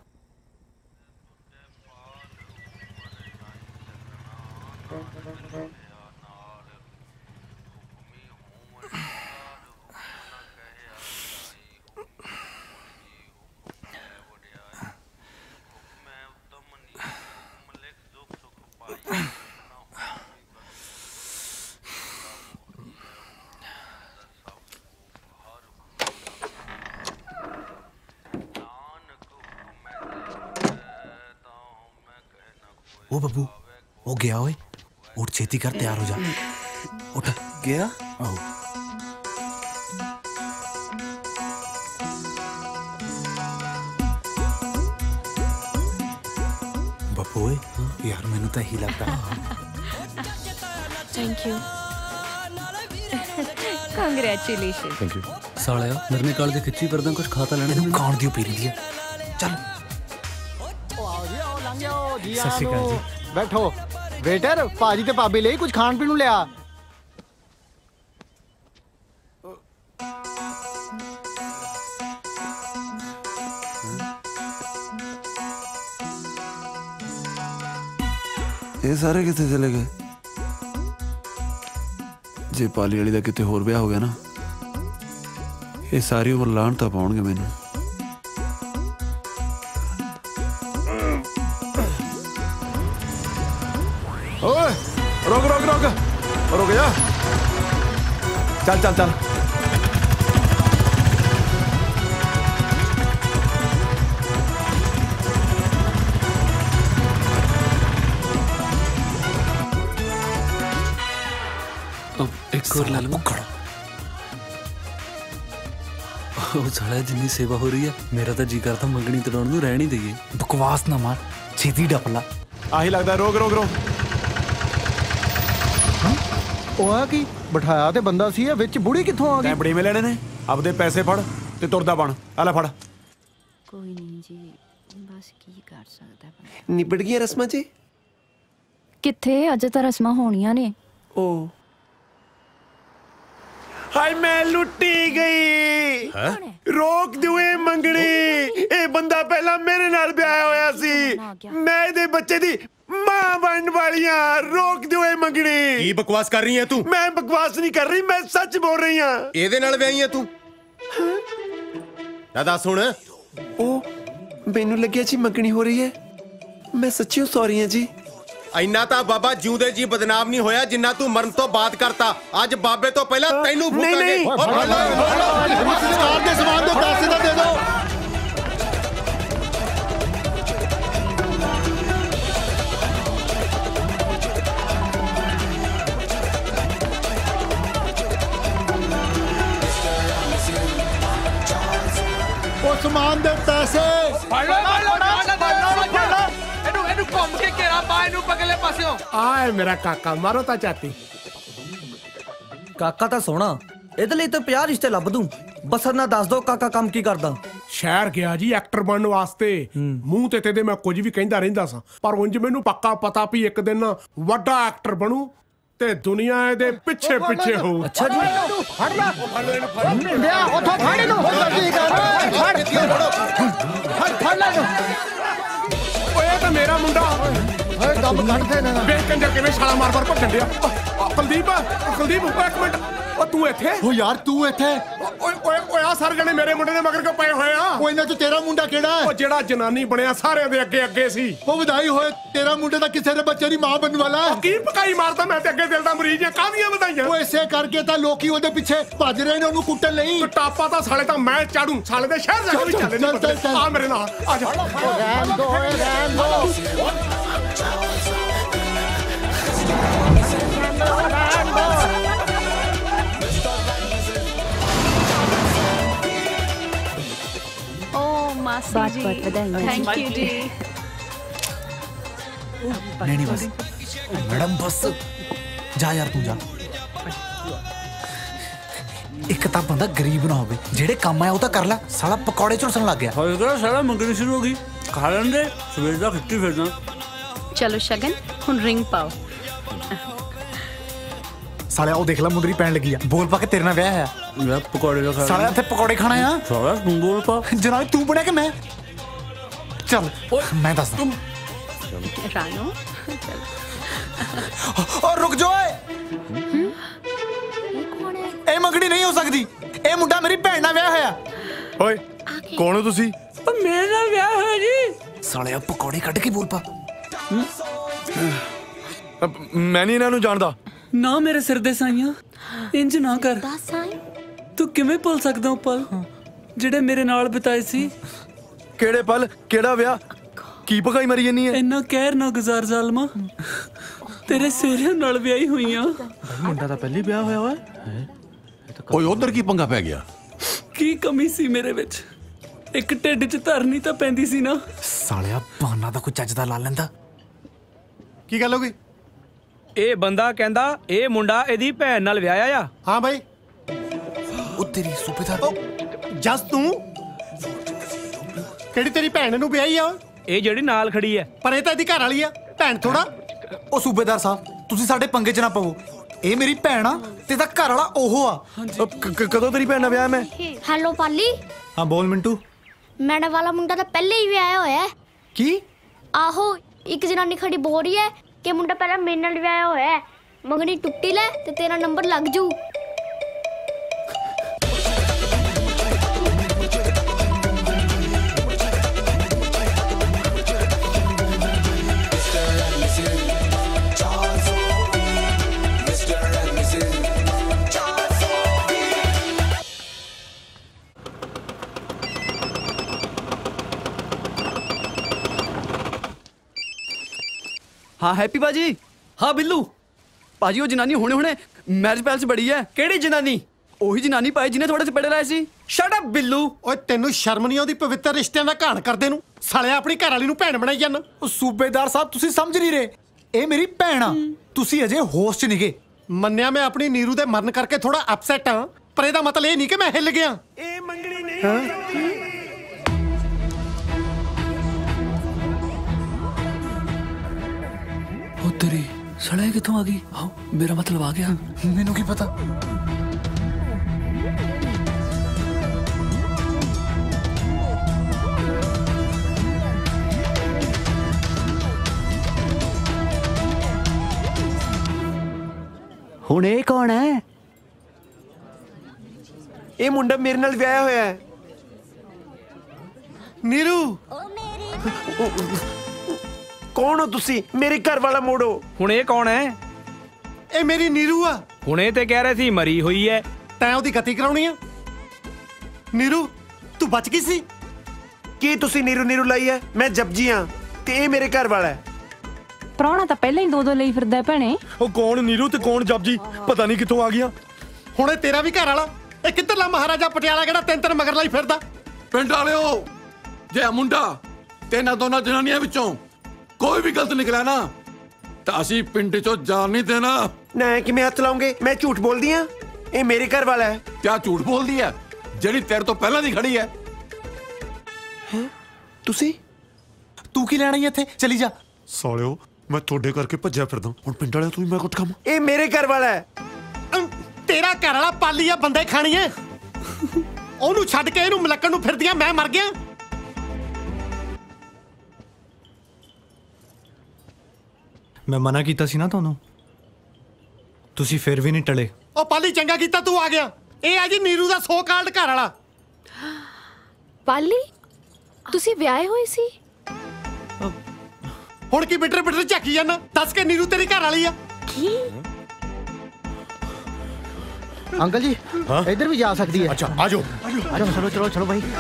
ओ बब्बू, वो गया ओए, उठ छेती कर, तैयार हो जा। उठ गया। आओ बब्बू ओए, यार मैनू तो यही लगता। Thank you, congratulation. Thank you. सालिया मेरे काल के खिच्ची परदा कुछ खाता लेना कौन दी पी रही है। चल सत श्री अकाल जी। बैठो वेटर, भाजी ते भाभी ਲਈ ਕੁਝ ਖਾਣ ਪੀਣ ਨੂੰ ਲਿਆ। ਇਹ ਸਾਰੇ ਕਿੱਥੇ ਚਲੇ ਗਏ? ਜੇ ਪਾਲੀ ਵਾਲੀ ਦਾ ਕਿਤੇ ਹੋਰ ਵਿਆਹ ਹੋ ਗਿਆ ਨਾ, ਇਹ ਸਾਰੀ ਉਮਰ ਲਾਹਣ ਤਾਂ ਪਾਉਣਗੇ ਮੈਨੂੰ। ਓਏ ਰੁਕ ਜਾ। ਚੱਲ एक और ला लो। ਉਹ ਸਾਲਿਆ ਜਿੰਨੀ ਸੇਵਾ ਹੋ ਰਹੀ ਹੈ, ਮੇਰਾ ਤਾਂ ਜੀ ਕਰਦਾ ਮੰਗਣੀ ਤੜਾਉਣ ਨੂੰ ਰਹਿਣ ਹੀ ਦਈਏ। ਬਕਵਾਸ ਨਾ ਮਾਰ, ਛੇਤੀ ਡੱਪਲਾ। ਆਹੀ ਲੱਗਦਾ। ਰੋਕ ਉਹ ਆ ਕੀ ਬਿਠਾਇਆ ਤੇ ਬੰਦਾ ਸੀ, ਵਿੱਚ ਬੁੜੀ ਕਿੱਥੋਂ ਆ ਗਈ? ਬੜੀ ਮੇ ਲੈਣੇ ਨੇ, ਆਪਦੇ ਪੈਸੇ ਫੜ ਤੇ ਤੁਰਦਾ ਬਣ। ਆ ਲੈ ਫੜ। ਕੋਈ ਨਹੀਂ ਜੀ, ਬਸ ਕੀ ਕਰ ਸਕਦਾ ਬੰਦਾ। ਨਿਬੜ ਗਈਆਂ ਰਸਮਾਂ ਜੀ? ਕਿੱਥੇ, ਅਜੇ ਤਾਂ ਰਸਮਾਂ ਹੋਣੀਆਂ ਨੇ। ਓ ਹਾਏ ਮੈਂ ਲੁੱਟੀ ਗਈ। ਰੋਕ ਦਿਓ ਇਹ ਮੰਗਣੀ। ਇਹ ਬੰਦਾ ਪਹਿਲਾਂ ਮੇਰੇ ਨਾਲ ਵਿਆਹਿਆ ਹੋਇਆ ਸੀ, ਮੈਂ ਇਹਦੇ ਬੱਚੇ ਦੀ ਮਾਂ ਬਣਨ ਵਾਲੀਆਂ। ਰੋਕ ਦਿਓ ਇਹ ਮੰਗਣੀ। ਕੀ ਬਕਵਾਸ ਕਰ ਰਹੀ ਹੈ ਤੂੰ? ਮੈਂ ਬਕਵਾਸ ਨਹੀਂ ਕਰ ਰਹੀ, ਮੈਂ ਸੱਚ ਬੋਲ ਰਹੀ ਹਾਂ। ਇਹਦੇ ਨਾਲ ਵਿਆਹੀ ਹੈ ਤੂੰ? ਨਾ ਦੱਸ ਹੁਣ। ਉਹ ਮੈਨੂੰ ਲੱਗਿਆ ਜੀ ਮੰਗਣੀ ਹੋ ਰਹੀ ਹੈ, ਮੈਂ ਸੱਚੀ ਸੌਰੀ ਹਾਂ ਜੀ। ਇੰਨਾ ਤਾਂ ਬਾਬਾ ਜਿਉਂਦੇ ਜੀ ਬਦਨਾਮ ਨਹੀਂ ਹੋਇਆ ਜਿੰਨਾ ਤੂੰ ਮਰਨ ਤੋਂ ਬਾਅਦ ਕਰਤਾ। ਅੱਜ ਬਾਬੇ ਤੋਂ ਪਹਿਲਾਂ ਤੈਨੂੰ ਫੂਕਾਂਗੇ। ਸਰਕਾਰ ਦੇ ਸਮਾਨ ਦੇ ਪੈਸੇ ਤਾਂ ਦੇ ਦਿਓ। ਸਮਾਨ ਦੇ ਪੈਸੇ। ਇਹਨੂੰ ਘੁੰਮ ਕੇ ਘੇਰਾ ਪਾ, ਇਹਨੂੰ ਪਗਲੇ ਪਾਸਿਓਂ। ਆਏ ਮੇਰਾ ਕਾਕਾ, ਮਾਰੋ ਤਾਂ ਚਾਤੀ। ਕਾਕਾ ਤਾਂ ਸੋਹਣਾ, ਇਹਦੇ ਲਈ ਤਾਂ 50 ਰਿਸ਼ਤੇ ਲੱਭ ਦੂੰ। ਬਸ ਨਾ ਦੱਸ ਦੋ ਕਾਕਾ ਕੰਮ ਕੀ ਕਰਦਾ। ਸ਼ਹਿਰ ਗਿਆ ਜੀ ਐਕਟਰ ਬਣਨ ਵਾਸਤੇ। ਮੂੰਹ ਤੇ ਤੇਦੇ ਮੈਂ ਕੁਝ ਵੀ ਕਹਿੰਦਾ ਰਹਿੰਦਾ ਸਾਂ, ਪਰ ਉਂਝ ਮੈਨੂੰ ਪੱਕਾ ਪਤਾ ਵੀ ਇੱਕ ਦਿਨ ਵੱਡਾ ਐਕਟਰ ਬਣੂ ਤੇ ਦੁਨੀਆ ਇਹਦੇ ਪਿੱਛੇ ਪਿੱਛੇ ਹੋਊ। ਅੱਛਾ ਜੀ, ਫੜ ਲੈ ਮਿੰਦਿਆ, ਉੱਥੋਂ ਫੜ ਇਹਨੂੰ। ਫੜ ਲੈ ਇਹਨੂੰ। ਓਏ ਤਾਂ ਮੇਰਾ ਮੁੰਡਾ। ਓਏ ਦਮ ਕੱਢਦੇ ਨੇ। ਵੇਖ ਕੰਜਰ ਕਿਵੇਂ ਛਾਲਾ ਮਾਰ-ਮਾਰ ਭੱਜਣ ਡਿਆ। ਕੁਲਦੀਪ, ਇੱਕ ਮਿੰਟ। ਓ ਤੂੰ ਇੱਥੇ? ਓ ਯਾਰ ਤੂੰ ਇੱਥੇ? ਓਏ ਆ ਸਾਰੇ ਜਣੇ ਮੇਰੇ ਮੁੰਡੇ ਦੇ ਮਗਰ ਕਿਉਂ ਪਏ ਹੋਏ ਆ? ਓ ਇਹਨਾਂ ਚ ਤੇਰਾ ਮੁੰਡਾ ਕਿਹੜਾ ਹੈ? ਓ ਜਿਹੜਾ ਜਨਾਨੀ ਬਣਿਆ ਸਾਰਿਆਂ ਦੇ ਅੱਗੇ ਸੀ। ਓ ਵਧਾਈ ਹੋਏ, ਤੇਰਾ ਮੁੰਡੇ ਦਾ ਕਿਸੇ ਦੇ ਬੱਚੇ ਦੀ ਮਾਂ ਬਣਨ ਵਾਲਾ ਹੈ। ਕੀ ਪਕਾਈ ਮਾਰਦਾ, ਮੈਂ ਤੇ ਅੱਗੇ ਦਿਲ ਦਾ ਮਰੀਜ਼ ਆ। ਕਾਹਦੀਆਂ ਵਧਾਈਆਂ? ਓ ਇਸੇ ਕਰਕੇ ਤਾਂ ਲੋਕੀ ਉਹਦੇ ਪਿੱਛੇ ਭੱਜ ਰਹੇ ਨੇ, ਉਹਨੂੰ ਕੁੱਟਣ ਲਈ। ਟਾਪਾ ਤਾਂ ਸਾਲੇ ਤਾਂ ਮੈਂ ਚਾੜੂ, ਸਾਲੇ ਦੇ ਸ਼ਹਿਰ ਜਾ ਕੇ ਚੱਲੇ ਨਹੀਂ। ਆ ਮੇਰੇ ਨਾਲ ਆ ਜਾ। ਰਹਿਣ ਦੋ, ਰਹਿਣ ਦੋ। मासी जी, थैंक यू जी। नहीं बस मैडम, बस जा यार, तू जा। एक ਤਾਂ ਬੰਦਾ ਗਰੀਬ ਨਾ ਹੋਵੇ, ਜਿਹੜੇ ਕੰਮ ਆਇਆ ਉਹ ਤਾਂ ਕਰ ਲੈ। ਸਾਲਾ ਪਕੌੜੇ ਝੁਲਸਣ ਲੱਗ ਗਿਆ। ਹੋਏਗਾ ਸਾਲਾ ਮੰਗਣੀ ਸ਼ੁਰੂ ਹੋ ਗਈ। ਖਾ ਲੈਂਦੇ, ਸਵੇਰ ਦਾ ਖਿੱਟੀ ਫਿਰਦਾ। ਚਲੋ ਸ਼ਗਨ, ਹੁਣ ਰਿੰਗ ਪਾਓ। ਸਾਲਿਆ ਉਹ ਦੇਖ ਲੈ, ਮੁੰਦਰੀ ਪੈਣ ਲੱਗੀ ਆ। ਬੋਲ ਪਾ ਕੇ ਤੇਰੇ ਨਾਲ ਵਿਆਹ ਹੈ ਯਾਰ। ਪਕੌੜੇ ਦਾ ਖਾ ਸਾਲਿਆ ਇੱਥੇ ਪਕੌੜੇ ਖਾਣਾ ਆ। ਸਾਲਾ ਤੂੰ ਬੋਲ ਪਾ। ਜਨਾਬ ਤੂੰ ਬਣਿਆ ਕਿ ਮੈਂ? ਚੱਲ ਮੈਂ ਦੱਸਦਾ। ਰਾਣੋ और रुक जाओ। ਇਹ ਮੰਗਣੀ ਨਹੀਂ ਹੋ ਸਕਦੀ। ਇਹ ਮੁੰਡਾ ਮੇਰੀ ਭੈਣ ਨਾਲ ਵਿਆਹ ਹੋਇਆ। ਓਏ ਕੌਣ ਹੋ ਤੁਸੀਂ? ਮੇਰੇ ਨਾਲ ਵਿਆਹ ਹੋਇਆ ਜੀ। ਸਾਲਿਆ ਪਕੌੜੇ ਕੱਢ ਕੇ ਬੋਲ ਪਾ। ਮੈਂ ਨਹੀਂ ਇਹਨਾਂ ਨੂੰ ਜਾਣਦਾ। ਨਾ ਮੇਰੇ ਸਿਰ ਦੇ ਸਾਈਆਂ, ਇੰਜ ਨਾ ਕਰ। ਤੂੰ ਕਿਵੇਂ ਭੁੱਲ ਸਕਦਾ ਉਹ ਪਲ ਜਿਹੜੇ ਮੇਰੇ ਨਾਲ ਬਿਤਾਏ ਸੀ? ਕਿਹੜੇ ਪਲ? ਕਿਹੜਾ ਵਿਆਹ? ਕੀ ਪਕਾਈ ਮਰੀ ਜਾਨੀ ਹੈ? ਇੰਨਾ ਕਹਿਰ ਨਾ ਗੁਜ਼ਾਰ ਜ਼ਾਲਮਾ, ਤੇਰੇ ਸਿਹਰਿਆਂ ਨਾਲ ਵਿਆਹੀ ਹੋਈਆਂ। ਮੁੰਡਾ ਤਾਂ ਪਹਿਲੀ ਵਿਆਹ ਹੋਇਆ ਵਾ। ਓਏ ਉਧਰ ਕੀ ਪੰਗਾ ਪੈ ਗਿਆ? ਕੀ ਕਮੀ ਸੀ ਮੇਰੇ ਵਿੱਚ? ਇੱਕ ਢਿੱਡ 'ਚ ਧਰਨੀ ਤਾਂ ਪੈਂਦੀ ਸੀ ਨਾ। ਸਾਲਿਆ ਬਹਾਨਾ ਤਾਂ ਕੋਈ ਚੱਜ ਦਾ ਲਾ ਲੈਂਦਾ। ਕੀ ਗੱਲ ਹੋ ਗਈ? ਇਹ ਬੰਦਾ ਕਹਿੰਦਾ ਇਹ ਮੁੰਡਾ ਇਹਦੀ ਭੈਣ ਨਾਲ ਵਿਆਹਿਆ ਆ। ਹਾਂ ਬਾਈ। ਉਹ ਤੇਰੀ ਸੂਬੇਦਾਰ ਜਸ, ਤੂੰ ਕਿਹੜੀ ਤੇਰੀ ਭੈਣ ਨੂੰ ਵਿਆਹੀ ਆ? ਇਹ ਜਿਹੜੀ ਨਾਲ ਖੜੀ ਹੈ। ਪਰ ਇਹ ਤਾਂ ਇਹਦੀ ਘਰ ਵਾਲੀ ਆ, ਭੈਣ ਥੋੜਾ। ਉਹ ਸੂਬੇਦਾਰ ਸਾਹਿਬ, ਤੁਸੀਂ ਸਾਡੇ ਪੰਗੇ 'ਚ ਨਾ ਪਵੋ। ਇਹ ਮੇਰੀ ਭੈਣ ਆ ਤੇ ਇਹਦਾ ਘਰ ਵਾਲਾ ਉਹ ਆ। ਕਦੋਂ ਤੇਰੀ ਭੈਣ ਨਾਲ ਵਿਆਹ ਮੈਂ? ਹੈਲੋ ਪਾਲੀ। ਹਾਂ ਬੋਲ ਮਿੰਟੂ। ਮੈਡਮ ਵਾਲਾ ਮੁੰਡਾ ਤਾਂ ਪਹਿਲੇ ਹੀ ਵਿਆਹਿਆ ਹੋਇਆ ਹੈ। ਕੀ? ਆਹੋ, ਇੱਕ ਜਨਾਨੀ ਖੜੀ ਬੋਲ ਰਹੀ ਹੈ ਕਿ ਮੁੰਡਾ ਪਹਿਲਾਂ ਮੇਰੇ ਨਾਲ ਵਿਆਹਿਆ ਹੋਇਆ ਹੈ। ਮੰਗਣੀ ਟੁੱਟੀ ਲੈ ਤੇ ਤੇਰਾ ਨੰਬਰ ਲੱਗ ਜੂ। हाँ हैप्पी बाजी। हाँ बिल्लू पाजी, वो जनानी हुणे मैरिज पैलेस बड़ी है। केड़ी जनानी? ਉਹੀ ਜਨਾਨੀ ਪਾਈ ਜਿਹਨੇ ਥੋੜੇ ਸੇ ਲਾਏ ਸੀ। Shut up Billu. ਓਏ ਤੈਨੂੰ ਸ਼ਰਮ ਨਹੀਂ ਆਉਂਦੀ ਪਵਿੱਤਰ ਰਿਸ਼ਤਿਆਂ ਦਾ ਘਾਣ ਕਰਦੇ ਨੂੰ? ਸਾਲਿਆ ਆਪਣੀ ਘਰ ਵਾਲੀ ਨੂੰ ਭੈਣ ਬਣਾਈ ਜਾਂਦਾ। ਉਹ ਸੂਬੇਦਾਰ ਸਾਹਿਬ ਤੁਸੀਂ ਸਮਝ ਨਹੀਂ ਰਹੇ, ਇਹ ਮੇਰੀ ਭੈਣ ਆ। ਤੁਸੀਂ ਅਜੇ ਹੋਸ਼ 'ਚ ਨਿਗੇ। ਮੰਨਿਆ ਮੈਂ ਆਪਣੀ ਨੀਰੂ ਦੇ ਮਰਨ ਕਰਕੇ ਥੋੜਾ ਅਪਸੈਟ ਆ, ਪਰ ਇਹਦਾ ਮਤਲਬ ਇਹ ਨਹੀਂ ਕਿ ਮੈਂ ਹਿੱਲ ਗਿਆ। ਇਹ ਮੰਗਣੀ ਨਹੀਂ। ਉਹ ਤੇਰੀ ਸੜੇ ਕਿੱਥੋਂ ਆ ਗਈ? ਆਓ, ਮੇਰਾ ਮਤਲਬ ਆ ਗਿਆ। ਮੈਨੂੰ ਕੀ ਪਤਾ। ਹੁਣ ਇਹ ਕੌਣ ਹੈ? ਇਹ ਮੁੰਡਾ ਮੇਰੇ ਨਾਲ ਵਿਆਹਿਆ ਹੋਇਆ ਹੈ। ਨੀਰੂ ਕੌਣ ਹੋ ਤੁਸੀਂ? ਮੇਰੇ ਘਰ ਵਾਲਾ ਮੋੜੋ। ਹੁਣ ਇਹ ਕੌਣ ਹੈ? ਇਹ ਮੇਰੀ ਨੀਰੂ ਆ। ਹੁਣੇ ਤੇ ਕਹਿ ਰਹੇ ਸੀ ਮਰੀ ਹੋਈ ਹੈ। ਤੈਂ ਉਹਦੀ ਗਤੀ ਕਰਾਉਣੀ ਆ? ਨੀਰੂ ਤੂੰ ਬਚ ਗਈ ਸੀ? ਕੀ ਤੁਸੀਂ ਨੀਰੂ ਨੀਰੂ ਲਾਈ ਹੈ? ਮੈਂ ਜਪਜੀ ਹਾਂ ਤੇ ਇਹ ਮੇਰੇ ਘਰ ਵਾਲਾ ਹੈ। ਪ੍ਰਾਹੁਣਾ ਤਾਂ ਪਹਿਲਾਂ ਹੀ ਦੋ ਲਈ ਫਿਰਦਾ ਭੈਣੇ। ਉਹ ਕੌਣ ਨੀਰੂ ਤੇ ਕੌਣ ਜਪਜੀ? ਪਤਾ ਨਹੀਂ ਕਿੱਥੋਂ ਆ ਗਿਆ। ਹੁਣ ਇਹ ਤੇਰਾ ਵੀ ਘਰ ਵਾਲਾ। ਇਹ ਕਿੱਧਰਲਾ ਮਹਾਰਾਜਾ ਪਟਿਆਲਾ ਕਿਹੜਾ ਤਿੰਨ ਤਿੰਨ ਮਗਰ ਲਈ ਫਿਰਦਾ? ਪਿੰਡ ਵਾਲਿਓ ਜੇ ਮੁੰਡਾ ਤੇ ਇਹਨਾਂ ਦੋਨਾਂ ਜਨਾਨੀਆਂ ਵਿੱਚੋਂ ਕੋਈ ਵੀ ਗਲਤ ਨਿਕਲਿਆ ਨਾ ਤਾਂ ਅਸੀਂ ਪਿੰਡ ਚੋਂ ਜਾਣ ਨਹੀਂ ਦੇਣਾ। ਨਾ ਕਿਵੇਂ ਹੱਥ ਲਾਉਂਗੇ? ਮੈਂ ਝੂਠ ਬੋਲਦੀ ਆ? ਇਹ ਮੇਰੇ ਘਰ ਵਾਲਾ ਹੈ। ਕਿਆ ਝੂਠ ਬੋਲਦੀ ਹੈ ਜਿਹੜੀ ਤੇਰੇ ਤੋਂ ਪਹਿਲਾਂ ਦੀ ਖੜੀ ਹੈ? ਤੁਸੀਂ ਤੂੰ ਕੀ ਲੈਣਾ ਇੱਥੇ? ਚਲੀ ਜਾ। ਸਾਲਿਓ ਮੈਂ ਤੁਹਾਡੇ ਕਰਕੇ ਭੱਜਿਆ ਫਿਰਦਾ, ਹੁਣ ਪਿੰਡ ਵਾਲਿਆਂ ਤੂੰ ਹੀ ਮੈਂ ਕੁੱਟ ਖਾਵਾਂ। ਇਹ ਮੇਰੇ ਘਰ ਵਾਲਾ ਹੈ। ਤੇਰਾ ਘਰ ਵਾਲਾ ਪਾਲੀ ਆ ਬੰਦੇ ਖਾਣੀ ਐ, ਉਹਨੂੰ ਛੱਡ ਕੇ ਇਹਨੂੰ ਮਲੱਕਣ ਨੂੰ ਫਿਰਦੀਆਂ ਮੈਂ ਮਰ ਗਿਆ। ਮੈਂ ਮਨਾ ਕੀਤਾ ਸੀ ਨਾ ਤੁਹਾਨੂੰ, ਤੁਸੀਂ ਫਿਰ ਵੀ ਨਹੀਂ ਟਲੇ। ਉਹ ਪਾਲੀ ਚੰਗਾ ਕੀਤਾ ਤੂੰ ਆ ਗਿਆ। ਇਹ ਆ ਜੀ ਨੀਰੂ ਦਾ ਸੋ ਕਾਲਡ ਘਰ ਵਾਲਾ। ਪਾਲੀ ਤੁਸੀਂ ਵਿਆਹੇ ਹੋਏ ਸੀ? ਹੁਣ ਕੀ ਬਿਟਰ ਬਿਟਰ ਝਾਕੀ ਜਾਂਦਾ? ਦੱਸ ਕੇ ਨੀਰੂ ਤੇਰੀ ਘਰ ਵਾਲੀ ਆ? ਕੀ अंकल जी इधर भी जा सकती है। अच्छा आ जाओ चलो चलो चलो भाई।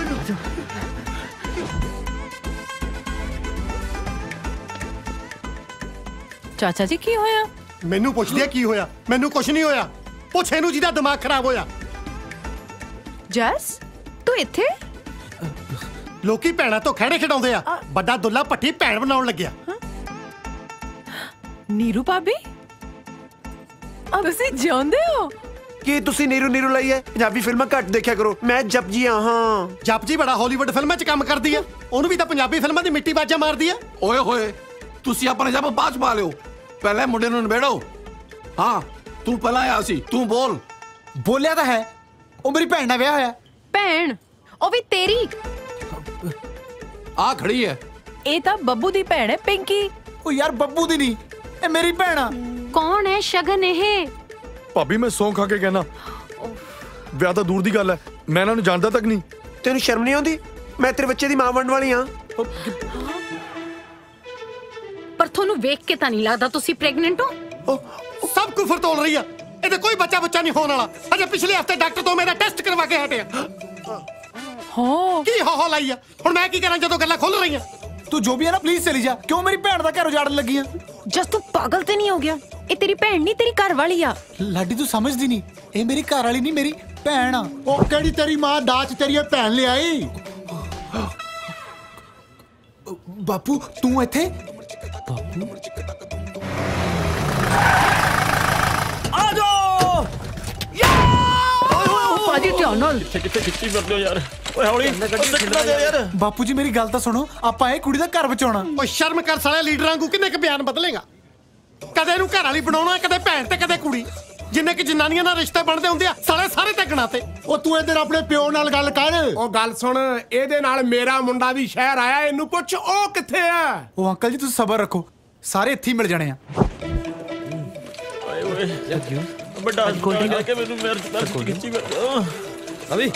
ਚਾਚਾ ਜੀ ਕੀ ਹੋਇਆ? ਮੈਨੂੰ ਪੁੱਛਦੀ ਆ ਕੀ ਹੋਇਆ? ਮੈਨੂੰ ਕੁਝ ਨਹੀਂ ਹੋਇਆ। ਪੁੱਛ ਇਹਨੂੰ ਜਿਹਦਾ ਦਿਮਾਗ ਖਰਾਬ ਹੋਇਆ। ਜਸ ਤੂੰ ਇੱਥੇ? ਲੋਕੀ ਭੈਣਾਂ ਤੋਂ ਖਹਿੜੇ ਖਿਡਾਉਂਦੇ ਆ, ਵੱਡਾ ਦੁੱਲਾ ਭੱਟੀ ਭੈਣ ਬਣਾਉਣ ਲੱਗਿਆ। ਨੀਰੂ ਭਾਬੀ ਤੁਸੀਂ ਜਿਉਂਦੇ ਹੋ? ਕੀ ਤੁਸੀਂ ਨੀਰੂ ਲਈ ਹੈ? ਪੰਜਾਬੀ ਫਿਲਮਾਂ ਘੱਟ ਦੇਖਿਆ ਕਰੋ। ਮੈਂ ਜਪਜੀ ਹਾਂ। ਜਪਜੀ ਬੜਾ ਹਾਲੀਵੁੱਡ ਫਿਲਮਾਂ 'ਚ ਕੰਮ ਕਰਦੀ ਆ, ਉਹਨੂੰ ਵੀ ਤਾਂ ਪੰਜਾਬੀ ਫਿਲਮਾਂ ਦੀ ਮਿੱਟੀ ਬਾਜਾ ਮਾਰਦੀ ਆ। ਓਏ ਹੋਏ ਤੁਸੀਂ ਆਪਣਾ ਜਪ ਬਾਅਦ ਚ ਪਾ ਲਿਓ, ਪਹਿਲੇ ਮੁੰਡੇ ਨੂੰ ਨਿਬੇੜੋ। ਹਾਂ ਤੂੰ ਪਹਿਲਾਂ ਆਇਆ ਸੀ, ਤੂੰ ਬੋਲ। ਬੋਲਿਆ ਤਾਂ ਹੈ, ਉਹ ਮੇਰੀ ਭੈਣ ਨਾਲ ਵਿਆਹ ਹੋਇਆ। ਭੈਣ? ਉਹ ਵੀ ਤੇਰੀ? ਆ ਖੜੀ ਹੈ। ਇਹ ਤਾਂ ਬੱਬੂ ਦੀ ਭੈਣ ਹੈ ਪਿੰਕੀ। ਉਹ ਯਾਰ ਬੱਬੂ ਦੀ ਨਹੀਂ, ਇਹ ਮੇਰੀ ਭੈਣ ਆ। ਕੌਣ ਹੈ ਸ਼ਗਨ ਇਹ? ਭਾਬੀ ਮੈਂ ਸੌਂ ਖਾ ਕੇ ਕਹਿਣਾ, ਵਿਆਹ ਤਾਂ ਦੂਰ ਦੀ ਗੱਲ ਹੈ, ਮੈਂ ਇਹਨਾਂ ਨੂੰ ਜਾਣਦਾ ਤੱਕ ਨਹੀਂ। ਤੈਨੂੰ ਸ਼ਰਮ ਨਹੀਂ ਆਉਂਦੀ? ਮੈਂ ਤੇਰੇ ਬੱਚੇ ਦੀ ਮਾਂ ਬਣਨ ਵਾਲੀ ਹਾਂ। ਪਰ ਤੁਹਾਨੂੰ ਵੇਖ ਕੇ ਤਾਂ ਨਹੀਂ ਲੱਗਦਾ ਤੁਸੀਂ ਪ੍ਰੈਗਨੈਂਟ ਹੋ। ਸਭ ਕੁਫਰ ਤੋਲ ਰਹੀ ਆ। ਇਹਦੇ ਕੋਈ ਬੱਚਾ ਨਹੀਂ ਹੋਣ ਵਾਲਾ। ਅਜੇ ਪਿਛਲੇ ਹਫਤੇ ਡਾਕਟਰ ਤੋਂ ਮੇਰਾ ਟੈਸਟ ਕਰਵਾ ਕੇ ਹਟਿਆ। ਹੋ ਕੀ ਹੋ ਲਾਈ ਆ? ਹੁਣ ਮੈਂ ਕੀ ਕਰਾਂ ਜਦੋਂ ਗੱਲਾਂ ਖੁੱਲ ਰਹੀਆਂ? ਤੂੰ ਜੋ ਵੀ ਹੈ ਨਾ ਪਲੀਜ਼ ਚਲੀ ਜਾ। ਕਿਉਂ ਮੇਰੀ ਭੈਣ ਦਾ ਘਰ ਉਜਾੜਨ ਲੱਗੀ ਆ? ਜਸ ਤੂੰ ਪਾਗਲ ਤੇ ਨਹੀਂ ਹੋ ਗਿਆ? ਇਹ ਤੇਰੀ ਭੈਣ ਨਹੀਂ, ਤੇਰੀ ਘਰ ਵਾਲੀ ਆ। ਲਾਡੀ ਤੂੰ ਸਮਝਦੀ ਨਹੀਂ, ਇਹ ਮੇਰੀ ਘਰ ਵਾਲੀ ਨਹੀਂ, ਮੇਰੀ ਭੈਣ ਆ। ਉਹ ਕਿਹੜੀ ਤੇਰੀ ਮਾਂ ਦਾਜ ਤੇਰੀ ਭੈਣ ਲਿਆਈ? ਬਾਪੂ ਤੂੰ ਇੱਥੇ? ਆ ਜਾਓ ਭਾਜੀ ਧਿਆਨ ਨਾਲ। ਕਿੱਥੇ ਖਿੱਚੀ ਫਿਰਦੇ ਹੋ ਯਾਰ? ਓਏ ਹੌਲੀ ਯਾਰ। ਬਾਪੂ ਜੀ ਮੇਰੀ ਗੱਲ ਤਾਂ ਸੁਣੋ, ਆਪਾਂ ਇਹ ਕੁੜੀ ਦਾ ਘਰ ਬਚਾਉਣਾ। ਓ ਸ਼ਰਮ ਕਰ ਸਾਲੇ, ਲੀਡਰਾਂ ਵਾਂਗੂ ਕਿੰਨੇ ਕੁ ਬਿਆਨ ਬਦਲੇਗਾ? ਕਦੇ ਇਹਨੂੰ ਘਰ ਵਾਲੀ ਬਣਾਉਣਾ, ਕਦੇ ਭੈਣ ਤੇ ਕਦੇ ਕੁੜੀ। ਜਿੰਨੇ ਕਿ ਜਨਾਨੀਆਂ ਨਾਲ ਰਿਸ਼ਤੇ ਬਣਦੇ ਹੁੰਦੇ ਆ ਸਾਲੇ ਸਾਰੇ ਤੇ ਗਣਾਤੇ। ਉਹ ਤੂੰ ਇੱਧਰ ਆਪਣੇ ਪਿਓ ਨਾਲ ਗੱਲ ਕਰ। ਉਹ ਗੱਲ ਸੁਣ, ਇਹਦੇ ਨਾਲ ਮੇਰਾ ਮੁੰਡਾ ਵੀ ਸ਼ਹਿਰ ਆਇਆ, ਇਹਨੂੰ ਪੁੱਛ ਉਹ ਕਿੱਥੇ ਆ। ਉਹ ਅੰਕਲ ਜੀ ਤੁਸੀਂ ਸਬਰ ਰੱਖੋ, ਸਾਰੇ ਇੱਥੇ ਹੀ ਮਿਲ ਜਾਣੇ ਆ। ਆਏ ਓਏ ਵੱਡਾ ਕਰਕੇ ਮੈਨੂੰ ਮੇਰੇ ਖਿੱਚੀ ਫਿਰਦੇ। ਅਭੀ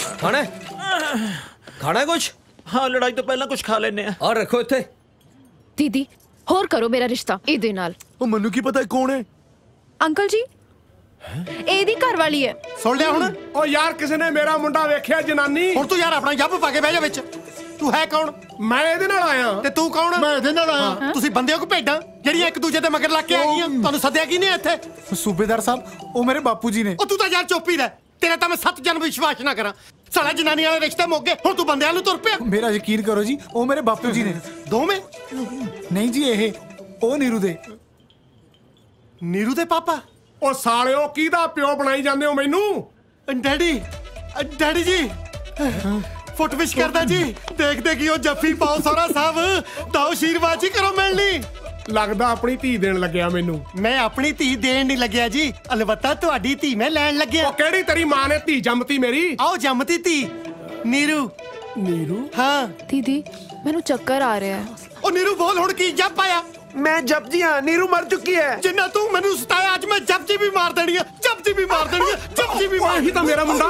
ਖਾਣਾ ਕੁਛ? ਹਾਂ ਲੜਾਈ ਤੋਂ ਪਹਿਲਾਂ ਕੁਝ ਖਾ ਲੈਨੇ ਆ। ਔਰ ਰੱਖੋ ਇੱਥੇ। ਦੀਦੀ ਹੋਰ ਕਰੋ ਮੇਰਾ ਰਿਸ਼ਤਾ ਇਹਦੇ ਨਾਲ। ਉਹ ਮੈਨੂੰ ਕੀ ਪਤਾ ਕੌਣ ਹੈ? ਅੰਕਲ ਜੀ ਇਹਦੀ ਘਰ ਵਾਲੀ ਹੈ। ਸੁਣ ਲਿਆ ਹੁਣ? ਉਹ ਯਾਰ ਕਿਸੇ ਨੇ ਮੇਰਾ ਮੁੰਡਾ ਵੇਖਿਆ ਜਨਾਨੀ। ਹੁਣ ਤੂੰ ਯਾਰ ਆਪਣਾ ਜੱਬ ਪਾ ਕੇ ਬਹਿ ਜਾ ਵਿੱਚ। ਤੂੰ ਹੈ ਕੌਣ? ਮੈਂ ਇਹਦੇ ਨਾਲ ਆਇਆ। ਤੇ ਤੂੰ ਕੌਣ? ਮੈਂ ਇਹਦੇ ਨਾਲ ਆਇਆ। ਤੁਸੀਂ ਬੰਦੇ ਹੋ ਕਿ ਭੇਡਾਂ ਜਿਹੜੀਆਂ ਇੱਕ ਦੂਜੇ ਦੇ ਮਗਰ ਲੱਗ ਕੇ ਆ ਗਈਆਂ? ਤੁਹਾਨੂੰ ਸੱਦਿਆ ਕੀ ਨੇ ਇੱਥੇ? ਸੂਬੇਦਾਰ ਸਾਹਿਬ ਉਹ ਮੇਰੇ ਬਾਪੂ ਜੀ ਨੇ। ਉਹ ਤੂੰ ਤਾਂ ਯਾਰ ਚੁੱਪ ਹੀ ਰਹਿ, ਤੇਰਾ ਤਾਂ ਮੈਂ 7 ਜਨਮ ਵਿਸ਼ਵਾਸ ਨਾ ਕਰਾਂ। ਸਾਲਾ ਜਨਾਨੀ ਵਾਲੇ ਰਿਸ਼ਤੇ ਮੁੱਕ ਗਏ, ਹੁਣ ਤੂੰ ਬੰਦਿਆਂ ਨੂੰ ਤੁਰ ਪਿਆ। ਮੇਰਾ ਯਕੀਨ ਕਰੋ ਜੀ, ਉਹ ਮੇਰੇ ਬਾਪੂ ਜੀ ਨੇ। ਦੋਵੇਂ? ਨਹੀਂ ਜੀ, ਇਹ ਉਹ ਨੀਰੂ ਦੇ। ਨੀਰੂ ਦੇ ਪਾਪਾ? ਉਹ ਸਾਲਿਓ ਕਿਹਦਾ ਪਿਓ ਬਣਾਈ ਜਾਂਦੇ ਹੋ ਮੈਨੂੰ? ਡੈਡੀ ਜੀ ਫੁੱਟ ਵਿਸ਼ ਕਰਦਾ ਜੀ। ਦੇਖਦੇ ਕੀ ਉਹ ਜੱਫੀ ਪਾਓ ਸੋਹਰਾ ਸਾਹਿਬ ਤਾਂ ਆਸ਼ੀਰਵਾਦ ਜੀ ਕਰੋ ਮਿਲਣੀ। ਲੱਗਦਾ ਆਪਣੀ ਧੀ ਦੇਣ ਲੱਗਿਆ ਮੈਨੂੰ। ਮੈਂ ਆਪਣੀ ਧੀ ਦੇਣ ਨਹੀਂ ਲੱਗਿਆ ਜੀ, ਅਲਬੱਤਾ ਤੁਹਾਡੀ ਧੀ ਮੈਂ ਲੈਣ ਲੱਗਿਆ। ਉਹ ਕਿਹੜੀ ਤੇਰੀ ਮਾਂ ਨੇ ਧੀ ਜੰਮਤੀ ਮੇਰੀ? ਆਓ ਜੰਮਤੀ ਧੀ ਨੀਰੂ। ਨੀਰੂ? ਹਾਂ ਦੀਦੀ ਮੈਨੂੰ ਚੱਕਰ ਆ ਰਿਹਾ ਹੈ। ਉਹ ਨੀਰੂ ਬੋਲ ਹੁਣ ਕੀ ਜੱਪ ਆਇਆ? ਮੈਂ ਜਪਜੀ ਹਾਂ, ਨੀਰੂ ਮਰ ਚੁੱਕੀ ਹੈ। ਜਿੰਨਾ ਤੂੰ ਮੈਨੂੰ ਸਤਾਇਆ ਅੱਜ ਮੈਂ ਜਪਜੀ ਵੀ ਮਾਰ ਦੇਣੀ ਆ, ਜਪਜੀ ਵੀ ਮਾਰ ਦੇਣੀ ਆ, ਜਪਜੀ ਵੀ ਮਾਰ। ਇਹੀ ਤਾਂ ਮੇਰਾ ਮੁੰਡਾ।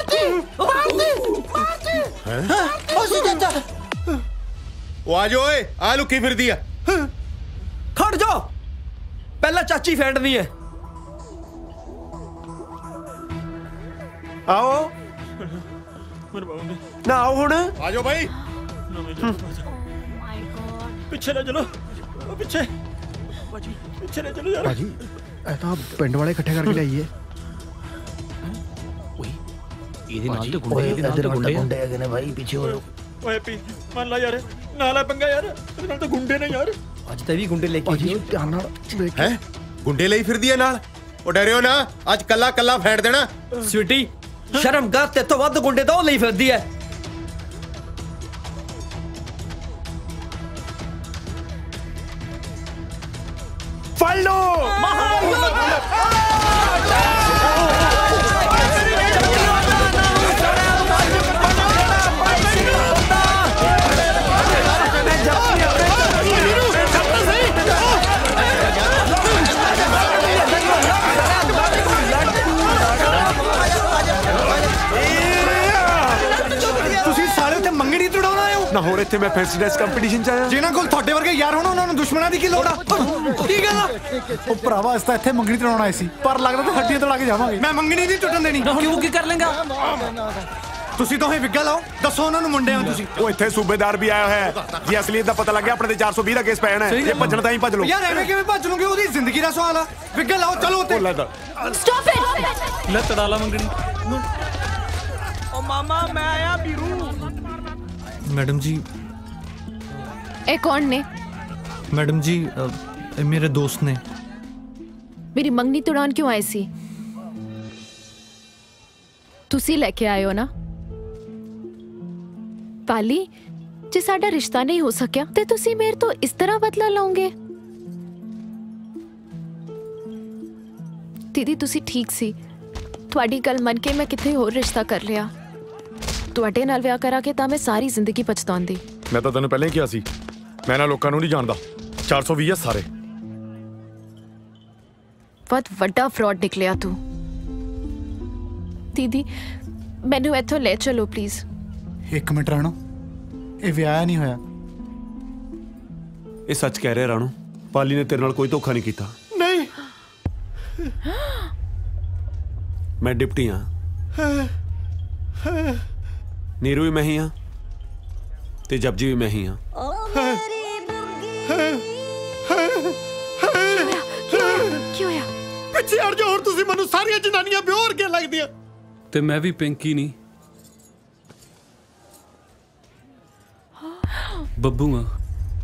ਉਹ ਆ ਜਾ ਓਏ, ਆ ਲੁੱਕੀ ਫਿਰਦੀ ਆ। ਖੜ ਜਾ, ਪਹਿਲਾਂ ਚਾਚੀ ਫੈਂਡਦੀ ਹੈ। ਆਓ ਨਾ ਆਓ ਹੁਣ। ਆ ਜਾਓ ਭਾਈ। ਪਿੱਛੇ ਨਾ ਚਲੋ, ਪਿੱਛੇ ਪਿੱਛੇ ਨਾ ਚਲੋ ਯਾਰ। ਭਾਜੀ ਇਹ ਤਾਂ ਪਿੰਡ ਵਾਲੇ ਇਕੱਠੇ ਕਰਕੇ ਲਿਆਈਏ। ਇਹਦੇ ਨਾਲ ਤੇ ਗੁੰਡੇ ਇਹਦੇ ਨਾਲ ਤੇ ਗੁੰਡੇ ਹੈਗੇ ਨੇ ਭਾਈ ਪਿੱਛੇ ਹੋ ਜਾਓ ਓਏ ਪੀ ਮੰਨ ਲਾ ਯਾਰ ਨਾਲ ਆ ਪੰਗਾ ਯਾਰ ਇਹਦੇ ਨਾਲ ਤਾਂ ਗੁੰਡੇ ਨੇ ਯਾਰ ਅੱਜ ਤਾਂ ਵੀ ਗੁੰਡੇ ਲੈ ਕੇ ਜੀ ਧਿਆਨ ਨਾਲ ਹੈ ਗੁੰਡੇ ਲਈ ਫਿਰਦੀ ਹੈ ਨਾਲ ਉਹ ਡਰਿਓ ਨਾ ਅੱਜ ਕੱਲਾ ਕੱਲਾ ਫੈਂਟ ਦੇਣਾ ਸਵੀਟੀ ਸ਼ਰਮ ਕਰ ਤੇ ਤੋਂ ਵੱਧ ਗੁੰਡੇ ਤਾਂ ਉਹ ਲਈ ਫਿਰਦੀ ਹੈ ਫੜ ਲੋ ਮੰਗਣੀ ਤੜਾਉਣਾ ਆਇਓ ਨਾ ਹੋਰ ਇੱਥੇ ਮੈਂ ਫੈਂਸੀ ਡਰੈਸ ਕੰਪੀਟੀਸ਼ਨ ਚ ਆਇਆ ਜਿਹਨਾਂ ਕੋਲ ਤੁਹਾਡੇ ਵਰਗੇ ਯਾਰ ਹੋਣ ਉਹਨਾਂ ਨੂੰ ਦੁਸ਼ਮਣਾਂ ਦੀ ਕੀ ਲੋੜ ਆ ਕੀ ਗੱਲ ਆ ਉਹ ਭਰਾਵਾ ਇਸ ਤਾਂ ਇੱਥੇ ਮੰਗਣੀ ਤੜਾਉਣਾ ਆਏ ਸੀ ਪਰ ਲੱਗਦਾ ਤਾਂ ਹੱਡੀਆਂ ਤੜਾ ਕੇ ਜਾਵਾਂਗੇ ਮੈਂ ਮੰਗਣੀ ਨਹੀਂ ਟੁੱਟਣ ਦੇਣੀ ਕਿਉਂ ਕੀ ਕਰ ਲੇਗਾ ਤੁਸੀਂ ਦੋਹੇ ਵਿੱਗਾ ਲਾਓ ਦੱਸੋ ਉਹਨਾਂ ਨੂੰ ਮੁੰਡੇ ਆ ਤੁਸੀਂ ਉਹ ਇੱਥੇ ਸੂਬੇਦਾਰ ਵੀ ਆਇਆ ਹੋਇਆ ਹੈ ਜੇ ਅਸਲੀਅਤ ਦਾ ਪਤਾ ਲੱਗਿਆ ਆਪਣੇ ਤੇ 420 ਦਾ ਕੇਸ ਪੈਣਾ ਹੈ ਜੇ ਭੱਜਣ ਤਾਂ ਹੀ ਭੱਜ ਲਓ ਯਾਰ ਐਵੇਂ ਕਿਵੇਂ ਭੱਜ ਲਓਗੇ ਉਹਦੀ ਜ਼ਿੰਦਗੀ ਦਾ ਸਵਾਲ ਆ ਵਿੱਗਾ ਲਾਓ ਚਲੋ ਉੱਤੇ ਸਟਾਪ ਇਟ ਲੈ ਤੜਾ ਲਾ ਮੰਗਣੀ ਓ ਮਾਮਾ ਮੈਂ ਆਇਆ ਵੀਰੂ मैडम जी ए कौन ने मैडम जी मेरे दोस्त ने मेरी मंगनी तुड़ान क्यों आए सी तुसी लेके आए हो ना पाली जे साडा रिश्ता नहीं हो सकिया ते तुसी मेरे तो इस तरह बदला लाओगे दीदी तुसी ठीक सी तुहाडी गल मन के मैं किथे होर रिश्ता कर लिया ਤੁਹਾਡੇ ਨਾਲ ਵਿਆਹ ਕਰਾ ਕੇ ਤਾਂ ਮੈਂ ਸਾਰੀ ਜ਼ਿੰਦਗੀ ਪਛਤਾਉਂਦੀ ਮੈਂ ਤਾਂ ਤੈਨੂੰ ਪਹਿਲਾਂ ਹੀ ਕਿਹਾ ਸੀ ਮੈਂ ਨਾ ਲੋਕਾਂ ਨੂੰ ਨਹੀਂ ਜਾਣਦਾ 420 ਆ ਸਾਰੇ ਬਹੁਤ ਵੱਡਾ ਫਰਾਡ ਨਿਕਲਿਆ ਤੂੰ ਦੀਦੀ ਮੈਨੂੰ ਇੱਥੋਂ ਲੈ ਚਲੋ ਪਲੀਜ਼ ਇੱਕ ਮਿੰਟ ਰਾਣੋ ਇਹ ਵਿਆਹ ਨਹੀਂ ਹੋਇਆ ਇਹ ਸੱਚ ਕਹਿ ਰਿਹਾ ਰਾਣੋ ਪਾਲੀ ਨੇ ਤੇਰੇ ਨਾਲ ਕੋਈ ਧੋਖਾ ਨਹੀਂ ਕੀਤਾ ਨਹੀਂ ਮੈਂ ਡਿਪਟੀ ਹਾਂ नीरू भी मैं ही हाँ ते जपजी भी मैं ही हाँ ਪਿੱਛੇ ਹਟ ਜਾ ਹੋਰ ਤੁਸੀਂ ਮੈਨੂੰ ਸਾਰੀਆਂ ਜਨਾਨੀਆਂ ਬਿਓਰ ਕੇ ਲੱਗਦੀਆਂ ਤੇ ਮੈਂ ਵੀ ਪਿੰਕੀ ਨਹੀਂ ਬੱਬੂ ਆ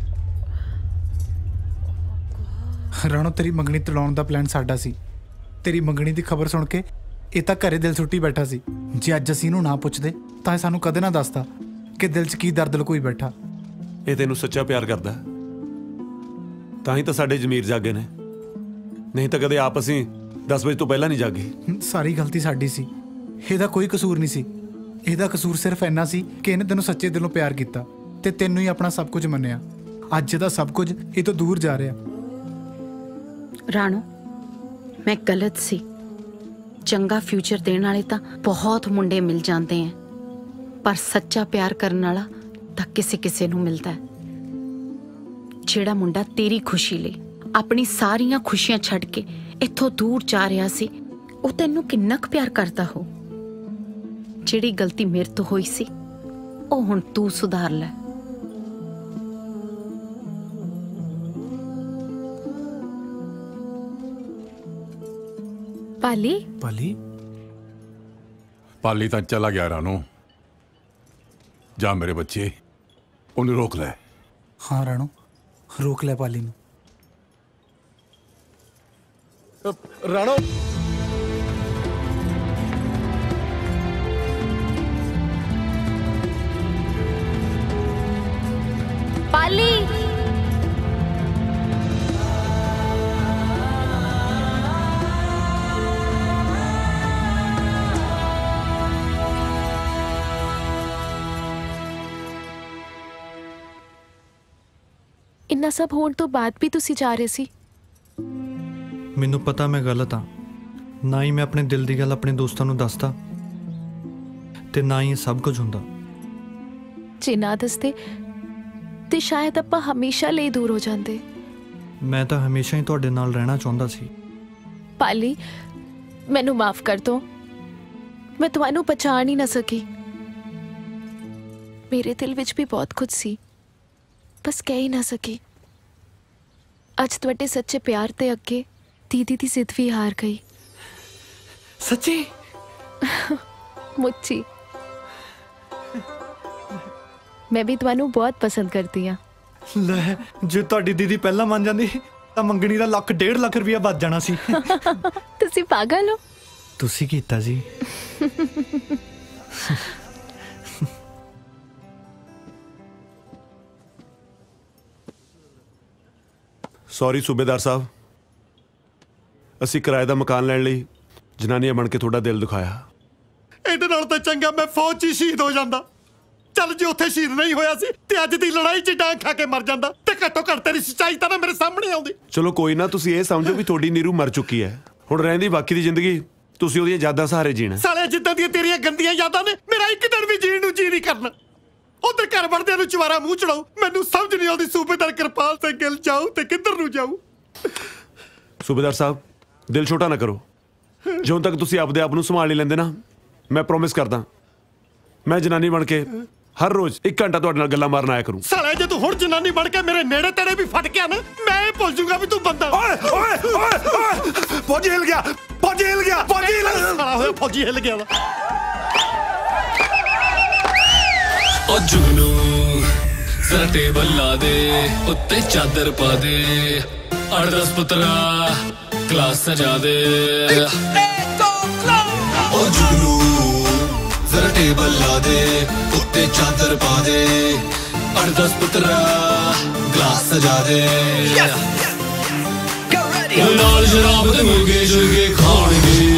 ਰਾਣੋ ਤੇਰੀ ਮੰਗਣੀ ਤੜਾਉਣ ਦਾ ਪਲਾਨ ਸਾਡਾ ਸੀ ਤੇਰੀ ਮੰਗਣੀ ਦੀ ਖਬਰ ਸੁਣ ਕੇ ਇਹ ਤਾਂ ਘਰੇ ਦਿਲ ਸੁੱਟੀ ਬੈਠਾ ਸੀ ਜੇ ਅੱਜ ਅਸੀਂ ਇਹਨੂੰ ਨਾ ਪੁੱਛਦੇ ਤਾਂ ਇਹ ਸਾਨੂੰ ਕਦੇ ਨਾ ਦੱਸਦਾ ਕਿ ਦਿਲ 'ਚ ਕੀ ਦਰਦ ਲੁਕੋਈ ਬੈਠਾ ਇਹ ਤੈਨੂੰ ਸੱਚਾ ਪਿਆਰ ਕਰਦਾ ਤਾਂ ਹੀ ਤਾਂ ਸਾਡੇ ਜ਼ਮੀਰ ਜਾਗੇ ਨੇ ਨਹੀਂ ਤਾਂ ਕਦੇ ਆਪ ਅਸੀਂ 10 ਵਜੇ ਤੋਂ ਪਹਿਲਾਂ ਨਹੀਂ ਜਾਗੇ ਸਾਰੀ ਗਲਤੀ ਸਾਡੀ ਸੀ ਇਹਦਾ ਕੋਈ ਕਸੂਰ ਨਹੀਂ ਸੀ ਇਹਦਾ ਕਸੂਰ ਸਿਰਫ ਇੰਨਾ ਸੀ ਕਿ ਇਹਨੇ ਤੈਨੂੰ ਸੱਚੇ ਦਿਲੋਂ ਪਿਆਰ ਕੀਤਾ ਤੇ ਤੈਨੂੰ ਹੀ ਆਪਣਾ ਸਭ ਕੁਝ ਮੰਨਿਆ ਅੱਜ ਇਹਦਾ ਸਭ ਕੁਝ ਇਹ ਤੋਂ ਦੂਰ ਜਾ ਰਿਹਾ ਰਾਣੋ ਮੈਂ ਗਲਤ ਸੀ ਚੰਗਾ ਫਿਊਚਰ ਦੇਣ ਵਾਲੇ ਤਾਂ ਬਹੁਤ ਮੁੰਡੇ ਮਿਲ ਜਾਂਦੇ ਐ ਪਰ ਸੱਚਾ ਪਿਆਰ ਕਰਨ ਵਾਲਾ ਤਾਂ ਕਿਸੇ ਨੂੰ ਮਿਲਦਾ ਹੈ ਜਿਹੜਾ ਮੁੰਡਾ ਤੇਰੀ ਖੁਸ਼ੀ ਲਈ ਆਪਣੀ ਸਾਰੀਆਂ ਖੁਸ਼ੀਆਂ ਛੱਡ ਕੇ ਇੱਥੋਂ ਦੂਰ ਜਾ ਰਿਹਾ ਸੀ ਉਹ ਤੈਨੂੰ ਕਿੰਨਾ ਕੁ ਪਿਆਰ ਕਰਦਾ ਹੋ ਜਿਹੜੀ ਗਲਤੀ ਮੇਰੇ ਤੋਂ ਹੋਈ ਸੀ ਉਹ ਹੁਣ ਤੂੰ ਸੁਧਾਰ ਲੈ पाली पाली पाली तो चला गया रानू जा मेरे बच्चे उन्हें रोक ले हाँ राणो रोक ले पाली ने राणो पाली ਇੰਨਾ ਸਭ ਹੋਣ ਤੋਂ ਬਾਅਦ ਵੀ ਤੁਸੀਂ ਜਾ ਰਹੇ ਸੀ ਮੈਨੂੰ ਪਤਾ ਮੈਂ ਗਲਤ ਆ ਨਾ ਹੀ ਮੈਂ ਆਪਣੇ ਦਿਲ ਦੀ ਗੱਲ ਆਪਣੇ ਦੋਸਤਾਂ ਨੂੰ ਦੱਸਦਾ ਤੇ ਨਾ ਹੀ ਇਹ ਸਭ ਕੁਝ ਹੁੰਦਾ ਜੇ ਨਾ ਦੱਸਦੇ ਤੇ ਸ਼ਾਇਦ ਆਪਾਂ ਹਮੇਸ਼ਾ ਲਈ ਦੂਰ ਹੋ ਜਾਂਦੇ ਮੈਂ ਤਾਂ ਹਮੇਸ਼ਾ ਹੀ ਤੁਹਾਡੇ ਨਾਲ ਰਹਿਣਾ ਚਾਹੁੰਦਾ ਸੀ ਪਾਲੀ ਮੈਨੂੰ ਮਾਫ ਕਰ ਦੋ ਮੈਂ ਤੁਹਾਨੂੰ ਪਛਾਣ ਹੀ ਨਾ ਸਕੀ ਮੇਰੇ ਦਿਲ ਵਿੱਚ ਵੀ ਬਹੁਤ ਕੁਝ ਸੀ बस कह ही ना सकी अज तुहाडे सच्चे प्यार ते अगे दीदी दी जिद भी हार गई सच्ची मुच्छी मैं भी ਤੁਹਾਨੂੰ ਬਹੁਤ ਪਸੰਦ ਕਰਦੀ ਆ। ਲੈ ਜੇ ਤੁਹਾਡੀ ਦੀਦੀ ਪਹਿਲਾਂ ਮੰਨ ਜਾਂਦੀ ਤਾਂ ਮੰਗਣੀ ਦਾ 1.5 ਲੱਖ ਰੁਪਇਆ ਵੱਧ ਜਾਣਾ ਸੀ। ਤੁਸੀਂ ਪਾਗਲ ਹੋ। ਤੁਸੀਂ ਕੀਤਾ ਜੀ। ਸੌਰੀ ਸੂਬੇਦਾਰ ਸਾਹਿਬ, ਅਸੀਂ ਕਿਰਾਏ ਦਾ ਮਕਾਨ ਲੈਣ ਲਈ ਜਨਾਨੀਆਂ ਬਣ ਕੇ ਤੁਹਾਡਾ ਦਿਲ ਦੁਖਾਇਆ। ਇਹਦੇ ਨਾਲ ਤਾਂ ਚੰਗਾ ਮੈਂ ਫੌਜ 'ਚ ਸ਼ਹੀਦ ਹੋ ਜਾਂਦਾ। ਚੱਲ ਜੇ ਉੱਥੇ ਸ਼ਹੀਦ ਨਹੀਂ ਹੋਇਆ ਸੀ ਤੇ ਅੱਜ ਦੀ ਲੜਾਈ 'ਚ ਡਾਂਗ ਖਾ ਕੇ ਮਰ ਜਾਂਦਾ ਤੇ ਘੱਟੋ ਘੱਟ ਤੇਰੀ ਸੱਚਾਈ ਤਾਂ ਨਾ ਮੇਰੇ ਸਾਹਮਣੇ ਆਉਂਦੀ। ਚਲੋ ਕੋਈ ਨਾ, ਤੁਸੀਂ ਇਹ ਸਮਝੋ ਵੀ ਤੁਹਾਡੀ ਨੀਰੂ ਮਰ ਚੁੱਕੀ ਹੈ। ਹੁਣ ਰਹਿੰਦੀ ਬਾਕੀ ਦੀ ਜ਼ਿੰਦਗੀ ਤੁਸੀਂ ਉਹਦੀਆਂ ਯਾਦਾਂ ਸਹਾਰੇ ਜੀਣਾ। ਸਾਲੇ ਜਿੱਦਾਂ ਦੀਆਂ ਤੇਰੀਆਂ ਗੰਦੀਆਂ ਯਾਦਾਂ ਨੇ ਮੇਰਾ ਇੱਕ ਦਿਨ ਵੀ ਜੀਣ ਨੂੰ ਜੀ ਨਹੀਂ ਕਰਨਾ। ਉਧਰ ਘਰ ਵੜਦਿਆਂ ਨੂੰ ਚਵਾਰਾ ਮੂੰਹ ਚੜਾਉ। ਮੈਨੂੰ ਸਮਝ ਨਹੀਂ ਆਉਂਦੀ ਸੂਬੇਦਾਰ ਕਿਰਪਾਲ ਸਿੰਘ ਗਿੱਲ ਜਾਊ ਤੇ ਕਿੱਧਰ ਨੂੰ ਜਾਊ। ਸੂਬੇਦਾਰ ਸਾਹਿਬ ਦਿਲ ਛੋਟਾ ਨਾ ਕਰੋ। ਜਦੋਂ ਤੱਕ ਤੁਸੀਂ ਆਪਦੇ ਆਪ ਨੂੰ ਸੰਭਾਲ ਨਹੀਂ ਲੈਂਦੇ ਨਾ, ਮੈਂ ਪ੍ਰੋਮਿਸ ਕਰਦਾ ਮੈਂ ਜਨਾਨੀ ਬਣ ਕੇ ਹਰ ਰੋਜ਼ 1 ਘੰਟਾ ਤੁਹਾਡੇ ਨਾਲ ਗੱਲਾਂ ਮਾਰਨ ਆਇਆ ਕਰੂੰ। ਸਾਲੇ ਜੇ ਤੂੰ ਹੁਣ ਜਨਾਨੀ ਬਣ ਕੇ ਮੇਰੇ ਨੇੜੇ ਤੇੜੇ ਵੀ ਫਟ ਗਿਆ ਨਾ, ਮੈਂ ਇਹ ਭੁੱਲ ਜਾਊਂਗਾ ਵੀ ਤੂੰ ਬੰਦਾ। ਓਏ ਓਏ ਓਏ ਫੌਜੀ ਹਿਲ ਗਿਆ, ਫੌਜੀ ਹਿਲ ਗਿਆ, ਫੌਜੀ ਹਿਲ ਗਿਆ। ਸਾਲਾ ਹੋਇਆ ਫੌਜੀ ਹਿਲ ਗਿਆ ਵਾ। ਓ ਜੁਗਨੂ ਜ਼ਰਾ ਟੇਬਲ ਲਾ ਦੇ, ਉੱਤੇ ਚਾਦਰ ਪਾ ਦੇ, 8-10 ਪੁੱਤਰਾ ਕਲਾਸ ਸਜਾ ਦੇ। ਓ ਜੁਗਨੂ ਜ਼ਰਾ ਟੇਬਲ ਲਾ ਦੇ, ਉੱਤੇ ਚਾਦਰ ਪਾ ਦੇ, 8-10 ਪੁੱਤਰਾ ਗਲਾਸ ਸਜਾ ਦੇ। ਨਾਲ ਸ਼ਰਾਬ ਤੇ ਮੁਰਗੇ ਸ਼ੁਰਗੇ ਖਾਣਗੇ।